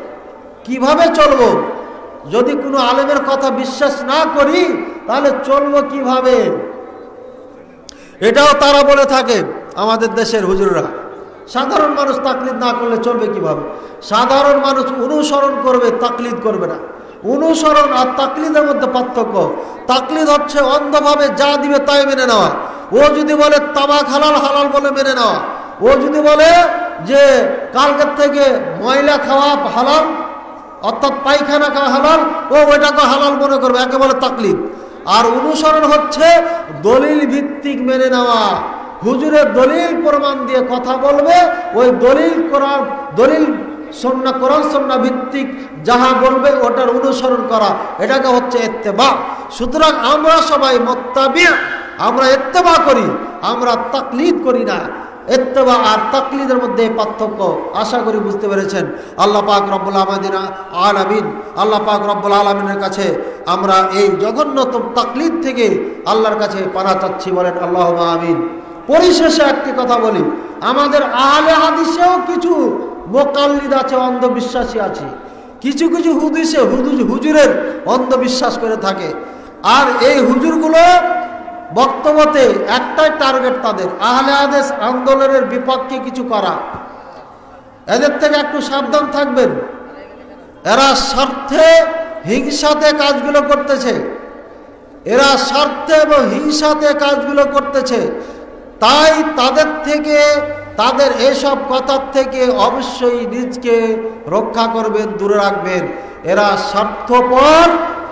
কিভাবে চলবো? যদি কোনো আলেমের কথা বিশ্বাস না করি তাহলে চলবো কিভাবে? এটাও তারা বলে থাকে আমাদের দেশের হুজুররা। সাধারণ মানুষ তাকলিদ না করলে চলবে কিভাবে? সাধারণ মানুষ অনুসরণ করবে, তাকলিদ করবে না। অনুসরণ আর তাকলিদের মধ্যে পার্থক্য। তাকলিদ হচ্ছে অন্ধভাবে যা দিবে তাই মেনে নেওয়া। ও যদি বলে তামাক হালাল, হালাল বলে মেনে নেওয়া। ও যদি বলে যে কালকের থেকে ময়লা খাওয়া হালাল, অর্থাৎ পায়খানা খাওয়া হালাল, ও ওইটাকে হালাল মনে করবে, একে বলে তাকলিদ। আর অনুসরণ হচ্ছে দলিল ভিত্তিক মেনে নেওয়া। হুজুরের দলিল প্রমাণ দিয়ে কথা বলবে, ওই দলিল কোরআন দলিল সুন্নাহ কোরআন সুন্নাহ ভিত্তিক যাহা বলবে ওটার অনুসরণ করা, এটাকে হচ্ছে ইত্তেবা। সুতরাং আমরা সবাই মুত্তাবি, আমরা ইত্তেবা করি, আমরা তাকলিদ করি না। ইত্তেবা আর তাকলিদের মধ্যে পার্থক্য আশা করি বুঝতে পেরেছেন। আল্লাহ পাক রব্বুল আলামিন আল্লাহ পাক রব্বুল আলামিনের কাছে আমরা এই জঘন্যতম তাকলিদ থেকে আল্লাহর কাছে পানাহ চাচ্ছি, বলেন আল্লাহুম্মা আমিন। পরিশেষে একটি কথা বলি, আমাদের আহলে হাদিসেও কিছু মুকাল্লিদ আছে, অন্ধবিশ্বাসী আছে। কিছু কিছু হুদিসে হুজুরের অন্ধবিশ্বাস করে থাকে। আর এই হুজুরগুলো বক্তব্যতে একটাই টার্গেট তাদের, আহলে হাদিস আন্দোলনের বিপক্ষে কিছু করা। এদের থেকে একটু সাবধান থাকবেন। এরা স্বার্থে হিংসাতে কাজগুলো করতেছে, এরা স্বার্থে এবং হিংসাতে কাজগুলো করতেছে। তাই তাদের থেকে, তাদের এসব কথার থেকে অবশ্যই নিজকে রক্ষা করবেন, দূরে রাখবেন। এরা স্বার্থপর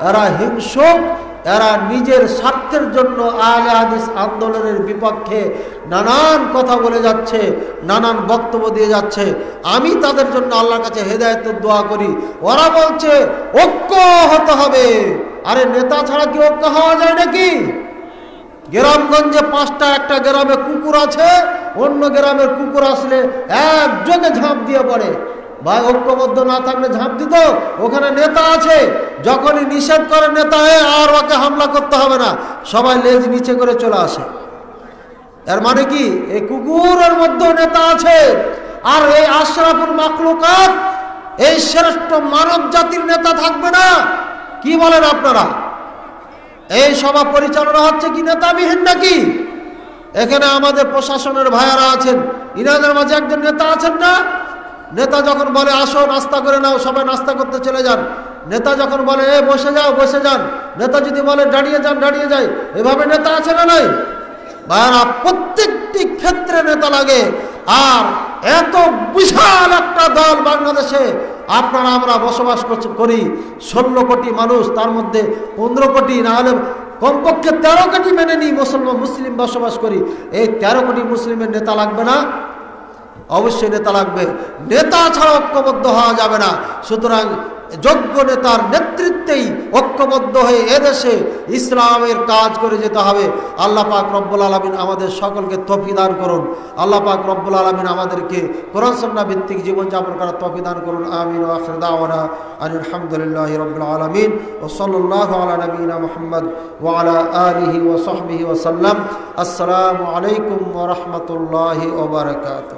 এরা হিংসুক, এরা নিজের স্বার্থের জন্য আহলে হাদিস আন্দোলনের বিপক্ষে নানান কথা বলে যাচ্ছে, নানান বক্তব্য দিয়ে যাচ্ছে। আমি তাদের জন্য আল্লাহর কাছে হেদায়েতের দোয়া করি। ওরা বলছে ঐক্য হতে হবে। আরে নেতা ছাড়া কি ঐক্য হওয়া যায় নাকি? গ্রামগঞ্জে পাঁচটা একটা গ্রামে কুকুর আছে, অন্য গ্রামের কুকুর আসলে একযোগে ঝাঁপ দিয়ে পড়ে। ভাই ঐক্যবদ্ধ না থাকলে ঝাঁপ দিত? ওখানে নেতা আছে, যখনই নিষেধ করে নেতা আর ওকে হামলা করতে হবে না, সবাই লেজ নিচে করে চলে আসে। এর মানে কি এই কুকুরের মধ্যেও নেতা আছে। আর এই আশরাফুল মাখলুকাত, এই শ্রেষ্ঠ মানব জাতির নেতা থাকবে না? কি বলেন আপনারা? এই সভা পরিচালনা হচ্ছে কি নেতাবিহীন নাকি? এখানে আমাদের প্রশাসনের ভাইয়ারা আছেন, ইনাদের মাঝে একজন নেতা আছেন না? নেতা যখন বলে আসো নাস্তা করে নাও, সবাই নাস্তা করতে চলে যান। নেতা যখন বলে এ বসে যাও, বসে যান। নেতা যদি বলে দাঁড়িয়ে যান, দাঁড়িয়ে যায়। এভাবে নেতা আছে না নাই? ভাইয়ারা, প্রত্যেকটি ক্ষেত্রে নেতা লাগে। আর এত বিশাল একটা দল বাংলাদেশে আপনারা আমরা বসবাস করি, ষোলো কোটি মানুষ, তার মধ্যে পনেরো কোটি না হলে কমপক্ষে তেরো কোটি মেনে নিই মুসলমান মুসলিম বসবাস করি। এই তেরো কোটি মুসলিমের নেতা লাগবে না? অবশ্যই নেতা লাগবে। নেতা ছাড়া ঐক্যবদ্ধ হওয়া যাবে না। সুতরাং যোগ্য নেতার নেতৃত্বেই ঐক্যবদ্ধ হয়ে এদেশে ইসলামের কাজ করে যেতে হবে। আল্লাহ পাক রব্বুল আলামিন আমাদের সকলকে তৌফিক দান করুন। আল্লাহ পাক রব্বুল আলামিন আমাদেরকে কোরআন সুন্নাহ ভিত্তিক জীবনযাপন করার তৌফিক দান করুন। আমিন। ওয়া আখিরু দাওয়ানা আনিল হামদুলিল্লাহি রাব্বিল আলামিন ওয়া সাল্লাল্লাহু আলা নবিয়িনা মুহাম্মদ ওয়া আলা আলিহি ওয়া সাহবিহি ওয়া সাল্লাম। আসসালামু আলাইকুম ওয়া রাহমাতুল্লাহি ওয়া বারাকাতুহু।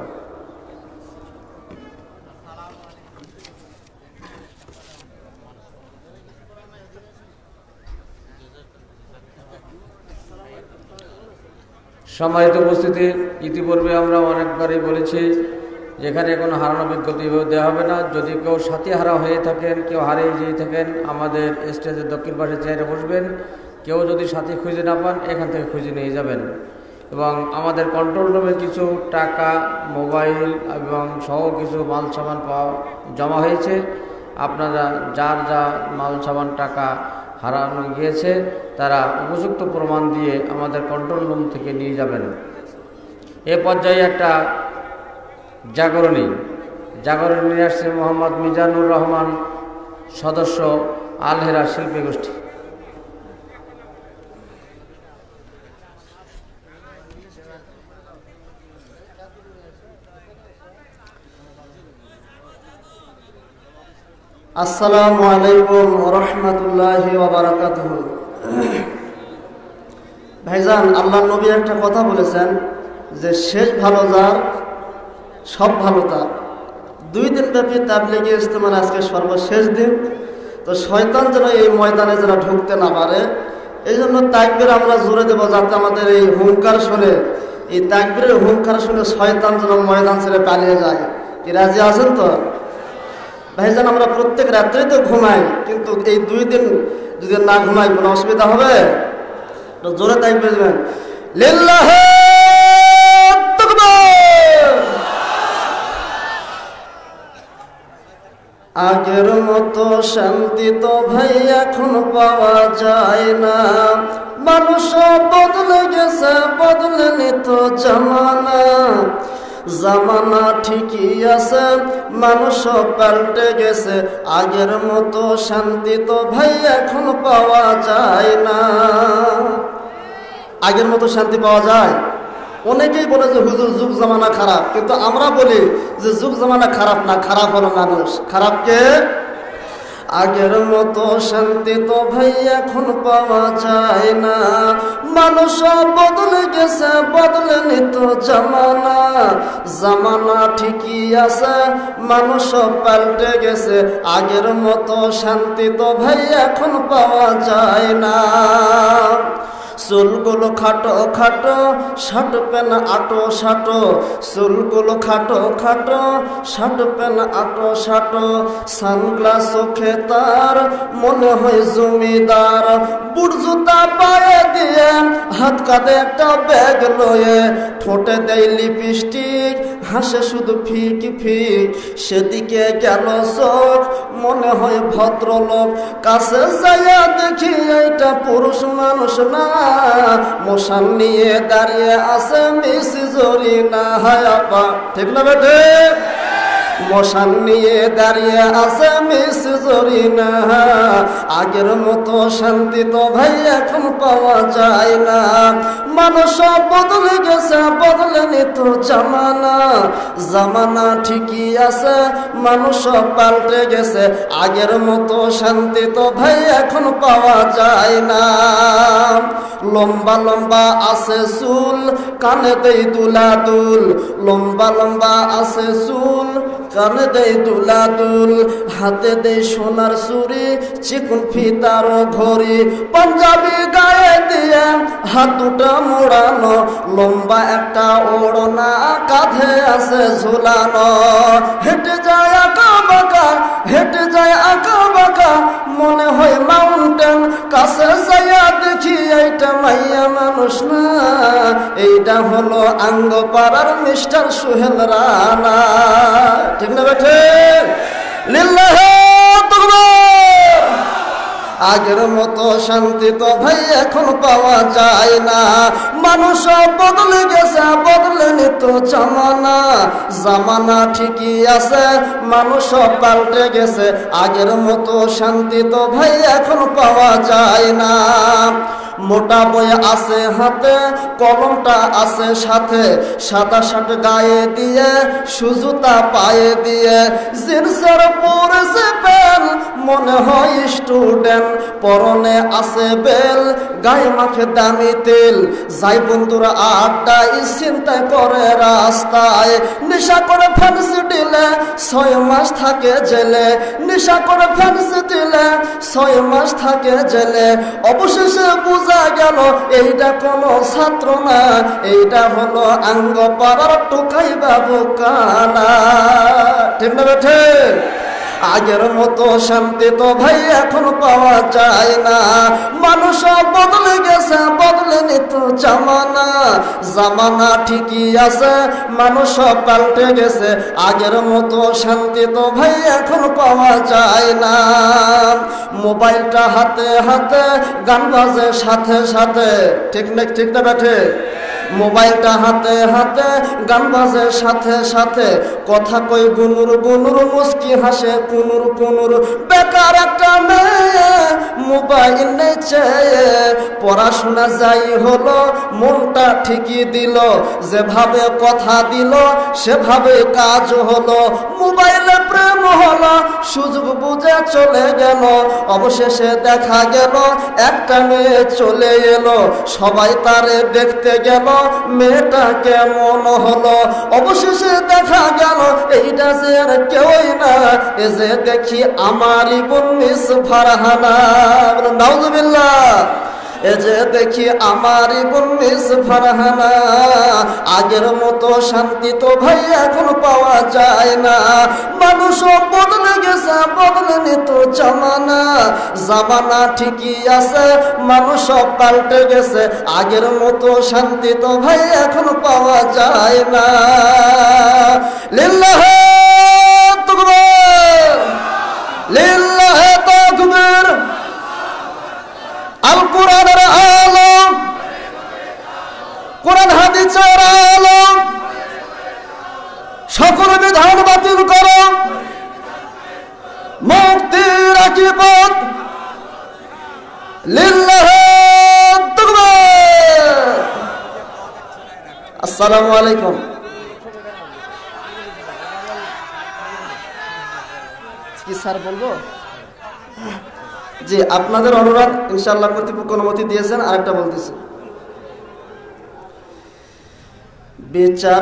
সম্মানিত উপস্থিতি, ইতিপূর্বে আমরা অনেকবারই বলেছি যেখানে কোনো হারানো বিজ্ঞপ্তি দেওয়া হবে না। যদি কেউ সাথী হারা হয়ে থাকেন, কেউ হারিয়ে যেয়ে থাকেন, আমাদের স্টেজের দক্ষিণ পাশে চেয়ারে বসবেন। কেউ যদি সাথী খুঁজে না পান, এখান থেকে খুঁজে নিয়ে যাবেন। এবং আমাদের কন্ট্রোল রুমে কিছু টাকা, মোবাইল এবং সহ কিছু মাল সামান পাওয়া জমা হয়েছে। আপনারা যার যা মাল সামান টাকা হারানো গিয়েছে তারা উপযুক্ত প্রমাণ দিয়ে আমাদের কন্ট্রোল রুম থেকে নিয়ে যাবেন। এ পর্যায়ে একটা জাগরণী জাগরণী নিয়ে আসছে মোহাম্মদ মিজানুর রহমান, সদস্য আলহেরা শিল্পী গোষ্ঠী। আসসালামু আলাইকুম ওয়া রাহমাতুল্লাহি ওয়া বারাকাতুহু। ভাইজান, আল্লাহর নবী একটা কথা বলেছেন যে শেষ ভালো যার সব ভালো তার। দুই দিন ব্যাপী তাবলীগি ইজতেমার আজকে সর্বশেষ দিন। তো শয়তান যেন এই ময়দানে যেন ঢুকতে না পারে, এই জন্য তাকবীর আমরা জোরে দেব, যাতে আমাদের এই হুঙ্কার শুনে, এই তাকবীরের হুঙ্কার শুনে শয়তান যেন ময়দান ছেড়ে পালিয়ে যায়। কি রাজি আছেন তো? ভাইজান, আমরা প্রত্যেক রাত্রেই তো ঘুমাই, কিন্তু এই দুই দিন যদি না ঘুমাই কোনো অসুবিধা হবে? জোরে তাকবীর দিবেন, লিল্লাহি তাকবীর। আগের মতো শান্তি তো ভাই এখন পাওয়া যায় না। মানুষ বদলে গেছে, বদলেনি তো জামানা। জামানা ঠিকই আছে, মানুষ পাল্টে গেছে। আগের মতো শান্তি তো ভাই এখন পাওয়া যায় না। আগের মতো শান্তি পাওয়া যায়? অনেকেই বলে যে হুজুর যুগ জামানা খারাপ, কিন্তু আমরা বলি যে যুগ জামানা খারাপ না, খারাপ হলো মানুষ। খারাপ কে? আগের মতো শান্তি তো ভাই এখন পাওয়া যায় না। মানুষ বদলে গেছে, বদলেনি তো জামানা। জামানা ঠিকই আছে, মানুষ পাল্টে গেছে। আগের মতো শান্তি তো ভাই এখন পাওয়া যায় না। চুলগুলো খাটো খাটো শার্ট প্যান্ট আটো সাটো চুলগুলো খাটো খাটো শার্ট প্যান্ট আটো সাটো সানগ্লাস চোখে তার মনে হয় জমিদার বুট জুতা পায়ে দিয়ে হাত কাঁধে একটা ব্যাগ লয়ে ঠোঁটে দেয় লিপস্টিক হাসে শুধু ফিক ফিক সেদিকে গেল চোখ মনে হয় ভদ্রলোক কাছে যাইয়া দেখি এইটা পুরুষ মানুষ না মশাল নিয়ে দাঁড়িয়ে আছে মিস জরিনা হায় আপা ঠিক না বেটে মশাল নিয়ে দাঁড়িয়ে আছে মিস জরিনা আগের মতো শান্তি তো ভাই এখন পাওয়া যায় না মানুষ বদলে গেছে বদলেনি তো জামানা জামানা ঠিকই আছে মানুষ পাল্টে গেছে আগের মতো শান্তি তো ভাই এখন পাওয়া যায় না লম্বা লম্বা আছে চুল কানে দেই দুলা দুল লম্বা লম্বা আছে চুল কানে দেই দুলা দুল হাতে দেই সোনার চুড়ি চিকন ফিতার ঘড়ি পাঞ্জাবি গায়ে দিয়ে হাত দুটা মোড়ানো লম্বা একটা ওড়না কাঁধে আছে ঝুলানো হেঁটে যায় আঁকা বাঁকা হেঁটে যায় আঁকা বাঁকা মনে হয় মাউন্টেন কাছে যাইয়া দেখি এইটা মাইয়া মানুষ না এইটা হলো আঙ্গপাড়ার মিস্টার সোহেল রানা ঠিক না বেঠে লিল্লাহে তাকবীর আগের মতো শান্তি তো ভাই এখন পাওয়া যায় না মানুষ বদলে গেছে বদলেনি তো জামানা জামানা ঠিকই আছে মানুষ পাল্টে গেছে আগের মতো শান্তি তো ভাই এখন পাওয়া যায় না মোটা বই আছে হাতে কলমটা আছে সাথে সাদা শার্ট গায়ে দিয়ে সুজুতা পায়ে দিয়ে জিন্সের পরেছে প্যান্ট মনে হয় স্টুডেন্ট পরনে আছে বেল গায়ে মাখে দামি তেল যাই বন্ধুরা আড্ডায় চিন্তায় করে রাস্তায় নেশা করে ফ্যান্সি দিলে ছয় মাস থাকে জেলে নেশা করে ফ্যান্সি দিলে ছয় মাস থাকে জেলে অবশেষে বোঝা গেল এইটা কোনো ছাত্র না এইটা হলো আঙ্গপাড়ার টোকাই বাবু কানা ঠিক না বেঠে আগের মতো শান্তি তো ভাই এখন পাওয়া যায় না মানুষ বদলে গেছে বদলেনি তো জামানা জামানা ঠিকই আছে মানুষ পাল্টে গেছে আগের মতো শান্তি তো ভাই এখন পাওয়া যায় না মোবাইলটা হাতে হাতে গান বাজে সাথে সাথে ঠিক না ঠিক না বেঠে মোবাইলটা হাতে হাতে গান বাজে সাথে সাথে কথা কই গুনুর গুনুর মুস্কি হাসে কুনুর কুনুর বেকার একটা মেয়ে মোবাইল নেই চেয়ে পড়াশোনা যাই হলো মনটা ঠিকই দিল যেভাবে কথা দিল সেভাবে কাজ হলো মোবাইলে প্রেম হলো সুযোগ বুঝে চলে গেল অবশেষে দেখা গেল একটা মেয়ে চলে এলো সবাই তারে দেখতে গেল মেয়েটা কেমন হলো অবশেষে দেখা গেল এইটা যে আর কেউই না এ যে দেখি আমারই বোন মিস ফারহানা নাউজুবিল্লাহ এ যে দেখি আমারই বোন মিস ফারহানা আগের মতো শান্তি তো ভাই এখন পাওয়া যায় না মানুষ বদলে গেছে বদলেনি তো জামানা জামানা ঠিকই আছে মানুষ পাল্টে গেছে আগের মতো শান্তি তো ভাই এখন পাওয়া যায় না লিল্লাহে তাকবীর লিল্লাহে তাকবীর আল কোরআনের আলো কোরআন হাদিসের আলো সকল বিধান বাতিল করো মুক্তির আকিবত লিল্লাহি তাকবীর আসসালামু আলাইকুম কি স্যার বলবো জি আপনাদের অনুরোধ ইনশাআল্লাহ কর্তৃপক্ষ অনুমতি দিয়েছেন আরেকটা বলতেছি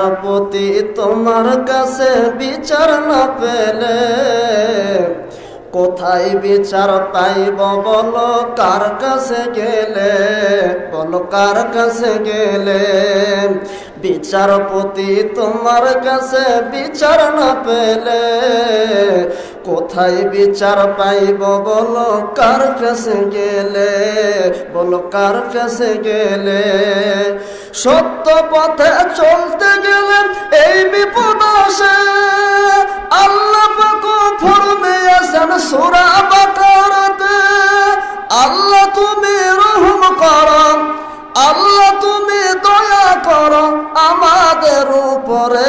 বিচারপতি তোমার কাছে বিচার না পেলে কোথায় বিচার পাইব বলো কার কাছে গেলে, বলো কার কাছে গেলে। বিচারপতি তোমার কাছে বিচার না পেলে, কোথায় বিচার পাইব বলো কার কাছে গেলে, বলো কার কাছে গেলে। সত্য পথে চলতে গেলে এই বিপদ আসে, আল্লাহ পাক ফরমাইয়াছেন সূরা বাকারাতে, আল্লাহ তুমি রহম করো, আল্লাহ তুমি দয়া করো আমাদের উপরে,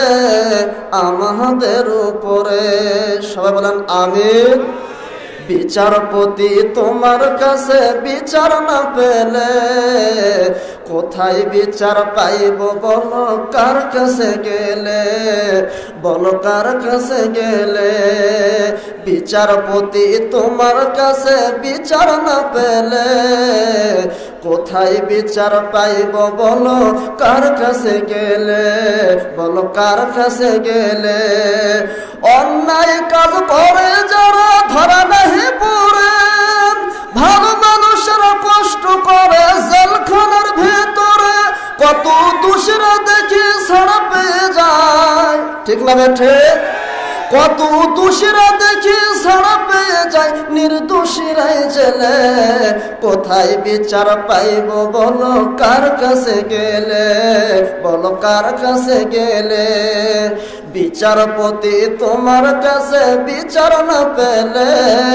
আমাদের উপরে। সবাই বলেন আমিন। বিচারপতি তোমার কাছে বিচার না পেলে, কোথায় বিচার পাইব বলো কার কাছে গেলে, বলো কার কাছে গেলে। বিচারপতি তোমার কাছে বিচার না পেলে, কোথায় বিচার পাইব বলো কার কাছে গেলে, বলো কার কাছে গেলে। অন্যায় কাজ করে যারা ধরা নাহি পড়ে, ভালো মানুষেরা কষ্ট করে জেলখানার ভেতরে, কত দোষীরা দেখি ছাড়া পেয়ে যায়, ঠিক না বেঠে? কত দোষীরা দেখি ছাড়া পেয়ে যায়, নির্দোষীরাই জেলে। কোথায় বিচার পাইব বলো কার কাছে গেলে, বলো কার কাছে গেলে। বিচারপতি তোমার কাছে বিচার না পেলে,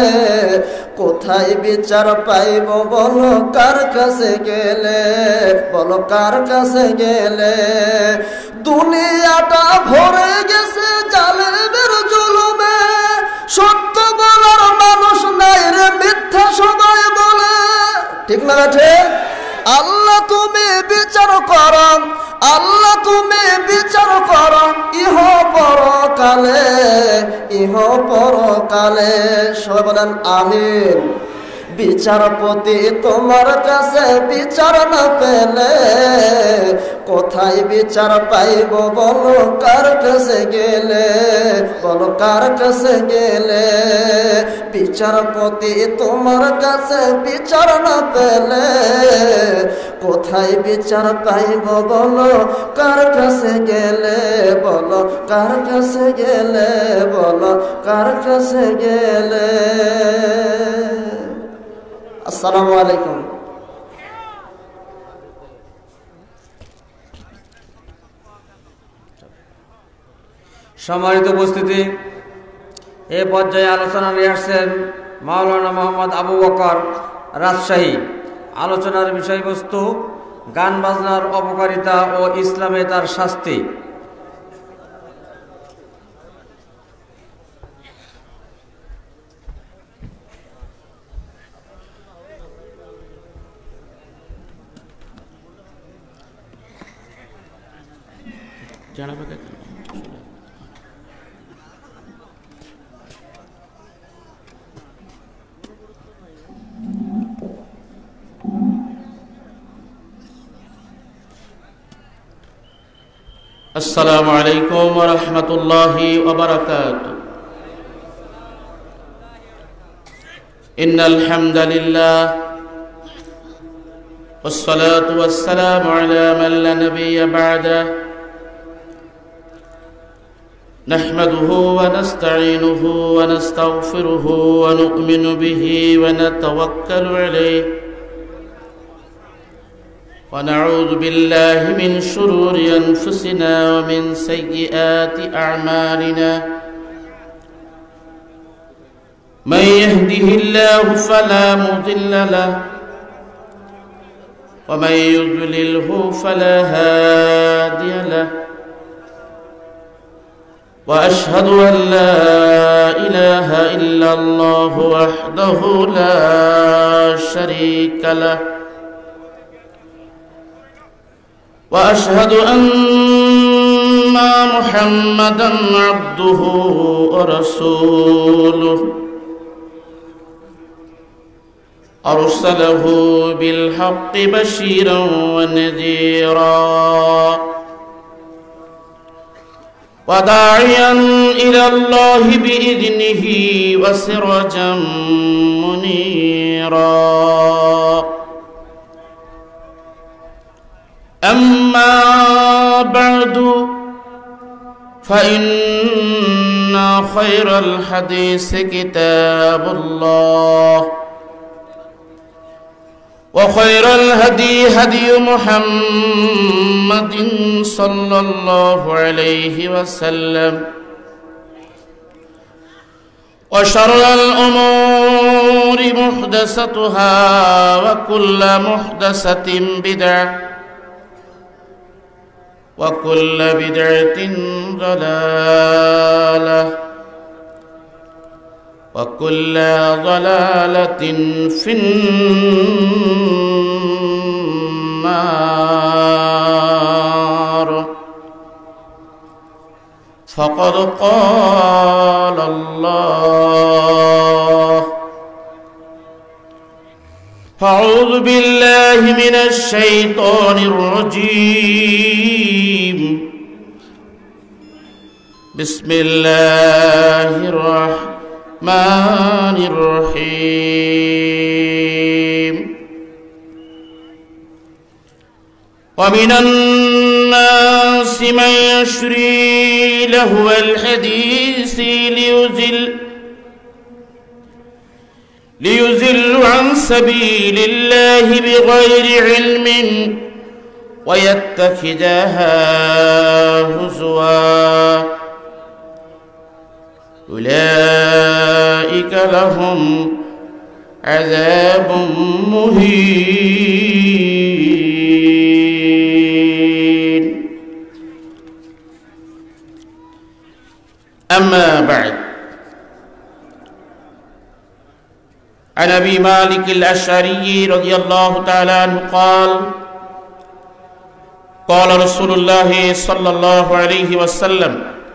কোথায় বিচার পাইব বলো কার কাছে গেলে, বলো কার কাছে গেলে। দুনিয়াটা ভরে গেছে জালেমের জুলুমে, সত্য বলার মানুষ নাই রে, মিথ্যা সবাই বলে, ঠিক না ঠিক? আল্লাহ তুমি বিচার করো, আল্লাহ তুমি বিচার করো ইহ পরকালে, ইহ পরকালে। সবাই বলেন আমিন। বিচারপতি তোমার কাছে বিচার না পেলে, কোথায় বিচার পাইব বলো কার কাছে গেলে, বলো কার কাছে গেলে। বিচারপতি তোমার কাছে বিচার না পেলে, কোথায় বিচার পাইব বলো কার কাছে গেলে, বলো কার কাছে গেলে, বলো কার কাছে গেলে। আসসালামু আলাইকুম। সম্মানিত উপস্থিতি, এ পর্যায়ে আলোচনা নিয়ে আসছেন মাওলানা মোহাম্মদ আবু বকর রাজশাহী। আলোচনার বিষয়বস্তু গান বাজনার অপকারিতা ও ইসলামে তার শাস্তি। السلام عليكم ورحمة الله وبركاته. إن الحمد لله والصلاة والسلام على من لا نبي بعده، نحمده ونستعينه ونستغفره ونؤمن به ونتوكل عليه، ونعوذ بالله من شرور أنفسنا ومن سيئات أعمالنا. من يهده الله فلا مضل له، ومن يضلله فلا هادي له. وأشهد أن لا إله إلا الله وحده لا شريك له، وأشهد أن محمدًا عبده ورسوله، أرسله بالحق بشيرًا ونذيرًا، وداعيا إلى الله بإذنه وسراجا منيرا أما بعد فإن خير الحديث كتاب الله وخير الهدي هدي محمد صلى الله عليه وسلم وشر الأمور محدثاتها وكل محدثة بدعة وكل بدعة ضلالة وكل ضلالة في النار فقد قال الله أعوذ بالله من الشيطان الرجيم بسم الله الرحمن الرحيم ومن الناس من يشري لهو الحديث ليذل ليذل عن سبيل الله بغير علم ويتخذها هزوا أولئك لهم عذاب مهين أما بعد عن أبي مالك الأشعري رضي الله تعالى عنه قال قال رسول الله صلى الله عليه وسلم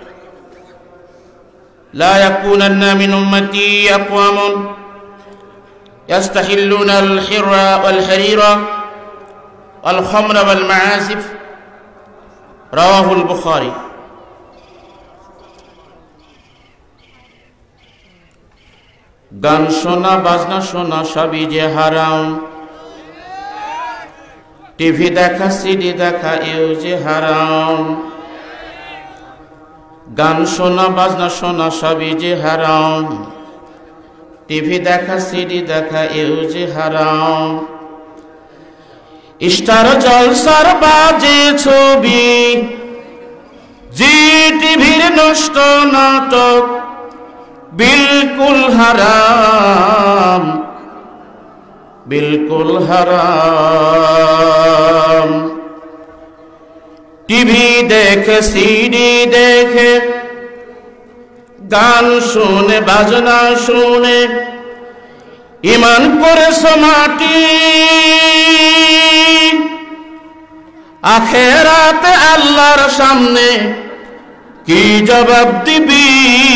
لا يكونن من أمتي أقوام يستحلون الحر والحرير والخمر والمعازف رواه البخاري গান শোনা বাজনা শোনা সবই যে হারাম টিভি দেখা সিডি দেখা এও যে হারাম গান শোনা বাজনা শোনা সবই যে হারাম টিভি দেখা সিডি দেখা এও যে হারাম স্টার জলসার বাজে ছবি জি টিভির নষ্ট নাটক बिल्कुल हराम बिल्कुल हराम टीवी देखे सीडी देखे गान सुने बाजना सुने ईमान करे समाटी आखिरात अल्लाहर सामने की जवाब दिबी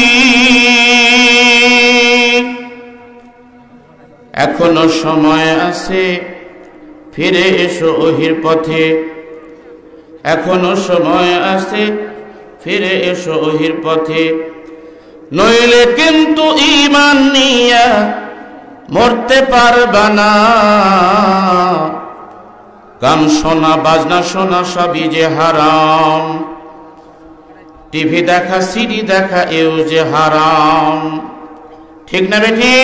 এখনো সময় আছে ফিরে এসো ওহির পথে এখনো সময় আছে ফিরে এসো ওহির পথে নইলে কিন্তু ঈমান নিয়া মরতে পারবা না গান শোনা বাজনা শোনা সবই যে হারাম টিভি দেখা সিডি দেখা এও যে হারাম ঠিক না বেঠি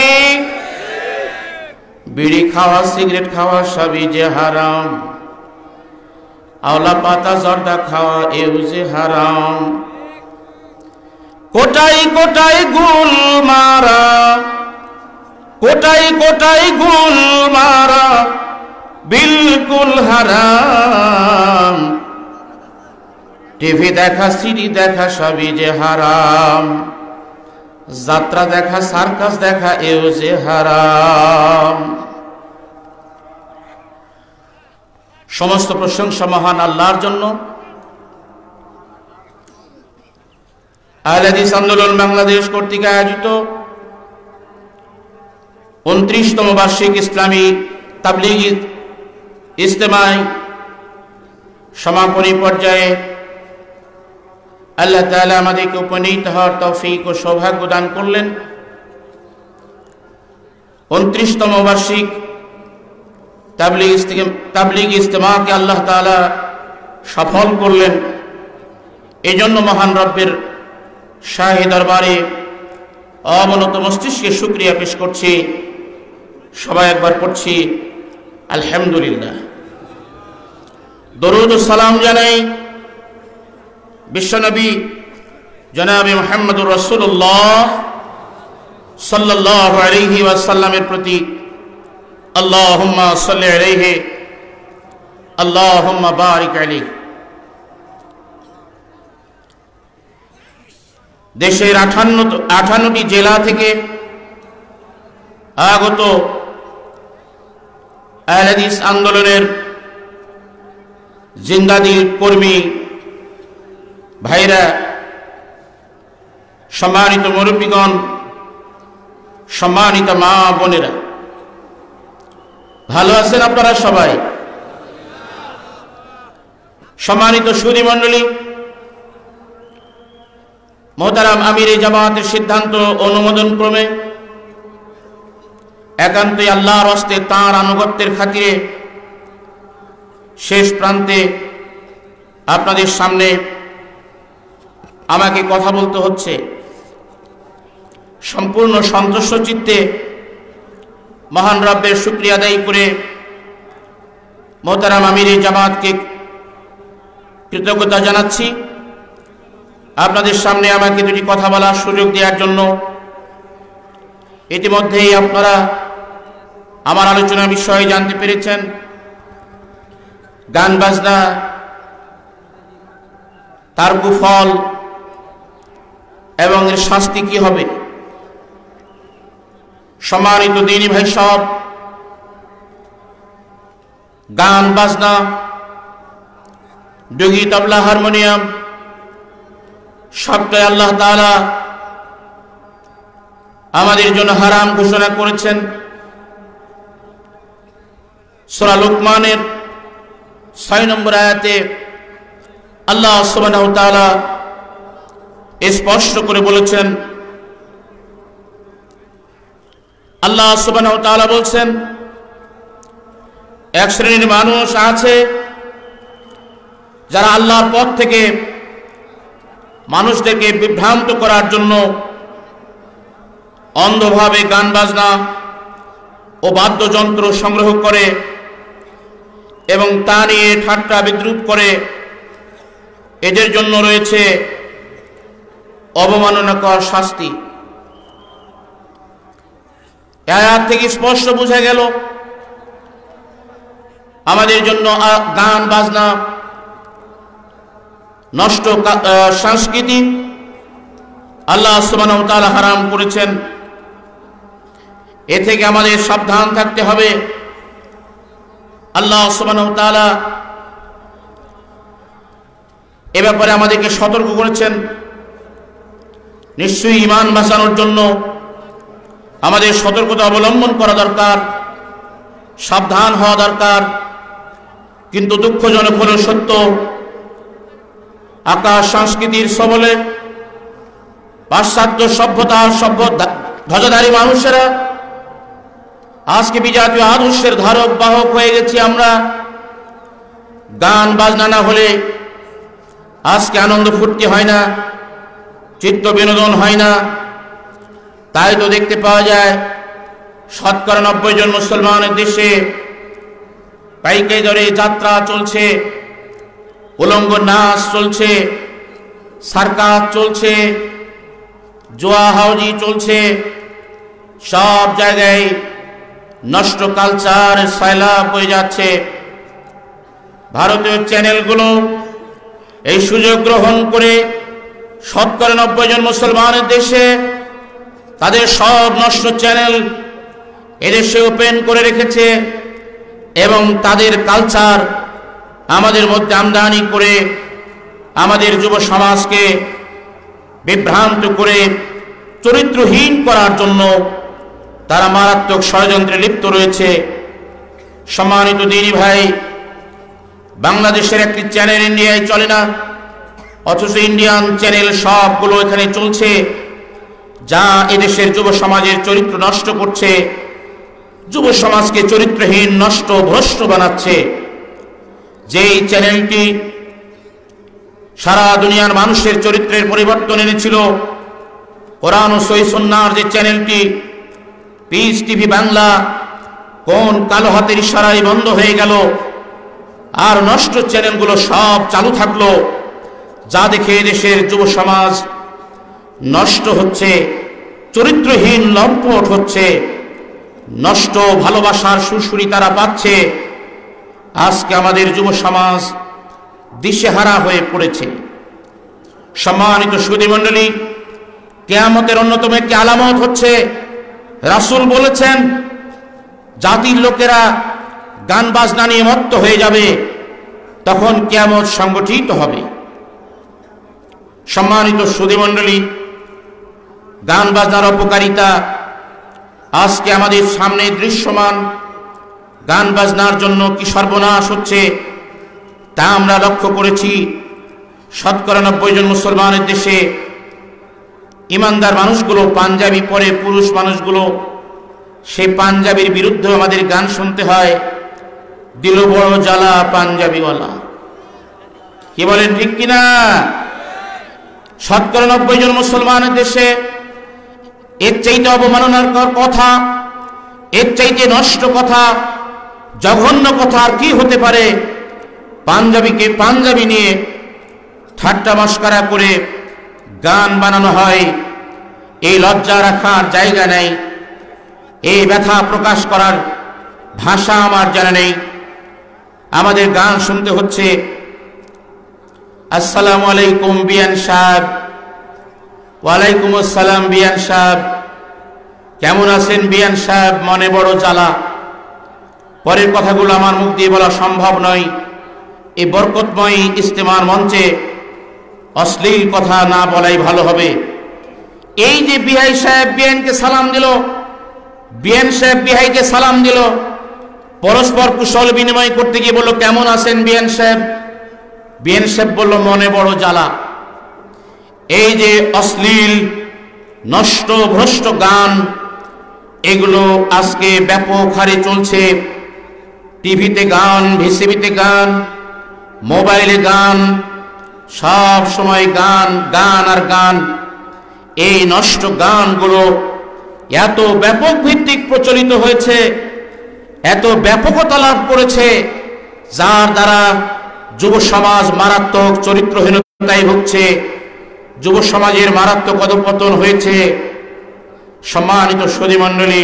বিড়ি খাওয়া সিগারেট খাওয়া সবই যে হারাম আওলা পাতা জর্দা খাওয়া এও যে হারাম কোটাই কোটাই গুল মারা কোটাই কোটাই গুল মারা বিলকুল হারাম টিভি দেখা সিডি দেখা সবই যে হারাম যাত্রা দেখা সার্কাস দেখা এও যে হারাম সমস্ত প্রশংসা মহান আল্লাহর জন্য আহলে হাদিস আন্দোলন বাংলাদেশ কর্তৃক আয়োজিত উনত্রিশতম বার্ষিক ইসলামী তাবলীগী ইজতেমায় সমাপনী পর্যায়ে আল্লাহ তাআলা আমাদেরকে উপনীত হওয়ার তৌফিক ও সৌভাগ্য দান করলেন। উনত্রিশতম বার্ষিক তাবলীগ তাবলীগ ইজতেমাকে আল্লাহ তাআলা সফল করলেন। এই জন্য মহান রব্বের শাহী দরবারে অবনত মস্তিষ্কে শুকরিয়া পেশ করছি। সবাই একবার পড়ছি আলহামদুলিল্লাহ। দরুদ ও সালাম জানাই বিশ্বনবী জনাবে মুহাম্মদুর রাসূলুল্লাহ সাল্লাল্লাহু আলাইহি ওয়াসাল্লামের প্রতি। আল্লাহুম্মা সাল্লি আলাইহি আল্লাহুম্মা বারিক আলাইহি। দেশের আটান্ন আটান্নটি জেলা থেকে আগত আহলে হাদিস আন্দোলনের জিন্দাদিল কর্মী ভাইরা, সম্মানিত মুরব্বীগণ, সম্মানিত মা বোনেরা, ভালো আছেন আপনারা সবাই? সম্মানিত সুধী মণ্ডলী, মোহতারাম আমিরে জামাতের সিদ্ধান্ত অনুমোদন ক্রমে একান্তই আল্লাহর হস্তে তাঁর আনুগত্যের খাতিরে শেষ প্রান্তে আপনাদের সামনে আমাকে কথা বলতে হচ্ছে। সম্পূর্ণ সন্তুষ্ট চিত্তে মহান রব্বের শুকরিয়া আদায় করে মোহতারাম আমিরে জামাতকে কৃতজ্ঞতা জানাচ্ছি আপনাদের সামনে আমাকে দুটি কথা বলার সুযোগ দেওয়ার জন্য। ইতিমধ্যেই আপনারা আমার আলোচনার বিষয়ে জানতে পেরেছেন। গান বাজনা তার কুফল এবং এর শাস্তি কি হবে। সম্মানিত দিনী ভাই সব, গান বাজনা, ডুগি, তবলা, হারমোনিয়াম সবটাই আল্লাহ তাআলা আমাদের জন্য হারাম ঘোষণা করেছেন। সূরা লুকমানের ছয় নম্বর আয়াতে আল্লাহ সুবহানাহু ওয়া তাআলা স্পষ্ট করে বলেছেন, আল্লাহ সুবহানাহু ওয়া তাআলা বলছেন, এক শ্রেণীর মানুষ আছে যারা আল্লাহর পথ থেকে মানুষদেরকে বিভ্রান্ত করার জন্য অন্ধভাবে গান বাজনা ও বাদ্যযন্ত্র সংগ্রহ করে এবং তা নিয়ে ঠাট্টা বিদ্রুপ করে। এদের জন্য রয়েছে অবমাননাকর শাস্তি। আয়াত থেকে স্পষ্ট বোঝা গেল আমাদের জন্য গান বাজনা, নষ্ট সংস্কৃতি আল্লাহ সুবহানাহু ওয়া তাআলা হারাম করেছেন। এ থেকে আমাদের সাবধান থাকতে হবে। আল্লাহ সুবহানাহু ওয়া তাআলা এ ব্যাপারে আমাদেরকে সতর্ক করেছেন। নিশ্চয়ই ঈমান বাঁচানোর জন্য আমাদের সতর্কতা অবলম্বন করা দরকার, সাবধান হওয়া দরকার। কিন্তু দুঃখজনক হলেও সত্য, আকাশ সংস্কৃতির সবলে পাশ্চাত্য সভ্যতার সভ্য ধ্বজাধারী মানুষেরা আজকে বিজাতীয় আদর্শের ধারক বাহক হয়ে গেছি আমরা। গান বাজনা না হলে আজকে আনন্দ ফুর্তি হয় না, চিত্ত বিনোদন হয় না। তাই তো দেখতে পাওয়া যায় শতকরা নব্বই জন মুসলমানের দেশে পাইকে ধরে যাত্রা চলছে, উলঙ্গ নাচ চলছে, সার্কাস চলছে, জুয়া হাউজি চলছে। সব জায়গায় নষ্ট কালচার সয়লাব হয়ে যাচ্ছে। ভারতীয় চ্যানেলগুলো এই সুযোগ গ্রহণ করে শতকরা নব্বই জন মুসলমানের দেশে তাদের সব নষ্ট চ্যানেল এদেশে ওপেন করে রেখেছে এবং তাদের কালচার আমাদের মধ্যে আমদানি করে আমাদের যুব সমাজকে বিভ্রান্ত করে চরিত্রহীন করার জন্য তারা মারাত্মক ষড়যন্ত্রে লিপ্ত রয়েছে। সম্মানিত দিনী ভাই, বাংলাদেশের একটি চ্যানেল ইন্ডিয়ায় চলে না, অথচ ইন্ডিয়ান চ্যানেল সবগুলো এখানে চলছে, যা এদেশের যুব সমাজের চরিত্র নষ্ট করছে, যুব সমাজকে চরিত্রহীন, নষ্ট, ভ্রষ্ট বানাচ্ছে। যেই চ্যানেলটি সারা দুনিয়ার মানুষের চরিত্রের পরিবর্তন এনেছিল, কোরআন ও সহিহ সুন্নাহর যে চ্যানেলটি পিস টিভি বাংলা, কোন কালো হাতের ইশারায় বন্ধ হয়ে গেল, আর নষ্ট চ্যানেলগুলো সব চালু থাকলো, যা দেখে দেশের যুব সমাজ নষ্ট হচ্ছে, চরিত্রহীন, লম্পট হচ্ছে, নষ্ট ভালোবাসার সুরসুরি তারা পাচ্ছে। আজকে আমাদের যুব সমাজ দিশেহারা হয়ে পড়েছে। সম্মানিত সুধী মণ্ডলী, কিয়ামতের অন্যতম একটি আলামত হচ্ছে, রাসূল বলেছেন জাতির লোকেরা গান বাজনা নিয়ে মত্ত হয়ে যাবে, তখন কিয়ামত সংগঠিত হবে। সম্মানিত সুধী মণ্ডলী, গান বাজনার অপকারিতা আজকে আমাদের সামনে দৃশ্যমান। গান বাজনার জন্য কি সর্বনাশ হচ্ছে তা আমরা লক্ষ্য করেছি। শতকরা নব্বই জন মুসলমানের দেশে ইমানদার মানুষগুলো পাঞ্জাবি পরে, পুরুষ মানুষগুলো সেই পাঞ্জাবির বিরুদ্ধে আমাদের গান শুনতে হয়। দিল বড় জ্বালা পাঞ্জাবিওয়ালা, কি বলেন ঠিক কিনা? শতকরা নব্বই জন মুসলমানের দেশে এর চাইতে অবমাননার কথা, এর চাইতে নষ্ট কথা, জঘন্য কথা আর কি হতে পারে? পাঞ্জাবিকে পাঞ্জাবি নিয়ে ঠাট্টা মস্করা করে গান বানানো হয়। এই লজ্জা রাখার জায়গা নেই, এই ব্যথা প্রকাশ করার ভাষা আমার জানা নেই। আমাদের গান শুনতে হচ্ছে। আসসালামু আলাইকুম বিয়ান সাহেব। ওয়ালাইকুম আসসালাম বিয়ান সাহেব, কেমন আছেন বিয়ান সাহেব? মনে বড় জ্বালা। পরের কথাগুলো আমার মুখ দিয়ে বলা সম্ভব নয়। এই বরকতময় ইজতেমার মঞ্চে অশ্লীল কথা না বলাই ভালো হবে। এই যে বিআই সাহেব বিআইনকে সালাম দিল, বিআইন সাহেব বিআইকে সালাম দিল, পরস্পর কুশল বিনিময় করতে গিয়ে বলল কেমন আছেন বিআইন সাহেব? বিআইন সাহেব বলল মনে বড় জ্বালা। এই যে অশ্লীল, নষ্ট, ভ্রষ্ট গান, এগুলো আজকে ব্যাপক হারে চলছে। টিভিতে গান, ভিসিবিতে গান, মোবাইলে গান, সব সময় গান, গান আর গান। এই নষ্ট গানগুলো এত ব্যাপক ভিত্তিক প্রচলিত হয়েছে, এত ব্যাপকতা লাভ করেছে, যার দ্বারা যুব সমাজ মারাত্মক চরিত্রহীনতায় ভুগছে, যুব সমাজের মারাত্মক অধঃপতন হয়েছে। সম্মানিত সুধী মণ্ডলী,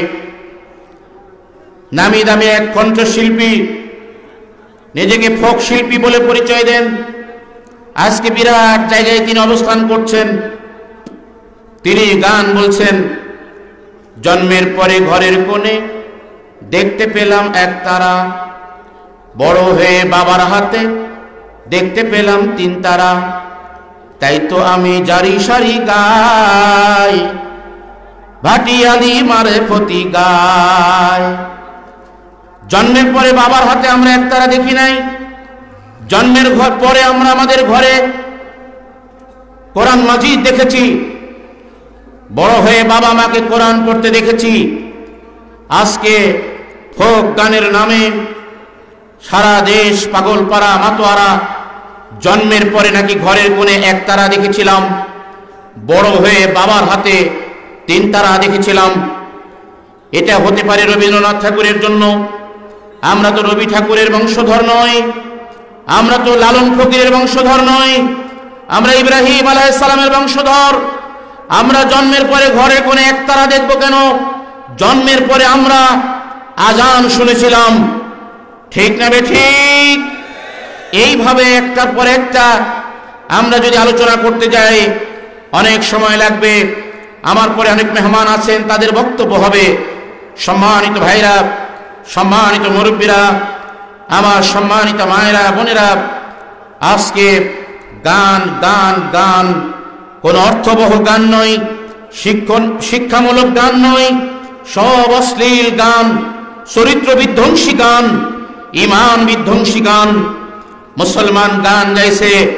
নামি দামি এক কণ্ঠশিল্পী, নিজেকে ফোক শিল্পী বলে পরিচয় দেন, আজকে বিরাট জায়গায় তিনি অবস্থান করছেন। তিনি গান বলছেন, জন্মের পরে ঘরের কোণে দেখতে পেলাম এক তারা, বড় হয়ে বাবার হাতে দেখতে পেলাম তিন তারা, তাই তো আমি জারি সারি গাই, ভাটিয়ালি মারে ফতি গায়। জন্মের পরে বাবার হাতে আমরা এক তারা দেখি নাই, জন্মের ঘর পরে আমরা আমাদের ঘরে কোরআন মাজিদ দেখেছি, বড় হয়ে বাবা মাকে কোরআন পড়তে দেখেছি। আজকে ফোক গানের নামে সারা দেশ পাগলপাড়া, মাতোয়ারা। জন্মের পরে নাকি ঘরের কোণে এক তারা দেখেছিলাম, বড় হয়ে বাবার হাতে তিন তারা দেখেছিলাম। এটা হতে পারে রবীন্দ্রনাথ ঠাকুরের জন্য। আমরা তো রবি ঠাকুরের বংশধর নই, আমরা তো লালন ফকিরের বংশধর নই, আমরা ইব্রাহিম আলাইহিস সালামের বংশধর। আমরা জন্মের পরে ঘরে কোণে এক তারা দেখবো কেন? জন্মের পরে আমরা আজান শুনেছিলাম, ঠিক না বে ঠিক? এইভাবে একটার পর একটা আমরা যদি আলোচনা করতে যাই অনেক সময় লাগবে। আমার পরে অনেক মেহমান আছেন, তাদের বক্তব্য হবে। সম্মানিত ভাইরা, সম্মানিত মুরব্বীরা, আমার সম্মানিত মায়েরা, বোনেরা, আজকে গান গান গান কোন অর্থবহ গান নয়, শিক্ষণ শিক্ষামূলক গান নয়, সব অশ্লীল গান, চরিত্র বিধ্বংসী গান, ইমান বিধ্বংসী গান। মুসলমান গান গাইছে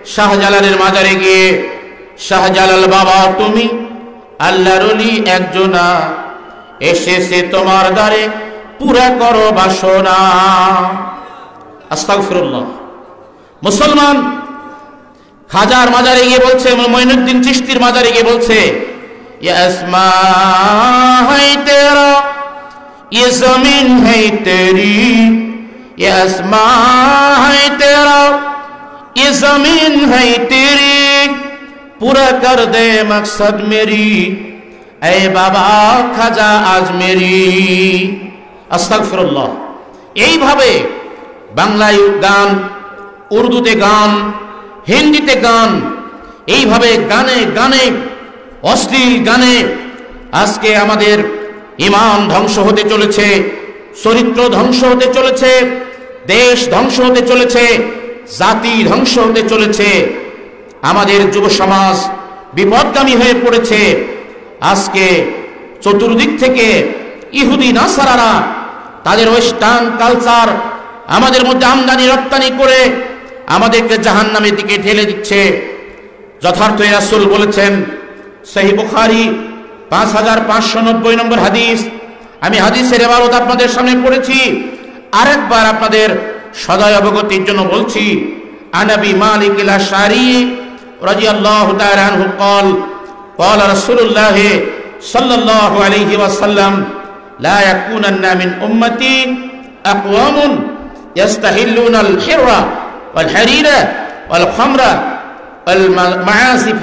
শাহজালালের মাজারে গিয়ে, শাহজালাল বাবা তুমি আল্লাহর ওলি একজনা, এসেছে তোমার দ্বারে পুরা করো বাসনা। আস্তাগফিরুল্লাহ। মুসলমান খাজার মাজারে গিয়ে বলছে, মঈনুদ্দিন চিশতির মাজারে গিয়ে বলছে, ये आसमां है तेरा, ये जमीन है तेरी, ये आसमां है तेरा, ये जमीन है तेरी, पूरा कर दे मकसद मेरी, ऐ बाबा खाजा आजमेरी। আস্তাগফিরুল্লাহ। এইভাবে বাংলায় গান, উর্দুতে গান, হিন্দিতে গান, এইভাবে গানে গানে অশ্লীল গানে আজকে আমাদের ঈমান ধ্বংস হতে চলেছে, চরিত্র ধ্বংস হতে চলেছে, দেশ ধ্বংস হতে চলেছে, জাতি ধ্বংস হতে চলেছে। আমাদের যুব সমাজ বিপদগামী হয়ে পড়েছে। আজকে চতুর্দিক থেকে ইহুদি নাসারারা তাদের ওয়েস্টার্ন কালচার আমাদের মধ্যে আমদানি রপ্তানি করে আমাদেরকে জাহান্নামের দিকে ঠেলে দিচ্ছে। যথার্থ রাসূল বলেছেন, সহিহ বুখারী পাঁচ হাজার পাঁচশো নব্বই নম্বর হাদিস। আমি হাদিসের ইবারত আপনাদের সামনে পড়েছি, আরেকবার আপনাদের সদয় অবগতির জন্য বলছি। আনাবি মালিক আল আশআরী রাদিয়াল্লাহু তাআলা আনহু قال قال رسول الله صلى الله عليه وسلم لا يكونن من امتي اقوام يستحلون الحر والحرير والخمر والمعازف।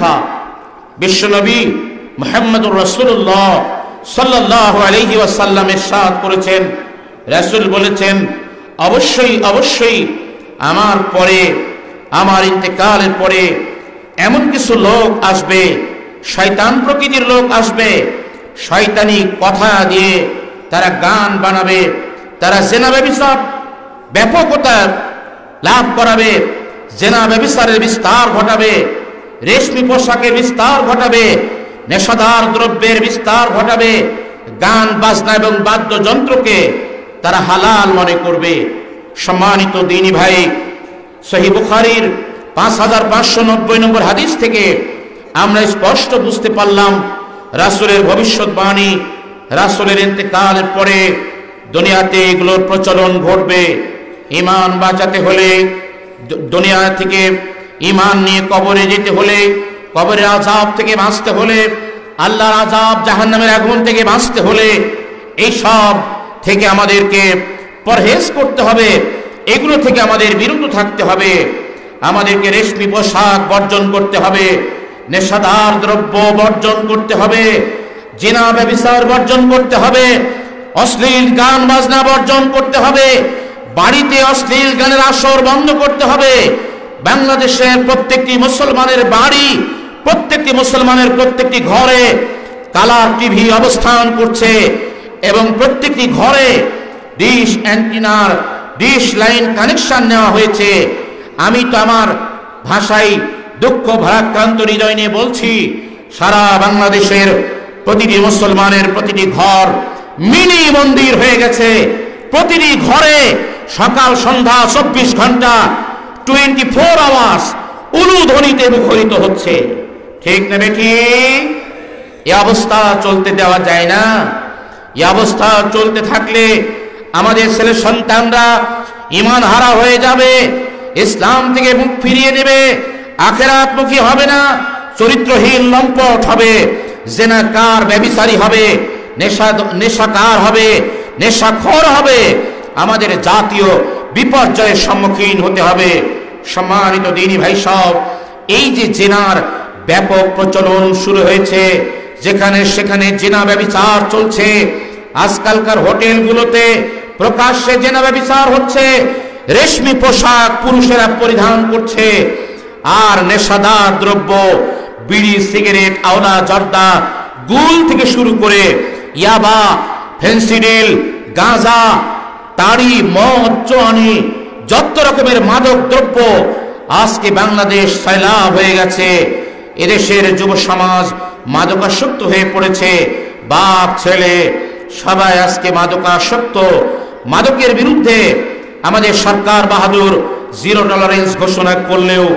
বিশ্বনবী মুহাম্মদুর রাসূলুল্লাহ সাল্লাল্লাহু আলাইহি ওয়াসাল্লাম ইরশাদ করেছেন, রাসূল বলেছেন, অবশ্যই অবশ্যই আমার পরে, আমার ইন্তেকালের পরে এমন কিছু লোক আসবে, শয়তান প্রকৃতির লোক আসবে, শয়তানি কথা দিয়ে তারা গান বানাবে, তারা জেনা ব্যভিচার ব্যাপকতা লাভ করাবে, জেনা ব্যভিচারের বিস্তার ঘটাবে, রেশমি পোশাকের বিস্তার ঘটাবে, নেশাদার দ্রব্যের বিস্তার ঘটাবে, গান বাজনা এবং বাদ্যযন্ত্রকে তারা হালাল মনে করবে। সম্মানিত দ্বীনী ভাই, সহিহ বুখারীর পাঁচ হাজার পাঁচশো নব্বই নম্বর হাদিস থেকে আমরা স্পষ্ট বুঝতে পারলাম রাসূলের ভবিষ্যৎবাণী, রাসূলের ইন্তেকালের পরে দুনিয়াতে এগুলোর প্রচলন ঘটবে। ঈমান বাঁচাতে হলে, দুনিয়া থেকে ঈমান নিয়ে কবরে যেতে হলে, কবরের আযাব থেকে বাঁচতে হলে, আল্লাহর আযাব জাহান্নামের আগুন থেকে বাঁচতে হলে এই সব থেকে আমাদেরকে পরহেজ করতে হবে, এগুলো থেকে আমাদের বিরত থাকতে হবে। আমাদেরকে রেশমি পোশাক বর্জন করতে হবে, নেশাদার দ্রব্য বর্জন করতে হবে, জিনা ব্যভিচার বর্জন করতে হবে, অশ্লীল গান বাজনা বর্জন করতে হবে, বাড়িতে অশ্লীল গানের আসর বন্ধ করতে হবে। বাংলাদেশের প্রত্যেকটি মুসলমানের বাড়ি, প্রত্যেকটি মুসলমানের প্রত্যেকটি ঘরে কালার টিভি অবস্থান করছে এবং প্রত্যেকটি ঘরে ডিশ অ্যান্টিনার ডিশ লাইন কানেকশন নেওয়া হয়েছে। আমি তো আমার ভাষায় দুঃখ ভারাক্রান্ত হৃদয় নিয়ে বলছি, সারা বাংলাদেশের প্রতিটি মুসলমানের প্রতিটি ঘর মিনি মন্দির হয়ে গেছে। প্রতিটি ঘরে সকাল সন্ধ্যা চব্বিশ ঘন্টা টোয়েন্টি ফোর আওয়ার্স উলু ধ্বনিতে মুখরিত হচ্ছে। ঠিক না বেটি? এই অবস্থা চলতে দেওয়া যায় না। এই অবস্থা চলতে থাকলে আমাদের ছেলে সন্তানরা ঈমান হারা হয়ে যাবে, ইসলাম থেকে মুখ ফিরিয়ে নেবে, আখিরাতমুখী হবে না, চরিত্রহীন লম্পট হবে, জেনাকার ব্যভিচারী হবে, নেশা নেশাকার হবে, নেশাখোর হবে। আমাদের জাতীয় বিপর্যয়ের সম্মুখীন হতে হবে। সম্মানিত দ্বীনী ভাই সব, এই যে জেনার ব্যাপক প্রচলন শুরু হয়েছে, যেখানে সেখানে জেনা ব্যভিচার চলছে, আজকালকার হোটেলগুলোতে প্রকাশ্যে জেনা ব্যভিচার হচ্ছে, রেশমি পোশাক পুরুষেরা পরিধান করছে, আর নেশাদার দ্রব্য বিড়ি, সিগারেট, আওলা, জর্দা, গুল থেকে শুরু করে ইয়াবা, ফেন্সিডিল, গাঁজা, তাড়ি, মদ, চুয়ানি, যত রকমের মাদক দ্রব্য আজকে বাংলাদেশ সয়লাব হয়ে গেছে। এদেশের যুব সমাজ মাদকাসক্ত হয়ে পড়েছে। বাপ ছেলে সবাই আজকে মাদকাসক্ত। মাদকের বিরুদ্ধে আমাদের সরকার বাহাদুর জিরো টলারেন্স ঘোষণা করলেও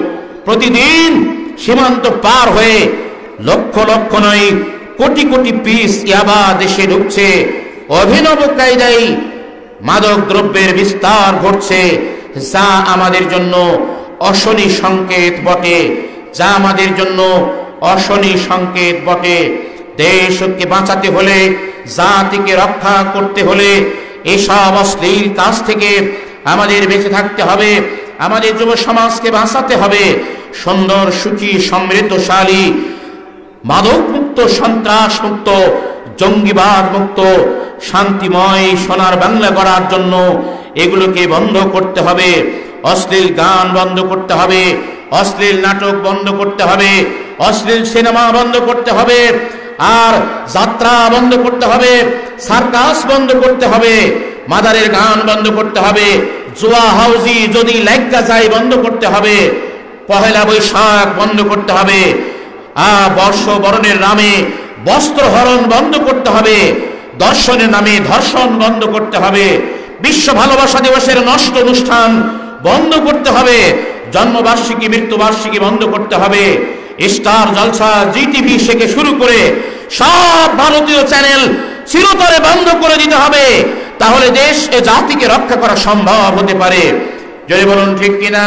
প্রতিদিন সীমান্ত পার হয়ে লক্ষ লক্ষ নয় কোটি কোটি পিস ইয়াবা দেশে ঢুকছে। অভিনব কায়দায় মাদক দ্রব্যের বিস্তার ঘটছে, যা আমাদের জন্য অশনি সংকেত বটে, যা আমাদের জন্য অশনি সংকেত বটে। দেশকে বাঁচাতে হলে, জাতিকে রক্ষা করতে হলে এসব অশ্লীল কাজ থেকে আমাদের বেঁচে থাকতে হবে। আমাদের যুব সমাজকে বাঁচাতে হবে সুন্দর, সুখী, সমৃদ্ধশালী, মাদক মুক্ত, সন্ত্রাস মুক্ত, জঙ্গিবাদ মুক্ত, শান্তিময় সোনার বাংলা গড়ার জন্য এগুলোকে বন্ধ করতে হবে। অশ্লীল গান বন্ধ করতে হবে, অশ্লীল নাটক বন্ধ করতে হবে, অশ্লীল সিনেমা বন্ধ করতে হবে, আর যাত্রা বন্ধ করতে হবে, সার্কাস বন্ধ করতে হবে, মাদারের গান বন্ধ করতে হবে, জুয়া হাউজি যদি লাইকা যায় বন্ধ করতে হবে, পহেলা বৈশাখ বন্ধ করতে হবে, আ বর্ষ বরণের নামে বস্ত্র হরণ বন্ধ করতে হবে, দর্শনের নামে ধর্ষণ বন্ধ করতে হবে, বিশ্ব ভালোবাসা দিবসের নষ্ট অনুষ্ঠান বন্ধ করতে হবে, জন্মবার্ষিকী মৃত্যুবার্ষিকী বন্ধ করতে হবে, স্টার জলসা, জি টিভি থেকে শুরু করে সব ভারতীয় চ্যানেল চিরতরে বন্ধ করে দিতে হবে। তাহলে দেশ এ জাতিকে রক্ষা করা সম্ভব হতে পারে। যদি বলুন ঠিক কিনা?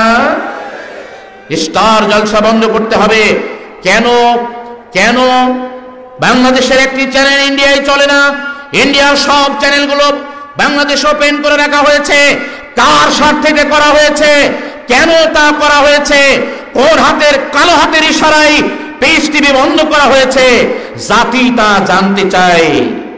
স্টার জলসা বন্ধ করতে হবে। কেন কেন বাংলাদেশের একটি চ্যানেল ইন্ডিয়ায় চলে না? ইন্ডিয়ার সব চ্যানেলগুলো বাংলাদেশ ওপেন করে রাখা হয়েছে। কার স্বার্থে করা হয়েছে? কেন তা করা হয়েছে? কোন হাতের কালো হাতের ইশারায় পিস টিভি বন্ধ করা হয়েছে? জাতি তা জানতে চায়।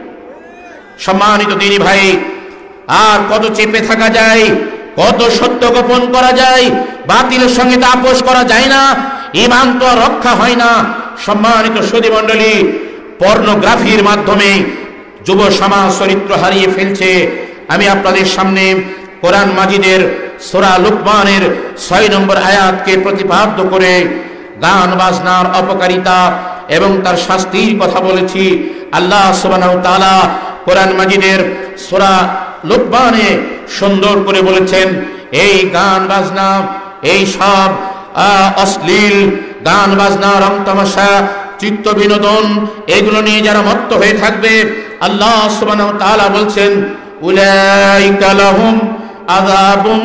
সম্মানিত দিনী ভাই, আর কত চেপে থাকা যায়, কত সত্য গোপন করা যায়? বাতিলের সঙ্গে তা আপোষ করা যায় না, ঈমান তো রক্ষা হয় না। সম্মানিত সুধী মণ্ডলী, পর্নোগ্রাফির মাধ্যমে যুব সমাজ চরিত্র হারিয়ে ফেলছে। আমি আপনাদের সামনে কোরআন মাজিদের সূরা লুকমানের ছয় নম্বর আয়াতকে প্রতিপাদ্য করে গান বাজনার অপকারিতা এবং তার শাস্তির কথা বলেছি। আল্লাহ সুবহানাহু ওয়া তাআলা কোরআন মাজিদের সূরা লুকমানে সুন্দর করে বলেছেন, এই গান বাজনা, এই সব অশ্লীল গান বাজনা, রং তামাশা, চিত্ত বিনোদন, এগুলো নিয়ে যারা মত্ত হয়ে থাকবে, আল্লাহ সুবহানাহু ওয়া তাআলা বলছেন, উলাইকা লাহুম আযাবুম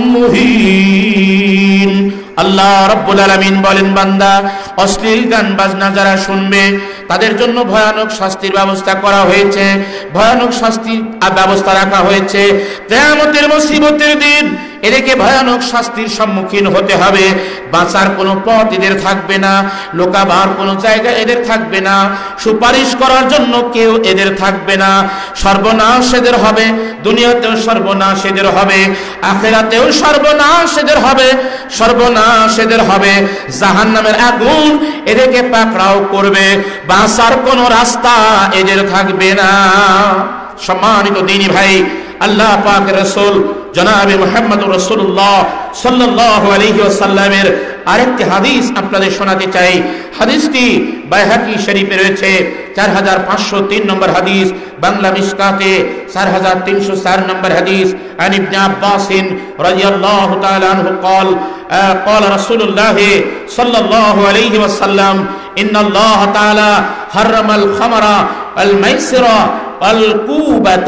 মুহিন। আল্লাহ রাব্বুল আলামিন বলেন, বান্দা, অশ্লীল গান বাজনা যারা শুনবে তাদের জন্য ভয়ানক শাস্তির ব্যবস্থা করা হয়েছে, ভয়ানক শাস্তির ব্যবস্থা রাখা হয়েছে। কিয়ামতের মুসিবতের দিন এদেরকে ভয়ানক শাস্তির সম্মুখীন হতে হবে। বাঁচার কোনো পথ এদের থাকবে না, লোকাবার কোনো জায়গা এদের থাকবে না, সুপারিশ করার জন্য কেউ এদের থাকবে না। সর্বনাশ এদের হবে, দুনিয়াতেও সর্বনাশ এদের হবে, আখিরাতেও সর্বনাশ এদের হবে, সর্বনাশ এদের হবে। জাহান্নামের আগুন এদেরকে পাকড়াও করবে, বাঁচার কোনো রাস্তা এদের থাকবে না। সম্মানিত দিনী ভাই, আল্লাহ পাকের রাসূল জনাবে মুহাম্মদুর রাসূলুল্লাহ সাল্লাল্লাহু আলাইহি ওয়াসাল্লামের আরেকটি হাদিস আপনাদের শোনাতে চাই। হাদিসটি বাইহাকি শরীফে রয়েছে, চার হাজার পাঁচশো তিন নম্বর হাদিস, বাংলা মিশকাতে চার হাজার তিনশো চার নম্বর হাদিস। আন ইবনে আব্বাস রাদিয়াল্লাহু তাআলা আনহু قال قال رسول الله صلى الله عليه وسلم ان الله تعالى حرم الخمر والميسر والكوبة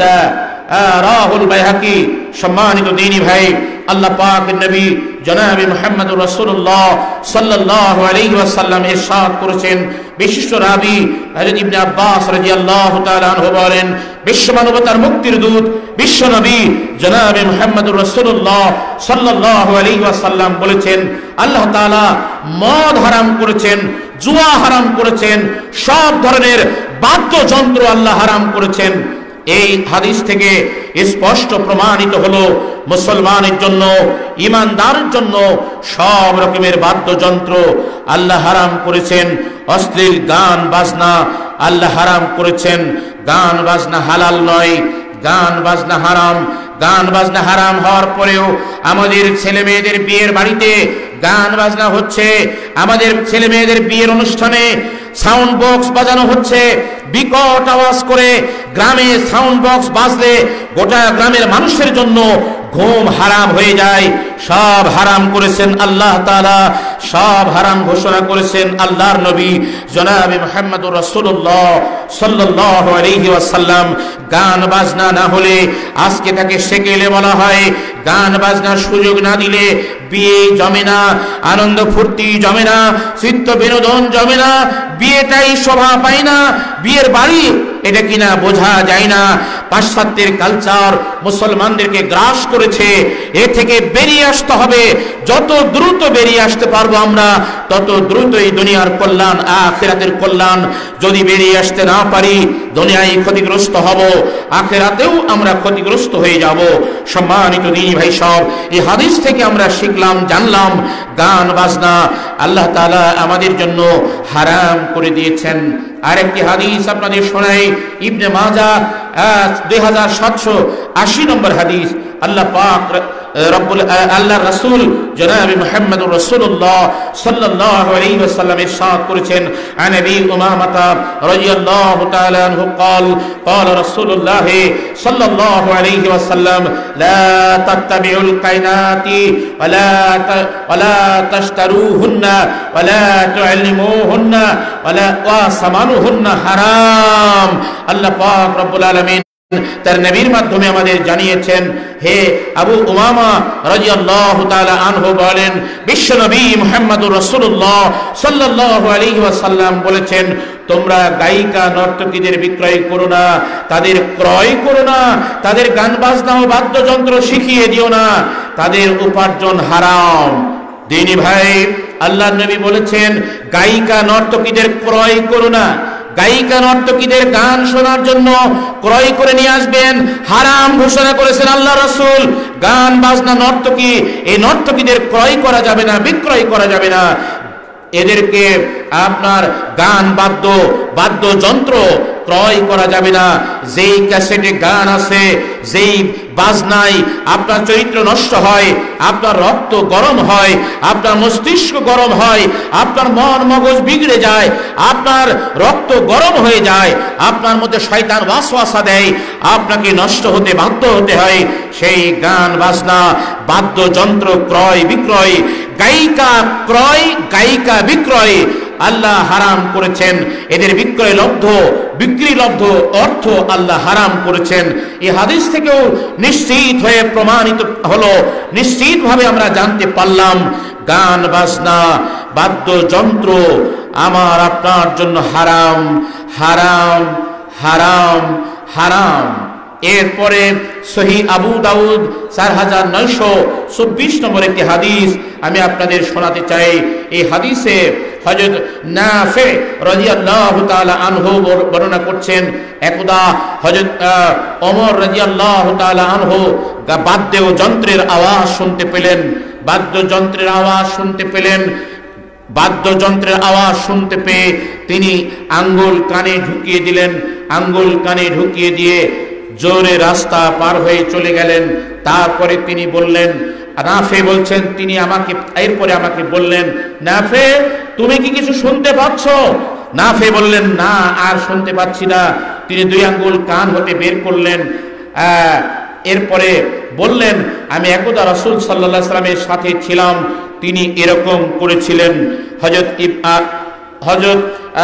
রাহুল বাইহাকি। সম্মানিত দ্বীনি ভাই, আল্লাহ পাকের নবী জনাবে মুহাম্মদুর রাসূলুল্লাহ সাল্লাল্লাহু আলাইহি ওয়াসাল্লাম ইরশাদ করেছেন, বিশিষ্ট রাবী হযরত ইবনে আব্বাস রাদিয়াল্লাহু তাআলা আনহু বলেন, বিশ্ব মানবতার মুক্তির দূত বিশ্ব নবী জনাবে মুহাম্মদুর রাসূলুল্লাহ সাল্লাল্লাহু আলাইহি ওয়াসাল্লাম বলেছেন, আল্লাহ তাআলা মদ হারাম করেছেন, জুয়া হারাম করেছেন, সব ধরনের বাদ্যযন্ত্র আল্লাহ হারাম করেছেন। এই হাদিস থেকে স্পষ্ট প্রমাণিত হলো, মুসলমানের জন্য, ঈমানদারের জন্য সব রকমের বাদ্যযন্ত্র আল্লাহ হারাম করেছেন। অশ্লীল গান বাজনা আল্লাহ হারাম করেছেন। গান বাজনা হালাল নয়, গান বাজনা হারাম। গান বাজনা হারাম হওয়ার পরেও আমাদের ছেলে মেয়েদের বিয়ের বাড়িতে গান বাজনা হচ্ছে, আমাদের ছেলে মেয়েদের বিয়ের অনুষ্ঠানে সাউন্ড বক্স বাজানো হচ্ছে, বিকট আওয়াজ করে। গ্রামে সাউন্ড বক্স বাজলে গোটা গ্রামের মানুষের জন্য ঘুম হারাম হয়ে যায়, সব হারাম করেছেন আল্লাহ তাআলা, সব হারাম ঘোষণা করেছেন আল্লাহর নবী জনাবে মুহাম্মদুর রাসূলুল্লাহ সাল্লাল্লাহু আলাইহি ওয়াসাল্লাম। গান বাজনা না হলে, আজকে তাকে সেকেলে বলা হয়, গান বাজনার সুযোগ না দিলে বিয়ে জমে না, আনন্দ ফুর্তি জমে না, চিত্ত বিনোদন জমে না, বিয়েটাই শোভা পায় না, বিয়ের বাড়ি এটা কিনা বোঝা যায় না। পাশ্চাত্যের কালচার মুসলমানদেরকে গ্রাস করেছে, এ থেকে বেরিয়ে আসতে হবে। যত দ্রুত বেরিয়ে আসতে পারবো আমরা, তত দ্রুতই দুনিয়ার কল্যাণ, আখিরাতের কল্যাণ। যদি বেরিয়ে আসতে না পারি, দুনিয়ায় ক্ষতিগ্রস্ত হব, আখিরাতেও আমরা ক্ষতিগ্রস্ত হয়ে যাব। সম্মানিত দিনী ভাই সব, এই হাদিস থেকে আমরা শিখলাম, জানলাম গান বাজনা আল্লাহ তাআলা আমাদের জন্য হারাম করে দিয়েছেন। আরেকটি হাদিস আপনাদের শোনাই, ইবনে মাজাহ দুই হাজার সাতশো আশি নম্বর হাদিস। আল্লাহ পাক রব্বুল আল্লাহ রাসূল জনাবে মুহাম্মদুর রাসূলুল্লাহ সাল্লাল্লাহু আলাইহি ওয়াসাল্লাম ইরশাদ করেছেন, আন আবি উমামাতা রাদিয়াল্লাহু তাআলা আনহু قال قال رسول الله صلى الله عليه وسلم لا تتبعوا القينات ولا ولا تشتروهن ولا تعلموهن ولا وثمنهن حرام। আল্লাহ পাক রব্বুল আলামিন তার নবীর মাধ্যমে আমাদের জানিয়েছেন, হে আবু উমামা রাদিয়াল্লাহু তাআলা আনহু বলেন, বিশ্ব নবী মুহাম্মদুর রাসূলুল্লাহ সাল্লাল্লাহু আলাইহি ওয়াসাল্লাম বলেছেন, তোমরা গায়িকা নর্তকীদের বিক্রয় করো না, তাদের ক্রয় করো না, তাদের গান বাজনা ও বাদ্যযন্ত্র শিখিয়ে দিও না, তাদের উপার্জন হারাম। দিনী ভাই, আল্লাহর নবী বলেছেন গায়িকা নর্তকীদের ক্রয় করো না, গায়িকা নর্তকীদের গান শোনার জন্য ক্রয় করে নিয়ে আসবেন, হারাম ঘোষণা করেছেন আল্লাহ রাসূল। গান বাজনা নর্তকী, এই নর্তকীদের ক্রয় করা যাবে না, বিক্রয় করা যাবে না। এদেরকে আপনার গান বাদ্য বাদ্যযন্ত্র ক্রয় করা যাবে না। যেই ক্যাসেটে গান আছে, যেই বাজনায় আপনার চরিত্র নষ্ট হয়, আপনার রক্ত গরম হয়, আপনার মস্তিষ্ক গরম হয়, আপনার মন মগজ বিগড়ে যায়, আপনার রক্ত গরম হয়ে যায়, আপনার মধ্যে শয়তান ওয়াসওয়াসা দেয়, আপনাকে নষ্ট হতে বাধ্য হতে হয়। সেই গান বাজনা বাদ্যযন্ত্র ক্রয় বিক্রয়, গায়িকা ক্রয় গায়িকা বিক্রয় আল্লাহ হারাম করেছেন। এদের বিক্রয় লব্ধ বিক্রি লব্ধ অর্থ আল্লাহ হারাম করেছেন। এই হাদিস থেকেও নিশ্চিত হয়ে প্রমাণিত হলো, নিশ্চিত ভাবে আমরা জানতে পারলাম গান বাজনা বাদ্যযন্ত্র আমার আপনার জন্য হারাম হারাম হারাম হারাম। এরপরে সহিহ আবু দাউদ চার হাজার নয়শো চব্বিশ নম্বর একটি হাদিস আমি আপনাদের শোনাতে চাই। এই হাদিসে হযরত নাফি রাদিয়াল্লাহু তাআলা আনহু বর্ণনা করছেন, একদা হযরত ওমর রাদিয়াল্লাহু তাআলা আনহু বাদ্যযন্ত্রের আওয়াজ শুনতে পেলেন, বাদ্যযন্ত্রের আওয়াজ শুনতে পেলেন বাদ্যযন্ত্রের আওয়াজ শুনতে পেয়ে তিনি আঙ্গুল কানে ঢুকিয়ে দিলেন, আঙ্গুল কানে ঢুকিয়ে দিয়ে জোরে রাস্তা পার হয়ে চলে গেলেন। তারপরে তিনি বললেন, নাফে বলছেন, তিনি আমাকে এরপরে আমাকে বললেন, নাফে তুমি কি কিছু শুনতে পাচ্ছ? নাফে বললেন, না, আর শুনতে পাচ্ছি না। তিনি দুই আঙ্গুল কান হতে বের করলেন, এরপরে বললেন, আমি একদা রাসূল সাল্লাল্লাহু আলাইহি ওয়াসাল্লামের সাথে ছিলাম, তিনি এরকম করেছিলেন। হযরত হযরত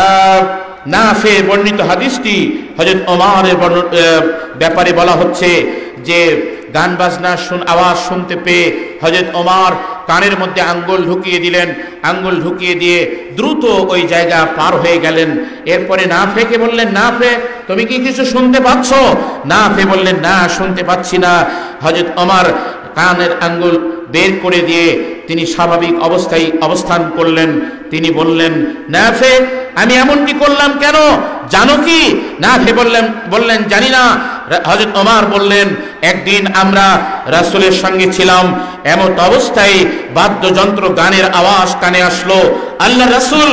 নাফে বর্ণিত হাদিসটি হযরত ওমরের ব্যাপারে বলা হচ্ছে যে গান বাজনা শুন আওয়াজ শুনতে পেয়ে হযরত ওমর কানের মধ্যে আঙ্গুল ঢুকিয়ে দিলেন, আঙ্গুল ঢুকিয়ে দিয়ে দ্রুত ওই জায়গা পার হয়ে গেলেন। এরপরে নাফেকে বললেন, নাফে তুমি কি কিছু শুনতে পাচ্ছ? নাফে বললেন, না, শুনতে পাচ্ছি না। হযরত ওমর কানের আঙ্গুল বের করে দিয়ে তিনি স্বাভাবিক অবস্থায় অবস্থান করলেন। তিনি বললেন, নাফে আমি এমনটি করলাম কেন জানো কি? নাফে বললেন বললেন জানি না। হযরত ওমর বললেন, একদিন আমরা রাসূলের সঙ্গে ছিলাম, এমত অবস্থায় বাদ্যযন্ত্র গানের আওয়াজ কানে আসলো। আল্লাহ রাসূল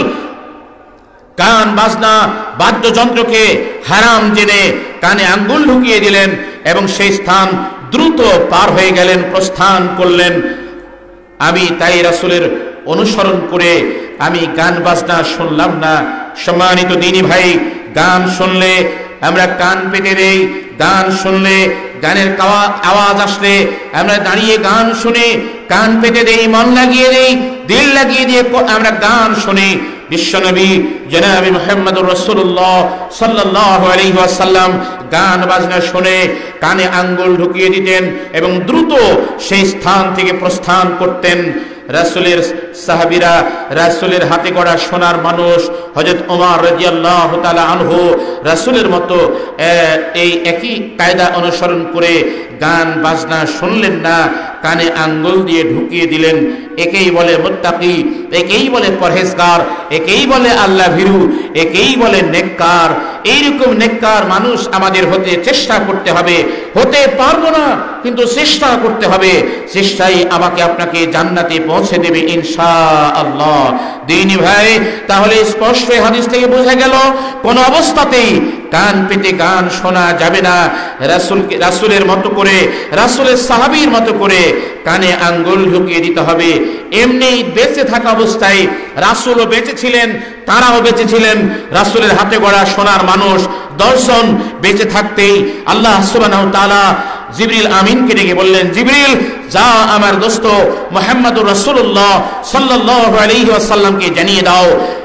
গান বাজনা বাদ্যযন্ত্রকে হারাম জেনে কানে আঙ্গুল ঢুকিয়ে দিলেন এবং সেই স্থান দ্রুত পার হয়ে গেলেন, প্রস্থান করলেন। আমি তাই রাসূলের অনুসরণ করে আমি গান বাজনা শুনলাম না। সম্মানিত দিনী ভাই, গান শুনলে আমরা কান পেতে দেই, গান শুনলে, গানের আওয়াজ আসলে আমরা দাঁড়িয়ে গান শুনি, কান পেতে দেই, মন লাগিয়ে দেই, দিল লাগিয়ে দিয়ে আমরা গান শুনি। বিশ্বনবী জনাবে মুহাম্মদুর রাসূলুল্লাহ সাল্লাল্লাহু আলাইহি ওয়াসাল্লাম গান বাজনা শুনে কানে আঙ্গুল ঢুকিয়ে দিতেন এবং দ্রুত সেই স্থান থেকে প্রস্থান করতেন। রাসূলের সাহাবীরা, রাসূলের হাতে গড়া সোনার মানুষ হযরত ওমর রাদিয়াল্লাহু তাআলা আনহু রাসূলের মতো এই একই কায়দা অনুসরণ করে গান বাজনা শুনলেন না, কানে আঙ্গুল দিয়ে ঢুকিয়ে দিলেন। একেই বলে মুত্তাকি, একেই বলে পরহেজগার, একেই বলে আল্লাহ ভীরু, একেই বলে নেককার। এইরকম নেককার মানুষ আমাদের হতে চেষ্টা করতে হবে। হতে পারবো না, কিন্তু চেষ্টা করতে হবে। চেষ্টাই আমাকে আপনাকে জান্নাতে পৌঁছে দেবে ইনশাআল্লাহ। দিনী ভাই, তাহলে স্পষ্ট হাদিস থেকে বোঝা গেল কোন অবস্থাতেই কান পেতে গান শোনা যাবে না। রাসূলকে রাসূলের মতো করে, রাসূলের সাহাবীর মতো করে কানে আঙ্গুল ঢুকিয়ে দিতে হবে। এমনি বেঁচে থাকা অবস্থায় রাসূলও বেঁচে ছিলেন, তারাও বেঁচে ছিলেন। রাসূলের হাতে গড়া সোনার মানুষ দর্শন বেঁচে থাকতেই আল্লাহ সুবহানাহু ওয়া তাআলা জিবরিল আমিনকে ডেকে বললেন, জিবরিল যা আমার দোস্ত মুহাম্মদুর রাসূলুল্লাহ সাল্লাল্লাহু আলাইহি ওয়াসাল্লামকে জানিয়ে দাও,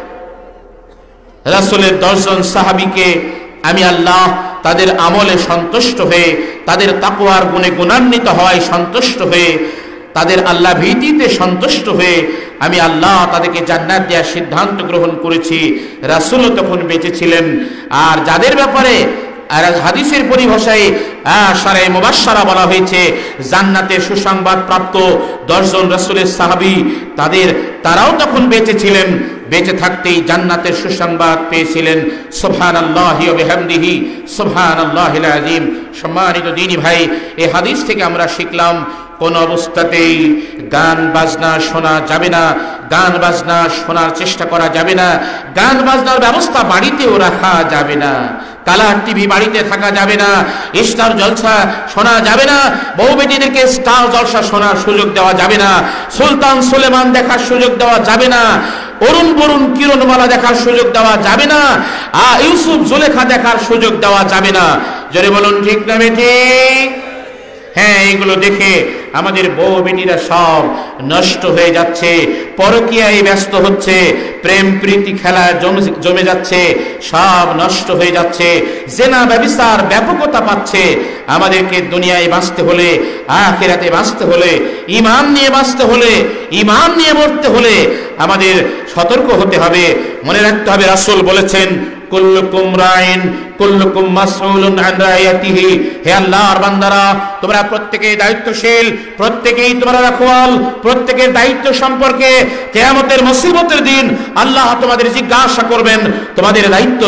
রাসূলের দর্শন সাহাবীকে আমি আল্লাহ তাদের আমলে সন্তুষ্ট হয়ে, তাদের তাকওয়ার গুণে গুণান্বিত হওয়ায় সন্তুষ্ট হয়ে, তাদের আল্লাহ ভীতিতে সন্তুষ্ট হয়ে আমি আল্লাহ তাদেরকে জান্নাত দেওয়ার সিদ্ধান্ত গ্রহণ করেছি। রাসূলও তখন বেঁচে ছিলেন। আর যাদের ব্যাপারে আর হাদিসের পরিভাষায় শারায়ে মুবাশশারা বলা হয়েছে জান্নাতের সুসংবাদ প্রাপ্ত দশজন রাসূলের সাহাবী, তাদের তারাও তখন বেঁচে ছিলেন। বেঁচে থাকতেই জান্নাতের সুসংবাদ পেয়েছিলেন। সুবহানাল্লাহি ওয়া বিহামদিহি সুবহানাল্লাহিল আযীম। সম্মানিত দ্বীনী ভাই, এই হাদিস থেকে আমরা শিখলাম কোন অবস্থাতেই গান বাজনা শোনা যাবে না, গান বাজনা শোনার চেষ্টা করা যাবে না, গান বাজনার ব্যবস্থা বাড়িতেও রাখা যাবে না, কালার টিভি বাড়িতে থাকা যাবে না, স্টার জলসা শোনা যাবে না, বউ বেটিদেরকে স্টার জলসা শোনার সুযোগ দেওয়া যাবে না, সুলতান সুলেমান দেখার সুযোগ দেওয়া যাবে না, অরুণ বরুণ কিরণমালা দেখার সুযোগ দেওয়া যাবে না, আ ইউসুফ জুলেখা দেখার সুযোগ দেওয়া যাবে না। জোরে বলুন ঠিক না ঠিক? হ্যাঁ, এগুলো দেখে আমাদের বউ বেটিরা সব নষ্ট হয়ে যাচ্ছে, পরকীয়ায় ব্যস্ত হচ্ছে, প্রেম প্রীতি খেলা জমে যাচ্ছে, সব নষ্ট হয়ে যাচ্ছে, জেনা ব্যভিচার ব্যাপকতা পাচ্ছে। আমাদেরকে দুনিয়ায় বাঁচতে হলে, আখিরাতে বাঁচতে হলে, ঈমান নিয়ে বাঁচতে হলে, ঈমান নিয়ে মরতে হলে আমাদের সতর্ক হতে হবে। মনে রাখতে হবে রাসূল বলেছেন, কুল্লুকুম রাইন কুল্লুকুম মাসউলুন আন রায়াতিহি। হে আল্লাহর বান্দারা, তোমরা প্রত্যেকেই দায়িত্বশীল, প্রত্যেকেই তোমরা রাখওয়াল, প্রত্যেকের দায়িত্ব সম্পর্কে কিয়ামতের মুসিবতের দিন আল্লাহ তোমাদের জিজ্ঞাসা করবেন তোমাদের দায়িত্ব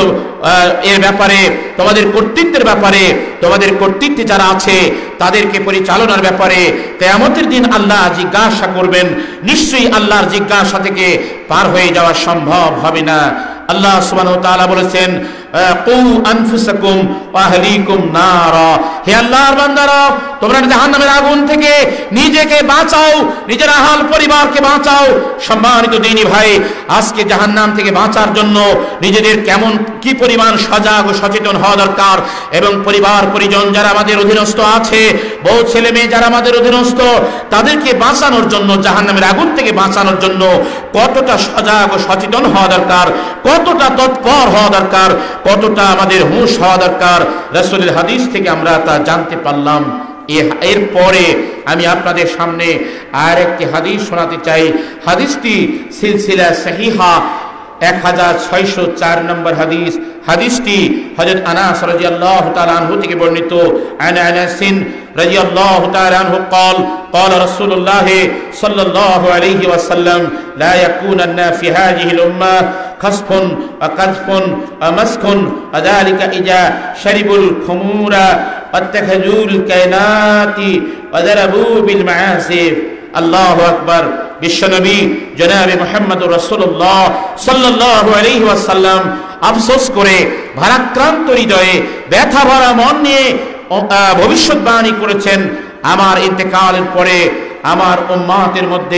এর ব্যাপারে, তোমাদের কর্তৃত্বের ব্যাপারে, তোমাদের কর্তৃত্বে যারা আছে তাদেরকে পরিচালনার ব্যাপারে কিয়ামতের দিন আল্লাহ জিজ্ঞাসা করবেন। নিশ্চয়ই আল্লাহর জিজ্ঞাসা থেকে পার হয়ে যাওয়া সম্ভব হবে না। আল্লাহ সুবহানাহু ওয়া তাআলা বলেছেন, কু আনফুসাকুম ওয়া আহলিকুম নারা। হে আল্লাহর বান্দারা, তোমরা জাহান্নামের আগুন থেকে নিজেকে বাঁচাও, নিজের আহল পরিবারকে বাঁচাও। সম্মানিত দ্বীনী ভাই, আজকে জাহান্নাম থেকে বাঁচার জন্য নিজেদের কেমন কি পরিমাণ সজাগ ও সচেতন হওয়া দরকার, এবং পরিবার পরিজন যারা আমাদের অধীনস্থ আছে, বউ ছেলে মেয়ে যারা আমাদের অধীনস্থ, তাদেরকে বাঁচানোর জন্য, জাহান্নামের আগুন থেকে বাঁচানোর জন্য কতটা সজাগ ও সচেতন হওয়া দরকার, কতটা তৎপর হওয়া দরকার, কতটা আমাদের হুঁশ হওয়া দরকার, রাসূলের হাদিস থেকে আমরা তা জানতে পারলাম। এরপরে আমি আপনাদের সামনে আর একটি হাদিস শোনাতে চাই। হাদিসটি সিলসিলা সহিহা এক হাজার ছয়শো চার নম্বর হাদিস। হাদিসটি হযরত আনাস রাদিয়াল্লাহু তাআলা আনহু থেকে বর্ণিত। আন আনাসিন রাদিয়াল্লাহু তাআলা আনহু قال قال رسول الله صلى الله عليه وسلم لا يكونن في هذه الامه خسف وقذف ومسك وذلك اذا شربوا الخمور واتخذوا الكائنات وضربوا بالمعاصي। আল্লাহু আকবার। বিশ্বনবী জনাবে মুহাম্মদুর রাসূলুল্লাহ সাল্লাল্লাহু আলাইহি ওয়াসাল্লাম আফসোস করে, ভারাক্রান্ত হৃদয়ে, ব্যথা ভরা মন নিয়ে ভবিষ্যৎবাণী করেছেন, আমার ইন্তেকালের পরে আমার উম্মতের মধ্যে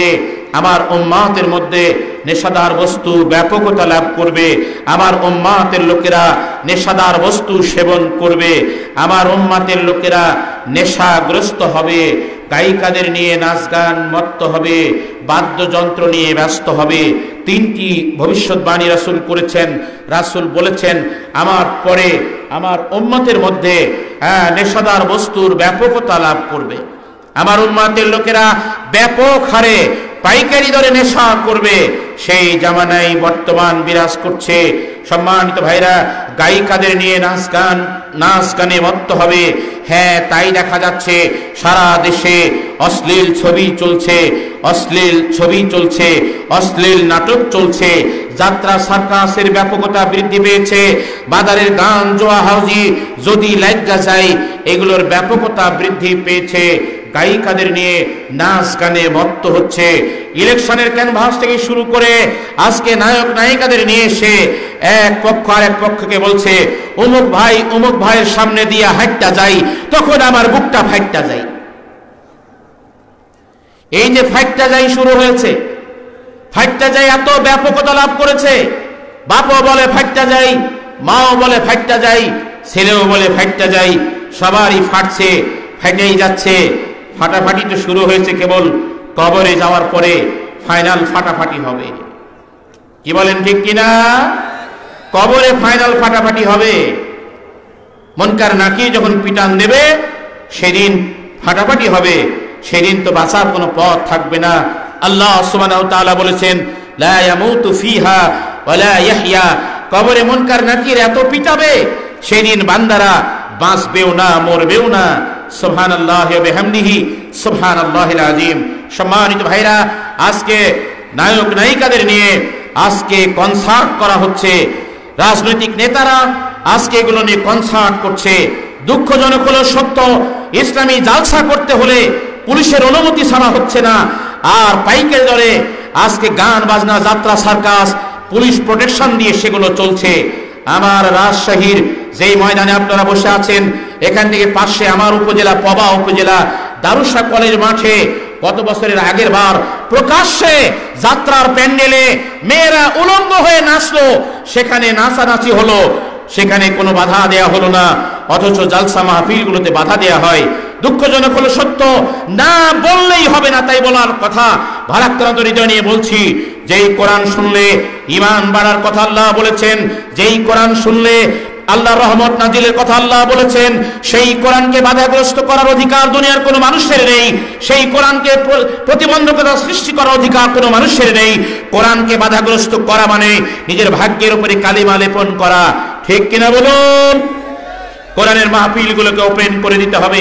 আমার উম্মাতের মধ্যে নেশাদার বস্তু ব্যাপকতা লাভ করবে, আমার উম্মাতের লোকেরা নেশাদার বস্তু সেবন করবে, আমার উম্মাতের লোকেরা নেশাগ্রস্ত হবে, গায়িকাদের নিয়ে নাচ গান মত্ত হবে, বাদ্যযন্ত্র নিয়ে ব্যস্ত হবে। তিনটি ভবিষ্যৎবাণী রাসূল করেছেন। রাসূল বলেছেন আমার পরে আমার উম্মতের মধ্যে নেশাদার বস্তুর ব্যাপকতা লাভ করবে, আমার উম্মতের লোকেরা ব্যাপক হারে পাইকারি দরে নেশা করবে। সেই জামানায় বর্তমান বিরাজ করছে। সম্মানিত ভাইরা, গায়িকাদের নিয়ে নাচ গান নাচ গানে মত্ত হবে। হ্যাঁ, তাই দেখা যাচ্ছে সারা দেশে অশ্লীল ছবি চলছে, অশ্লীল ছবি চলছে, অশ্লীল নাটক চলছে, যাত্রা সার্কাসের ব্যাপকতা বৃদ্ধি পেয়েছে, বাজারের গান জোয়া হাউজি যদি লাইগা যায় এগুলোর ব্যাপকতা বৃদ্ধি পেয়েছে, গায়িকাদের নিয়ে নাচ গানে মত্ত হচ্ছে। ইলেকশনের ক্যানভাস থেকে শুরু করে আজকে নায়ক নায়িকাদের নিয়ে এসে এক পক্ষ আর এক পক্ষকে বলছে অমুক ভাই অমুক ভাইয়ের সামনে দিয়ে হাঁটটা যাই, তখন আমার বুকটা ফাইটটা যায়। এই যে ফাইটটা যাই শুরু হয়েছে, ফাইটটা যাই এত ব্যাপকতা লাভ করেছে। বাপও বলে ফাইটটা যাই, মাও বলে ফাইটটা যাই, ছেলেও বলে ফাইটটা যাই, সবারই ফাটছে, ফাইটেই যাচ্ছে। ফাটাফাটি তো শুরু হয়েছে কেবল কবরে যাওয়ার পরে ফাইনাল ফাটাফাটি হবে। কি বলেন ঠিক কিনা? কবরে ফাইনাল ফাটাফাটি হবে। মুনকার নাকির যখন পিটান দেবে সেদিন ফাটাফাটি হবে, সেদিন তো বাঁচার কোনো পথ থাকবে না। আল্লাহ সুবহানাহু ওয়া তাআলা বলেছেন লা ইয়ামুতু ফিহা ওয়া লা ইয়াহইয়া, কবরে মুনকার নাকির এত পিটাবে সেদিন বান্দারা বাঁচবেও না মরবেও না। সুবহানাল্লাহি ওয়া বিহামদিহি সুবহানাল্লাহিল আযীম। সম্মানিত ভাইরা, আজকে নায়ক নায়িকাদের নিয়ে আজকে কনসার্ট করা হচ্ছে, রাজনৈতিক নেতারা আজকে এগুলো নিয়ে কনসার্ট করছে। দুঃখজনক হলো সত্য, ইসলামী জালসা করতে হলে পুলিশের অনুমতি ছাড়া হচ্ছে না, আর পাইকারি দরে আজকে গান বাজনা যাত্রা সার্কাস পুলিশ প্রোটেকশন দিয়ে সেগুলো চলছে। আমার রাজশাহীর যেই ময়দানে আপনারা বসে আছেন, এখান থেকে পাশে আমার উপজেলা পবা উপজেলা দারুসা কলেজ মাঠে কত বছরের আগের বার প্রকাশ্যে যাত্রার প্যান্ডেলে মেয়েরা উলঙ্গ হয়ে নাচলো, সেখানে নাচানাচি হলো, সেখানে কোনো বাধা দেয়া হলো না, অথচ জালসা মাহফিলগুলোতে বাধা দেয়া হয়। দুঃখজনক হলো সত্য, না বললেই হবে না, তাই বলার কথা। ভারাক্রান্ত হৃদয় নিয়ে বলছি, যেই কোরআন শুনলে ঈমান বাড়ার কথা আল্লাহ বলেছেন, যেই কোরআন শুনলে আল্লাহর রহমত নাজিলের কথা আল্লাহ বলেছেন, সেই কোরআনকে বাধাগ্রস্ত করার অধিকার দুনিয়ার কোনো মানুষের নেই, সেই কোরআনকে প্রতিবন্ধকতা সৃষ্টি করার অধিকার কোনো মানুষের নেই। কোরআনকে বাধাগ্রস্ত করা মানে নিজের ভাগ্যের উপরে কালিমা লেপন করা। ঠিক কিনা বলুন? কোরআনের মাহফিলগুলোকে ওপেন করে দিতে হবে,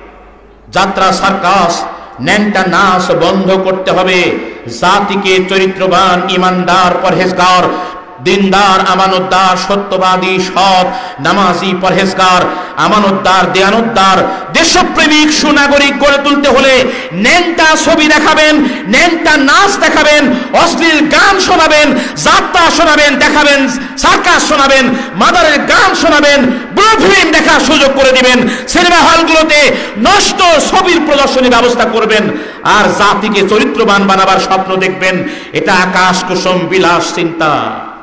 যাত্রা সার্কাস ন্যাংটা নাচ বন্ধ করতে হবে, জাতিকে চরিত্রবান ইমানদার পরহেজগার দিনদার আমানতদার সত্যবাদী সৎ নামাজি পরহেজগার আমানতদার দেয়ানতদার দেশপ্রেমিক সুনাগরিক গড়ে তুলতে হলে ন্যাংটা ছবি দেখাবেন, ন্যাংটা নাচ দেখাবেন, অশ্লীল গান শোনাবেন, যাত্রা শোনাবেন, দেখাবেন সার্কাস শোনাবেন, মাদারের গান শোনাবেন, ব্লু ফিল্ম দেখার সুযোগ করে দিবেন, সিনেমা হলগুলোতে নষ্ট ছবির প্রদর্শনীর ব্যবস্থা করবেন, আর জাতিকে চরিত্রবান বানাবার স্বপ্ন দেখবেন। এটা আকাশ কুসুম বিলাস চিন্তা।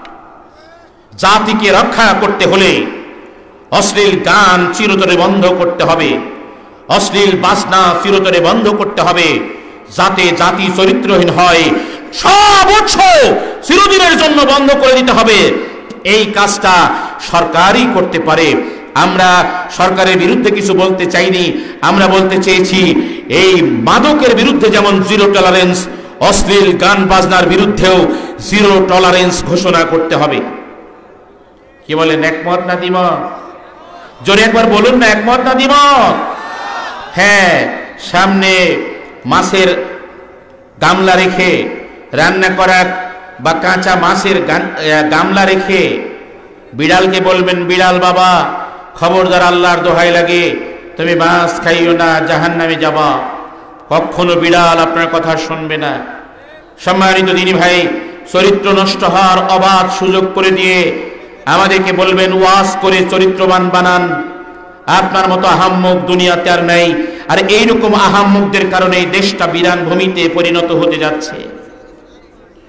জাতিকে রক্ষা করতে হলে অশ্লীল গান চিরতরে বন্ধ করতে হবে, অশ্লীল বাজনা চিরতরে বন্ধ করতে হবে, যাতে জাতি চরিত্রহীন হয়। সব উৎস চিরদিনের জন্য বন্ধ করে দিতে হবে। এই কাজটা সরকারই করতে পারে। আমরা সরকারের বিরুদ্ধে কিছু বলতে চাইনি, আমরা বলতে চেয়েছি এই মাদকের বিরুদ্ধে যেমন জিরো টলারেন্স, অশ্লীল গান বাজনার বিরুদ্ধেও জিরো টলারেন্স ঘোষণা করতে হবে। কি বলেন, একমত না দ্বিমত? জোরে একবার বলুন না, একমত না দ্বিমত? হ্যাঁ, সামনে মাছের গামলা রেখে রান্না করা বা কাঁচা মাছের গামলা রেখে বিড়ালকে বলবেন, বিড়াল বাবা খবরদার, আল্লাহর দোহাই লাগে তুমি মাছ খাইও না, জাহান্নামে যাবা। কখনো বিড়াল আপনার কথা শুনবে না। সম্মানিত দিনী ভাই, চরিত্র নষ্ট হওয়ার অবাধ সুযোগ করে দিয়ে আমাদেরকে বলবেন ওয়াজ করে চরিত্রবান বানান। আপনার মতো আহাম্মক দুনিয়াতে আর নাই। আর এইরকম আহাম্মকদের কারণে দেশটা বিরান ভূমিতে পরিণত হতে যাচ্ছে।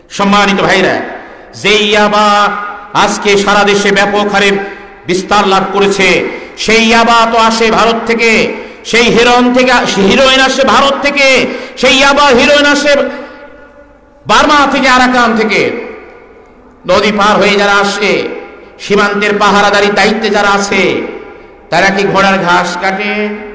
সম্মানিত ভাইরা, যে ইয়াবা আজকে সারা দেশে ব্যাপক হারে বিস্তার লাভ করেছে, সেই ইয়াবা তো আসে ভারত থেকে, সেই হিরোইন থেকে হিরোইন আসে ভারত থেকে, সেই ইয়াবা হিরোইন আসে বার্মা থেকে, আরাকান থেকে। নদী পার হয়ে যারা আসে, সীমান্তের পাহারাদারি দায়িত্বে যারা আছে, তারা কি ঘোড়ার ঘাস কাটে?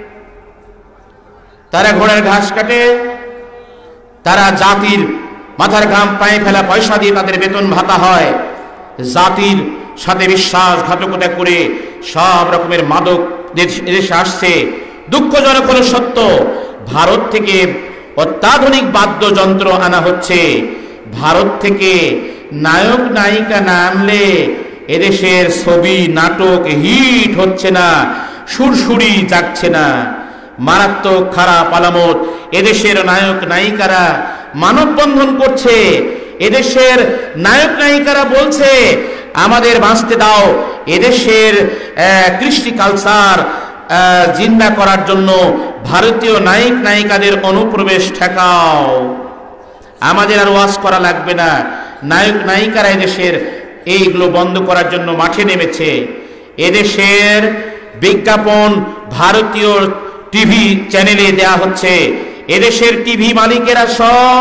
তারা ঘোড়ার ঘাস কাটে? তারা জাতির মাথার ঘাম পায়ে ফেলা পয়সা দিয়ে তাদের বেতন ভাতা হয়। জাতির সাথে বিশ্বাসঘাতকতা করে সব রকমের মাদক দেশে আসছে। দুঃখজনক হলো সত্য, ভারত থেকে অত্যাধুনিক বাদ্যযন্ত্র আনা হচ্ছে। ভারত থেকে নায়ক নায়িকা না আনলে এদেশের ছবি নাটক হিট হচ্ছে না, সুরসুরি যাচ্ছে না। মারাত্মক খারাপ আলামত। এদেশের নায়ক নায়িকারা মানববন্ধন করছে, এদেশের নায়ক নায়িকারা বলছে আমাদের বাঁচতে দাও, এদেশের কৃষ্টি কালচার জিন্দা করার জন্য ভারতীয় নায়ক নায়িকাদের অনুপ্রবেশ ঠেকাও। আমাদের আর ওয়াজ করা লাগবে না, নায়ক নায়িকারা এদেশের এইগুলো বন্ধ করার জন্য মাঠে নেমেছে। এদেশের বিজ্ঞাপন ভারতীয় টিভি চ্যানেলে দেয়া হচ্ছে। এদেশের টিভি মালিকেরা সব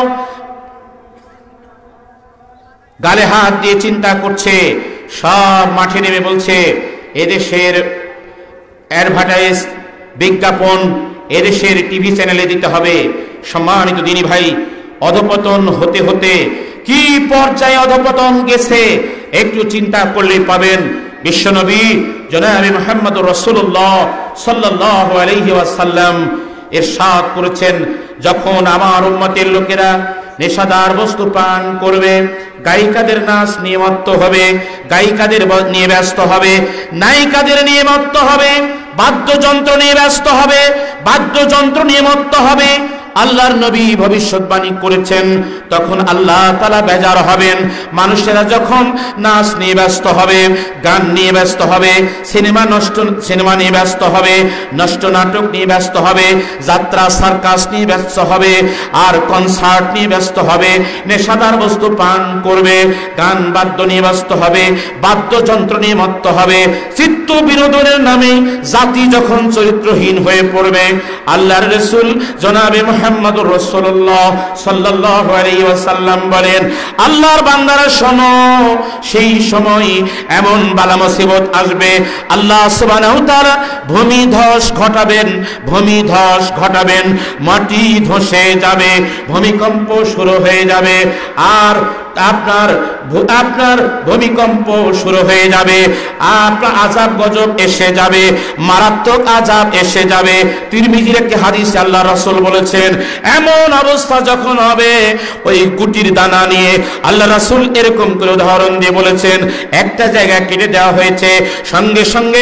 গালে হাত দিয়ে চিন্তা করছে, সব মাঠে নেমে বলছে এদেশের অ্যাডভার্টাইজ বিজ্ঞাপন এদেশের টিভি চ্যানেলে দিতে হবে। সম্মানিত দিনী ভাই, অধপতন হতে হতে কি পর্যায়ে অধপতন গেছে একটু চিন্তা করলে পাবেন। বিশ্বনবী জনাবে মুহাম্মদুর রাসূলুল্লাহ সাল্লাল্লাহু আলাইহি ওয়াসাল্লাম ইরশাদ করেছেন, যখন আমার উম্মতের লোকেরা নেশাদার বস্তু পান করবে, গায়িকাদের নাচ নিয়ে মত্ত হবে, গায়িকাদের নিয়ে ব্যস্ত হবে, নায়িকাদের নিয়ে মত্ত হবে, বাদ্যযন্ত্র নিয়ে ব্যস্ত হবে, বাদ্যযন্ত্র নিয়ে মত্ত হবে, আল্লাহর নবী ভবিষ্যৎবাণী করেছেন তখন আল্লাহ তাআলা বেজার হবেন। মানুষেরা যখন নাচ নিয়ে ব্যস্ত হবে, গান নিয়ে ব্যস্ত হবে, সিনেমা নষ্ট সিনেমা নিয়ে ব্যস্ত হবে, নষ্ট নাটক নিয়ে ব্যস্ত হবে, যাত্রা সার্কাস নিয়ে ব্যস্ত হবে, আর কনসার্ট নিয়ে ব্যস্ত হবে, নেশাদার বস্তু পান করবে, গান বাদ্য নিয়ে ব্যস্ত হবে, বাদ্যযন্ত্র নিয়ে মত্ত হবে, চিত্ত বিনোদনের নামে জাতি যখন চরিত্রহীন হয়ে পড়বে, আল্লাহর রাসূল জনাবে মুহাম্মদুর রাসূলুল্লাহ সাল্লাল্লাহু আলাইহি ওয়াসাল্লাম বলেন, আল্লাহর বান্দারা শোনো, সেই সময় এমন বালা মুসিবত আসবে, আল্লাহ সুবহানাহু ওয়া তাআলা ভূমি ধস ঘটাবেন, ভূমি ধস ঘটাবেন, মাটি ধসে যাবে, ভূমিকম্প শুরু হয়ে যাবে, আর আপনার আপনার ভূমিকম্প শুরু হয়ে যাবে, আপনার আযাব গজব এসে যাবে, মারাত্মক আযাব এসে যাবে। তিরমিজির একটি হাদিসে আল্লাহ রাসূল বলেছেন, এমন অবস্থা যখন হবে, ওই গুটির দানা নিয়ে আল্লাহ রাসূল এরকম করে উদাহরণ দিয়ে বলেছেন, একটা জায়গা কেটে দেওয়া হয়েছে, সঙ্গে সঙ্গে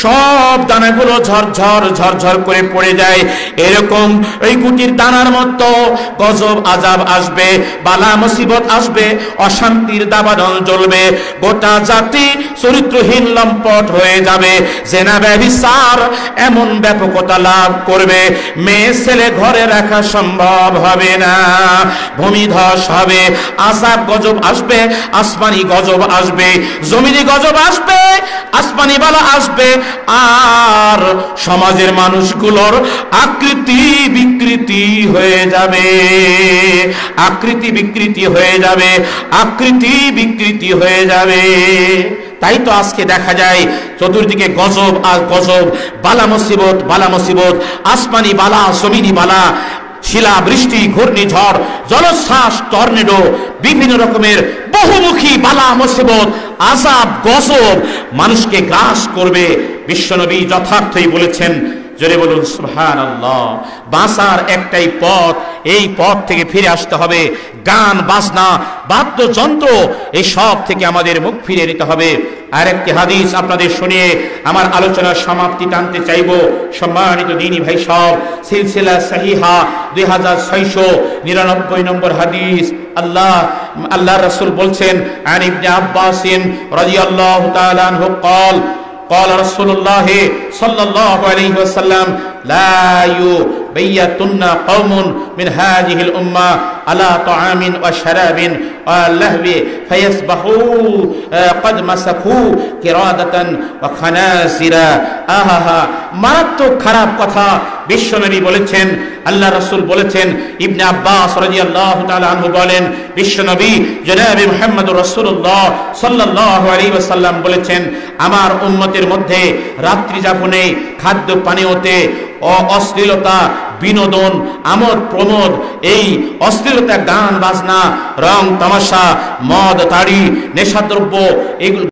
সব দানাগুলো ঝরঝর ঝরঝর করে পড়ে যায়। এরকম ওই গুটির দানার মতো গজব আযাব আসবে, বালা মুসিবত আসবে, অশান্তির দাবানল জ্বলবে, গোটা জাতি চরিত্রহীন লম্পট হয়ে যাবে, জেনা ব্যভিচার এমন ব্যাপকতা লাভ করবে, মেয়ে ছেলে ঘরে রাখা সম্ভব হবে না, ভূমিধস হবে, আযাব গজব আসবে, আসমানি গজব আসবে, জমিনি গজব আসবে, আসমানি বালা আসবে, আর সমাজের মানুষগুলোর আকৃতি বিকৃতি হয়ে যাবে, আকৃতি বিকৃতি হয়ে যাবে, আকৃতি বিকৃতি হয়ে যাবে। তাই তো আজকে দেখা যায় চতুর্দিকে গজব আর গজব, বালা মুসিবত বালা মুসিবত, আসমানি বালা জমিনি বালা, শিলা বৃষ্টি, ঘূর্ণিঝড়, জলোচ্ছ্বাস, টর্নেডো, বিভিন্ন রকমের বহুমুখী বালা মুসিবত, আযাব গজব মানুষকে গ্রাস করবে। বিশ্বনবী যথার্থই বলেছেন, জোরে বলুন সুবহানাল্লাহ। বাঁচার একটাই পথ, এই পথ থেকে ফিরে আসতে হবে। গান বাজনা বাদ্যযন্ত্র এই সব থেকে আমাদের মুখ ফিরিয়ে নিতে হবে। আর একটি হাদিস আপনাদের শুনিয়ে আমার আলোচনার সমাপ্তি টানতে চাইব। সম্মানিত দ্বীনি ভাই সব, সিলসিলা সহিহা দুই হাজার ছয়শো নিরানব্বই নম্বর হাদিস, আল্লাহ আল্লাহ রাসূল বলছেন, আন ইবনে আব্বাসিন রাদিয়াল্লাহু তাআলা আনহু قال قال رسول الله صلى الله عليه وسلم لا বাইয়াতুন্না কওমুন মিন হাযিহিল উম্মাহ আলা তাআমিন ওয়া শারাবিন ওয়া লাহবি ফায়াসবাহু قد مسكوا قرادة وخنازيرا আহা মারাত্মক খারাপ কথা বিশ্বনবী বলেছেন, আল্লাহ রাসূল বলেছেন। ইবনে আব্বাস রাদিয়াল্লাহু তাআলা আনহু বলেন, বিশ্বনবী জনাবে মুহাম্মদুর রাসূলুল্লাহ সাল্লাল্লাহু আলাইহি ওয়াসাল্লাম বলেছেন, আমার উম্মতের মধ্যে রাত্রি যাপনে, খাদ্য পানীয়তে অশ্লীলতা, বিনোদন, আমোদ প্রমোদ, এই অশ্লীলতা, গান বাজনা, রং তামাশা, মদ তাড়ি, নেশাদ্রব্য, এগুলো